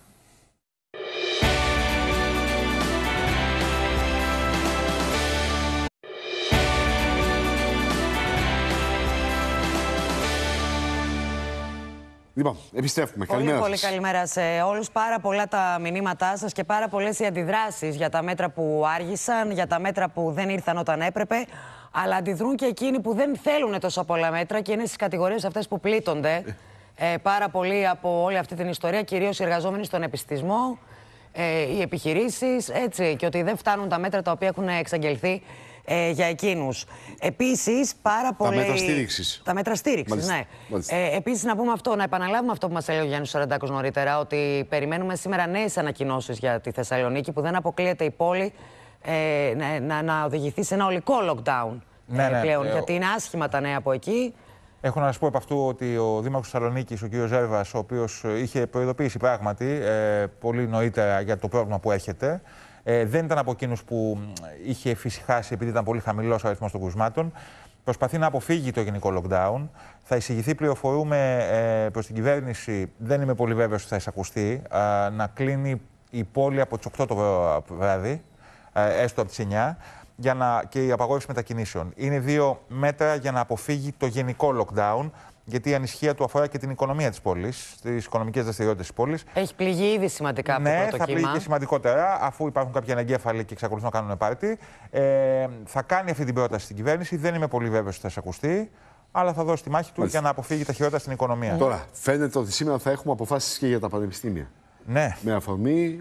Λοιπόν, επιστρέφουμε. Καλημέρα. Πολύ καλημέρα σε όλους. Πάρα πολλά τα μηνύματά σας και πάρα πολλές οι αντιδράσεις για τα μέτρα που άργησαν, για τα μέτρα που δεν ήρθαν όταν έπρεπε. Αλλά αντιδρούν και εκείνοι που δεν θέλουν τόσα πολλά μέτρα και είναι στις κατηγορίες αυτές που πλήττονται πάρα πολύ από όλη αυτή την ιστορία, κυρίως οι εργαζόμενοι στον επιστησμό, οι επιχειρήσεις, έτσι, και ότι δεν φτάνουν τα μέτρα τα οποία έχουν εξαγγελθεί για εκείνους. Επίσης, πάρα πολύ. Τα μέτρα στήριξης. Τα μέτρα στήριξης, ναι. Επίσης, να πούμε αυτό, να επαναλάβουμε αυτό που μας έλεγε ο Γιάννης Σαραντάκος νωρίτερα, ότι περιμένουμε σήμερα νέες ανακοινώσεις για τη Θεσσαλονίκη, που δεν αποκλείεται η πόλη να οδηγηθεί σε ένα ολικό lockdown πλέον, γιατί είναι άσχημα τα νέα από εκεί. Έχω να σας πω από αυτού ότι ο Δήμαρχος Θεσσαλονίκης, ο κ. Ζέρβας, ο οποίος είχε προειδοποιήσει πράγματι πολύ νωρίτερα για το πρόβλημα που έχετε, δεν ήταν από εκείνους που είχε εφησυχάσει επειδή ήταν πολύ χαμηλός ο αριθμός των κρουσμάτων. Προσπαθεί να αποφύγει το γενικό lockdown. Θα εισηγηθεί, πληροφορούμε, προς την κυβέρνηση, δεν είμαι πολύ βέβαιος ότι θα εισακουστεί, να κλείνει η πόλη από τις 8 το βράδυ, έστω από τις 9, και η απαγόρευση μετακινήσεων. Είναι 2 μέτρα για να αποφύγει το γενικό lockdown, γιατί η ανησυχία του αφορά και την οικονομία της πόλης, τις οικονομικές δραστηριότητες της πόλης. Έχει πληγεί ήδη σημαντικά από το πρώτο κύμα. Ναι, θα πληγεί και σημαντικότερα, αφού υπάρχουν κάποιοι αναγκέφαλοι και εξακολουθούν να κάνουν πάρτι. Θα κάνει αυτή την πρόταση στην κυβέρνηση. Δεν είμαι πολύ βέβαιος ότι θα εισακουστεί, αλλά θα δώσει τη μάχη του για να αποφύγει τα χειρότερα στην οικονομία. Τώρα, φαίνεται ότι σήμερα θα έχουμε αποφάσεις και για τα πανεπιστήμια. Ναι. Με αφορμή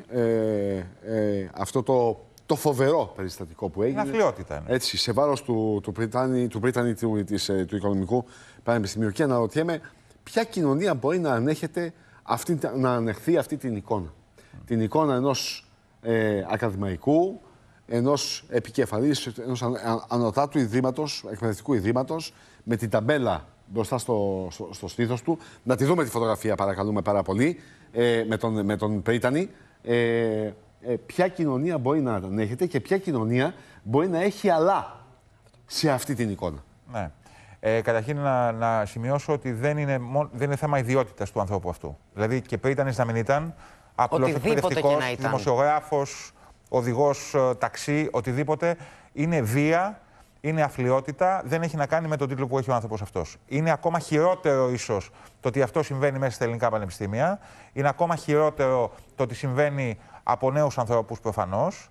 αυτό το φοβερό περιστατικό που έγινε. Αθλιότητα είναι. Έτσι, σε βάρος του Πρίτανη του Οικονομικού Πανεπιστημίου. Και αναρωτιέμαι ποια κοινωνία μπορεί να ανεχθεί αυτή την εικόνα. Την εικόνα ενός ακαδημαϊκού, ενός επικεφαλής, ενός ανωτάτου ιδρύματος, εκπαιδευτικού ιδρύματος, με την ταμπέλα μπροστά στο στήθος του. Να τη δούμε τη φωτογραφία, παρακαλούμε πάρα πολύ, με τον Πρίτανη. Ποια κοινωνία μπορεί να ανέχεται και ποια κοινωνία μπορεί να έχει αλλά σε αυτή την εικόνα. Ναι. Καταρχήν να σημειώσω ότι δεν είναι θέμα ιδιότητας του ανθρώπου αυτού. Δηλαδή και Πρίτανης να μην ήταν, απλός εκπαιδευτικός, δημοσιογράφος, οδηγός ταξί, οτιδήποτε, είναι βία, είναι αθλιότητα, δεν έχει να κάνει με τον τίτλο που έχει ο άνθρωπος αυτός. Είναι ακόμα χειρότερο ίσως το ότι αυτό συμβαίνει μέσα στα ελληνικά πανεπιστήμια, είναι ακόμα χειρότερο το ότι συμβαίνει από νέους ανθρώπους προφανώς.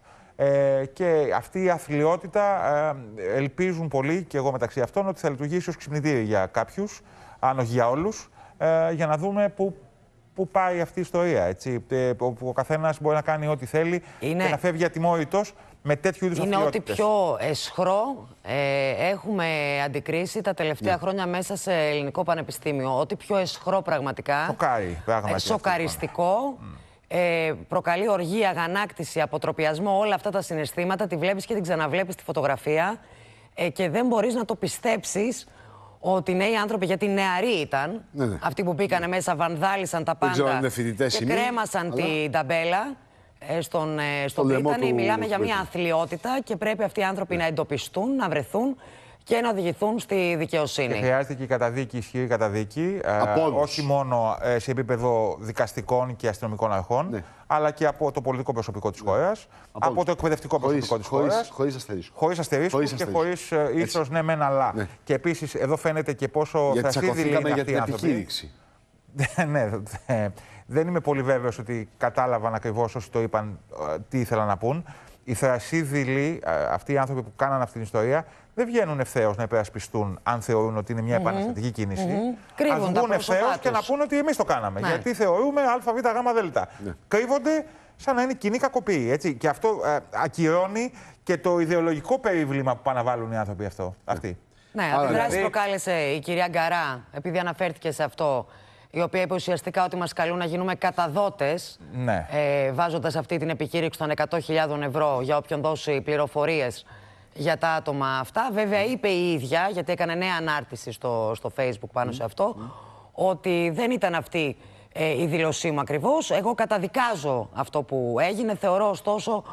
Και αυτή η αθλιότητα ελπίζουν πολλοί, και εγώ μεταξύ αυτών, ότι θα λειτουργήσει ως ξυπνητήρι για κάποιους, αν όχι για όλους, για να δούμε πού πάει αυτή η ιστορία. Έτσι, όπου ο καθένας μπορεί να κάνει ό,τι θέλει και να φεύγει ατιμόρυτος με τέτοιου είδους αθλιότητες. Είναι ό,τι πιο εσχρό έχουμε αντικρίσει τα τελευταία χρόνια μέσα σε ελληνικό πανεπιστήμιο. Ό,τι πιο εσχρό πραγματικά. Σοκαριστικό. Προκαλεί οργή, αγανάκτηση, αποτροπιασμό, όλα αυτά τα συναισθήματα. Τη βλέπεις και την ξαναβλέπεις τη φωτογραφία και δεν μπορείς να το πιστέψεις ότι οι νέοι άνθρωποι, γιατί νεαροί ήταν, αυτοί που μπήκανε μέσα, βανδάλισαν τα πάντα και κρέμασαν την ταμπέλα στον Πρίτανη. Μιλάμε για μια αθλιότητα και πρέπει αυτοί οι άνθρωποι να εντοπιστούν, να βρεθούν και να οδηγηθούν στη δικαιοσύνη. Και χρειάζεται και η καταδίκη, ισχυρή καταδίκη, όχι μόνο σε επίπεδο δικαστικών και αστυνομικών αρχών, αλλά και από το πολιτικό προσωπικό της χώρας, από το εκπαιδευτικό προσωπικό της χώρας. Χωρίς αστερίσκους και χωρίς ίσως ναι μεν αλλά. Ναι. Και επίσης εδώ φαίνεται και πόσο θρασίδηλοι είναι αυτοί οι άνθρωποι. Ναι, δεν είμαι πολύ βέβαιος ότι κατάλαβαν ακριβώς όσοι το είπαν τι ήθελαν να πούν. Οι θρασίδηλοι, αυτοί οι άνθρωποι που κάναν αυτή την ιστορία, δεν βγαίνουν ευθέως να υπερασπιστούν αν θεωρούν ότι είναι μια επαναστατική κίνηση. Ας βγουν ευθέως και να πούνε ότι εμείς το κάναμε. Γιατί θεωρούμε ΑΒΓΔ. Κρύβονται σαν να είναι κοινή κακοποίηση. Έτσι. Και αυτό ακυρώνει και το ιδεολογικό περίβλημα που πάνε να βάλουν οι άνθρωποι αυτοί. Ναι, αντιδράσεις προκάλεσε η κυρία Γκαρά, επειδή αναφέρθηκε σε αυτό, η οποία είπε ουσιαστικά ότι μας καλούν να γίνουμε καταδότες, βάζοντας αυτή την επικήρυξη των 100.000 ευρώ για όποιον δώσει πληροφορίες για τα άτομα αυτά. Βέβαια, είπε η ίδια, γιατί έκανε νέα ανάρτηση στο Facebook πάνω σε αυτό, ότι δεν ήταν αυτή η δήλωσή μου ακριβώς. Εγώ καταδικάζω αυτό που έγινε. Θεωρώ, ωστόσο,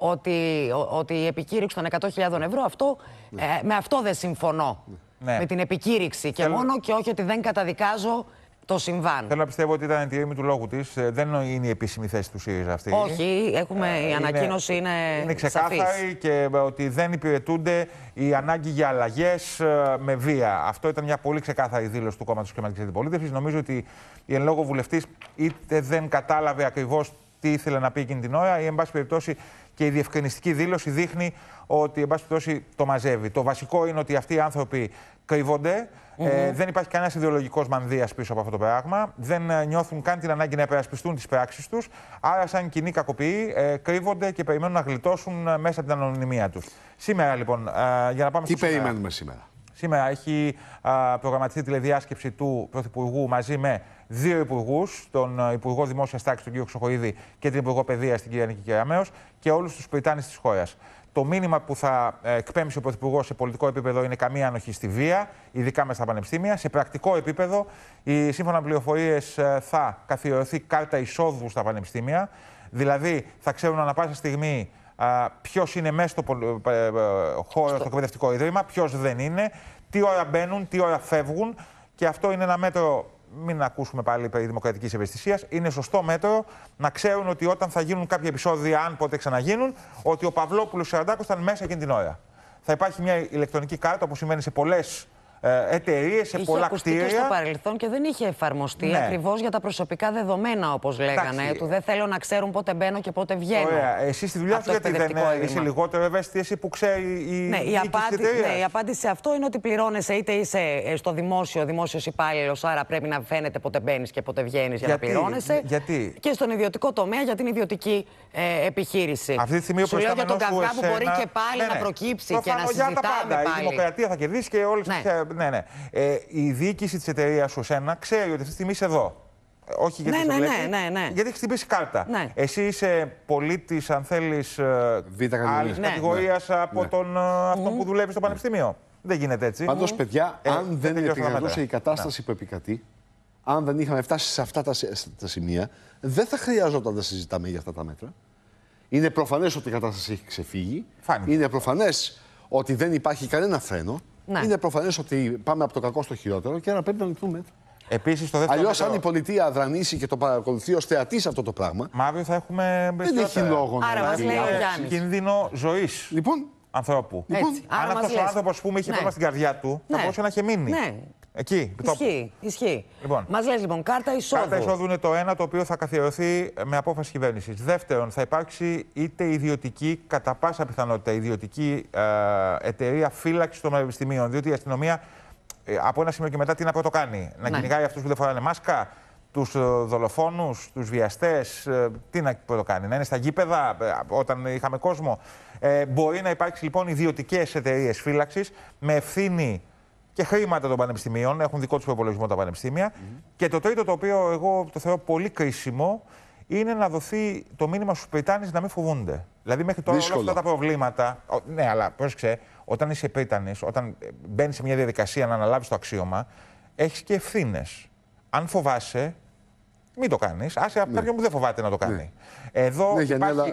ότι η επικήρυξη των 100.000 ευρώ, με αυτό δεν συμφωνώ. Με την επικήρυξη και μόνο, και όχι ότι δεν καταδικάζω το συμβάν. Θέλω να πιστεύω ότι ήταν η τιμή του λόγου της. Δεν είναι η επίσημη θέση του ΣΥΡΙΖΑ αυτή. Όχι, η ανακοίνωση είναι ξεκάθαρη και ότι δεν υπηρετούνται οι ανάγκη για αλλαγές με βία. Αυτό ήταν μια πολύ ξεκάθαρη δήλωση του Κόμματος Κλιματικής Αντιπολίτευσης. Νομίζω ότι η εν λόγω βουλευτής είτε δεν κατάλαβε ακριβώς τι ήθελε να πει εκείνη την ώρα, ή εν πάση περιπτώσει και η διευκρινιστική δήλωση δείχνει ότι εν πάση περιπτώσει το μαζεύει. Το βασικό είναι ότι αυτοί οι άνθρωποι κρύβονται. Δεν υπάρχει κανένας ιδεολογικός μανδύας πίσω από αυτό το πράγμα. Δεν νιώθουν καν την ανάγκη να υπερασπιστούν τις πράξεις τους. Άρα, σαν κοινή κακοποιοί, κρύβονται και περιμένουν να γλιτώσουν μέσα από την ανωνυμία τους. Σήμερα, λοιπόν, για να πάμε στο. Τι περιμένουμε σήμερα? Σήμερα έχει προγραμματιστεί τηλεδιάσκεψη του Πρωθυπουργού μαζί με 2 υπουργούς, τον Υπουργό Δημόσιας Τάξης, τον κ. Χρυσοχοΐδη, και την Υπουργό Παιδείας, την κυρία Νίκη Κεραμέως, και όλους τους Πριτάνης της χώρας. Το μήνυμα που θα εκπέμψει ο Πρωθυπουργός σε πολιτικό επίπεδο είναι καμία ανοχή στη βία, ειδικά μέσα στα πανεπιστήμια. Σε πρακτικό επίπεδο, σύμφωνα με πληροφορίες, θα καθιερωθεί κάρτα εισόδου στα πανεπιστήμια. Δηλαδή, θα ξέρουν ανά πάσα στιγμή ποιος είναι μέσα στο χώρο, στο εκπαιδευτικό ίδρυμα, ποιος δεν είναι, τι ώρα μπαίνουν, τι ώρα φεύγουν. Και αυτό είναι ένα μέτρο. Μην ακούσουμε πάλι περί δημοκρατικής ευαισθησίας. Είναι σωστό μέτρο να ξέρουν ότι όταν θα γίνουν κάποια επεισόδια, αν ποτέ ξαναγίνουν, ότι ο Παυλόπουλος Σαραντάκος ήταν μέσα εκείνη την ώρα. Θα υπάρχει μια ηλεκτρονική κάρτα, όπως συμβαίνει σε πολλές εταιρείες, σε πολλά κτίρια. Είχε στο παρελθόν και δεν είχε εφαρμοστεί ακριβώς για τα προσωπικά δεδομένα, όπως λέγανε. Του δεν θέλω να ξέρουν πότε μπαίνω και πότε βγαίνω. Ωραία. Εσύ στη δουλειά σου γιατί δεν είσαι λιγότερο ευαίσθητη, εσύ που ξέρει η διοίκηση της εταιρείας? Ναι, η απάντηση σε αυτό είναι ότι πληρώνεσαι, είτε είσαι στο δημόσιος υπάλληλος, άρα πρέπει να φαίνεται πότε μπαίνεις και πότε βγαίνεις για να πληρώνεσαι. Γιατί? Και στον ιδιωτικό τομέα για την ιδιωτική επιχείρηση. Αυτή τη στιγμή ο προϊστάμενος σου καυγά που μπορεί και πάλι να προκύψει και να συζητάμε πάλι. Η δημοκρατία θα κερδίσει και όλες ναι. Η διοίκηση της εταιρείας σου ξέρει ότι αυτή τη στιγμή είσαι εδώ. Όχι γιατί σε βλέπει, γιατί έχει χτυπήσει κάρτα. Ναι. Εσύ είσαι πολίτης, αν θέλεις, άλλης κατηγορίας από αυτόν που δουλεύει στο πανεπιστήμιο. Δεν γίνεται έτσι. Πάντως, παιδιά, αν δεν επικρατούσε η κατάσταση που επικρατεί, αν δεν είχαμε φτάσει σε αυτά τα σημεία, δεν θα χρειαζόταν να συζητάμε για αυτά τα μέτρα. Είναι προφανές ότι η κατάσταση έχει ξεφύγει. Είναι προφανές ότι δεν υπάρχει κανένα φρένο. Ναι. Είναι προφανές ότι πάμε από το κακό στο χειρότερο και άρα πρέπει να ληφθούν μέτρα. Επίσης, αλλιώς, αν η πολιτεία αδρανήσει και το παρακολουθεί ως θεατής αυτό το πράγμα. Αύριο θα έχουμε. Δεν έχει λόγο να υπάρχει κίνδυνο ζωής ανθρώπου. Αν αυτός ο άνθρωπος, ας πούμε, είχε πρόβλημα στην καρδιά του, θα μπορούσε να είχε μείνει. Ναι. Εκεί. Ισχύει. Λοιπόν, μας λες λοιπόν κάρτα εισόδου. Κάρτα εισόδου είναι το ένα, το οποίο θα καθιερωθεί με απόφαση κυβέρνησης. Δεύτερον, θα υπάρξει είτε ιδιωτική, κατά πάσα πιθανότητα, ιδιωτική εταιρεία φύλαξης των πανεπιστημίων. Διότι η αστυνομία από ένα σημείο και μετά τι να πρωτοκάνει? Να κυνηγάει αυτούς που δεν φοράνε μάσκα, τους δολοφόνους, τους βιαστές, τι να πρωτοκάνει? Να είναι στα γήπεδα όταν είχαμε κόσμο? Μπορεί να υπάρξει λοιπόν ιδιωτικές εταιρείες φύλαξης με ευθύνη και χρήματα των πανεπιστημίων, έχουν δικό τους προπολογισμό τα πανεπιστήμια. Και το τρίτο, το οποίο εγώ το θεωρώ πολύ κρίσιμο, είναι να δοθεί το μήνυμα στους Πριτάνης να μην φοβούνται. Δηλαδή, μέχρι τώρα όλα αυτά τα προβλήματα. Ναι, αλλά πρόσεξε, όταν είσαι Πριτάνης, όταν μπαίνεις σε μια διαδικασία να αναλάβεις το αξίωμα, έχεις και ευθύνες. Αν φοβάσαι, μην το κάνεις. Άσε κάποιον που δεν φοβάται να το κάνει. Εδώ υπάρχει.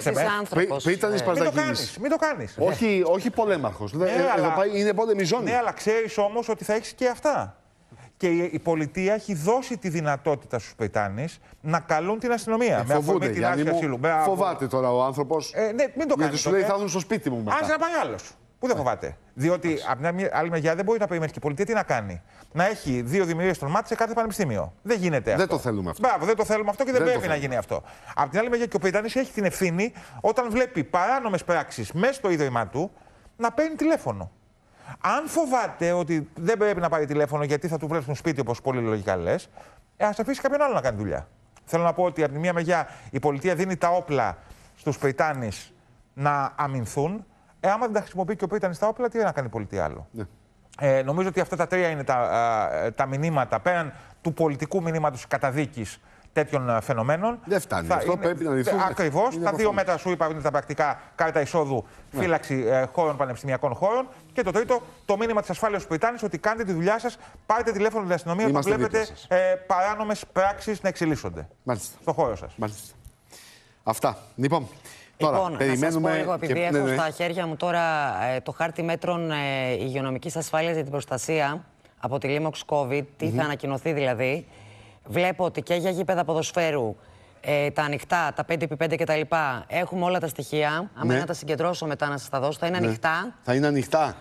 Μην το κάνεις. Όχι πολέμαρχος. Είναι πόλεμη ζώνη. Ναι, αλλά ξέρεις όμως ότι θα έχεις και αυτά. Και η πολιτεία έχει δώσει τη δυνατότητα στους Πριτάνης να καλούν την αστυνομία. Με αφορμή την άσκηση ασύλου. Φοβάται τώρα ο άνθρωπος. Ναι, μην το κάνει. Γιατί σου λέει θα έρθουν στο σπίτι μου μετά. Άσε να πάει άλλος. Πού δεν φοβάται? Διότι από την άλλη μεριά δεν μπορεί να περιμένει και η πολιτεία τι να κάνει? Να έχει 2 δημιουργίες των ΜΑΤ σε κάθε πανεπιστήμιο. Δεν γίνεται αυτό. Δεν το θέλουμε αυτό. Μπράβο, δεν το θέλουμε αυτό και δεν πρέπει να γίνει αυτό. Από την άλλη μεριά και ο Πριτάνης έχει την ευθύνη όταν βλέπει παράνομες πράξεις μέσα στο ίδρυμά του να παίρνει τηλέφωνο. Αν φοβάται ότι δεν πρέπει να πάρει τηλέφωνο γιατί θα του βρέσουν σπίτι, όπως πολύ λογικά λες, ας αφήσει κάποιον άλλο να κάνει δουλειά. Θέλω να πω ότι από τη μία μεριά η πολιτεία δίνει τα όπλα στους Πριτάνης να αμυνθούν. Άμα δεν τα χρησιμοποιεί και ο Πριτάνης τα όπλα, τι να κάνει η πολιτεία άλλο? Ναι. Νομίζω ότι αυτά τα τρία είναι τα μηνύματα πέραν του πολιτικού μηνύματος καταδίκης τέτοιων φαινομένων. Δεν φτάνει. Αυτό πρέπει να λυθούν. Ακριβώς. Τα δύο μέτρα σου είπα είναι τα πρακτικά, κάρτα εισόδου, φύλαξη χώρων, πανεπιστημιακών χώρων. Και το τρίτο, το μήνυμα της ασφάλειας του Πριτάνης ότι κάντε τη δουλειά σας, πάρετε τηλέφωνο την αστυνομία όταν βλέπετε παράνομες πράξεις να εξελίσσονται στο χώρο σας. Μάλιστα. Αυτά. Λοιπόν, περιμένουμε. Να σας πω λίγο, επειδή έχω στα χέρια μου τώρα το χάρτη μέτρων υγειονομικής ασφάλειας για την προστασία από τη λίμωξη COVID, τι θα ανακοινωθεί δηλαδή. Βλέπω ότι και για γήπεδα ποδοσφαίρου, τα ανοιχτά, τα 5x5 κτλ. Έχουμε όλα τα στοιχεία. Αν να τα συγκεντρώσω μετά να σας τα δώσω, θα είναι ανοιχτά. Θα είναι ανοιχτά.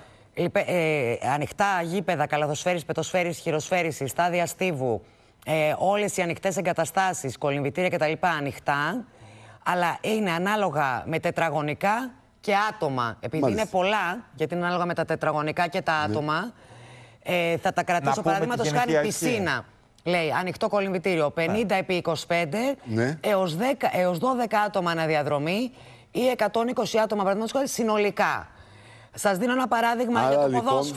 Ανοιχτά γήπεδα, καλαδοσφαίρις, πετοσφαίρις, χειροσφαίρις, στάδια στίβου, όλες οι ανοιχτές εγκαταστάσεις, κολυμβητήρια κτλ. Ανοιχτά. Αλλά είναι ανάλογα με τετραγωνικά και άτομα. Επειδή είναι πολλά, γιατί είναι ανάλογα με τα τετραγωνικά και τα άτομα, θα τα κρατήσω. Παραδείγματος χάρη πισίνα. Λέει ανοιχτό κολυμβητήριο 50 επί 25 έως 12 άτομα αναδιαδρομή ή 120 άτομα παραδείγματος χάρη συνολικά. Σας δίνω ένα παράδειγμα για το ποδόσφαιρο.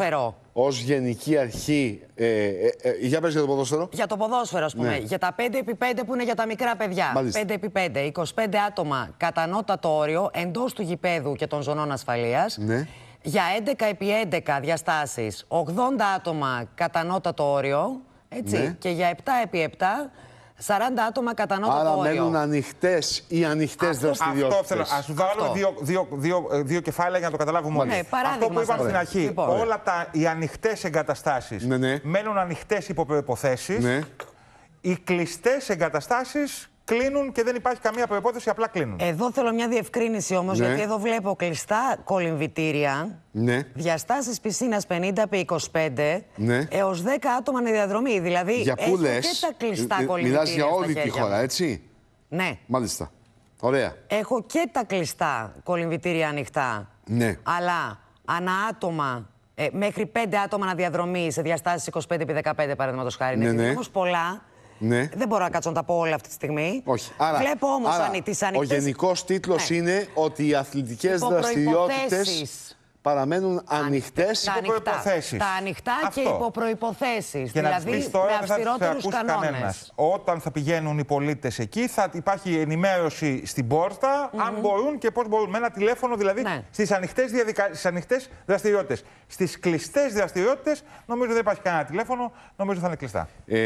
ως γενική αρχή. Για πες για το ποδόσφαιρο. Για το ποδόσφαιρο, ας πούμε. Ναι. Για τα 5x5 που είναι για τα μικρά παιδιά. Μάλιστα. 5x5, 25 άτομα κατανότατο όριο εντός του γηπέδου και των ζωνών ασφαλείας. Ναι. Για 11x11 διαστάσεις, 80 άτομα κατανότατο όριο. Έτσι. Ναι. Και για 7x7, 40 άτομα κατανότατο άρα όριο. μένουν ανοιχτές ή ανοιχτές δραστηριότητες. Αυτό θέλω. Ας βάλουμε δύο κεφάλαια για να το καταλάβουμε όλοι. Ναι, αυτό που είπαμε στην αρχή. Λοιπόν. Όλα οι ανοιχτές εγκαταστάσεις μένουν ανοιχτές υπό προϋποθέσεις. Ναι. Οι κλειστές εγκαταστάσεις κλείνουν και δεν υπάρχει καμία προϋπόθεση, απλά κλείνουν. Εδώ θέλω μια διευκρίνηση όμως, Ναι. γιατί εδώ βλέπω κλειστά κολυμβητήρια. Ναι. Διαστάσεις πισίνας 50x25, Ναι. έως 10 άτομα είναι διαδρομή. Δηλαδή, Για πού έχω λες, και τα κλειστά κολυμβητήρια. μιλάς για όλη στα τη χέρια χώρα, μου. έτσι. Ναι. Μάλιστα. Ωραία. Έχω και τα κλειστά κολυμβητήρια ανοιχτά. Ναι. Αλλά ανά άτομα, μέχρι 5 άτομα αναδιαδρομή σε διαστάσεις 25x15 παραδείγματος χάρη. Ναι, Είναι ναι. όμως πολλά. Ναι. Δεν μπορώ να κάτσω να τα πω όλα αυτή τη στιγμή. Όχι. Βλέπω όμως τις ανοιχτές... Ο γενικός τίτλος είναι ότι οι αθλητικές δραστηριότητες παραμένουν ανοιχτές υπό προϋποθέσεις. Τα ανοιχτά και υπό προϋποθέσεις. Δηλαδή με αυστηρότερους κανόνες. Όταν θα πηγαίνουν οι πολίτες εκεί, θα υπάρχει ενημέρωση στην πόρτα, αν μπορούν και πώς μπορούν. Με ένα τηλέφωνο δηλαδή στις ανοιχτές δραστηριότητες. Στις κλειστές δραστηριότητες, νομίζω δεν υπάρχει κανένα τηλέφωνο, νομίζω θα είναι κλειστά.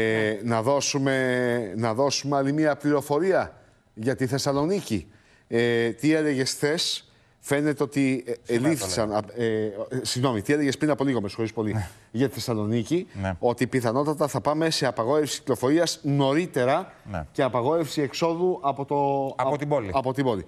Να δώσουμε άλλη μία πληροφορία για τη Θεσσαλονίκη. Τι έλεγες χθες? Φαίνεται ότι ελήφθησαν. Συγγνώμη, τι έλεγες πριν από λίγο, με συγχωρείς πολύ, για τη Θεσσαλονίκη, ότι πιθανότατα θα πάμε σε απαγόρευση κυκλοφορίας νωρίτερα και απαγόρευση εξόδου από την πόλη.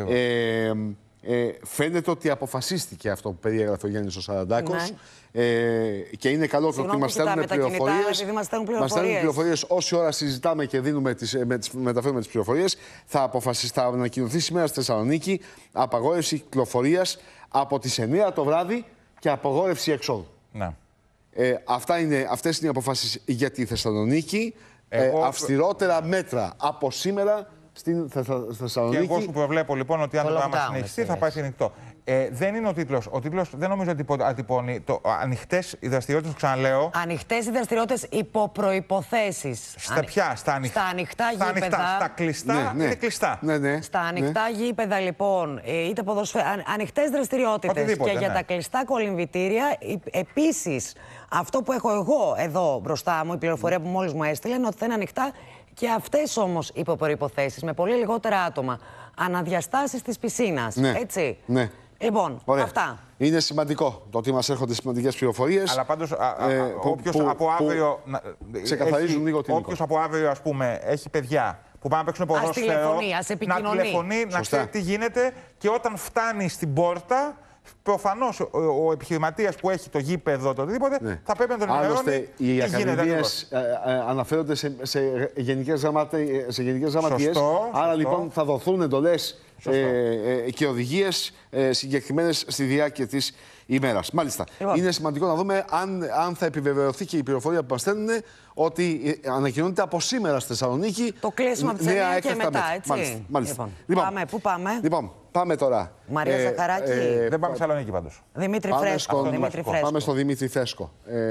Φαίνεται ότι αποφασίστηκε αυτό που περιέγραφε ο Γιάννης ο Σαραντάκος. Και είναι καλό ότι μας στέλνουν πληροφορίες. Μας στέλνουν πληροφορίες όση ώρα συζητάμε και μεταφέρουμε τις πληροφορίες. Θα ανακοινωθεί σήμερα στη Θεσσαλονίκη απαγόρευση κυκλοφορίας από τις 9 το βράδυ και απαγόρευση εξόδου. Ναι. Αυτές είναι οι αποφάσεις για τη Θεσσαλονίκη. Αυστηρότερα μέτρα από σήμερα στην Θεσσαλονίκη. Και εγώ σου προβλέπω λοιπόν ότι αν το πράγμα συνεχιστεί θα πάει ανοιχτό. Δεν είναι ο τίτλος. Ο τίτλος δεν νομίζω ότι ατυπώνει ανοιχτές οι δραστηριότητες, το ξαναλέω. Ανοιχτές οι δραστηριότητες υπό προϋποθέσεις. Στα ποια? Στα ανοιχτά γήπεδα. Στα κλειστά είναι κλειστά. Στα ανοιχτά γήπεδα λοιπόν, είτε ανοιχτές δραστηριότητες και για τα κλειστά κολυμβητήρια. Επίσης, αυτό που έχω εγώ εδώ μπροστά μου, η πληροφορία που μόλις μου έστειλε, είναι ότι θα είναι ανοιχτά και αυτές όμως υπό προϋποθέσεις, με πολύ λιγότερα άτομα. Αναδιαστάσεις της πισίνας. Ναι. Έτσι. Ναι. Λοιπόν, αυτά. Είναι σημαντικό το ότι μας έρχονται σημαντικές πληροφορίες. Αλλά πάντως, όποιος από αύριο. Ξεκαθαρίζουν λίγο την εικόνα. Όποιος από αύριο, ας πούμε, έχει παιδιά που πάνε να παίξουν ποδόσφαιρο. Να τηλεφωνεί, να ξέρει τι γίνεται και όταν φτάνει στην πόρτα. Προφανώς ο επιχειρηματίας που έχει το γήπεδο, το οτιδήποτε, θα πρέπει να τον ενημερώνει. Άλλωστε, οι ακαδημίες αναφέρονται σε γενικές γραμματείες. Άρα λοιπόν θα δοθούν εντολές και οδηγίες συγκεκριμένες στη διάρκεια της ημέρας. Μάλιστα. Είναι σημαντικό να δούμε αν θα επιβεβαιωθεί και η πληροφορία που μας στέλνουν ότι ανακοινώνεται από σήμερα στη Θεσσαλονίκη. Το κλείσιμο από τις 9 και μετά, έτσι. Μάλιστα. Πού πάμε? Λοιπόν, πάμε τώρα. Μαρία Ζαχαράκη. Δεν πάμε Θεσσαλονίκη πάντως. Δημήτρη Φρέσκο. Πάμε στο Δημήτρη Φρέσκο.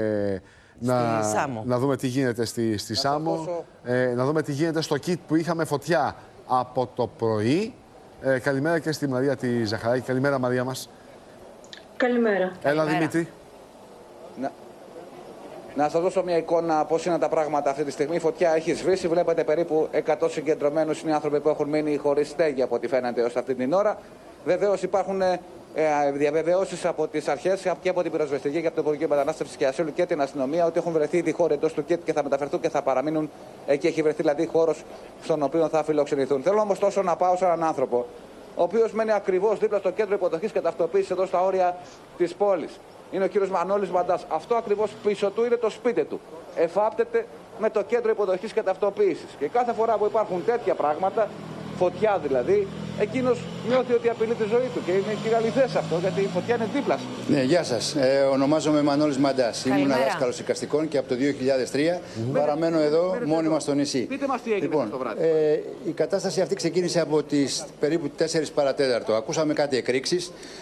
Να δούμε τι γίνεται στη Σάμο. Να δούμε τι γίνεται στο kit που είχαμε φωτιά από το πρωί. Καλημέρα και στη Μαρία τη Ζαχαράκη. Καλημέρα, Μαρία μας. Καλημέρα. Έλα, Δημήτρη. Να σας δώσω μια εικόνα πώς είναι τα πράγματα αυτή τη στιγμή. Η φωτιά έχει σβήσει. Βλέπετε περίπου 100 συγκεντρωμένους είναι οι άνθρωποι που έχουν μείνει χωρίς στέγη από ό,τι φαίνεται ως αυτή την ώρα. Βεβαίως υπάρχουν διαβεβαιώσεις από τις αρχές και από την πυροσβεστική και από το Υπουργείο Μετανάστευσης και Ασύλου και την αστυνομία ότι έχουν βρεθεί ήδη χώροι εντός του ΚΕΤ και θα μεταφερθούν και θα παραμείνουν εκεί. Έχει βρεθεί δηλαδή χώρος στον οποίο θα φιλοξενηθούν. Θέλω όμως τόσο να πάω σε έναν άνθρωπο, ο οποίος μένει ακριβώς δίπλα στο κέντρο υποδοχής και ταυτοποίησης εδώ στα όρια της πόλης. Είναι ο κύριος Μανώλης Μαντάς. Αυτό ακριβώς πίσω του είναι το σπίτι του. Εφάπτεται με το κέντρο υποδοχής και ταυτοποίησης. Και κάθε φορά που υπάρχουν τέτοια πράγματα, φωτιά δηλαδή, εκείνος νιώθει ότι απειλεί τη ζωή του. Και είναι και αληθές αυτό, γιατί η φωτιά είναι δίπλα. Ναι, γεια σας. Ονομάζομαι Μανώλης Μαντάς. Ήμουν δάσκαλος εικαστικών και από το 2003 παραμένω εδώ μόνιμα στο νησί. Πείτε μας τι έγινε το βράδυ. Η κατάσταση αυτή ξεκίνησε από τις περίπου 4 παρατέταρτο. Ακούσαμε κάτι εκρήξεις.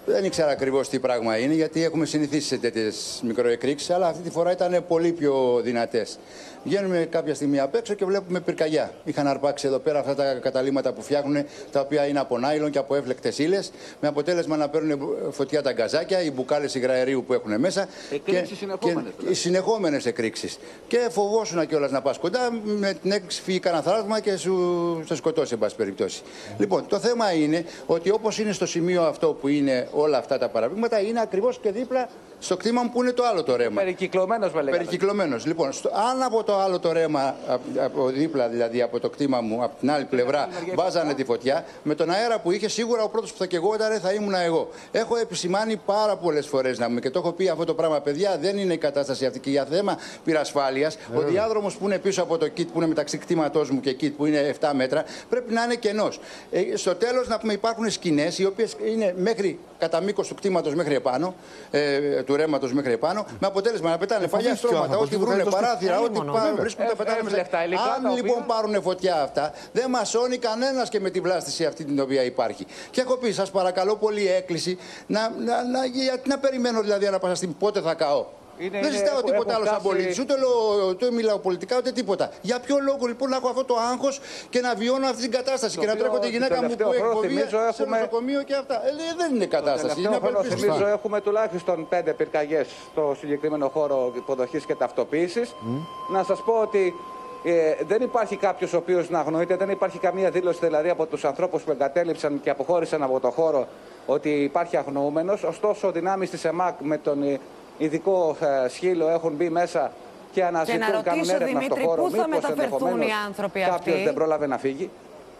Δεν ήξερα ακριβώς τι πράγμα είναι, γιατί έχουμε συνηθίσει σε τέτοιες μικροεκρήξεις, αλλά αυτή τη φορά ήταν πολύ πιο δυνατές. Βγαίνουμε κάποια στιγμή απ' έξω και βλέπουμε πυρκαγιά. Είχαν αρπάξει εδώ πέρα αυτά τα καταλύματα που φτιάχνουν, τα οποία είναι από νάιλον και από εύλεκτες ύλες, με αποτέλεσμα να παίρνουν φωτιά τα γκαζάκια, οι μπουκάλες υγραερίου που έχουν μέσα. Εκρήξεις συνεχόμενες. Οι συνεχόμενες εκρήξεις. Και φοβόσουν κιόλας να πας κοντά, με την έκρηξη φύγει κανένα θράσμα και σε σκοτώσει, εν πάση περιπτώσει. Λοιπόν, το θέμα είναι ότι όπως είναι στο σημείο αυτό που είναι όλα αυτά τα παραδείγματα, είναι ακριβώς και δίπλα στο κτήμα μου που είναι το άλλο το ρέμα. Περικυκλωμένος, με λέγαμε. Περικυκλωμένος. Λοιπόν, αν από το άλλο το ρέμα, από δίπλα δηλαδή από το κτήμα μου, από την άλλη πλευρά, βάζανε τη φωτιά, με τον αέρα που είχε, σίγουρα ο πρώτος που θα καιγόταν θα ήμουν εγώ. Έχω επισημάνει πάρα πολλές φορές να μου και το έχω πει αυτό το πράγμα, παιδιά, δεν είναι η κατάσταση αυτή. Και για θέμα πυρασφάλειας, ο διάδρομος που είναι πίσω από το κιτ, που είναι μεταξύ κτήματός μου και κιτ, που είναι 7 μέτρα, πρέπει να είναι κενός. Στο τέλος, να πούμε, υπάρχουν σκηνές οι οποίες είναι μέχρι κατά μήκος του κτήματος μέχρι επάνω, του ρέματος μέχρι επάνω, με αποτέλεσμα να πετάνε παλιά στρώματα, ό,τι βρούνε, παράθυρα, ό,τι βρίσκουν τα πετάνε μέσα. Αν λοιπόν πάρουν φωτιά αυτά, δεν μασώνει κανένας και με τη βλάστηση αυτή την οποία υπάρχει. Και έχω πει, σας παρακαλώ πολύ, έκκληση, γιατί να περιμένω δηλαδή ανά πάσα στιγμή πότε θα καώ. Δεν ζητάω τίποτα άλλο σαν πολίτης, ούτε μιλάω πολιτικά, ούτε τίποτα. Για ποιο λόγο λοιπόν να έχω αυτό το άγχος και να βιώνω αυτή την κατάσταση και να τρέχω τη γυναίκα μου που έχει φοβία σε νοσοκομείο και αυτά. Δεν είναι κατάσταση. Θυμίζω, έχουμε τουλάχιστον 5 πυρκαγιές στο συγκεκριμένο χώρο υποδοχής και ταυτοποίησης. Να σας πω ότι δεν υπάρχει κάποιος ο οποίος να αγνοείται, δεν υπάρχει καμία δήλωση δηλαδή από τους ανθρώπους που εγκατέλειψαν και αποχώρησαν από το χώρο ότι υπάρχει αγνοούμενος. Ωστόσο, δυνάμεις της ΕΜΑΚ με τον ειδικό σκύλο έχουν μπει μέσα και αναζητούν, κάνουν έρευνα στον χώρο. Πού θα μεταφερθούν οι άνθρωποι αυτοί? Κάποιος δεν πρόλαβε να φύγει.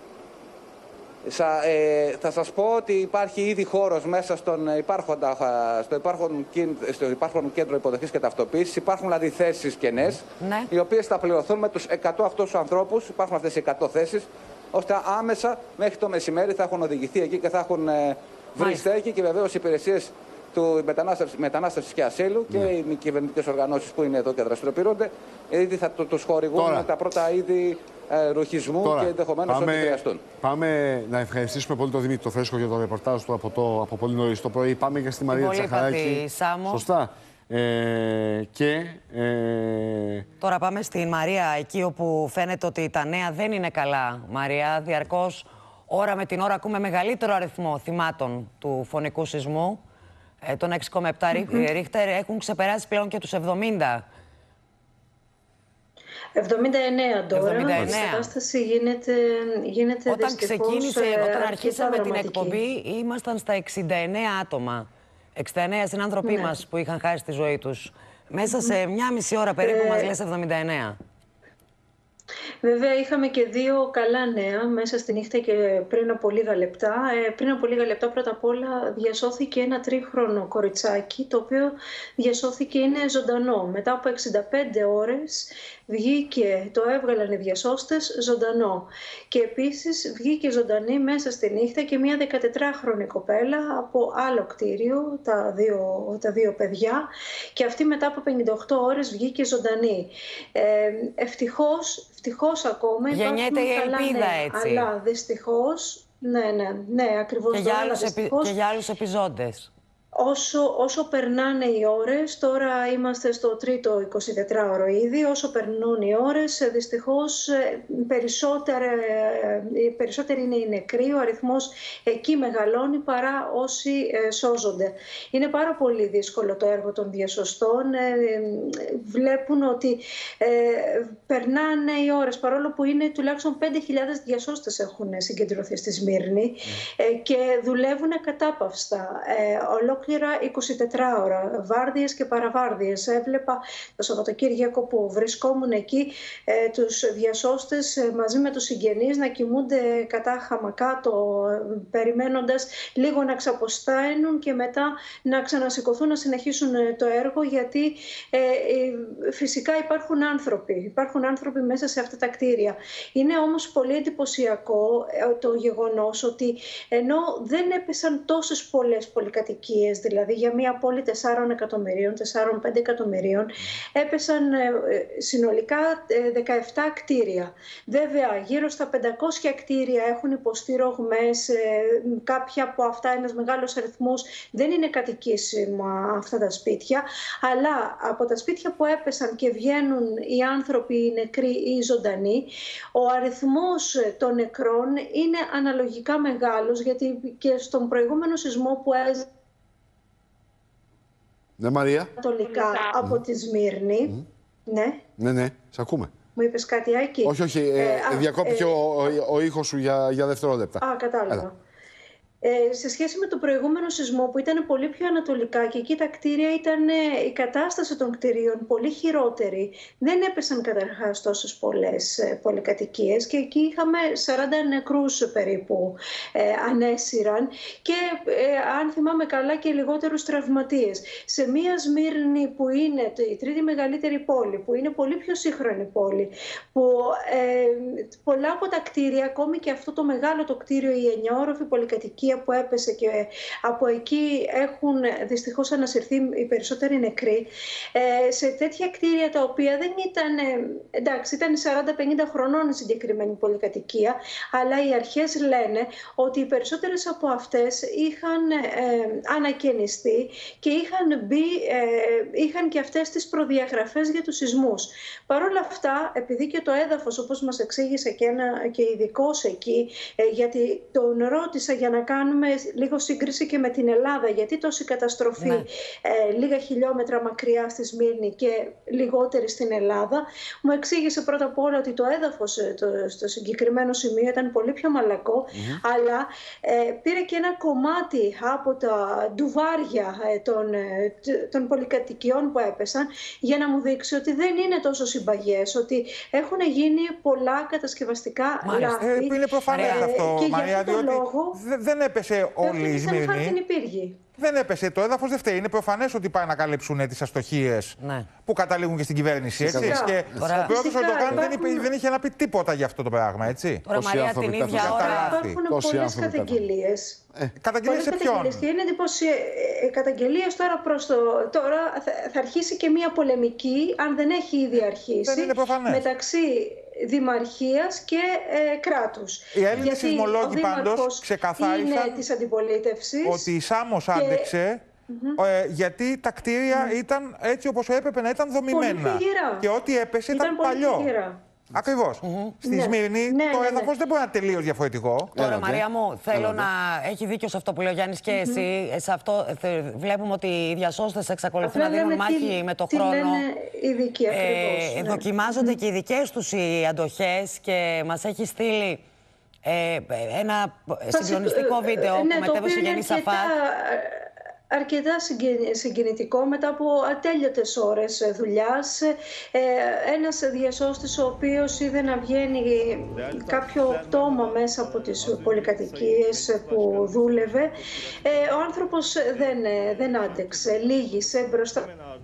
Θα σας πω ότι υπάρχει ήδη χώρος μέσα στο υπάρχον κέντρο υποδοχής και ταυτοποίησης. Υπάρχουν δηλαδή θέσεις κενές, οι οποίες θα πληρωθούν με τους 100 αυτούς ανθρώπους. Υπάρχουν αυτές οι 100 θέσεις, ώστε άμεσα μέχρι το μεσημέρι θα έχουν οδηγηθεί εκεί και θα έχουν βρει στέκη, και βεβαίως οι υπηρεσίες του μετανάστευσης και ασύλου και οι μη κυβερνητικές οργανώσεις που είναι εδώ και δραστηριοποιούνται, ήδη θα τους χορηγούν τα πρώτα είδη ρουχισμού και ενδεχομένως ό,τι χρειαστούν. Πάμε να ευχαριστήσουμε πολύ τον Δημήτρη το Φρέσκο για το ρεπορτάζ του από πολύ νωρίς το πρωί. Πάμε και στη Μαρία Τσαχαράκη. Σωστά. Τώρα πάμε στη Μαρία, εκεί όπου φαίνεται ότι τα νέα δεν είναι καλά. Μαρία, διαρκώς ώρα με την ώρα ακούμε μεγαλύτερο αριθμό θυμάτων του φωνικού σεισμού. Τον 6,7 Ρίχτερ έχουν ξεπεράσει πλέον και τους 70. 79 τώρα. Η κατάσταση γίνεται όταν δυστυχώς, όταν αρχίσαμε την εκπομπή ήμασταν στα 69 άτομα. 69 συνάνθρωποι μας που είχαν χάσει τη ζωή τους. Μέσα σε μια μισή ώρα περίπου μας λες 79. Βέβαια, είχαμε και δύο καλά νέα μέσα στη νύχτα και πριν από λίγα λεπτά. Πριν από λίγα λεπτά, πρώτα απ' όλα, διασώθηκε ένα 3χρονο κοριτσάκι, το οποίο διασώθηκε, είναι ζωντανό. Μετά από 65 ώρες βγήκε, το έβγαλαν οι διασώστες ζωντανό. Και επίσης βγήκε ζωντανή μέσα στη νύχτα και μια 14χρονη κοπέλα από άλλο κτίριο, τα δύο παιδιά. Και αυτή μετά από 58 ώρες βγήκε ζωντανή. Ευτυχώς ακόμα γεννιέται η ελπίδα, έτσι. Αλλά δυστυχώς, ναι, ακριβώς. Και για άλλους επιζώντες. Όσο περνάνε οι ώρες, τώρα είμαστε στο τρίτο 24ωρο ήδη, όσο περνούν οι ώρες, δυστυχώς περισσότεροι είναι οι νεκροί, ο αριθμός εκεί μεγαλώνει παρά όσοι σώζονται. Είναι πάρα πολύ δύσκολο το έργο των διασωστών, βλέπουν ότι περνάνε οι ώρες, παρόλο που είναι τουλάχιστον 5.000 διασώστες έχουν συγκεντρωθεί στη Σμύρνη και δουλεύουν ακατάπαυστα. Ολόκληρα 24 ώρα, βάρδιες και παραβάρδιες. Έβλεπα το Σαββατοκύριακο που βρισκόμουν εκεί τους διασώστες μαζί με τους συγγενείς να κοιμούνται κατάχαμα κάτω, περιμένοντας λίγο να ξαποσταίνουν και μετά να ξανασηκωθούν να συνεχίσουν το έργο, γιατί φυσικά υπάρχουν άνθρωποι μέσα σε αυτά τα κτίρια. Είναι όμως πολύ εντυπωσιακό το γεγονός ότι ενώ δεν έπεσαν τόσες πολλές πολυκατοικίες κατοικίες, δηλαδή για μια πόλη 4 εκατομμυρίων, 4-5 εκατομμυρίων, έπεσαν συνολικά 17 κτίρια. Βέβαια, γύρω στα 500 κτίρια έχουν υποστεί ρογμές, κάποια από αυτά, ένας μεγάλος αριθμός, δεν είναι κατοικήσιμα αυτά τα σπίτια, αλλά από τα σπίτια που έπεσαν και βγαίνουν οι άνθρωποι οι νεκροί ή οι ζωντανοί, ο αριθμός των νεκρών είναι αναλογικά μεγάλος, γιατί και στον προηγούμενο σεισμό που έζησε Μαρία. ανατολικά από τη Σμύρνη. Ναι, σε ακούμε. Μου είπες κάτι, Άκη? Όχι, διακόπηκε ο ήχος σου για δευτερόλεπτα. Κατάλαβα. Σε σχέση με το προηγούμενο σεισμό που ήταν πολύ πιο ανατολικά και εκεί τα κτίρια ήταν η κατάσταση των κτιρίων πολύ χειρότερη. Δεν έπεσαν καταρχάς τόσες πολλές πολυκατοικίες και εκεί είχαμε 40 νεκρούς περίπου ανέσυραν και αν θυμάμαι καλά και λιγότερους τραυματίες. Σε μία Σμύρνη που είναι η τρίτη μεγαλύτερη πόλη, που είναι πολύ πιο σύγχρονη πόλη, που πολλά από τα κτίρια, ακόμη και αυτό το μεγάλο το κτίριο, η 9όροφη πολυκατοικία που έπεσε και από εκεί έχουν δυστυχώς ανασυρθεί οι περισσότεροι νεκροί, σε τέτοια κτίρια τα οποία δεν ήταν, εντάξει, ήταν 40-50 χρονών η συγκεκριμένη πολυκατοικία, αλλά οι αρχές λένε ότι οι περισσότερες από αυτές είχαν ανακαινιστεί και είχαν και αυτές τις προδιαγραφές για τους σεισμούς. Παρ' όλα αυτά, επειδή και το έδαφος, όπως μας εξήγησε και ειδικός εκεί, γιατί τον ρώτησα για να κάνουμε λίγο σύγκριση και με την Ελλάδα, γιατί τόση καταστροφή λίγα χιλιόμετρα μακριά στη Σμύρνη και λιγότερη στην Ελλάδα, μου εξήγησε πρώτα απ' όλα ότι το έδαφος στο συγκεκριμένο σημείο ήταν πολύ πιο μαλακό, αλλά πήρε και ένα κομμάτι από τα ντουβάρια των πολυκατοικιών που έπεσαν για να μου δείξει ότι δεν είναι τόσο συμπαγές, ότι έχουν γίνει πολλά κατασκευαστικά λάθη. Είναι προφανές αυτό, και Μαρία, διότι δεν έπεσε όλη η Σμύρνη. Δεν έπεσε, το έδαφος δεν φταίει. Είναι προφανές ότι πάνε να καλύψουν τις αστοχίες που καταλήγουν και στην κυβέρνηση. Έτσι. Και ο πρόεδρος Ερντογάν δεν είχε να πει τίποτα για αυτό το πράγμα. Έτσι. Τώρα, Μαρία, την ίδια ώρα υπάρχουν πολλές καταγγελίες. Καταγγελίες σε ποιον? Και είναι καταγγελίες τώρα προς τώρα θα αρχίσει και μία πολεμική, αν δεν έχει ήδη αρχίσει, μεταξύ Δημαρχίας και κράτους. Οι Έλληνες σεισμολόγοι πάντως ξεκαθάρισαν της αντιπολίτευσης ότι η Σάμος άντεξε γιατί τα κτίρια ήταν έτσι όπως έπρεπε να ήταν δομημένα. Και ό,τι έπεσε ήταν παλιό. Ακριβώς. Στη Σμύρνη το έδαφος δεν μπορεί να είναι τελείως διαφορετικό. Τώρα, Μαρία μου, θέλω να έχει δίκιο σε αυτό που λέει ο Γιάννης και εσύ. Σε αυτό βλέπουμε ότι οι διασώστες εξακολουθούν να δίνουν μάχη με το χρόνο. Δοκιμάζονται και οι δικές τους οι αντοχές και μας έχει στείλει ένα συγκλονιστικό βίντεο που μετέβασε ο Γιάννης Σαφάτ. Αρκετά συγκινητικό μετά από ατέλειωτες ώρες δουλειάς. Ένας διασώστης ο οποίος είδε να βγαίνει κάποιο πτώμα μέσα από τις πολυκατοικίες που δούλευε. Ο άνθρωπος δεν άντεξε, λύγησε μπροστά.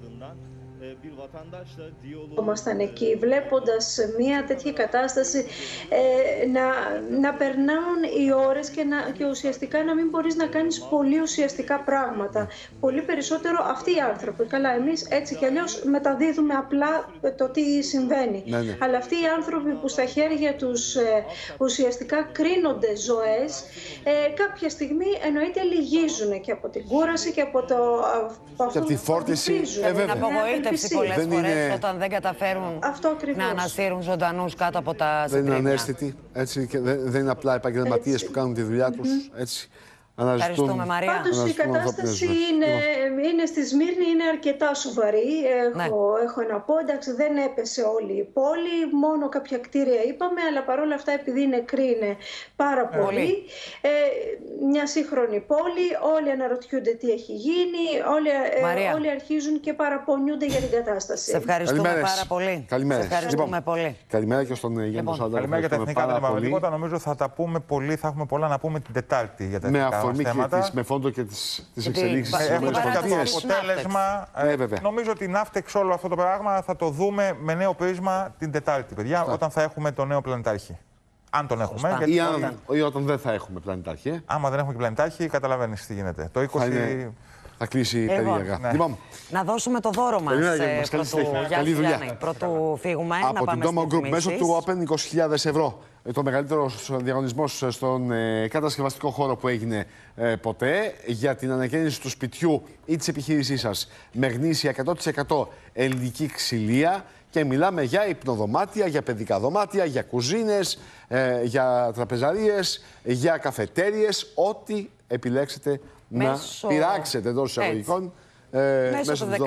Ήμασταν εκεί βλέποντας μια τέτοια κατάσταση να περνάνε οι ώρες και ουσιαστικά να μην μπορείς να κάνεις πολύ ουσιαστικά πράγματα. Πολύ περισσότερο αυτοί οι άνθρωποι. Καλά, εμείς έτσι κι αλλιώς μεταδίδουμε απλά το τι συμβαίνει. Αλλά αυτοί οι άνθρωποι που στα χέρια τους ουσιαστικά κρίνονται ζωές, κάποια στιγμή εννοείται λυγίζουν και από την κούραση και από τη φόρτιση. Πολλές φορές όταν δεν καταφέρουν να ανασύρουν ζωντανούς κάτω από τα συντρίμια. Δεν είναι ανέστητοι, έτσι, και δεν είναι απλά επαγγελματίες που κάνουν τη δουλειά τους. Έτσι. Ευχαριστούμε, Μαρία. Πάντως η κατάσταση είναι στη Σμύρνη, είναι αρκετά σοβαρή. Έχω να πω, εντάξει, δεν έπεσε όλη η πόλη, μόνο κάποια κτίρια είπαμε, αλλά παρόλα αυτά επειδή οι νεκροί είναι πάρα πολλοί, μια σύγχρονη πόλη, όλοι αναρωτιούνται τι έχει γίνει, όλοι αρχίζουν και παραπονιούνται για την κατάσταση. Σε ευχαριστούμε πάρα πολύ. Καλημέρα. Σε ευχαριστούμε πολύ. Καλημέρα και στον Γιάννη Σαντάλ. Καλημέρα για τα εθνικά δεδομένα. Νομίζω θα τα πούμε πολύ, θα έχουμε πολλά να πούμε την Τετάρτη για τα εθνικά θέματα. Με φόντο και τις εξελίξεις στις ΗΠΑ. το αποτέλεσμα. Νομίζω ότι η ναύτεξ όλο αυτό το πράγμα θα το δούμε με νέο πρίσμα την Τετάρτη, παιδιά, όταν θα έχουμε το νέο πλανητάρχη. Αν τον έχουμε. Ή όταν δεν θα έχουμε πλανητάρχη. Άμα δεν έχουμε και πλανητάρχη, καταλαβαίνεις τι γίνεται. Το 20. θα κλείσει περίεργα. Ναι. Λοιπόν, να δώσουμε το δώρο μας. Καλή δουλειά. Πρωτού φύγουμε. Από την Doma Group, μέσω του Open 20.000 ευρώ. Το μεγαλύτερο διαγωνισμός στον κατασκευαστικό χώρο που έγινε ποτέ για την ανακαίνιση του σπιτιού ή της επιχείρησής σας με γνήσια 100% ελληνική ξυλία. Και μιλάμε για υπνοδωμάτια, για παιδικά δωμάτια, για κουζίνες, για τραπεζαρίες, για καφετέριες, ό,τι επιλέξετε να πειράξετε εντός εισαγωγικών. Μέσω του 14999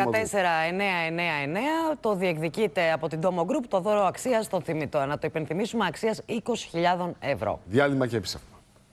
το διεκδικείτε από την Doma Group το δώρο αξίας, να το υπενθυμίσουμε, αξίας 20.000 ευρώ. Διάλειμμα και επιστρέφουμε.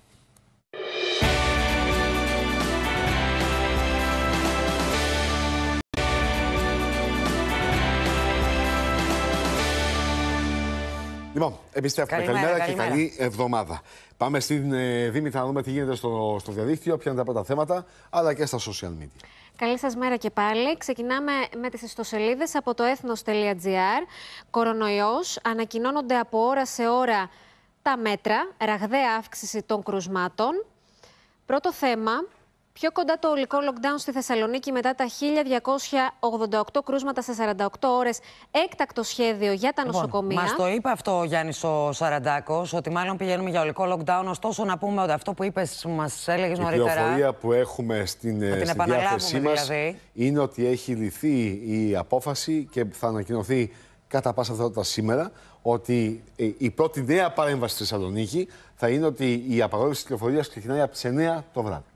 Λοιπόν, επιστρέφουμε. Καλημέρα και καλή εβδομάδα. Πάμε στην Δήμητρα να δούμε τι γίνεται στο διαδίκτυο, ποια είναι τα πρώτα θέματα, αλλά και στα social media. Καλή σας μέρα και πάλι. Ξεκινάμε με τις ιστοσελίδες από το ethnos.gr. Κορονοϊός. Ανακοινώνονται από ώρα σε ώρα τα μέτρα. Ραγδαία αύξηση των κρουσμάτων. Πρώτο θέμα. Πιο κοντά το ολικό lockdown στη Θεσσαλονίκη μετά τα 1.288 κρούσματα σε 48 ώρες. Έκτακτο σχέδιο για τα νοσοκομεία. Μας το είπε αυτό ο Γιάννης ο Σαραντάκος, ότι μάλλον πηγαίνουμε για ολικό lockdown. Ωστόσο, να πούμε ότι αυτό που είπες, μας έλεγες νωρίτερα. Η πληροφορία που έχουμε στη διάθεσή μας είναι ότι έχει ληφθεί η απόφαση και θα ανακοινωθεί κατά πάσα πιθανότητα σήμερα ότι η πρώτη νέα παρέμβαση στη Θεσσαλονίκη θα είναι ότι η απαγόρευση της κυκλοφορίας ξεκινάει από τις 9 το βράδυ.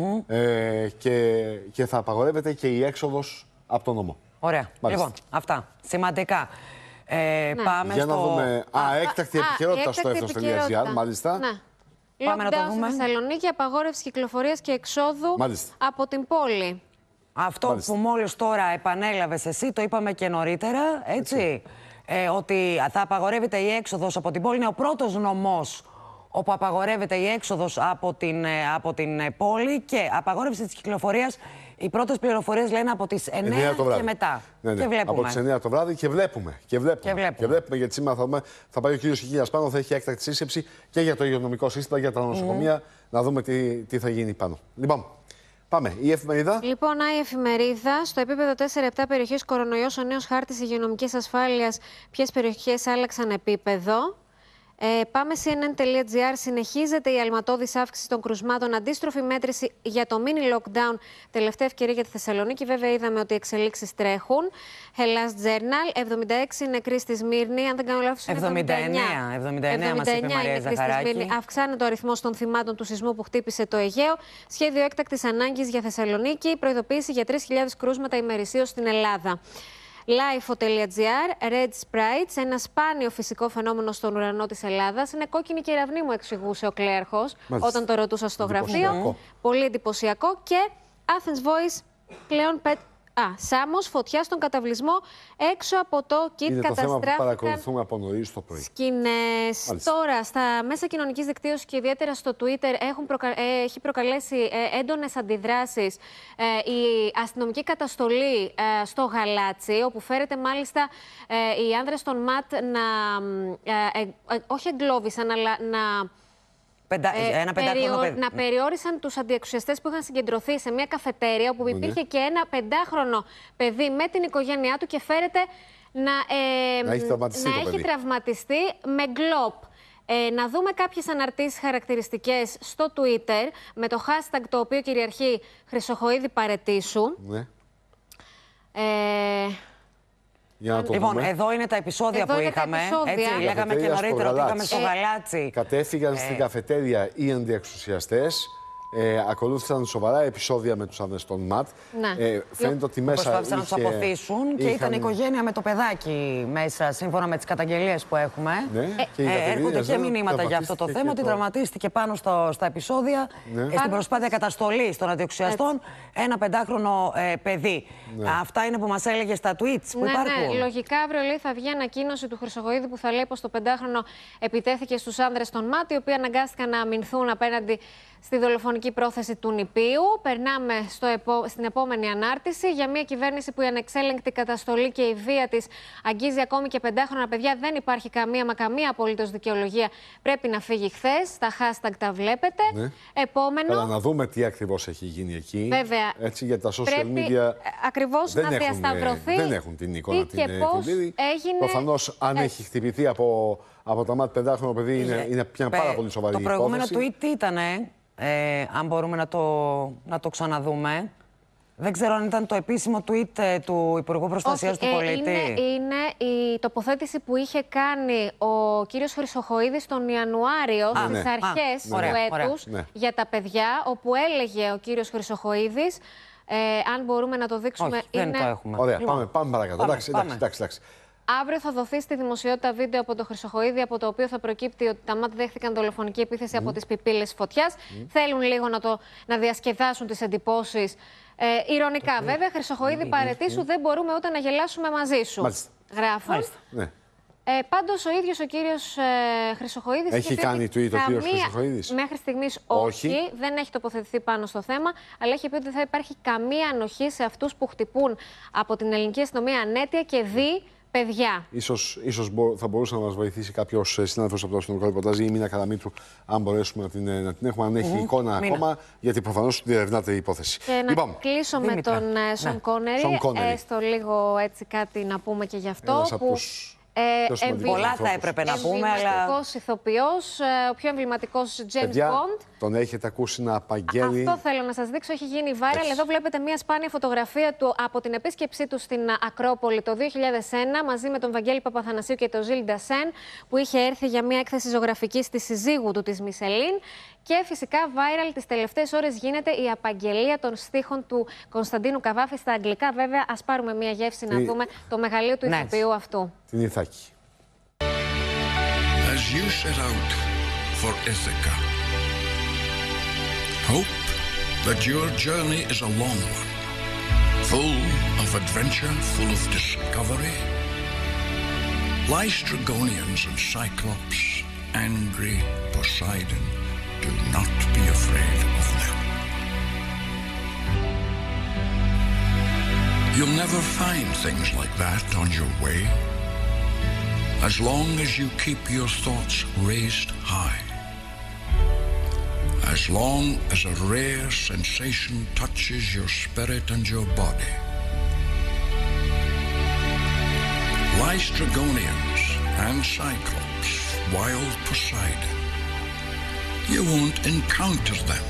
Και θα απαγορεύεται και η έξοδος από τον νομό. Ωραία. Μάλιστα. Λοιπόν, αυτά. Σημαντικά. Πάμε για στο... να δούμε. Έκτακτη επικαιρότητα στο ethnos.gr, μάλιστα. Ναι. Πάμε να το δούμε. Στη Θεσσαλονίκη, απαγόρευση κυκλοφορίας και εξόδου από την πόλη. Αυτό που μόλις τώρα επανέλαβες εσύ, το είπαμε και νωρίτερα, έτσι. Ότι θα απαγορεύεται η έξοδος από την πόλη. Είναι ο πρώτος νομός όπου απαγορεύεται η έξοδος από την πόλη και απαγόρευση της κυκλοφορίας. Οι πρώτες πληροφορίες λένε από τις 9 και μετά. Ναι. Και βλέπουμε. Από τις 9 το βράδυ και βλέπουμε. Και βλέπουμε γιατί σήμερα θα πάει ο κύριος Χιλιάς πάνω, θα έχει έκτακτη σύσκεψη και για το υγειονομικό σύστημα, για τα νοσοκομεία, να δούμε τι θα γίνει πάνω. Λοιπόν, πάμε. Η εφημερίδα. Λοιπόν, η εφημερίδα. Στο επίπεδο 4-7 περιοχές κορονοϊός, ο νέος χάρτης υγειονομικής ασφάλειας. Ποιες περιοχές άλλαξαν επίπεδο. Πάμε CNN.gr. Συνεχίζεται η αλματώδης αύξηση των κρουσμάτων. Αντίστροφη μέτρηση για το mini lockdown. Τελευταία ευκαιρία για τη Θεσσαλονίκη. Βέβαια, είδαμε ότι οι εξελίξεις τρέχουν. Hellas Journal. 76 νεκροί στη Σμύρνη. Αν δεν κάνω λάθος, 79 μας είπε η Μαρία Ζαχαράκη. Αυξάνεται ο αριθμός των θυμάτων του σεισμού που χτύπησε το Αιγαίο. Σχέδιο έκτακτης ανάγκης για Θεσσαλονίκη. Προειδοποίηση για 3.000 κρούσματα ημερησίως στην Ελλάδα. Lifeo.gr, Red Sprites, ένα σπάνιο φυσικό φαινόμενο στον ουρανό της Ελλάδας. Είναι κόκκινη κεραυνή, μου εξηγούσε ο κλέαρχος όταν το ρωτούσα στο γραφείο. Πολύ εντυπωσιακό. Και Athens Voice πλέον Σάμος, φωτιά στον καταβλισμό έξω από το ΚΙΤ. Είναι το θέμα που παρακολουθούμε από νωρίς το πρωί. Σκηνές. Τώρα, στα μέσα κοινωνικής δικτύωσης και ιδιαίτερα στο Twitter έχει προκαλέσει έντονες αντιδράσεις η αστυνομική καταστολή στο Γαλάτσι, όπου φέρεται μάλιστα οι άνδρες των ΜΑΤ να όχι εγκλώβησαν, αλλά να περιόρισαν τους αντιεξουσιαστές που είχαν συγκεντρωθεί σε μια καφετέρια όπου υπήρχε και ένα 5χρονο παιδί με την οικογένειά του και φέρεται να έχει τραυματιστεί με γκλόπ. Να δούμε κάποιες αναρτήσεις χαρακτηριστικές στο Twitter με το hashtag το οποίο κυριαρχεί Χρυσοχοΐδη παρετήσου. Ναι. Λοιπόν, εδώ είναι τα επεισόδια που είχαμε. Έτσι, λέγαμε και νωρίτερα ότι είχαμε στο Γαλάτσι. Κατέφυγαν στην καφετέρια οι αντιεξουσιαστές. Ακολούθησαν σοβαρά επεισόδια με τους άνδρες των ΜΑΤ. Φαίνεται ότι μέσα προσπάθησαν να τους αποθήσουν και ήταν η οικογένεια με το παιδάκι μέσα, σύμφωνα με τις καταγγελίες που έχουμε. Έρχονται και μηνύματα για αυτό το θέμα, ότι τραυματίστηκε πάνω στα επεισόδια, στην προσπάθεια καταστολής των αντιεξουσιαστών, ένα 5χρονο παιδί. Αυτά είναι που μας έλεγε στα tweets που υπάρχουν. Ναι, λογικά αύριο λέει θα βγει ανακοίνωση του Χρυσοχοΐδη που θα λέει πως το 5χρονο επιτέθηκε στους άνδρες των ΜΑΤ, οι οποίοι αναγκάστηκαν να αμυνθούν απέναντι στη δολοφονική τηλεφωνική πρόθεση του νηπίου. Περνάμε στην επόμενη ανάρτηση για μια κυβέρνηση που η ανεξέλεγκτη καταστολή και η βία της αγγίζει ακόμη και 5χρονα παιδιά. Δεν υπάρχει καμία απολύτως δικαιολογία. Πρέπει να φύγει χθες. Τα hashtag τα βλέπετε. Ναι. Επόμενο. Καλά, να δούμε τι ακριβώς έχει γίνει εκεί. Βέβαια. Έτσι, γιατί τα social πρέπει media ακριβώς να διασταυρωθεί. Δεν έχουν την εικόνα τι και πώς έγινε. Προφανώς, αν έχει χτυπηθεί από τα μάτια 5χρονο παιδί, είναι πια πάρα πολύ σοβαρή το προηγούμενο υπόθεση. tweet τι ήτανε, αν μπορούμε να το ξαναδούμε. Δεν ξέρω αν ήταν το επίσημο tweet του Υπουργού Προστασίας του Πολίτη. Είναι η τοποθέτηση που είχε κάνει ο κύριος Χρυσοχοΐδης τον Ιανουάριο στις αρχές του έτους για τα παιδιά, όπου έλεγε ο κύριος Χρυσοχοΐδης, αν μπορούμε να το δείξουμε... Όχι, δεν το έχουμε. Ωραία, πάμε παρακάτω. Εντάξει. Αύριο θα δοθεί στη δημοσιότητα βίντεο από τον Χρυσοχοΐδη, από το οποίο θα προκύπτει ότι τα ΜΑΤ δέχτηκαν δολοφονική επίθεση από τις πιπίλες φωτιάς. Θέλουν λίγο να διασκεδάσουν τις εντυπώσεις. Ηρωνικά, βέβαια, Χρυσοχοΐδη, παρετήσου, δεν μπορούμε ούτε να γελάσουμε μαζί σου. Μάλιστα. Γράφουν. Ναι. Πάντως, ο ίδιος ο κύριος Χρυσοχοΐδης... Έχει κάνει tweet ο κύριος Χρυσοχοΐδης? Μέχρι στιγμής όχι. Δεν έχει τοποθετηθεί πάνω στο θέμα, αλλά έχει πει ότι δεν θα υπάρχει καμία ανοχή σε αυτούς που χτυπούν από την ελληνική αστυνομία ανέτεια και δι παιδιά. Ίσως θα μπορούσε να μας βοηθήσει κάποιος συνάδελφος από το αστυνομικό ρεπορτάζ ή η Μίνα Καραμήτρου, αν μπορέσουμε να την έχουμε, αν έχει εικόνα ακόμα, γιατί προφανώς διερευνάται η υπόθεση. Και να κλείσω με τον Σον Κόνερι. Έστω λίγο έτσι κάτι να πούμε και γι' αυτό. Πολλά θα έπρεπε να πούμε, αλλά... Εμβληματικός ηθοποιός, ο πιο εμβληματικός James Bond. Τον έχετε ακούσει να απαγγέλει... Αυτό θέλω να σας δείξω, έχει γίνει viral. Εδώ βλέπετε μια σπάνια φωτογραφία του από την επίσκεψή του στην Ακρόπολη το 2001, μαζί με τον Βαγγέλη Παπαθανασίου και τον Ζιλ Ντασέν, που είχε έρθει για μια έκθεση ζωγραφικής της συζύγου του, της Μισελίν. Και φυσικά viral τις τελευταίες ώρες γίνεται η απαγγελία των στίχων του Κωνσταντίνου Καβάφη στα αγγλικά. Βέβαια, ας πάρουμε μια γεύση να δούμε το μεγαλείο του ηθοποιού αυτού. Την Ιθάκη. As you set out for Ithaca, hope that your journey is a long one, full of adventure, full of discovery. Lystrigonians and Cyclops, angry Poseidon, do not be afraid of them. You'll never find things like that on your way, as long as you keep your thoughts raised high, as long as a rare sensation touches your spirit and your body. Lystrigonians and Cyclops, wild Poseidon, you won't encounter them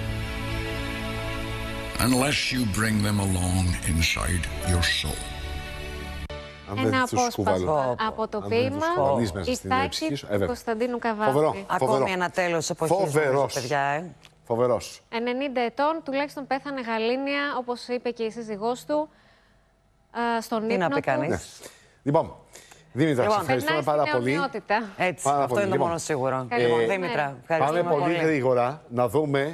unless you bring them along inside your soul. Ένα απόσπασμα από το ποίημα «Ιθάκη» του Κωνσταντίνου Καβάφη. Ακόμη ένα τέλος εποχής, παιδιά. Φοβερός. 90 ετών, τουλάχιστον πέθανε γαλήνια, όπως είπε και η σύζυγός του, στον ύπνο του. Τι να πει κανείς. Λοιπόν, Δήμητρα, σε ευχαριστούμε πάρα πολύ. Έτσι, αυτό είναι το μόνο σίγουρο. Δήμητρα, πάμε πολύ γρήγορα να δούμε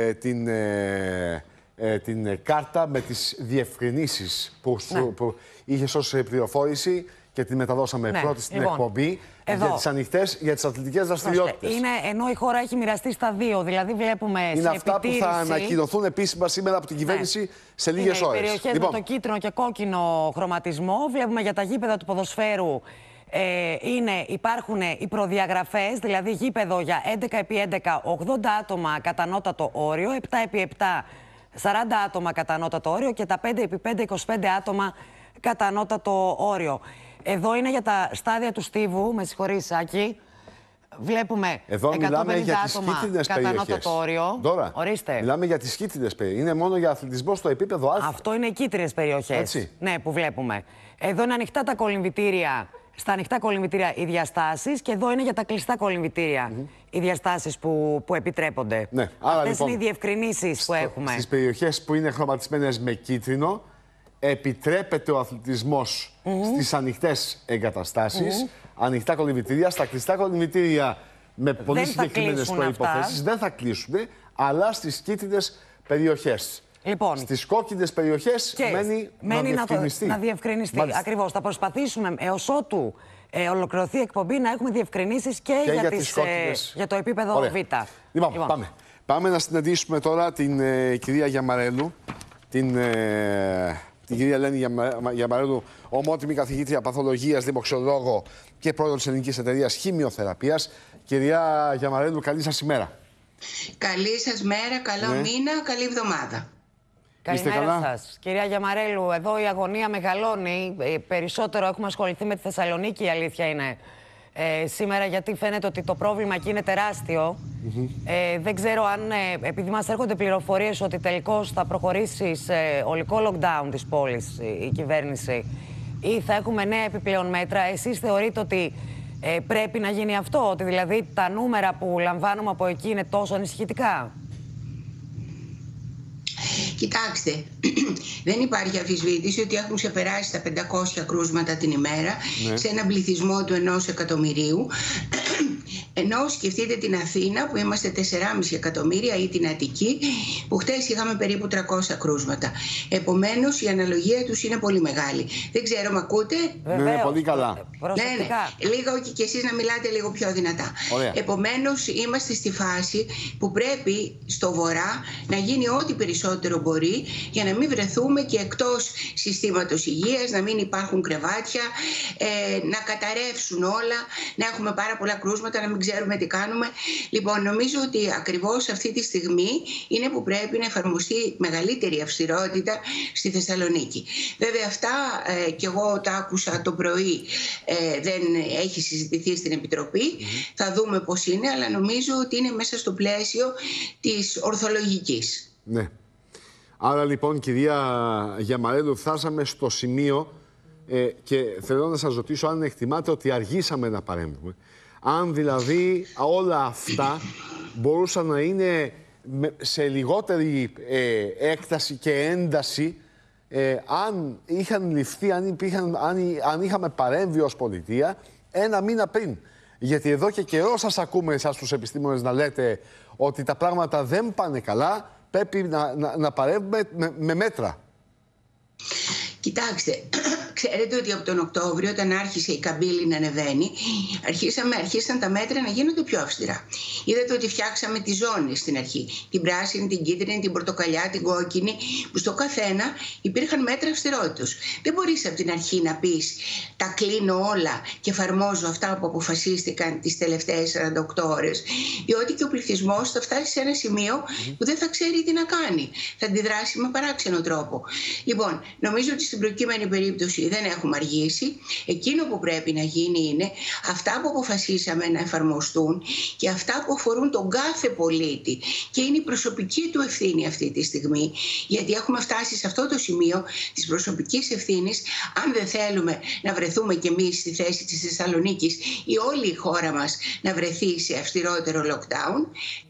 την κάρτα με τις διευκρινήσεις που είχες ως πληροφόρηση και την μεταδώσαμε πρώτη στην εκπομπή για τις ανοιχτές, για τις αθλητικές δραστηριότητες. Είναι ενώ η χώρα έχει μοιραστεί στα δύο, δηλαδή βλέπουμε είναι αυτά που θα ανακοινωθούν επίσημα σήμερα από την κυβέρνηση σε λίγες ώρες. Περιοχές με το κίτρινο και κόκκινο χρωματισμό. Βλέπουμε για τα γήπεδα του ποδοσφαίρου υπάρχουν οι προδιαγραφές, δηλαδή γήπεδο για 11x11, 80 άτομα κατανότατο όριο, 7x7, 40 άτομα κατανότατο όριο και τα 5x5, 25 άτομα κατανότατο όριο. Εδώ είναι για τα στάδια του Στίβου, με συγχωρείς Σάκη. Βλέπουμε εδώ 150 μιλάμε για τις άτομα κίτρινες κατανότατο όριο. Τώρα, ορίστε. Μιλάμε για τις κίτρινες περιοχές. Είναι μόνο για αθλητισμό στο επίπεδο Α. Αυτό είναι οι κίτρινες περιοχές. Έτσι. Ναι, που βλέπουμε. Εδώ είναι ανοιχτά τα κολυμβητήρια. Στα ανοιχτά κολυμβητήρια οι διαστάσεις και εδώ είναι για τα κλειστά κολυμβητήρια οι διαστάσεις που επιτρέπονται. Ναι. Άρα, αυτές λοιπόν, είναι οι διευκρινήσεις που έχουμε. Στις περιοχές που είναι χρωματισμένες με κίτρινο, επιτρέπεται ο αθλητισμός στις ανοιχτές εγκαταστάσεις, ανοιχτά κολυμβητήρια. Στα κλειστά κολυμβητήρια με πολύ συγκεκριμένες προϋποθέσεις δεν θα κλείσουν, αλλά στις κίτρινες περιοχές. Λοιπόν, στις κόκκινες περιοχές μένει να διευκρινιστεί. Ακριβώς. Θα προσπαθήσουμε έως ότου ολοκληρωθεί η εκπομπή να έχουμε διευκρινήσεις και για το επίπεδο Β. Λοιπόν, πάμε. Πάμε να συναντήσουμε τώρα την κυρία Γιαμαρέλου, την κυρία Ελένη Γιαμαρέλου, ομότιμη καθηγήτρια παθολογίας, δημοξιολόγο και πρόεδρο της Ελληνικής Εταιρείας Χημειοθεραπείας. Κυρία Γιαμαρέλου, καλή σας ημέρα. Καλή σας μέρα, καλό μήνα, καλή εβδομάδα. Καλημέρα σας. Κυρία Γιαμαρέλου, εδώ η αγωνία μεγαλώνει. Περισσότερο έχουμε ασχοληθεί με τη Θεσσαλονίκη, η αλήθεια είναι. Σήμερα, γιατί φαίνεται ότι το πρόβλημα εκεί είναι τεράστιο. Δεν ξέρω αν, επειδή μας έρχονται πληροφορίες ότι τελικώς θα προχωρήσει σε ολικό lockdown της πόλης η κυβέρνηση ή θα έχουμε νέα επιπλέον μέτρα, εσείς θεωρείτε ότι πρέπει να γίνει αυτό, ότι δηλαδή τα νούμερα που λαμβάνουμε από εκεί είναι τόσο ανησυχητικά? Κοιτάξτε, δεν υπάρχει αμφισβήτηση ότι έχουν ξεπεράσει τα 500 κρούσματα την ημέρα σε έναν πληθυσμό του 1 εκατομμυρίου. Ενώ σκεφτείτε την Αθήνα που είμαστε 4,5 εκατομμύρια ή την Αττική που χτες είχαμε περίπου 300 κρούσματα. Επομένως η αναλογία τους είναι πολύ μεγάλη. Δεν ξέρω, μ' ακούτε? Ναι, πολύ καλά. Ναι. Λίγο και εσείς να μιλάτε λίγο πιο δυνατά. Επομένως είμαστε στη φάση που πρέπει στο βορρά να γίνει ό,τι περισσότερο μπορεί για να μην βρεθούμε και εκτός συστήματος υγείας, να μην υπάρχουν κρεβάτια, να καταρρεύσουν όλα, να έχουμε πάρα πολλά κρούσματα, να μην ξέρουμε τι κάνουμε. Λοιπόν, νομίζω ότι ακριβώς αυτή τη στιγμή είναι που πρέπει να εφαρμοστεί μεγαλύτερη αυστηρότητα στη Θεσσαλονίκη. Βέβαια αυτά και εγώ τα άκουσα το πρωί, δεν έχει συζητηθεί στην Επιτροπή. Θα δούμε πώς είναι, αλλά νομίζω ότι είναι μέσα στο πλαίσιο της ορθολογικής. Ναι. Άρα λοιπόν, κυρία Γιαμαρέλου, φτάσαμε στο σημείο και θέλω να σας ρωτήσω αν εκτιμάτε ότι αργήσαμε να παρέμβουμε. Αν δηλαδή όλα αυτά μπορούσαν να είναι σε λιγότερη έκταση και ένταση αν είχαν ληφθεί, αν είχαμε παρέμβει ως πολιτεία ένα μήνα πριν. Γιατί εδώ και καιρό σας ακούμε εσάς τους επιστήμονες να λέτε ότι τα πράγματα δεν πάνε καλά, πρέπει να παρέμβουμε με μέτρα. Κοιτάξτε, ξέρετε ότι από τον Οκτώβριο, όταν άρχισε η καμπύλη να ανεβαίνει, αρχίσαν τα μέτρα να γίνονται πιο αυστηρά. Είδατε ότι φτιάξαμε τις ζώνες στην αρχή. Την πράσινη, την κίτρινη, την πορτοκαλιά, την κόκκινη, που στο καθένα υπήρχαν μέτρα αυστηρότητας. Δεν μπορείς από την αρχή να πεις τα κλείνω όλα και εφαρμόζω αυτά που αποφασίστηκαν τις τελευταίες 48 ώρες. Διότι και ο πληθυσμός θα φτάσει σε ένα σημείο που δεν θα ξέρει τι να κάνει. Θα αντιδράσει με παράξενο τρόπο. Λοιπόν, νομίζω ότι στην προκείμενη περίπτωση δεν έχουμε αργήσει. Εκείνο που πρέπει να γίνει είναι αυτά που αποφασίσαμε να εφαρμοστούν και αυτά που αφορούν τον κάθε πολίτη. Και είναι η προσωπική του ευθύνη αυτή τη στιγμή, γιατί έχουμε φτάσει σε αυτό το σημείο της προσωπικής ευθύνης. Αν δεν θέλουμε να βρεθούμε κι εμείς στη θέση της Θεσσαλονίκης ή όλη η χώρα μας να βρεθεί σε αυστηρότερο lockdown,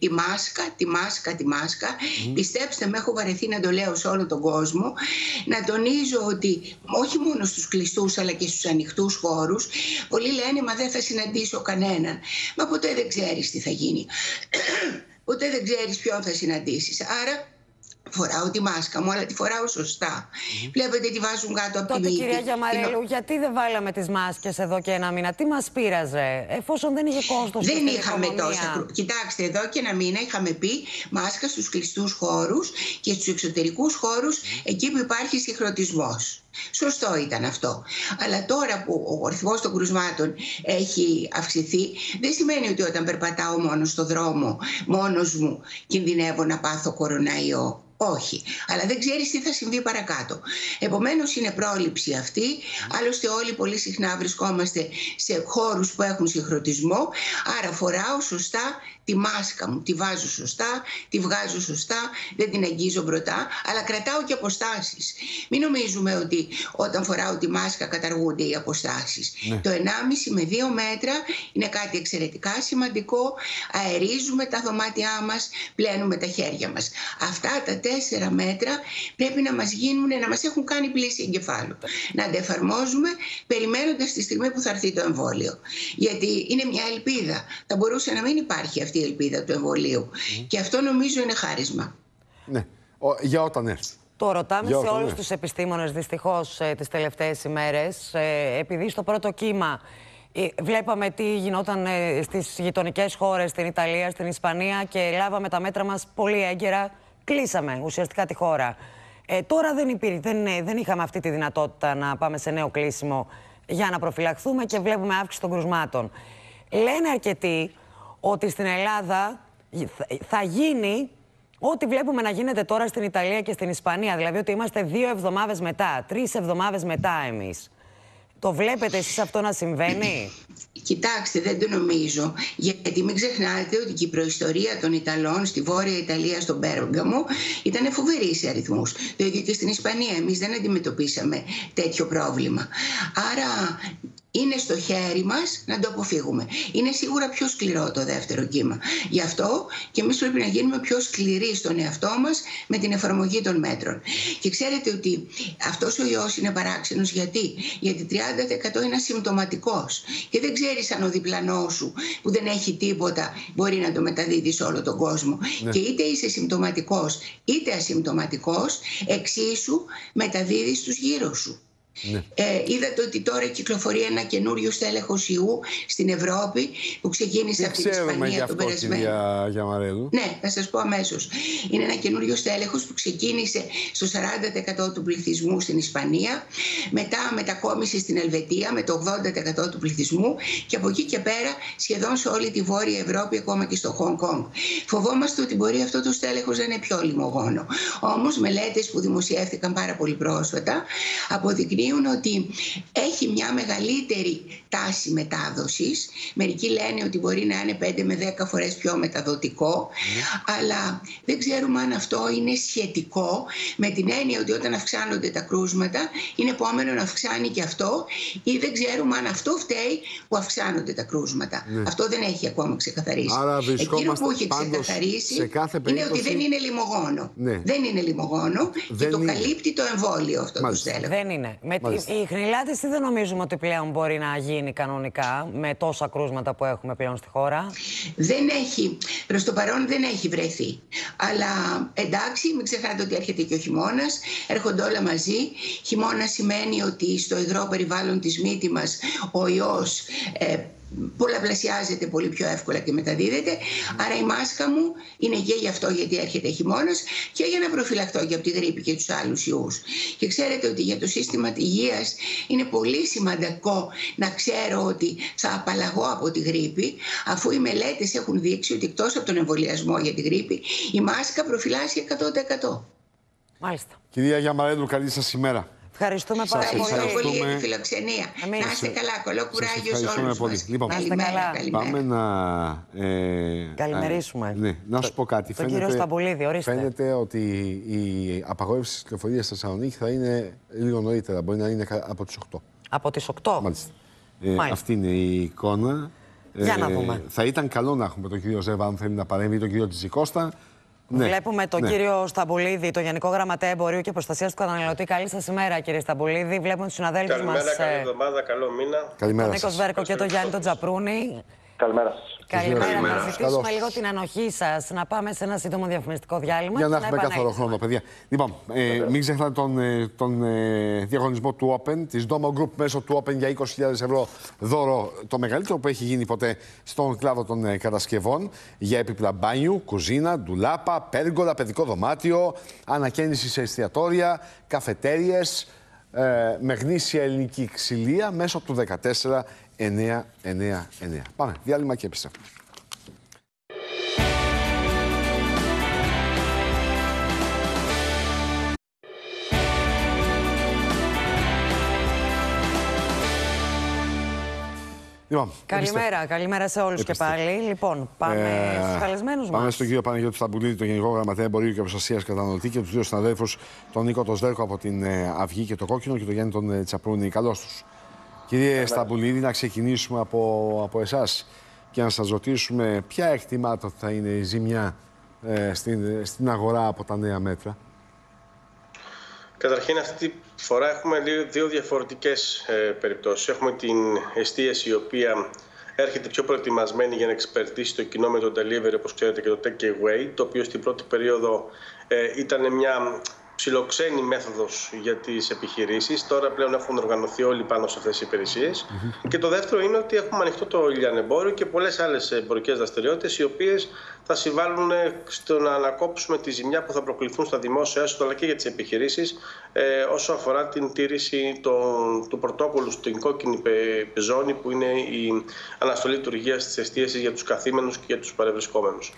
τη μάσκα. Πιστέψτε με, έχω βαρεθεί να το λέω σε όλο τον κόσμο, να τονίζω ότι όχι μόνο στους κλειστούς αλλά και στους ανοιχτούς χώρους, πολλοί λένε μα δεν θα συναντήσω κανέναν. Μα ποτέ δεν ξέρεις τι θα γίνει. Ποτέ δεν ξέρεις ποιον θα συναντήσεις. Άρα φοράω τη μάσκα μου, αλλά τη φοράω σωστά. Βλέπετε τι βάζουν κάτω από τη μύτη. Τότε, κυρία Γιαμαρέλου, γιατί δεν βάλαμε τις μάσκες εδώ και ένα μήνα? Τι μας πείραζε, εφόσον δεν είχε κόστος? Δεν είχαμε τόσα. Κοιτάξτε, εδώ και ένα μήνα είχαμε πει μάσκα στους κλειστούς χώρους και στους εξωτερικούς χώρους, εκεί που υπάρχει συγχρονισμός. Σωστό ήταν αυτό. Αλλά τώρα που ο αριθμός των κρουσμάτων έχει αυξηθεί, δεν σημαίνει ότι όταν περπατάω μόνος στο δρόμο, μόνος μου, κινδυνεύω να πάθω κοροναϊό. Όχι. Αλλά δεν ξέρεις τι θα συμβεί παρακάτω. Επομένως είναι πρόληψη αυτή. Άλλωστε όλοι πολύ συχνά βρισκόμαστε σε χώρους που έχουν συγχρονισμό. Άρα φοράω σωστά τη μάσκα μου. Τη βάζω σωστά, τη βγάζω σωστά, δεν την αγγίζω μπροστά, αλλά κρατάω και αποστάσεις. Μην νομίζουμε ότι όταν φοράω τη μάσκα καταργούνται οι αποστάσεις. Το 1,5 με 2 μέτρα είναι κάτι εξαιρετικά σημαντικό. Αερίζουμε τα δωμάτια μας, πλένουμε τα χέρια μας. Αυτά τα 4 μέτρα πρέπει να μας γίνουν, να μας έχουν κάνει πλήση εγκεφάλου. Να τα εφαρμόζουμε περιμένοντας τη στιγμή που θα έρθει το εμβόλιο. Γιατί είναι μια ελπίδα. Θα μπορούσε να μην υπάρχει αυτή η ελπίδα του εμβολίου. Και αυτό νομίζω είναι χάρισμα. Ναι, για όταν έρθει. Το ρωτάμε σε όλους τους επιστήμονες δυστυχώς τις τελευταίες ημέρες, επειδή στο πρώτο κύμα Βλέπαμε τι γινόταν στις γειτονικές χώρες, στην Ιταλία, στην Ισπανία και λάβαμε τα μέτρα μας πολύ έγκαιρα. Κλείσαμε ουσιαστικά τη χώρα. Τώρα δεν είχαμε αυτή τη δυνατότητα να πάμε σε νέο κλείσιμο για να προφυλαχθούμε και βλέπουμε αύξηση των κρουσμάτων. Λένε αρκετοί ότι στην Ελλάδα θα γίνει ό,τι βλέπουμε να γίνεται τώρα στην Ιταλία και στην Ισπανία. Δηλαδή ότι είμαστε 2 εβδομάδες μετά, 3 εβδομάδες μετά εμείς. Το βλέπετε εσείς αυτό να συμβαίνει? Κοιτάξτε, δεν το νομίζω. Γιατί μην ξεχνάτε ότι και η προϊστορία των Ιταλών στη Βόρεια Ιταλία, στον Πέργαμο, ήταν φοβερή σε αριθμούς. Το ίδιο και στην Ισπανία. Εμείς δεν αντιμετωπίσαμε τέτοιο πρόβλημα. Άρα είναι στο χέρι μας να το αποφύγουμε. Είναι σίγουρα πιο σκληρό το δεύτερο κύμα. Γι' αυτό και εμείς πρέπει να γίνουμε πιο σκληροί στον εαυτό μας με την εφαρμογή των μέτρων. Και ξέρετε ότι αυτός ο ιός είναι παράξενος. Γιατί 30% είναι ασυμπτωματικός. Και δεν ξέρεις αν ο διπλανός σου που δεν έχει τίποτα μπορεί να το μεταδίδει σε όλο τον κόσμο. Ναι. Και είτε είσαι συμπτωματικός είτε ασυμπτωματικός, εξίσου μεταδίδεις στους γύρω σου. Ναι. Είδατε ότι τώρα κυκλοφορεί ένα καινούριο στέλεχος ιού στην Ευρώπη που ξεκίνησε από την Ισπανία τον περασμένο. Ναι, θα σας πω αμέσως. Είναι ένα καινούριο στέλεχος που ξεκίνησε στο 40% του πληθυσμού στην Ισπανία, μετά μετακόμισε στην Ελβετία με το 80% του πληθυσμού και από εκεί και πέρα σχεδόν σε όλη τη Βόρεια Ευρώπη, ακόμα και στο Χονγκ Κονγκ. Φοβόμαστε ότι μπορεί αυτό το στέλεχος να είναι πιο λιμωγόνο. Όμως μελέτες που δημοσιεύτηκαν πάρα πολύ πρόσφατα αποδεικνύουν ότι έχει μια μεγαλύτερη τάση μετάδοσης. Μερικοί λένε ότι μπορεί να είναι 5 με 10 φορές πιο μεταδοτικό, αλλά δεν ξέρουμε αν αυτό είναι σχετικό με την έννοια ότι όταν αυξάνονται τα κρούσματα είναι επόμενο να αυξάνει και αυτό, ή δεν ξέρουμε αν αυτό φταίει που αυξάνονται τα κρούσματα. Αυτό δεν έχει ακόμα ξεκαθαρίσει. Εκείνο που έχει ξεκαθαρίσει είναι ότι δεν είναι λιμωγόνο. Δεν είναι λιμωγόνο και το καλύπτει το εμβόλιο αυτό το στέλεχο. Δεν είναι. Η χνηλάτιση δεν νομίζουμε ότι πλέον μπορεί να γίνει κανονικά με τόσα κρούσματα που έχουμε πλέον στη χώρα. Δεν έχει, προς το παρόν δεν έχει βρεθεί. Αλλά εντάξει, μην ξεχνάτε ότι έρχεται και ο χειμώνας, έρχονται όλα μαζί. Χειμώνα σημαίνει ότι στο υγρό περιβάλλον της μύτης μας ο ιός πολλαπλασιάζεται πολύ πιο εύκολα και μεταδίδεται. Άρα η μάσκα μου είναι και γι' αυτό, γιατί έρχεται χειμώνας, και για να προφυλαχτώ και από τη γρίπη και τους άλλους ιούς. Και ξέρετε ότι για το σύστημα υγείας είναι πολύ σημαντικό να ξέρω ότι θα απαλλαγώ από τη γρίπη, αφού οι μελέτες έχουν δείξει ότι εκτός από τον εμβολιασμό για τη γρίπη, η μάσκα προφυλάσσει 100%. Μάλιστα. Κυρία Γιαμαρέλου, καλή σας ημέρα. Ευχαριστούμε πάρα πολύ. Ευχαριστώ πολύ για τη φιλοξενία. Να είστε καλά. Καλό κουράγιο σε όλους μας. Λοιπόν, καλημέρα. Πάμε να καλημερίσουμε. Ναι, να σου πω κάτι. Τον κύριο Σταμπολίδη, ορίστε. Φαίνεται ότι η απαγόρευση της κυκλοφορίας στη Θεσσαλονίκη θα είναι λίγο νωρίτερα. Μπορεί να είναι από τις 8. Από τις 8. Μάλιστα. Αυτή είναι η εικόνα. Για να δούμε. Θα ήταν καλό να έχουμε τον κύριο Ζέβα, αν θέλει να παρέμβει, τον κύριο Τζικώστα. Ναι. Βλέπουμε τον κύριο Σταμπολίδη, τον Γενικό Γραμματέα Εμπορίου και Προστασίας του Καταναλωτή. Καλή σας ημέρα, κύριε Σταμπολίδη. Βλέπουμε τους συναδέλφους μας. Καλημέρα, καλή εβδομάδα, καλό μήνα. Καλημέρα. Τον Νίκο Σβέρκο και τον Γιάννη τον Τζαπρούνη. Καλημέρα σας. Καλημέρα. Να συζητήσουμε λίγο την ανοχή σας. Να πάμε σε ένα σύντομο διαφημιστικό διάλειμμα. Για να έχουμε καθόλου χρόνο, παιδιά. Λοιπόν, μην ξεχνάτε τον διαγωνισμό του Open, της Domo Group, μέσω του Open για 20.000 ευρώ δώρο. Το μεγαλύτερο που έχει γίνει ποτέ στον κλάδο των κατασκευών. Για έπιπλα μπάνιου, κουζίνα, ντουλάπα, πέργολα, παιδικό δωμάτιο, ανακαίνιση σε εστιατόρια, καφετέριες, με γνήσια ελληνική ξυλία μέσω του 14999. Πάμε, διάλειμμα και επιστρέφουμε. Λοιπόν, καλημέρα σε όλους και πάλι. Λοιπόν, πάμε στους καλεσμένους μας. Πάμε στον κύριο Παναγιώτη Σταμπολίδη, τον Γενικό Γραμματέα Εμπορίου και Προστασίας Καταναλωτή, και τους δύο συναδέλφους, τον Νίκο τον Σβέρκο από την Αυγή και το Κόκκινο και τον Γιάννη τον Τσαπρούνη. Καλώς τους. Κύριε Σταμπολίδη, να ξεκινήσουμε από εσάς και να σας ρωτήσουμε ποια εκτιμάται ότι θα είναι η ζημιά στην αγορά από τα νέα μέτρα. Καταρχήν, αυτή τη φορά έχουμε δύο διαφορετικές περιπτώσεις. Έχουμε την εστίαση, η οποία έρχεται πιο προετοιμασμένη για να εξυπηρετήσει το κοινό με το delivery, όπως ξέρετε, και το take away, το οποίο στην πρώτη περίοδο ήταν μια ψιλοξένη μέθοδος για τις επιχειρήσεις. Τώρα πλέον έχουν οργανωθεί όλοι πάνω σε αυτές τις υπηρεσίες. Και το δεύτερο είναι ότι έχουμε ανοιχτό το λιανεμπόριο και πολλές άλλες εμπορικές δραστηριότητες, οι οποίες θα συμβάλλουν στο να ανακόψουμε τη ζημιά που θα προκληθούν στα δημόσια έσοδα αλλά και για τις επιχειρήσεις όσο αφορά την τήρηση του πρωτόκολλου στην κόκκινη ζώνη, που είναι η αναστολή λειτουργίας της εστίασης για τους καθήμενους και για τους παρευρισκόμενους.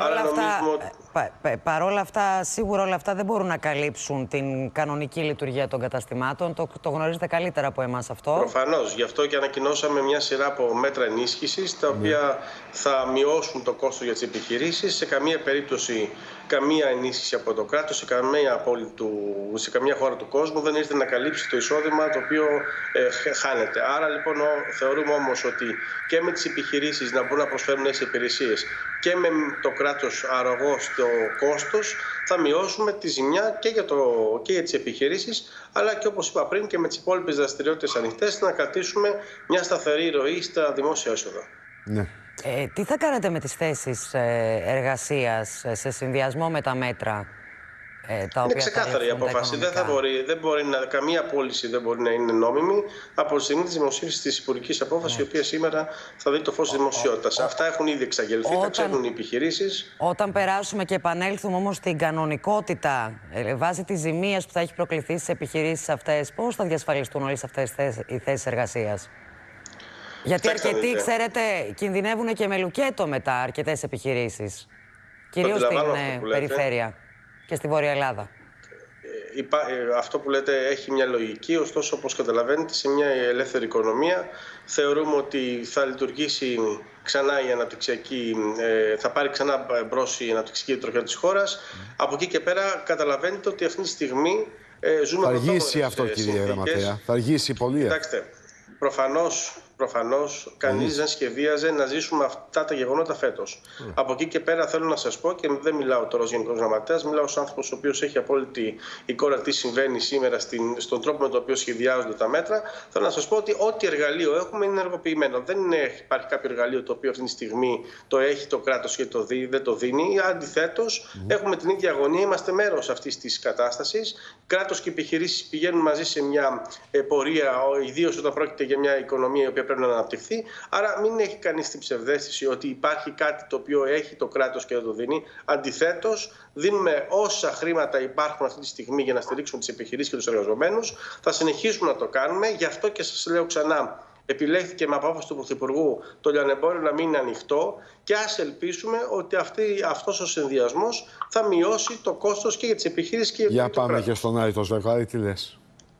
Παρόλα αυτά, σίγουρα όλα αυτά δεν μπορούν να καλύψουν την κανονική λειτουργία των καταστημάτων. Το γνωρίζετε καλύτερα από εμάς αυτό. Προφανώς. Γι' αυτό και ανακοινώσαμε μια σειρά από μέτρα ενίσχυσης, τα οποία θα μειώσουν το κόστος για τις επιχειρήσεις. Σε καμία περίπτωση καμία ενίσχυση από το κράτος, σε καμία χώρα του κόσμου δεν ήρθε να καλύψει το εισόδημα το οποίο χάνεται. Άρα λοιπόν θεωρούμε όμως ότι και με τις επιχειρήσεις να μπορούν να προσφέρουν νέες υπηρεσίες και με το κράτος αρρωγό στο κόστος θα μειώσουμε τη ζημιά και για τις επιχειρήσεις, αλλά και όπως είπα πριν και με τις υπόλοιπες δραστηριότητες ανοιχτές να κρατήσουμε μια σταθερή ροή στα δημόσια έσοδα. Ναι. Τι θα κάνετε με τις θέσεις εργασίας σε συνδυασμό με τα μέτρα τα οποία είναι ξεκάθαρη η απόφαση. Καμία πώληση δεν μπορεί να είναι νόμιμη από τη στιγμή της δημοσίευσης της υπουργικής απόφασης, η οποία σήμερα θα δει το φως της δημοσιότητας. Αυτά έχουν ήδη εξαγγελθεί, τα ξέρουν οι επιχειρήσεις. Όταν περάσουμε και επανέλθουμε όμως στην κανονικότητα, βάσει τις ζημίες που θα έχει προκληθεί στις επιχειρήσεις αυτές, πώς θα διασφαλιστούν όλες αυτές οι θέσεις εργασίας? Γιατί αρκετοί, ξέρετε, κινδυνεύουν και με λουκέτο μετά αρκετές επιχειρήσεις. Κυρίως στην περιφέρεια και στη Βόρεια Ελλάδα. Αυτό που λέτε έχει μια λογική, ωστόσο όπως καταλαβαίνετε σε μια ελεύθερη οικονομία θεωρούμε ότι θα λειτουργήσει ξανά η αναπτυξιακή, θα πάρει ξανά μπρος η αναπτυξιακή τροχιά της χώρας. Από εκεί και πέρα καταλαβαίνετε ότι αυτή τη στιγμή ζούμε... Θα αργήσει αυτό, κύριε Γραμματέα, θα αργήσει πολύ. Κοιτάξτε, προφανώς κανείς δεν σχεδίαζε να ζήσουμε αυτά τα γεγονότα φέτος. Από εκεί και πέρα θέλω να σας πω, και δεν μιλάω τώρα ως Γενικός Γραμματέας, μιλάω ως άνθρωπος ο οποίος έχει απόλυτη εικόνα τι συμβαίνει σήμερα στον τρόπο με τον οποίο σχεδιάζονται τα μέτρα. Θέλω να σας πω ότι ό,τι εργαλείο έχουμε είναι ενεργοποιημένο. Δεν υπάρχει κάποιο εργαλείο το οποίο αυτή τη στιγμή το έχει το κράτος και δεν το δίνει. Αντιθέτως, έχουμε την ίδια αγωνία, είμαστε μέρος αυτής της κατάστασης. Κράτος και επιχειρήσεις πηγαίνουν μαζί σε μια πορεία, ιδίως όταν πρόκειται για μια οικονομία η οποία πρέπει να αναπτυχθεί. Άρα, μην έχει κανείς την ψευδαίσθηση ότι υπάρχει κάτι το οποίο έχει το κράτος και δεν το δίνει. Αντιθέτως, δίνουμε όσα χρήματα υπάρχουν αυτή τη στιγμή για να στηρίξουμε τις επιχειρήσεις και τους εργαζομένους. Θα συνεχίσουμε να το κάνουμε. Γι' αυτό και σας λέω ξανά, επιλέχθηκε με απόφαση του Πρωθυπουργού το λιανεμπόριο να μην είναι ανοιχτό και ας ελπίσουμε ότι αυτός ο συνδυασμός θα μειώσει το κόστος και για τις επιχειρήσεις και για το κράτος. Για πάμε και στον Άρη, το Σβεγγάρη, τι λες?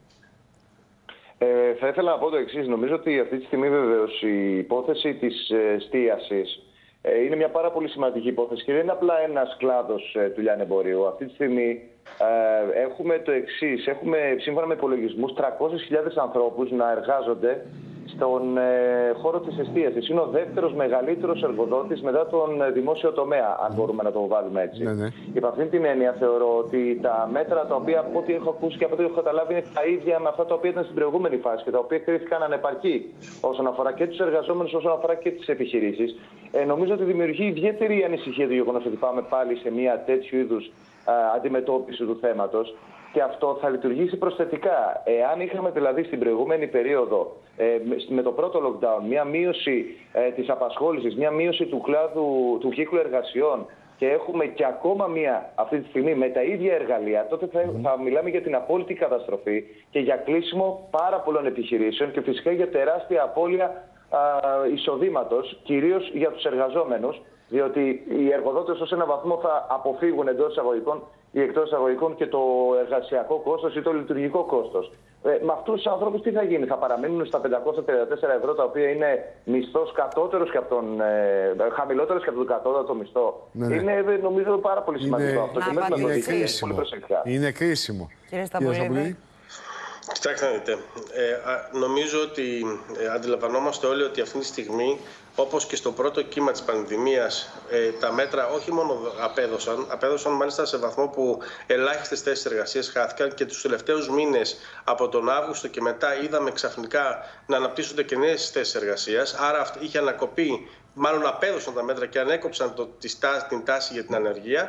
Θα ήθελα να πω το εξής. Νομίζω ότι αυτή τη στιγμή βεβαίως η υπόθεση της εστίασης είναι μια πάρα πολύ σημαντική υπόθεση και δεν είναι απλά ένας κλάδος του λιανεμπορίου. Αυτή τη στιγμή έχουμε το εξής. Έχουμε σύμφωνα με υπολογισμούς 300.000 ανθρώπους να εργάζονται στον χώρο της εστίασης. Είναι ο δεύτερος μεγαλύτερος εργοδότης μετά τον δημόσιο τομέα, αν μπορούμε να το βάλουμε έτσι. Ναι. Υπ' αυτήν την έννοια θεωρώ ότι τα μέτρα τα οποία από ό,τι έχω ακούσει και από ό,τι έχω καταλάβει είναι τα ίδια με αυτά τα οποία ήταν στην προηγούμενη φάση και τα οποία κρίθηκαν ανεπαρκή όσον αφορά και τους εργαζόμενους, όσον αφορά και τις επιχειρήσεις. Νομίζω ότι δημιουργεί ιδιαίτερη ανησυχία το γεγονός ότι πάμε πάλι σε μια τέτοιου είδους αντιμετώπιση του θέματος. Και αυτό θα λειτουργήσει προσθετικά. Εάν είχαμε δηλαδή στην προηγούμενη περίοδο με το πρώτο lockdown μια μείωση της απασχόλησης, μια μείωση του κύκλου εργασιών και έχουμε και ακόμα μία αυτή τη στιγμή με τα ίδια εργαλεία, τότε θα μιλάμε για την απόλυτη καταστροφή και για κλείσιμο πάρα πολλών επιχειρήσεων και φυσικά για τεράστια απώλεια εισοδήματος, κυρίως για τους εργαζόμενους, διότι οι εργοδότες ως έναν βαθμό θα αποφύγουν εντός εισαγωγικών ή εκτός εισαγωγικών και το εργασιακό κόστος ή το λειτουργικό κόστος. Με αυτούς τους ανθρώπους τι θα γίνει? Θα παραμείνουν στα 534 ευρώ, τα οποία είναι μισθός κατώτερος και από τον, χαμηλότερος και από τον κατώτατο μισθό. Ναι. Είναι νομίζω πάρα πολύ σημαντικό αυτό και πρέπει να το δείτε πολύ προσεκτικά. Είναι κρίσιμο. Κύριε Σταυρίδη. Κοιτάξτε να δείτε, νομίζω ότι αντιλαμβανόμαστε όλοι ότι αυτή τη στιγμή, όπως και στο πρώτο κύμα της πανδημίας, τα μέτρα όχι μόνο απέδωσαν μάλιστα σε βαθμό που ελάχιστες θέσεις εργασίας χάθηκαν και τους τελευταίους μήνες από τον Αύγουστο και μετά είδαμε ξαφνικά να αναπτύσσονται και νέες θέσεις εργασίας. Άρα είχε ανακοπεί, μάλλον απέδωσαν τα μέτρα και ανέκοψαν την τάση για την ανεργία.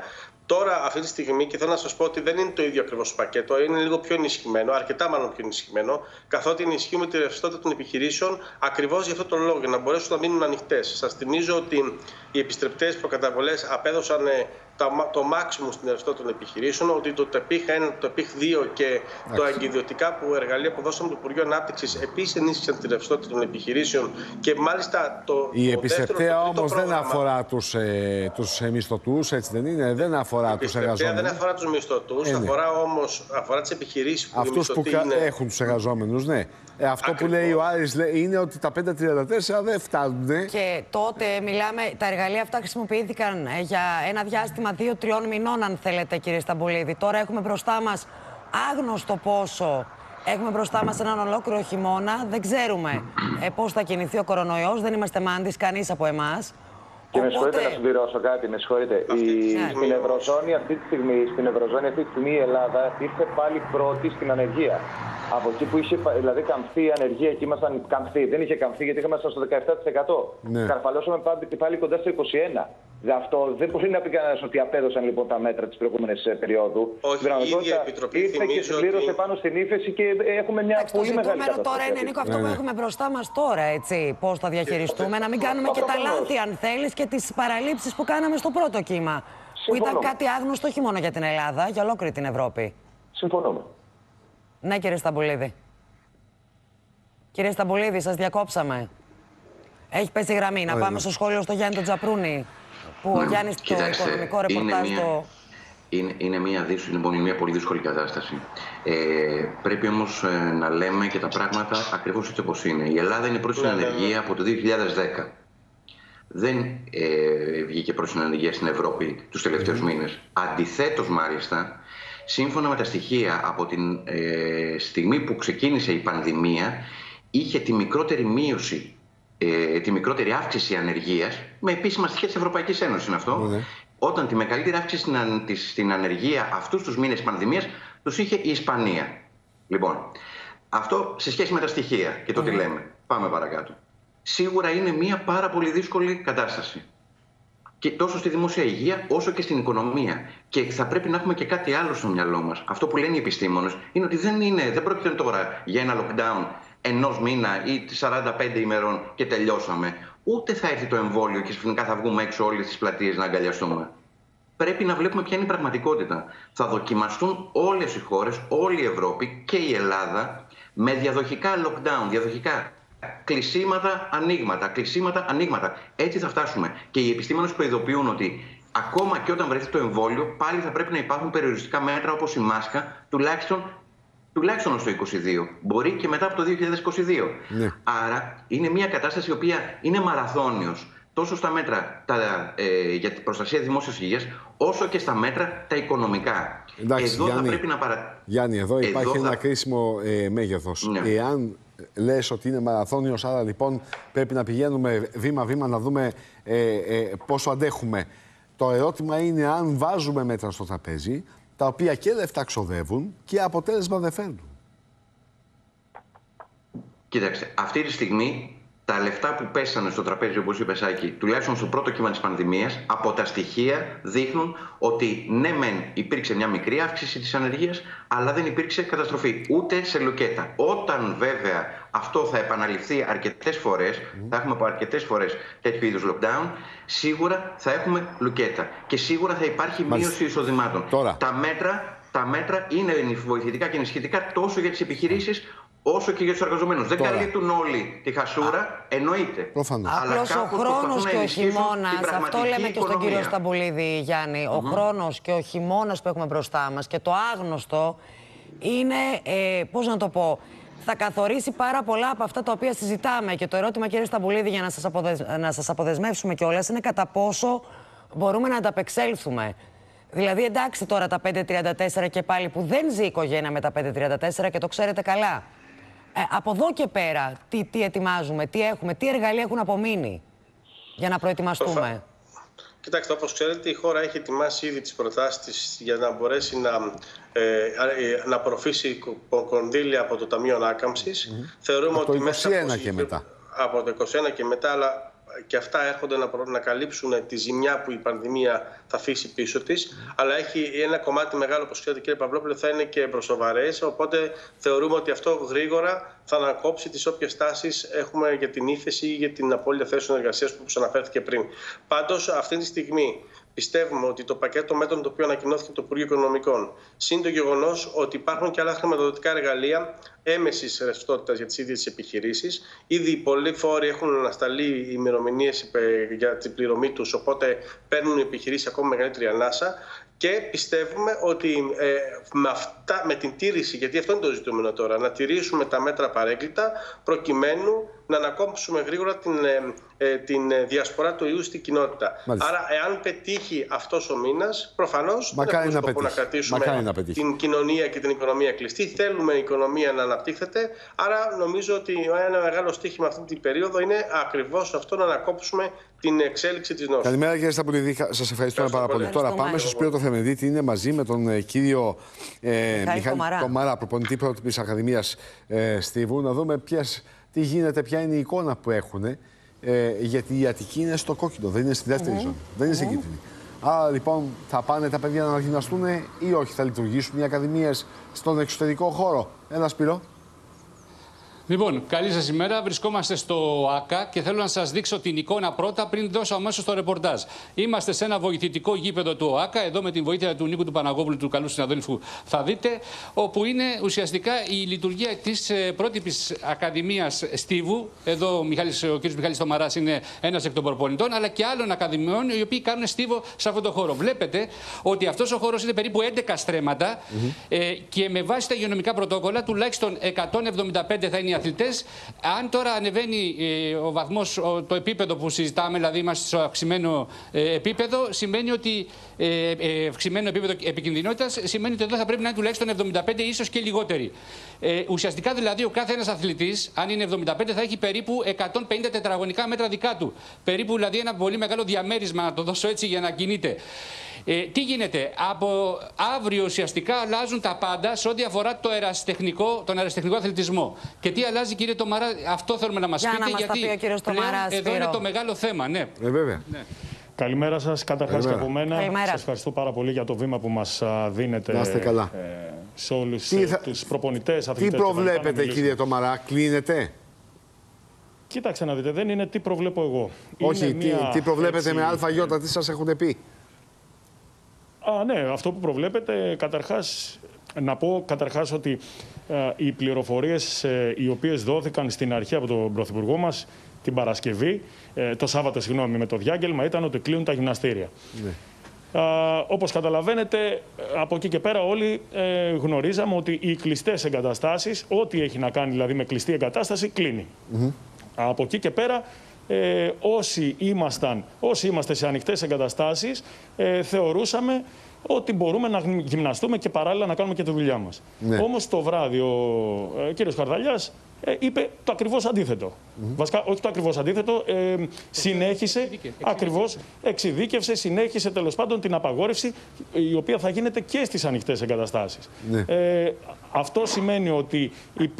Τώρα, αυτή τη στιγμή, και θέλω να σας πω ότι δεν είναι το ίδιο ακριβώς πακέτο, είναι λίγο πιο ενισχυμένο, αρκετά μάλλον πιο ενισχυμένο, καθότι ενισχύουμε τη ρευστότητα των επιχειρήσεων ακριβώς για αυτόν τον λόγο, για να μπορέσουν να μείνουν ανοιχτές. Σας θυμίζω ότι οι επιστρεπτές προκαταβολές απέδωσαν το maximum στην ρευστότητα των επιχειρήσεων, ότι το ΤΕΠΙΧ 1, το ΤΕΠΙΧ 2 και το αγκιδιωτικά εργαλεία που δώσαμε το Υπουργείο Ανάπτυξης επίσης ενίσχυσαν τη ρευστότητα των επιχειρήσεων και μάλιστα η επιστρεπτέα όμως δεν αφορά τους μισθωτούς, έτσι δεν είναι, δεν αφορά τους εργαζόμενους. Δεν αφορά τους μισθωτούς, αφορά τις επιχειρήσεις που αυτούς που έχουν τους εργαζόμενους, ναι. Αυτό που λέει ο Άρης είναι ότι τα 534 δεν φτάνουν. Και τότε μιλάμε, τα εργαλεία αυτά χρησιμοποιήθηκαν για ένα διάστημα 2-3 μηνών, αν θέλετε, κύριε Σταμπουλίδη. Τώρα έχουμε μπροστά μας άγνωστο πόσο. Έχουμε μπροστά μας έναν ολόκληρο χειμώνα. Δεν ξέρουμε πώς θα κινηθεί ο κορονοϊός. Δεν είμαστε μάντης κανείς από εμάς. Και με συγχωρείτε να συμπληρώσω κάτι, με συγχωρείτε. Στην Ευρωζώνη αυτή τη στιγμή η Ελλάδα ήρθε πάλι πρώτη στην ανεργία. Από εκεί που είχε δηλαδή καμφθεί η ανεργία, εκεί ήμασταν καμφθεί. Δεν είχε καμφθεί γιατί είχαμε στο 17%. Ναι. Καρφαλώσαμε πάλι κοντά στο 21%. Αυτό δεν μπορεί να πει κανένας ότι απέδωσαν λοιπόν τα μέτρα της προηγούμενης περίοδου. Όχι, η ίδια Επιτροπή ήρθε και συμπλήρωσε πάνω στην ύφεση και έχουμε μια πολύ μεγάλη κατάσταση. Τώρα είναι, Νίκο, αυτό που έχουμε μπροστά μας τώρα, έτσι. Πώς θα διαχειριστούμε, να μην κάνουμε και τα λάθη, αν θέλεις, και τις παραλήψεις που κάναμε στο πρώτο κύμα. Που ήταν κάτι άγνωστο όχι μόνο για την Ελλάδα, για ολόκληρη την Ευρώπη. Συμφωνούμε. Ναι, κύριε Σταμπουλίδη. Κύριε Σταμπουλίδη, σας διακόψαμε. Έχει πέσει γραμμή. Να πάμε στο σχόλιο στο Γιάννη τον Τζαπρούνη. Που ο Γιάννης το οικονομικό ρεπορτάζ είναι μια πολύ δύσκολη κατάσταση. Πρέπει όμως να λέμε και τα πράγματα ακριβώς έτσι όπως είναι. Η Ελλάδα είναι πρώτη στην ανεργία από το 2010. Δεν βγήκε πρώτη στην ανεργία στην Ευρώπη τους τελευταίους μήνες. Αντιθέτως, μάλιστα, σύμφωνα με τα στοιχεία από την στιγμή που ξεκίνησε η πανδημία, είχε τη μικρότερη μείωση, τη μικρότερη αύξηση ανεργίας, με επίσημα στοιχεία της Ευρωπαϊκής Ένωσης είναι αυτό, όταν τη μεγαλύτερη αύξηση στην ανεργία αυτούς τους μήνες πανδημίας τους είχε η Ισπανία. Λοιπόν, αυτό σε σχέση με τα στοιχεία και το τι λέμε. Πάμε παρακάτω. Σίγουρα είναι μια πάρα πολύ δύσκολη κατάσταση. Και τόσο στη δημόσια υγεία όσο και στην οικονομία. Και θα πρέπει να έχουμε και κάτι άλλο στο μυαλό μας. Αυτό που λένε οι επιστήμονες είναι ότι δεν πρόκειται τώρα για ένα lockdown ενός μήνα ή 45 ημερών και τελειώσαμε. Ούτε θα έρθει το εμβόλιο και ξαφνικά θα βγούμε έξω όλες τις πλατείες να αγκαλιαστούμε. Πρέπει να βλέπουμε ποια είναι η πραγματικότητα. Θα δοκιμαστούν όλες οι χώρες, όλη η Ευρώπη και η Ελλάδα με διαδοχικά lockdown, διαδοχικά. Κλεισίματα, ανοίγματα, κλεισίματα, ανοίγματα. Έτσι θα φτάσουμε. Και οι επιστήμονες προειδοποιούν ότι ακόμα και όταν βρεθεί το εμβόλιο, πάλι θα πρέπει να υπάρχουν περιοριστικά μέτρα όπως η μάσκα, τουλάχιστον ως το 2022. Μπορεί και μετά από το 2022. Ναι. Άρα είναι μια κατάσταση η οποία είναι μαραθώνιος τόσο στα μέτρα για την προστασία δημόσιας υγείας, όσο και στα μέτρα τα οικονομικά. Εντάξει, εδώ Γιάννη, θα πρέπει να Γιάννη, εδώ υπάρχει ένα κρίσιμο μέγεθος. Ναι. Εάν λες ότι είναι μαραθώνιος, άρα λοιπόν πρέπει να πηγαίνουμε βήμα-βήμα να δούμε πόσο αντέχουμε. Το ερώτημα είναι αν βάζουμε μέτρα στο τραπέζι, τα οποία και λεφτά ξοδεύουν και αποτέλεσμα δεν φέρνουν. Κοίταξτε, αυτή τη στιγμή τα λεφτά που πέσανε στο τραπέζι, όπως είπε Σάκη, τουλάχιστον στο πρώτο κύμα της πανδημίας, από τα στοιχεία δείχνουν ότι ναι μεν υπήρξε μια μικρή αύξηση της ανεργίας, αλλά δεν υπήρξε καταστροφή ούτε σε λουκέτα. Όταν βέβαια αυτό θα επαναληφθεί αρκετές φορές, θα έχουμε από αρκετές φορές τέτοιου είδους lockdown, σίγουρα θα έχουμε λουκέτα και σίγουρα θα υπάρχει μείωση εισοδημάτων. Τα μέτρα είναι βοηθητικά και ενισχυτικά τόσο για τις επιχειρήσεις όσο και για τους εργαζομένους. Δεν καλύπτουν όλοι τη χασούρα, εννοείται. Απλώς ο χρόνος και ο χειμώνας, αυτό λέμε και στον κύριο Σταμπουλίδη, Γιάννη, ο χρόνος και ο χειμώνας που έχουμε μπροστά μας και το άγνωστο είναι, πώς να το πω, θα καθορίσει πάρα πολλά από αυτά τα οποία συζητάμε. Και το ερώτημα, κύριε Σταμπουλίδη, για να σας αποδεσμεύσουμε κιόλας, είναι κατά πόσο μπορούμε να ανταπεξέλθουμε. Δηλαδή, εντάξει τώρα τα 534 και πάλι που δεν ζει η οικογένεια με τα 534 και το ξέρετε καλά. Από εδώ και πέρα, τι ετοιμάζουμε, τι έχουμε, τι εργαλεία έχουν απομείνει για να προετοιμαστούμε. Κοιτάξτε, όπως ξέρετε, η χώρα έχει ετοιμάσει ήδη τις προτάσεις της για να μπορέσει να απορροφήσει κονδύλια από το Ταμείο Ανάκαμψης. Θεωρούμε από ότι το 21 και μετά. Από το 21 και μετά, αλλά και αυτά έρχονται να καλύψουν τη ζημιά που η πανδημία θα αφήσει πίσω της. Αλλά έχει ένα κομμάτι μεγάλο, όπως ξέρετε κύριε Παυλόπουλε, θα είναι και μπροσοβαρές. Οπότε θεωρούμε ότι αυτό γρήγορα θα ανακόψει τις όποιες τάσεις έχουμε για την ύφεση ή για την απώλεια θέσεων εργασίας που αναφέρθηκε πριν. Πάντως, αυτή τη στιγμή πιστεύουμε ότι το πακέτο μέτρων το οποίο ανακοινώθηκε το Υπουργείο Οικονομικών, συν το γεγονός ότι υπάρχουν και άλλα χρηματοδοτικά εργαλεία έμεσης ρευστότητας για τις ίδιες τις επιχειρήσεις. Ήδη πολλοί φόροι έχουν ανασταλεί οι ημερομηνίες για την πληρωμή τους, οπότε παίρνουν οι επιχειρήσεις ακόμα μεγαλύτερη ανάσα. Και πιστεύουμε ότι με την τήρηση, γιατί αυτό είναι το ζητούμενο τώρα, να τηρήσουμε τα μέτρα παρέκκλητα προκειμένου να ανακόψουμε γρήγορα την διασπορά του ιού στην κοινότητα. Μάλιστα. Άρα, εάν πετύχει αυτός ο μήνας, προφανώς δεν έχουμε σκοπό να κρατήσουμε την κοινωνία και την οικονομία κλειστή. Θέλουμε η οικονομία να αναπτύχθεται. Άρα, νομίζω ότι ένα μεγάλο στοίχημα αυτή την περίοδο είναι ακριβώς αυτό, να ανακόψουμε την εξέλιξη της νόσου. Καλημέρα κύριε Σταπουλίδη, σας ευχαριστούμε πάρα πολύ. Τώρα πάμε στο Σπύρο το Θεμεδίτη, είναι μαζί με τον κύριο Μιχάλη Τομαρά, προπονητή πρώτης Ακαδημίας Στίβου, να δούμε τι γίνεται, ποια είναι η εικόνα που έχουν. Γιατί η Αττική είναι στο κόκκινο, δεν είναι στη δεύτερη ζώνη, δεν είναι στην κίτρινη. Άρα λοιπόν θα πάνε τα παιδιά να γυμναστούν ή όχι, θα λειτουργήσουν οι ακαδημίες στον εξωτερικό χώρο. Ένα Σπύρο. Λοιπόν, καλή σας ημέρα. Βρισκόμαστε στο ΑΚΑ και θέλω να σας δείξω την εικόνα πρώτα πριν δώσω αμέσως το ρεπορτάζ. Είμαστε σε ένα βοηθητικό γήπεδο του ΑΚΑ, εδώ με την βοήθεια του Νίκου του Παναγόπουλου, του καλού συναδέλφου, θα δείτε, όπου είναι ουσιαστικά η λειτουργία της πρότυπης Ακαδημίας Στίβου. Εδώ ο κ. Μιχάλης Τομαράς είναι ένας εκ των προπονητών, αλλά και άλλων ακαδημιών οι οποίοι κάνουν στίβο σε αυτό το χώρο. Βλέπετε ότι αυτός ο χώρος είναι περίπου 11 στρέμματα και με βάση τα υγειονομικά πρωτόκολλα, τουλάχιστον 175 θα είναι οι αθλητές. Αν τώρα ανεβαίνει ο βαθμός, το επίπεδο που συζητάμε, δηλαδή είμαστε στο αυξημένο επίπεδο, σημαίνει ότι αυξημένο επίπεδο επικινδυνότητας, σημαίνει ότι εδώ θα πρέπει να είναι τουλάχιστον 75, ίσως και λιγότεροι. Ουσιαστικά δηλαδή ο κάθε ένας αθλητής, αν είναι 75, θα έχει περίπου 150 τετραγωνικά μέτρα δικά του. Περίπου δηλαδή ένα πολύ μεγάλο διαμέρισμα, να το δώσω έτσι για να κινείται. Τι γίνεται, από αύριο ουσιαστικά αλλάζουν τα πάντα σε ό,τι αφορά τον αεραστεχνικό αθλητισμό. Και τι αλλάζει, κύριε Τομαρά, αυτό θέλουμε να μας πείτε, γιατί εδώ είναι το μεγάλο θέμα. Ναι. Βέβαια. Ναι. Καλημέρα σας. Καταρχάς και από μένα. Σας ευχαριστώ πάρα πολύ για το βήμα που μας δίνετε σε όλους τους προπονητές, αθλητές. Τι προβλέπετε, κύριε Τομαρά, κλείνετε? Κοίταξε να δείτε, δεν είναι τι προβλέπω εγώ. Όχι, τι προβλέπετε με ΑΙ, τι σας έχουν πει? Ναι, αυτό που προβλέπετε, καταρχάς, να πω καταρχάς ότι οι πληροφορίες οι οποίες δόθηκαν στην αρχή από τον Πρωθυπουργό μας την Παρασκευή, το Σάββατο, συγγνώμη, με το διάγγελμα, ήταν ότι κλείνουν τα γυμναστήρια. Ναι. Όπως καταλαβαίνετε, από εκεί και πέρα όλοι γνωρίζαμε ότι οι κλειστές εγκαταστάσεις, ό,τι έχει να κάνει δηλαδή με κλειστή εγκατάσταση, κλείνει. Από εκεί και πέρα, όσοι είμαστε σε ανοιχτές εγκαταστάσεις, θεωρούσαμε ότι μπορούμε να γυμναστούμε και παράλληλα να κάνουμε και τη δουλειά μας. Ναι. Όμως το βράδυ ο κύριος Χαρδαλιάς είπε το ακριβώς αντίθετο. Βασικά, όχι το ακριβώς αντίθετο, συνέχισε, ακριβώς εξειδίκευσε, συνέχισε τέλος πάντων την απαγόρευση, η οποία θα γίνεται και στις ανοιχτές εγκαταστάσεις. Ναι. Αυτό σημαίνει ότι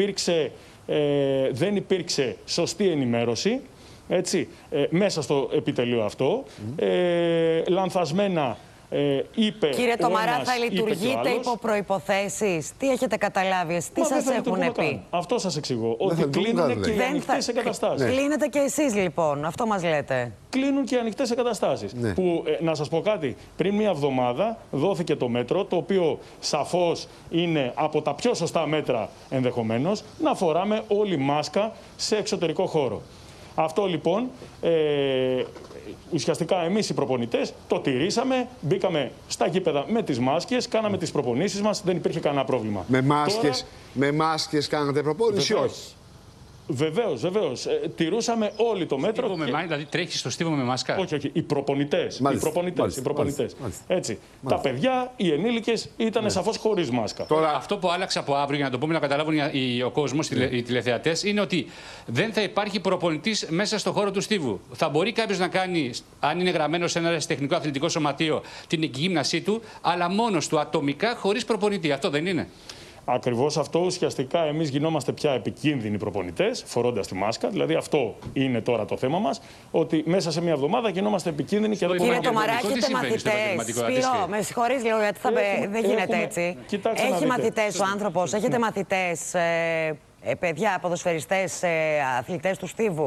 δεν υπήρξε σωστή ενημέρωση, έτσι, μέσα στο επιτελείο αυτό, λανθασμένα είπε. Κύριε Τομαρά, θα λειτουργείτε υπό προϋποθέσεις? Τι έχετε καταλάβει, τι σας έχουν πει? Αυτό σας εξηγώ. Ότι κλείνουν και οι ανοιχτές εγκαταστάσεις. Κλείνετε και εσείς λοιπόν, αυτό μας λέτε? Κλείνουν και οι ανοιχτές εγκαταστάσεις. Ναι. Που, να σας πω κάτι, πριν μία εβδομάδα δόθηκε το μέτρο, το οποίο σαφώς είναι από τα πιο σωστά μέτρα ενδεχομένως, να φοράμε όλη μάσκα σε εξωτερικό χώρο. Αυτό λοιπόν, ουσιαστικά εμείς οι προπονητές το τηρήσαμε, μπήκαμε στα γήπεδα με τις μάσκες, κάναμε τις προπονήσεις μας, δεν υπήρχε κανένα πρόβλημα. Με μάσκες κάνατε προπόνηση, όχι? Βεβαίως, βεβαίως. Τηρούσαμε όλοι το μέτρο. Δηλαδή τρέχει στο στίβο με μάσκα? Όχι, οι προπονητές. Έτσι. Τα παιδιά, οι ενήλικες ήταν σαφώς χωρίς μάσκα. Τώρα, αυτό που άλλαξε από αύριο, για να το πούμε να καταλάβουν ο κόσμος, οι τηλεθεατές, είναι ότι δεν θα υπάρχει προπονητής μέσα στο χώρο του στίβου. Θα μπορεί κάποιος να κάνει, αν είναι γραμμένο σε ένα τεχνικό αθλητικό σωματείο, την εκγύμνασή του, αλλά μόνος του, ατομικά, χωρίς προπονητή. Αυτό δεν είναι? Ακριβώς αυτό ουσιαστικά εμείς γινόμαστε πια επικίνδυνοι προπονητές, φορώντας τη μάσκα. Δηλαδή αυτό είναι τώρα το θέμα μας, ότι μέσα σε μια εβδομάδα γινόμαστε επικίνδυνοι και δεν Κύριε Τομαρά, έχετε μαθητές. Σπύρο, με συγχωρείς λίγο γιατί δεν γίνεται έτσι. Έχει μαθητές ο άνθρωπος, έχετε μαθητές, παιδιά, ποδοσφαιριστές, αθλητές του στίβου.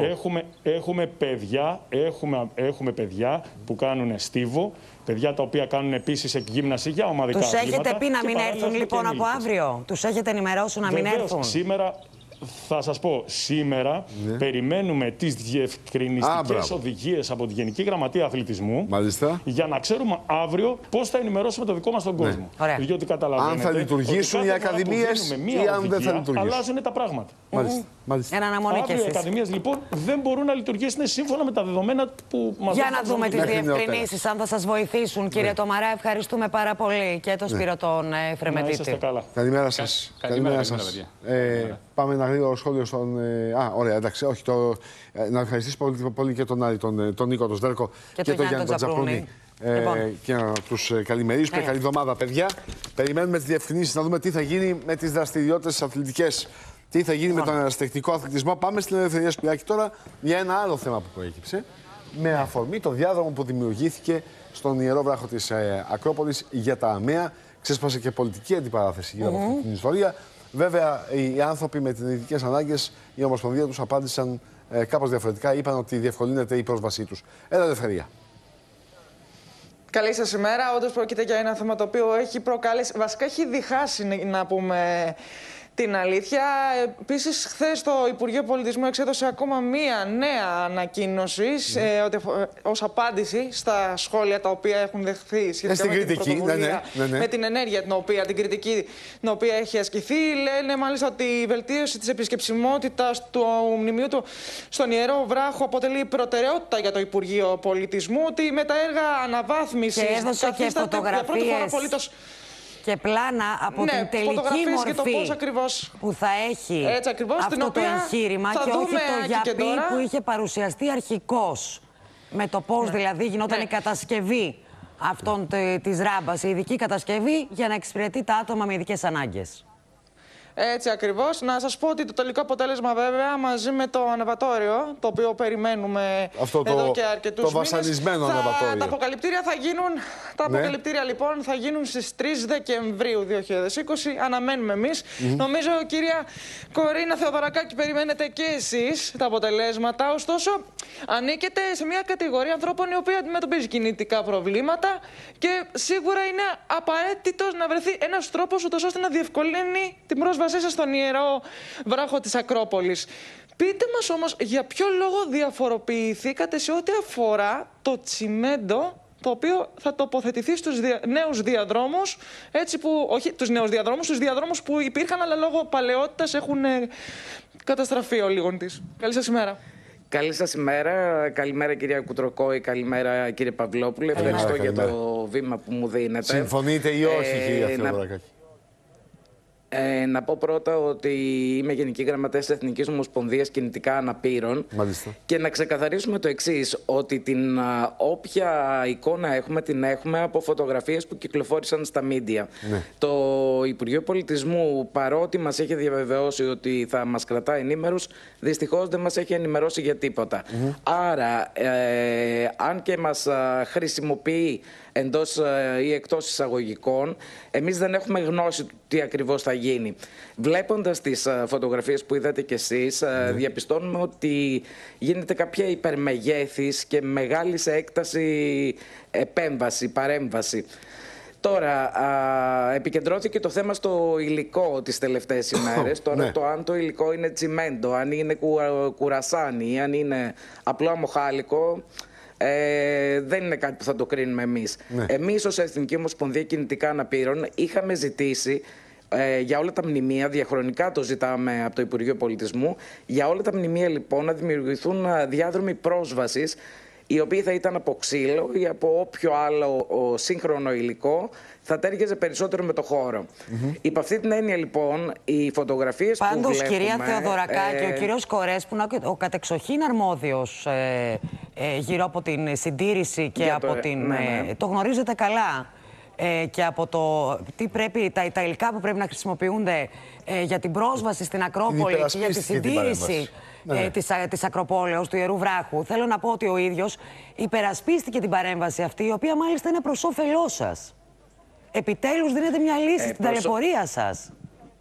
Έχουμε παιδιά που κάνουν στίβο. Παιδιά τα οποία κάνουν επίσης εκγύμναση για ομαδικά αθλήματα. Τους έχετε πει να μην έρθουν λοιπόν από αύριο? Τους έχετε ενημερώσει να μην έρθουν? Σήμερα, θα σας πω, σήμερα περιμένουμε τις διευκρινιστικές οδηγίες από τη Γενική Γραμματεία Αθλητισμού. Μάλιστα. Για να ξέρουμε αύριο πώς θα ενημερώσουμε το δικό μας τον κόσμο. Διότι καταλαβαίνετε, αν θα λειτουργήσουν οι ακαδημίες ή αν δεν θα λειτουργήσουν. Αλλάζουν τα πράγματα. Μάλιστα. Αύριο οι ακαδημίες λοιπόν δεν μπορούν να λειτουργήσουν σύμφωνα με τα δεδομένα που μας δίνουν. Για να δούμε τις διευκρινήσεις, αν θα σας βοηθήσουν, κύριε Τομαρά. Ευχαριστούμε πάρα πολύ και τον Σπύρο τον Φρεμετίτη. Καλημέρα σας. Καλημέρα σας. Πάμε ένα γρήγορο σχόλιο στον. Ωραία, εντάξει, όχι. Να ευχαριστήσω πολύ και τον Άρη, τον Νίκο, τον Σβέρκο και τον Γιάννη τον Τζαπρούνη. Και να τους καλημερίσουμε. Καλή εβδομάδα, παιδιά. Περιμένουμε τις διευκρινήσεις να δούμε τι θα γίνει με τις δραστηριότητες αθλητικές. Τι θα γίνει με τον αεραστεχνικό αθλητισμό. Πάμε στην Ελευθερία Σπυράκη τώρα για ένα άλλο θέμα που προέκυψε. Με αφορμή το διάδρομο που δημιουργήθηκε στον Ιερό Βράχο της Ακρόπολης για τα ΑΜΕΑ. Ξέσπασε και πολιτική αντιπαράθεση γύρω από αυτή την ιστορία. Βέβαια, οι άνθρωποι με τις ειδικές ανάγκες, η Ομοσπονδία τους απάντησαν κάπως διαφορετικά. Είπαν ότι διευκολύνεται η πρόσβασή τους. Έλα, Ελευθερία. Καλή σας ημέρα. Όντως πρόκειται για ένα θέμα το οποίο έχει προκαλέσει, βασικά έχει διχάσει, να πούμε την αλήθεια. Επίσης, χθες το Υπουργείο Πολιτισμού εξέδωσε ακόμα μία νέα ανακοίνωση ως απάντηση στα σχόλια τα οποία έχουν δεχθεί σχετικά με την πρωτοβουλία, με την ενέργεια την κριτική την οποία έχει ασκηθεί. Λένε μάλιστα ότι η βελτίωση της επισκεψιμότητας του μνημείου του στον Ιερό Βράχο αποτελεί προτεραιότητα για το Υπουργείο Πολιτισμού, ότι με τα έργα αναβάθμισης και έδωσε και φωτογραφίες και πλάνα από την τελική μορφή που θα έχει αυτό το εγχείρημα και όχι το γιαπί που είχε παρουσιαστεί αρχικώς. Με το πώς δηλαδή γινόταν η κατασκευή αυτών της ράμπας, η ειδική κατασκευή για να εξυπηρετεί τα άτομα με ειδικές ανάγκες. Έτσι ακριβώς. Να σας πω ότι το τελικό αποτέλεσμα βέβαια μαζί με το αναβατόριο, το οποίο περιμένουμε εδώ και αρκετούς μήνες. Το βασανισμένο αναβατόριο. Τα αποκαλυπτήρια θα γίνουν, αποκαλυπτήρια λοιπόν θα γίνουν στις 3 Δεκεμβρίου 2020. Αναμένουμε εμείς. Νομίζω, κυρία Κορίνα Θεοδωρακάκη, περιμένετε και εσείς τα αποτελέσματα. Ωστόσο, ανήκετε σε μια κατηγορία ανθρώπων η οποία αντιμετωπίζει κινητικά προβλήματα και σίγουρα είναι απαραίτητος να βρεθεί ένας τρόπος ούτως ώστε να διευκολύνει την πρόσβασή σας στον Ιερό Βράχο της Ακρόπολης. Πείτε μας όμως για ποιο λόγο διαφοροποιηθήκατε σε ό,τι αφορά το τσιμέντο το οποίο θα τοποθετηθεί στους νέους διαδρόμους, έτσι που, όχι τους νέους διαδρόμους, τους διαδρόμους που υπήρχαν αλλά λόγω παλαιότητας έχουν καταστραφεί ο λίγον της. Καλή σας ημέρα. Καλή σας ημέρα. Καλημέρα κυρία Κουτροκόη, καλημέρα κύριε Παυλόπουλε. Ευχαριστώ για το βήμα που μου δίνετε. Συμφωνείτε ή όχι κυρία Θεοδωρακάκη? Να πω πρώτα ότι είμαι Γενική Γραμματέας της Εθνικής Ομοσπονδίας Κινητικά Αναπήρων. Μάλιστα. Και να ξεκαθαρίσουμε το εξής, ότι την όποια εικόνα έχουμε, την έχουμε από φωτογραφίες που κυκλοφόρησαν στα μίντια. Ναι. Το Υπουργείο Πολιτισμού, παρότι μας έχει διαβεβαιώσει ότι θα μας κρατά ενήμερους, δυστυχώς δεν μας έχει ενημερώσει για τίποτα. Άρα, αν και μας χρησιμοποιεί εντός ή εκτός εισαγωγικών, εμείς δεν έχουμε γνώση του τι ακριβώς θα γίνει. Βλέποντας τις φωτογραφίες που είδατε κι εσείς, διαπιστώνουμε ότι γίνεται κάποια υπερμεγέθης και μεγάλη σε έκταση παρέμβαση. Τώρα, επικεντρώθηκε το θέμα στο υλικό τις τελευταίες ημέρες. Τώρα το αν το υλικό είναι τσιμέντο, αν είναι κουρασάνι, αν είναι απλό αμμοχάλικο, δεν είναι κάτι που θα το κρίνουμε εμείς. Εμείς ως Εθνική Ομοσπονδία Κινητικά Αναπήρων είχαμε ζητήσει για όλα τα μνημεία, διαχρονικά το ζητάμε από το Υπουργείο Πολιτισμού, για όλα τα μνημεία λοιπόν να δημιουργηθούν διάδρομοι πρόσβασης, οι οποίοι θα ήταν από ξύλο ή από όποιο άλλο σύγχρονο υλικό θα τέριαζε περισσότερο με το χώρο. Υπ' αυτή την έννοια λοιπόν οι φωτογραφίες που βλέπουμε... Πάντως, κυρία Θεοδωρακάκη, ο κύριος Κορές που είναι ο κατεξοχήν αρμόδιος γύρω από την συντήρηση και από την... Το γνωρίζετε καλά. και από τα υλικά που πρέπει να χρησιμοποιούνται για την πρόσβαση στην Ακρόπολη και για τη συντήρηση της Ακροπόλεως, του Ιερού Βράχου. Θέλω να πω ότι ο ίδιος υπερασπίστηκε την παρέμβαση αυτή, η οποία μάλιστα είναι προς όφελός σας. Επιτέλους δίνετε μια λύση στην ταλαιπωρία σας.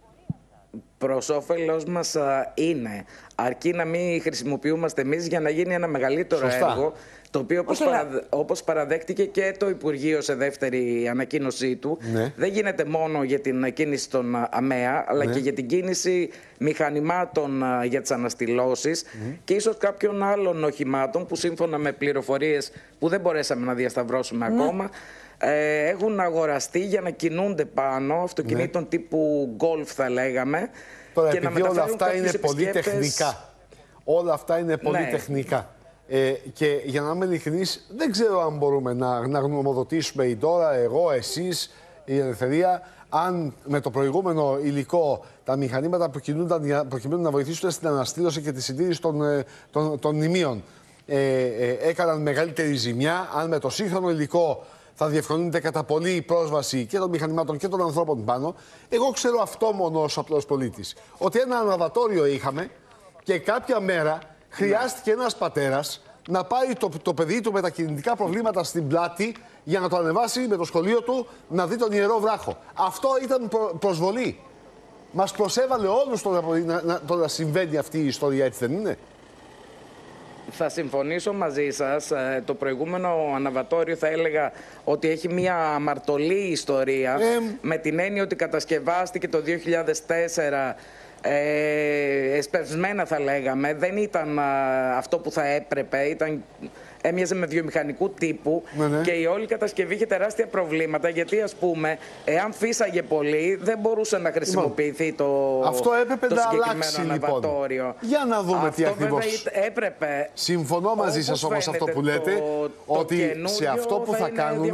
Προς όφελος μας είναι, αρκεί να μην χρησιμοποιούμαστε εμείς για να γίνει ένα μεγαλύτερο έργο, το οποίο όπως παραδέχτηκε και το Υπουργείο σε δεύτερη ανακοίνωσή του, δεν γίνεται μόνο για την κίνηση των ΑΜΕΑ, αλλά και για την κίνηση μηχανημάτων για τις αναστηλώσεις και ίσως κάποιων άλλων οχημάτων που σύμφωνα με πληροφορίες που δεν μπορέσαμε να διασταυρώσουμε ακόμα, έχουν αγοραστεί για να κινούνται πάνω αυτοκινήτων τύπου Golf, θα λέγαμε. Τώρα, και επειδή όλα αυτά είναι πολύ τεχνικά. Όλα αυτά είναι πολύ τεχνικά. Και για να είμαι ειλικρινής, δεν ξέρω αν μπορούμε να γνωμοδοτήσουμε η τώρα, εγώ, εσείς, η Ελευθερία, αν με το προηγούμενο υλικό τα μηχανήματα που κινούνταν προκειμένου να βοηθήσουν στην αναστήλωση και τη συντήρηση των μνημείων έκαναν μεγαλύτερη ζημιά, αν με το σύγχρονο υλικό θα διευκολύνεται κατά πολύ η πρόσβαση και των μηχανημάτων και των ανθρώπων πάνω. Εγώ ξέρω αυτό μόνο ως απλός πολίτης. Ότι ένα αναβατόριο είχαμε και κάποια μέρα χρειάστηκε ένας πατέρας να πάρει το παιδί του με τα κινητικά προβλήματα στην πλάτη για να το ανεβάσει με το σχολείο του να δει τον Ιερό Βράχο. Αυτό ήταν προσβολή. Μας προσέβαλε όλους το να συμβαίνει αυτή η ιστορία, έτσι δεν είναι? Θα συμφωνήσω μαζί σας. Το προηγούμενο αναβατόριο θα έλεγα ότι έχει μια αμαρτωλή ιστορία με την έννοια ότι κατασκευάστηκε το 2004 εσπευσμένα, θα λέγαμε. Δεν ήταν αυτό που θα έπρεπε. Έμοιαζε με βιομηχανικού τύπου και η όλη κατασκευή είχε τεράστια προβλήματα, γιατί ας πούμε εάν φύσαγε πολύ δεν μπορούσε να χρησιμοποιηθεί το συγκεκριμένο αναβατόριο. Λοιπόν. Για να δούμε τι ακριβώς έπρεπε. Συμφωνώ μαζί σας όμως αυτό που λέτε, ότι σε αυτό που θα κάνουν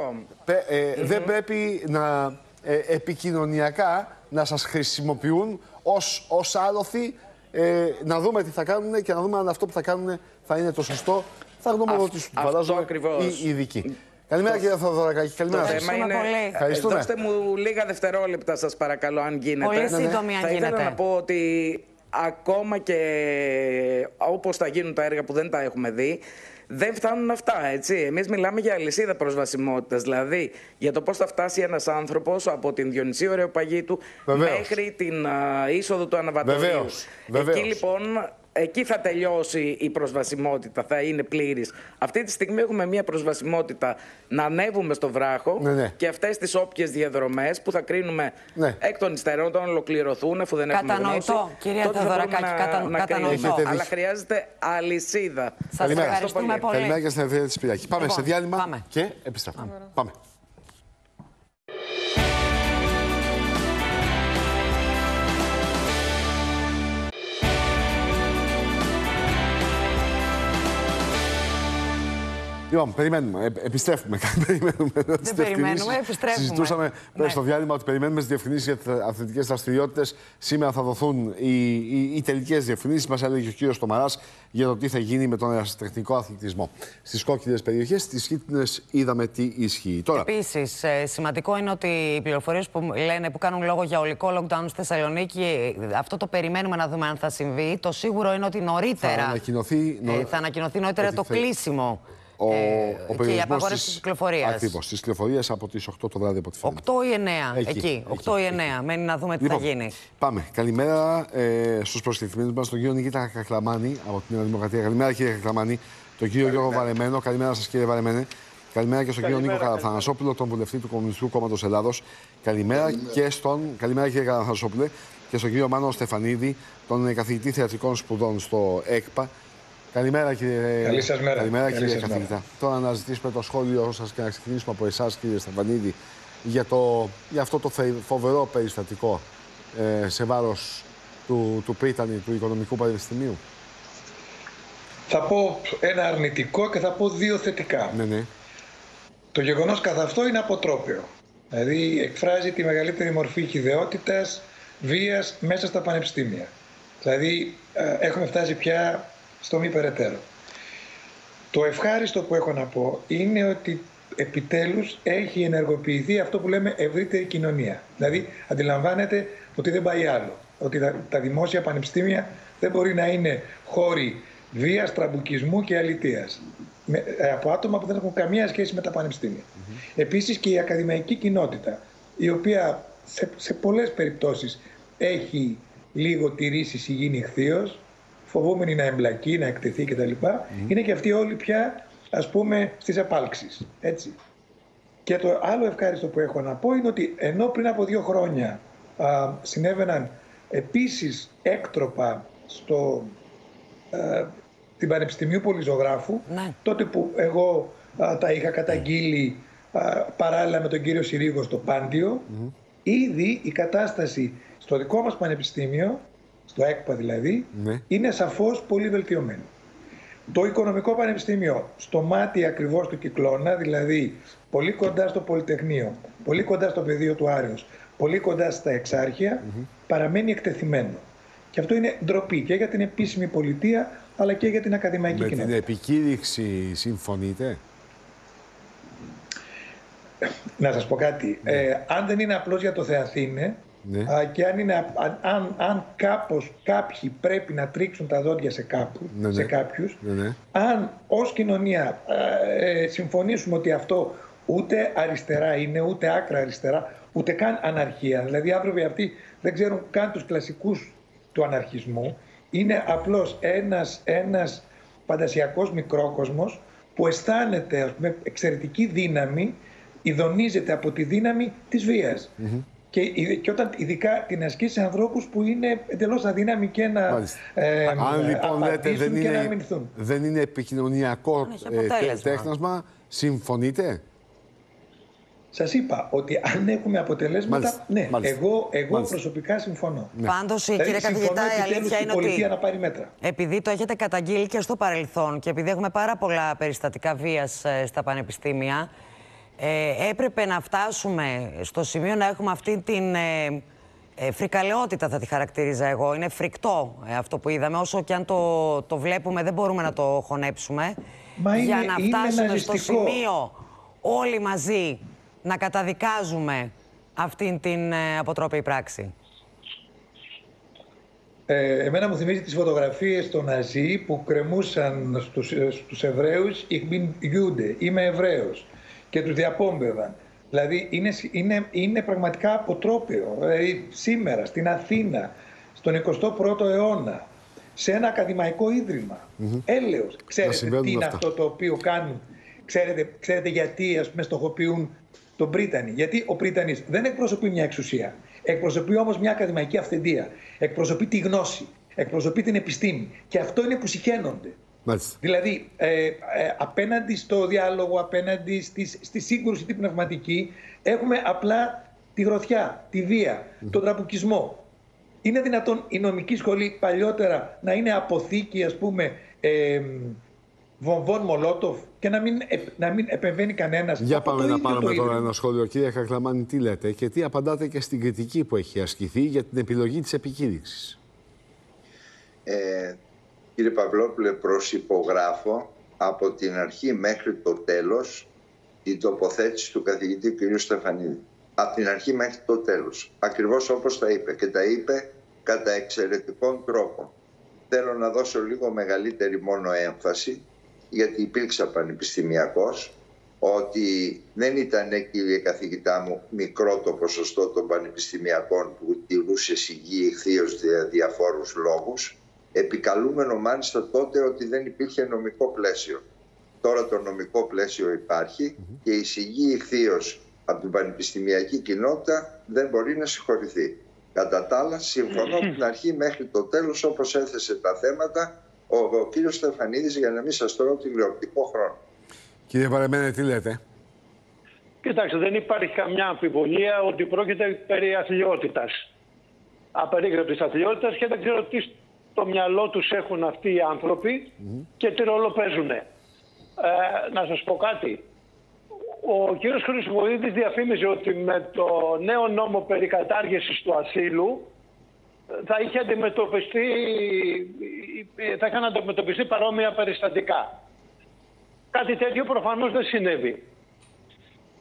δεν πρέπει να επικοινωνιακά να σας χρησιμοποιούν ως άλοθη, να δούμε τι θα κάνουν και να δούμε αν αυτό που θα κάνουν θα είναι το σωστό. Θα γνωμοδοτήσουν, φαντάζομαι, οι ειδικοί. Καλημέρα, κύριε Θεοδωρακάκη. Καλημέρα σας. Ευχαριστούμε. Δώστε μου λίγα δευτερόλεπτα, σας παρακαλώ, αν γίνεται. Πολύ σύντομη, αν θα ήθελα να πω ότι ακόμα και όπως θα γίνουν τα έργα που δεν τα έχουμε δει, δεν φτάνουν αυτά, έτσι. Εμείς μιλάμε για αλυσίδα προσβασιμότητας, δηλαδή για το πώς θα φτάσει ένας άνθρωπος από την Διονυσίου Αεροπαγήτου μέχρι την είσοδο του αναβατορίου. Εκεί λοιπόν, εκεί θα τελειώσει η προσβασιμότητα, θα είναι πλήρης. Αυτή τη στιγμή έχουμε μια προσβασιμότητα να ανέβουμε στο βράχο και αυτές τις όποιες διαδρομές που θα κρίνουμε εκ των υστέρων όταν ολοκληρωθούν, αφού δεν έχουμε γνώση. Κυρία Θεοδωρακάκη, κατανοητό. Αλλά χρειάζεται αλυσίδα. Σας ευχαριστούμε πολύ. Καλημέρα και στην Ελευθερία της Πυριακή. Πάμε σε διάλειμμα και επιστρέφουμε. Πάμε. Λοιπόν, περιμένουμε. Επιστρέφουμε. Δεν περιμένουμε, επιστρέφουμε. Συζητούσαμε στο διάλειμμα ότι περιμένουμε τις διευκρινήσεις για τις αθλητικές δραστηριότητες. Σήμερα θα δοθούν οι τελικές διευκρινήσεις. Μας έλεγε ο κύριος Τομαράς για το τι θα γίνει με τον ερασιτεχνικό αθλητισμό. Στις κόκκινες περιοχές, στις χύτινες είδαμε τι ισχύει. Επίσης, σημαντικό είναι ότι οι πληροφορίες που λένε, που κάνουν λόγο για ολικό lockdown στη Θεσσαλονίκη, αυτό το περιμένουμε να δούμε αν θα συμβεί. Το σίγουρο είναι ότι νωρίτερα θα ανακοινωθεί νωρίτερα το κλείσιμο. Και η απαγόρευση της κυκλοφορίας. Ακριβώς, της κυκλοφορίας από τις 8 το βράδυ από τη φαίνεται. 8 ή 9, εκεί. 8 ή 9. Μένει να δούμε τι θα γίνει. Πάμε. Καλημέρα στους προσκεκλημένους μας, τον κύριο Νικήτα Κακλαμάνη από την Νέα Δημοκρατία. Καλημέρα, κύριε Κακλαμάνη. Τον κύριο Γιώργο Βαρεμένο. Καλημέρα σας, κύριε Βαρεμένε. Καλημέρα και στον κύριο Νίκο Καραθανασόπουλο, τον βουλευτή του Κομμουνιστικού Κόμματος Ελλάδος. Καλημέρα και καλημέρα, κύριε Καραθανασόπουλε, και στον κύριο Μάνο Στεφανίδη, τον καθηγητή θεατρικών σπουδών στο ΕΚΠΑ. Καλημέρα, κύριε. Καλή σας μέρα. Καλημέρα, κύριε καθηγητά. Τώρα να ζητήσουμε το σχόλιο σας και να ξεκινήσουμε από εσάς, κύριε Στεφανίδη, για αυτό το φοβερό περιστατικό σε βάρος του πρίτανη του Οικονομικού Πανεπιστημίου. Θα πω ένα αρνητικό και θα πω δύο θετικά. Ναι. Το γεγονός καθ' αυτό είναι αποτρόπαιο. Δηλαδή εκφράζει τη μεγαλύτερη μορφή χυδαιότητας, βίας μέσα στα πανεπιστήμια. Δηλαδή έχουμε φτάσει πια στο μη περαιτέρω. Το ευχάριστο που έχω να πω είναι ότι επιτέλους έχει ενεργοποιηθεί αυτό που λέμε ευρύτερη κοινωνία. Δηλαδή αντιλαμβάνεται ότι δεν πάει άλλο. Ότι τα δημόσια πανεπιστήμια δεν μπορεί να είναι χώροι βίας, τραμπουκισμού και αλητείας. Από άτομα που δεν έχουν καμία σχέση με τα πανεπιστήμια. Επίσης και η ακαδημαϊκή κοινότητα, η οποία σε πολλές περιπτώσεις έχει λίγο τηρήσει συγγύνη εχθείως, φοβούμενη να εμπλακεί, να εκτεθεί κτλ. Είναι και αυτοί όλοι πια, ας πούμε, στις επάλξεις. Έτσι. Και το άλλο ευχάριστο που έχω να πω είναι ότι ενώ πριν από 2 χρόνια συνέβαιναν επίσης έκτροπα την Πανεπιστημίου Πολυζωγράφου, τότε που εγώ τα είχα καταγγείλει παράλληλα με τον κύριο Συρίγο στο Πάντιο, ήδη η κατάσταση στο δικό μας πανεπιστήμιο, στο ΕΚΠΑ δηλαδή, είναι σαφώς πολύ βελτιωμένη. Το Οικονομικό Πανεπιστήμιο, στο μάτι ακριβώς του Κυκλώνα, δηλαδή πολύ κοντά στο Πολυτεχνείο, πολύ κοντά στο πεδίο του Άρεως, πολύ κοντά στα Εξάρχεια, παραμένει εκτεθειμένο. Και αυτό είναι ντροπή και για την επίσημη πολιτεία, αλλά και για την ακαδημαϊκή κοινότητα. Με την επικήρυξη συμφωνείτε? Να σας πω κάτι. Αν δεν είναι απλώς για το Θεαθήνε, και αν κάπως κάποιοι πρέπει να τρίξουν τα δόντια σε κάποιους, αν ως κοινωνία συμφωνήσουμε ότι αυτό ούτε αριστερά είναι, ούτε άκρα αριστερά, ούτε καν αναρχία, δηλαδή οι άνθρωποι αυτοί δεν ξέρουν καν τους κλασικούς του αναρχισμού, είναι απλώς ένας φαντασιακός μικρόκοσμος που αισθάνεται, ας πούμε, εξαιρετική δύναμη, ειδονίζεται από τη δύναμη της βίας. Και όταν ειδικά την ασκεί σε ανθρώπους που είναι εντελώς αδύναμοι και να αν λοιπόν λέτε δεν είναι επικοινωνιακό τέχνασμα, συμφωνείτε? Σας είπα ότι αν έχουμε αποτελέσματα, εγώ προσωπικά συμφωνώ. Πάντως, κύριε καθηγητά, η αλήθεια είναι ότι να πάρει μέτρα. Επειδή το έχετε καταγγείλει και στο παρελθόν και επειδή έχουμε πάρα πολλά περιστατικά βίας στα πανεπιστήμια, έπρεπε να φτάσουμε στο σημείο να έχουμε αυτή την φρικαλαιότητα, θα τη χαρακτηρίζα εγώ. Είναι φρικτό αυτό που είδαμε, όσο και αν το βλέπουμε δεν μπορούμε να το χωνέψουμε. Για να φτάσουμε στο σημείο όλοι μαζί να καταδικάζουμε αυτήν την αποτρόπαιη πράξη. Εμένα μου θυμίζει τις φωτογραφίες των Ναζί που κρεμούσαν στους Εβραίους «Ich bin Jude», είμαι Εβραίος, και τους διαπόμπευαν. Δηλαδή είναι πραγματικά αποτρόπαιο. Δηλαδή, σήμερα στην Αθήνα, στον 21ο αιώνα, σε ένα ακαδημαϊκό ίδρυμα, έλεος. Ξέρετε τι είναι αυτό το οποίο κάνουν? Ξέρετε γιατί, ας πούμε, στοχοποιούν τον Πρίτανη? Γιατί ο Πρίτανης δεν εκπροσωπεί μια εξουσία. Εκπροσωπεί όμως μια ακαδημαϊκή αυθεντία. Εκπροσωπεί τη γνώση. Εκπροσωπεί την επιστήμη. Και αυτό είναι που συχαίνονται. Δηλαδή, απέναντι στο διάλογο, απέναντι στη σύγκρουση την πνευματική, έχουμε απλά τη γροθιά, τη βία, τον τραμπουκισμό. Είναι δυνατόν η νομική σχολή παλιότερα να είναι αποθήκη, ας πούμε, βομβών Μολότοφ και να μην επεμβαίνει κανένας? Για πάμε να πάρουμε τώρα ένα σχόλιο. Κύριε Κακλαμάνη, τι λέτε και τι απαντάτε και στην κριτική που έχει ασκηθεί για την επιλογή της επικήρυξης? Κύριε Παυλόπουλε, προσυπογράφω από την αρχή μέχρι το τέλος την τοποθέτηση του καθηγητή κ. Στεφανίδη. Από την αρχή μέχρι το τέλος. Ακριβώς όπως τα είπε. Και τα είπε κατά εξαιρετικών τρόπων. Θέλω να δώσω λίγο μεγαλύτερη μόνο έμφαση, γιατί υπήρξα πανεπιστημιακός, ότι δεν ήταν, κύριε καθηγητά μου, μικρό το ποσοστό των πανεπιστημιακών που τηρούσε συγγύη εχθείως για διαφόρους λόγους, επικαλούμενο μάλιστα τότε ότι δεν υπήρχε νομικό πλαίσιο. Τώρα το νομικό πλαίσιο υπάρχει και η συγγύη εχθείως από την πανεπιστημιακή κοινότητα δεν μπορεί να συγχωρηθεί. Κατά τα άλλα, συμφωνώ από την αρχή μέχρι το τέλος, όπως έθεσε τα θέματα ο κύριος Στεφανίδης, για να μην σας τρώω τηλεοπτικό χρόνο. Κύριε Παρεμένε, τι λέτε? Κοιτάξτε, δεν υπάρχει καμιά αμφιβολία ότι πρόκειται περί αθλιότητας. Απερίγραπτης αθλιότητας, και δεν ξέρω τι στο μυαλό τους έχουν αυτοί οι άνθρωποι και τι ρόλο παίζουν. Να σας πω κάτι. Ο κύριος Χρυσοβοίδης διαφήμιζε ότι με το νέο νόμο περί κατάργησης του ασύλου θα είχαν αντιμετωπιστεί παρόμοια περιστατικά. Κάτι τέτοιο προφανώς δεν συνέβη.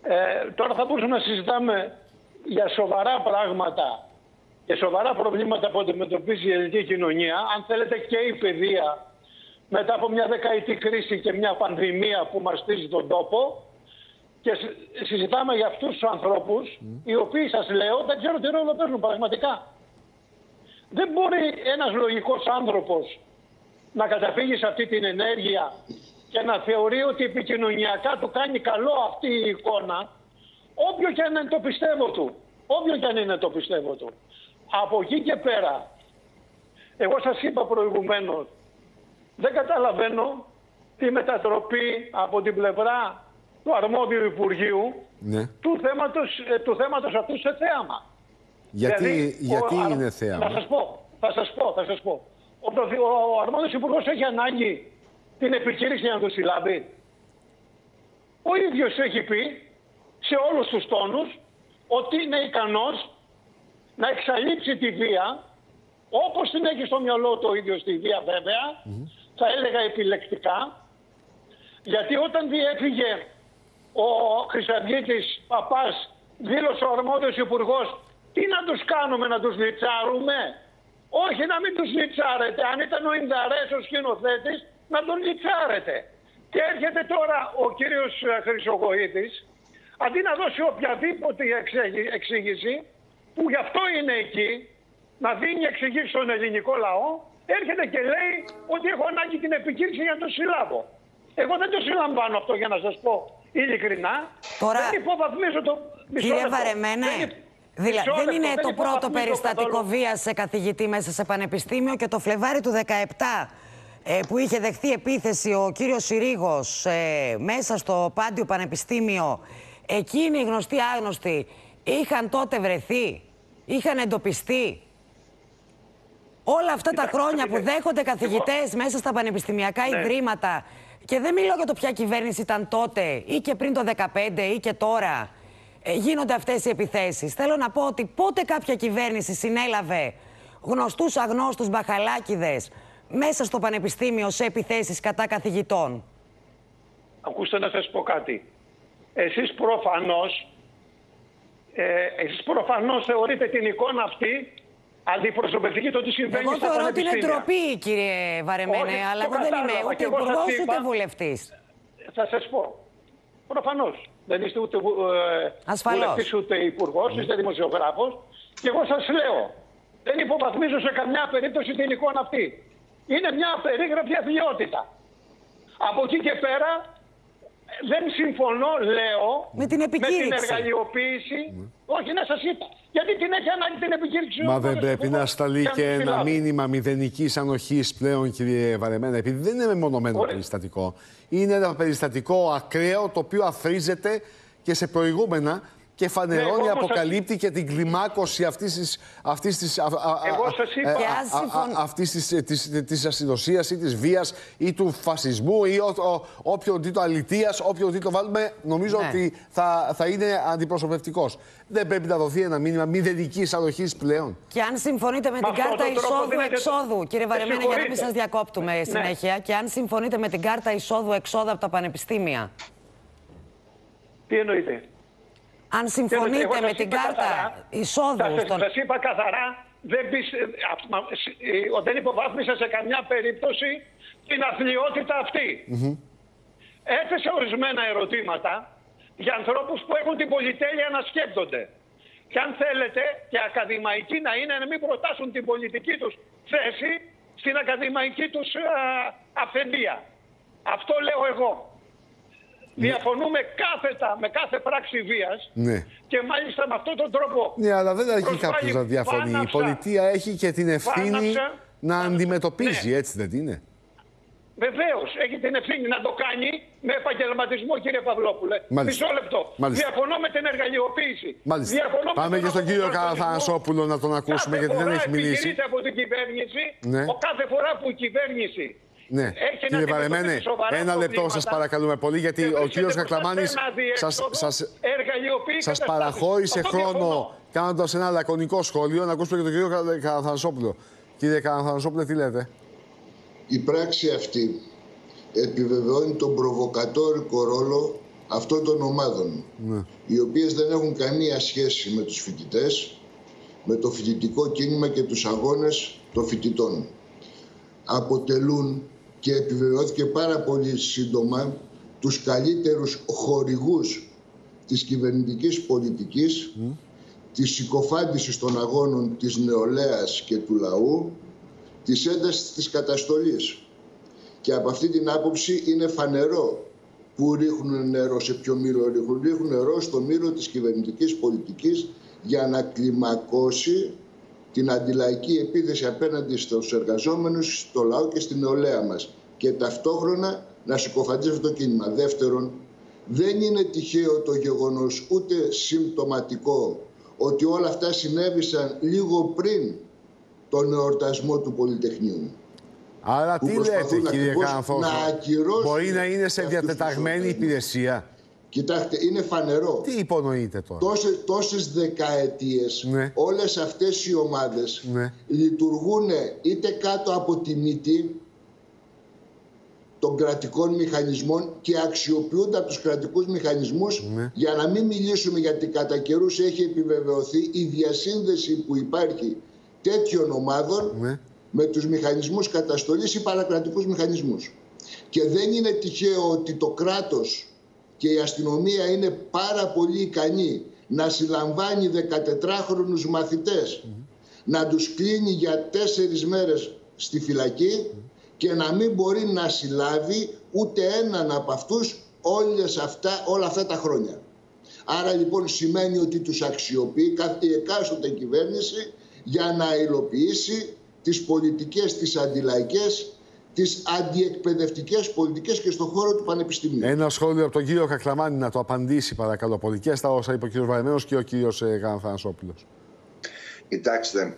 Τώρα θα μπορούσαμε να συζητάμε για σοβαρά πράγματα και σοβαρά προβλήματα που αντιμετωπίζει η ελληνική κοινωνία. Αν θέλετε, και η παιδεία, μετά από μια δεκαετή κρίση και μια πανδημία που μαστίζει τον τόπο, και συζητάμε για αυτούς τους ανθρώπους, οι οποίοι, σας λέω, δεν ξέρω τι ρόλο παίζουν πραγματικά. Δεν μπορεί ένας λογικός άνθρωπος να καταφύγει σε αυτή την ενέργεια και να θεωρεί ότι επικοινωνιακά του κάνει καλό αυτή η εικόνα, όποιο και αν είναι το πιστεύω του. Όποιο και αν είναι το πιστεύω του. Από εκεί και πέρα, εγώ σας είπα προηγουμένως, δεν καταλαβαίνω τη μετατροπή από την πλευρά του αρμόδιου Υπουργείου του θέματος αυτού σε θέαμα. Γιατί είναι θέαμα? Θα σας πω. Ο αρμόδιος Υπουργός έχει ανάγκη την επιχείρηση για να το συλλάβει. Ο ίδιος έχει πει σε όλους τους τόνους ότι είναι ικανός να εξαλείψει τη βία, όπως την έχει στο μυαλό του ο ίδιος τη βία βέβαια, θα έλεγα επιλεκτικά, γιατί όταν διέφυγε ο Χρυσαυγίτης Παπάς, δήλωσε ο αρμόδιος Υπουργός, τι να τους κάνουμε, να τους λιτσάρουμε? Όχι, να μην τους λιτσάρετε. Αν ήταν ο Ινδαρές ο σκηνοθέτης, να τον λιτσάρετε. Και έρχεται τώρα ο κύριος Χρυσογοήτης, αντί να δώσει οποιαδήποτε εξήγηση, που γι' αυτό είναι εκεί, να δίνει εξηγήσεις στον ελληνικό λαό, έρχεται και λέει ότι έχω ανάγκη την επιχείρηση για να το συλλάβω. Εγώ δεν το συλλαμβάνω αυτό, για να σας πω ειλικρινά. Τώρα, δεν υποβαθμίζω το... Κύριε Βαρεμένε, δεν είναι το πρώτο περιστατικό βίας σε καθηγητή μέσα σε πανεπιστήμιο, και το Φλεβάρι του 2017 που είχε δεχθεί επίθεση ο κύριος Συρίγος μέσα στο Πάντιο Πανεπιστήμιο, εκείνοι οι γνωστοί άγνωστοι είχαν τότε βρεθεί, είχαν εντοπιστεί. Όλα αυτά τα χρόνια που δέχονται καθηγητές μέσα στα πανεπιστημιακά ιδρύματα, και δεν μιλάω για το ποια κυβέρνηση ήταν τότε ή και πριν το 2015 ή και τώρα, γίνονται αυτές οι επιθέσεις. Θέλω να πω ότι πότε κάποια κυβέρνηση συνέλαβε γνωστούς αγνώστους μπαχαλάκηδες μέσα στο πανεπιστήμιο σε επιθέσεις κατά καθηγητών? Ακούστε να σας πω κάτι. Εσείς προφανώς θεωρείτε την εικόνα αυτή αντιπροσωπευτική, το τι συμβαίνει στα πανεπιστήμια. Εγώ θεωρώ ότι είναι ντροπή, κύριε Βαρεμένε, αλλά εγώ δεν είμαι ούτε υπουργός ούτε βουλευτής. Θα σας πω. Προφανώς. Δεν είστε ούτε βουλευτής ούτε υπουργός, είστε δημοσιογράφος. Και εγώ σας λέω, δεν υποβαθμίζω σε καμιά περίπτωση την εικόνα αυτή. Είναι μια περίγραφη αθλιότητα. Από εκεί και πέρα δεν συμφωνώ, λέω, με την εργαλειοποίηση. Όχι, να σας είπα. Γιατί την έχει ανάγκη την επιχείρηση? Μα δεν πρέπει να σταλεί και ένα μήνυμα μηδενικής ανοχής πλέον, κύριε Βαρεμένα, επειδή δεν είναι μεμονωμένο περιστατικό. Είναι ένα περιστατικό ακραίο, το οποίο αθροίζεται και σε προηγούμενα και φανερώνει, αποκαλύπτει και την κλιμάκωση της ασυνδοσίας ή της βίας ή του φασισμού ή όποιον τίτλο αλητείας, όποιον τίτλο βάλουμε, νομίζω ότι θα είναι αντιπροσωπευτικός. Δεν πρέπει να δοθεί ένα μήνυμα μηδενικής ανοχής πλέον? Και αν συμφωνείτε με την κάρτα εισόδου-εξόδου, κύριε Βαρεμένη, για να μην σας διακόπτουμε συνέχεια, και αν συμφωνείτε με την κάρτα εισόδου-εξόδου από τα πανεπιστήμια. Τι εννοείτε? Αν συμφωνείτε με την κάρτα εισόδου... Σας είπα καθαρά, δεν υποβάθμισα σε καμιά περίπτωση την αθλιότητα αυτή. Έθεσε ορισμένα ερωτήματα για ανθρώπους που έχουν την πολυτέλεια να σκέπτονται. Και αν θέλετε και ακαδημαϊκοί να είναι, να μην προτάσουν την πολιτική τους θέση στην ακαδημαϊκή τους αυθεντία. Αυτό λέω εγώ. Διαφωνούμε κάθετα με κάθε πράξη βίας και μάλιστα με αυτόν τον τρόπο. Ναι, αλλά δεν έχει κάποιος να διαφωνεί. Η πολιτεία έχει και την ευθύνη να αντιμετωπίζει, έτσι δεν είναι? Βεβαίως, έχει την ευθύνη να το κάνει με επαγγελματισμό, κύριε Παυλόπουλε. Μισό λεπτό. Διαφωνώ με την εργαλειοποίηση. Πάμε και στον κύριο Καραθανασόπουλο να τον ακούσουμε, γιατί δεν έχει μιλήσει. Από την κυβέρνηση, κάθε φορά που η κυβέρνηση... Ναι, κύριε Βαρεμένε, ένα λεπτό σας παρακαλούμε πολύ, γιατί ο κύριος Κακλαμάνης σας παραχώρησε χρόνο κάνοντας ένα λακωνικό σχόλιο. Να ακούσουμε και τον κύριο Καραθανασόπουλο. Κύριε Καραθανασόπουλε, τι λέτε? Η πράξη αυτή επιβεβαιώνει τον προβοκατόρικο ρόλο αυτών των ομάδων, οι οποίες δεν έχουν καμία σχέση με τους φοιτητές, με το φοιτητικό κίνημα και τους αγώνες των φοιτητών. Αποτελούν, και επιβεβαιώθηκε πάρα πολύ σύντομα, τους καλύτερους χορηγούς της κυβερνητικής πολιτικής, της συκοφάντησης των αγώνων της νεολαίας και του λαού, της έντασης της καταστολής. Και από αυτή την άποψη είναι φανερό που ρίχνουν νερό, σε ποιο μήλο ρίχνουν. Ρίχνουν νερό στο μήλο της κυβερνητικής πολιτικής για να κλιμακώσει την αντιλαϊκή επίθεση απέναντι στους εργαζόμενους, στο λαό και στην νεολαία μας. Και ταυτόχρονα να συκοφαντήσει αυτό το κίνημα. Δεύτερον, δεν είναι τυχαίο το γεγονός, ούτε συμπτωματικό, ότι όλα αυτά συνέβησαν λίγο πριν τον εορτασμό του Πολυτεχνείου. Άρα τι λέτε, κύριε Καρανθόσο, μπορεί να είναι σε διατεταγμένη υπηρεσία? Κοιτάξτε, είναι φανερό. Τι υπονοείτε τώρα? Τόσες δεκαετίες όλες αυτές οι ομάδες λειτουργούν είτε κάτω από τη μύτη των κρατικών μηχανισμών και αξιοποιούνται από τους κρατικούς μηχανισμούς, για να μην μιλήσουμε, γιατί κατά καιρούς έχει επιβεβαιωθεί η διασύνδεση που υπάρχει τέτοιων ομάδων με τους μηχανισμούς καταστολής ή παρακρατικούς μηχανισμούς. Και δεν είναι τυχαίο ότι το κράτος και η αστυνομία είναι πάρα πολύ ικανή να συλλαμβάνει 14χρονους μαθητές, να τους κλείνει για 4 μέρες στη φυλακή και να μην μπορεί να συλλάβει ούτε έναν από αυτούς όλα αυτά τα χρόνια. Άρα λοιπόν σημαίνει ότι τους αξιοποιεί η εκάστοτε κυβέρνηση για να υλοποιήσει τις πολιτικές, τις αντιλαϊκές, τις αντιεκπαιδευτικές πολιτικές και στον χώρο του πανεπιστημίου. Ένα σχόλιο από τον κύριο Κακλαμάνη να το απαντήσει, παρακαλώ πολύ, και στα όσα είπε ο κύριος Βαρεμένος και ο κύριος Γανθανασόπουλος. Κοιτάξτε,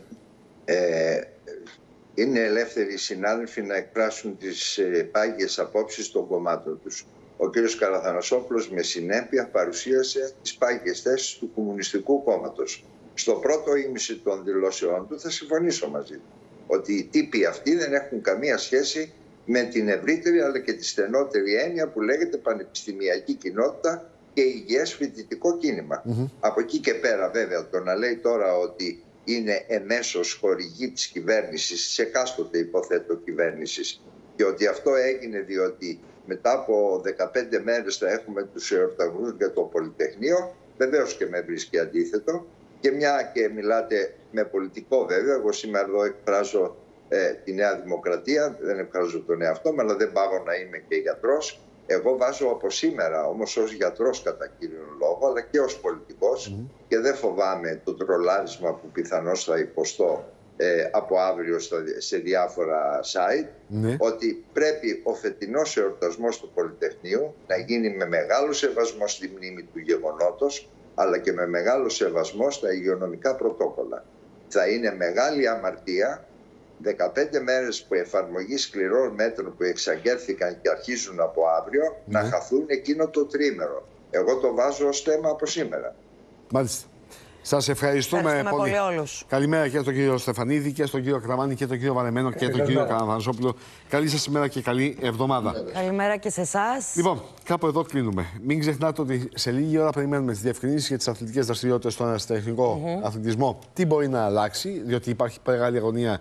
είναι ελεύθεροι οι συνάδελφοι να εκφράσουν τις πάγιες απόψεις των κομμάτων τους. Ο κύριος Καραθανασόπουλος με συνέπεια παρουσίασε τις πάγιες θέσεις του Κομμουνιστικού Κόμματος. Στο πρώτο ήμιση των δηλώσεών του θα συμφωνήσω μαζί του ότι οι τύποι αυτοί δεν έχουν καμία σχέση με την ευρύτερη αλλά και τη στενότερη έννοια που λέγεται πανεπιστημιακή κοινότητα και υγιές φοιτητικό κίνημα. Από εκεί και πέρα βέβαια το να λέει τώρα ότι είναι εμέσως χορηγή της κυβέρνησης, σε εκάστοτε υποθέτω κυβέρνησης, και ότι αυτό έγινε διότι μετά από 15 μέρες θα έχουμε τους εορτασμούς για το Πολυτεχνείο, βεβαίως και με βρίσκει αντίθετο. Και μια και μιλάτε με πολιτικό βέβαια, εγώ σήμερα εδώ εκφράζω τη Νέα Δημοκρατία, δεν εκφράζω τον εαυτό μου, αλλά δεν πάω να είμαι και γιατρός. Εγώ βάζω από σήμερα, όμως ως γιατρός κατά κύριο λόγο, αλλά και ως πολιτικός, και δεν φοβάμαι το τρολάρισμα που πιθανώς θα υποστώ από αύριο σε διάφορα site, ότι πρέπει ο φετινός εορτασμός του Πολυτεχνείου να γίνει με μεγάλο σεβασμό στη μνήμη του γεγονότος, αλλά και με μεγάλο σεβασμό στα υγειονομικά πρωτόκολλα. Θα είναι μεγάλη αμαρτία 15 μέρες που εφαρμογή σκληρών μέτρων που εξαγγέλθηκαν και αρχίζουν από αύριο να χαθούν εκείνο το τρίμερο. Εγώ το βάζω ως θέμα από σήμερα. Μάλιστα. Σας ευχαριστούμε πολύ όλους. Καλημέρα και στον κύριο Στεφανίδη και στον κύριο Κραμάνη και τον κύριο Βαρεμένο και τον κύριο Καραθανασόπουλο. Καλή σας ημέρα και καλή εβδομάδα. Καλημέρα και σε εσάς. Λοιπόν, κάπου εδώ κλείνουμε. Μην ξεχνάτε ότι σε λίγη ώρα περιμένουμε τις διευκρινήσεις για τις αθλητικές δραστηριότητες στον αεραστεχνικό αθλητισμό. Τι μπορεί να αλλάξει, διότι υπάρχει μεγάλη αγωνία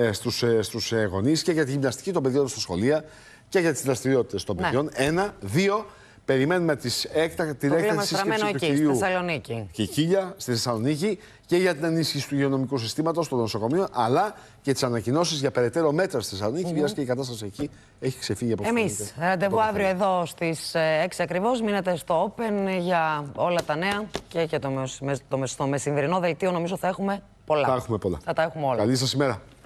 στους γονείς και για τη γυμναστική των παιδιών στα σχολεία και για τις δραστηριότητες των παιδιών. 1, 2. Περιμένουμε την έκτακτη σύσκεψη του κυρίου Κικίλια στη Θεσσαλονίκη και για την ενίσχυση του υγειονομικού συστήματος των νοσοκομείων, αλλά και τις ανακοινώσεις για περαιτέρω μέτρα στη Θεσσαλονίκη, μιας και η κατάσταση εκεί έχει ξεφύγει από αυτό. Εμείς ραντεβού αύριο εδώ στις 6 ακριβώς. Μείνετε στο Open για όλα τα νέα και στο μεσημβρινό δελτίο. Νομίζω θα έχουμε πολλά. Θα έχουμε πολλά. Θα τα έχουμε όλα. Καλή σας ημέρα.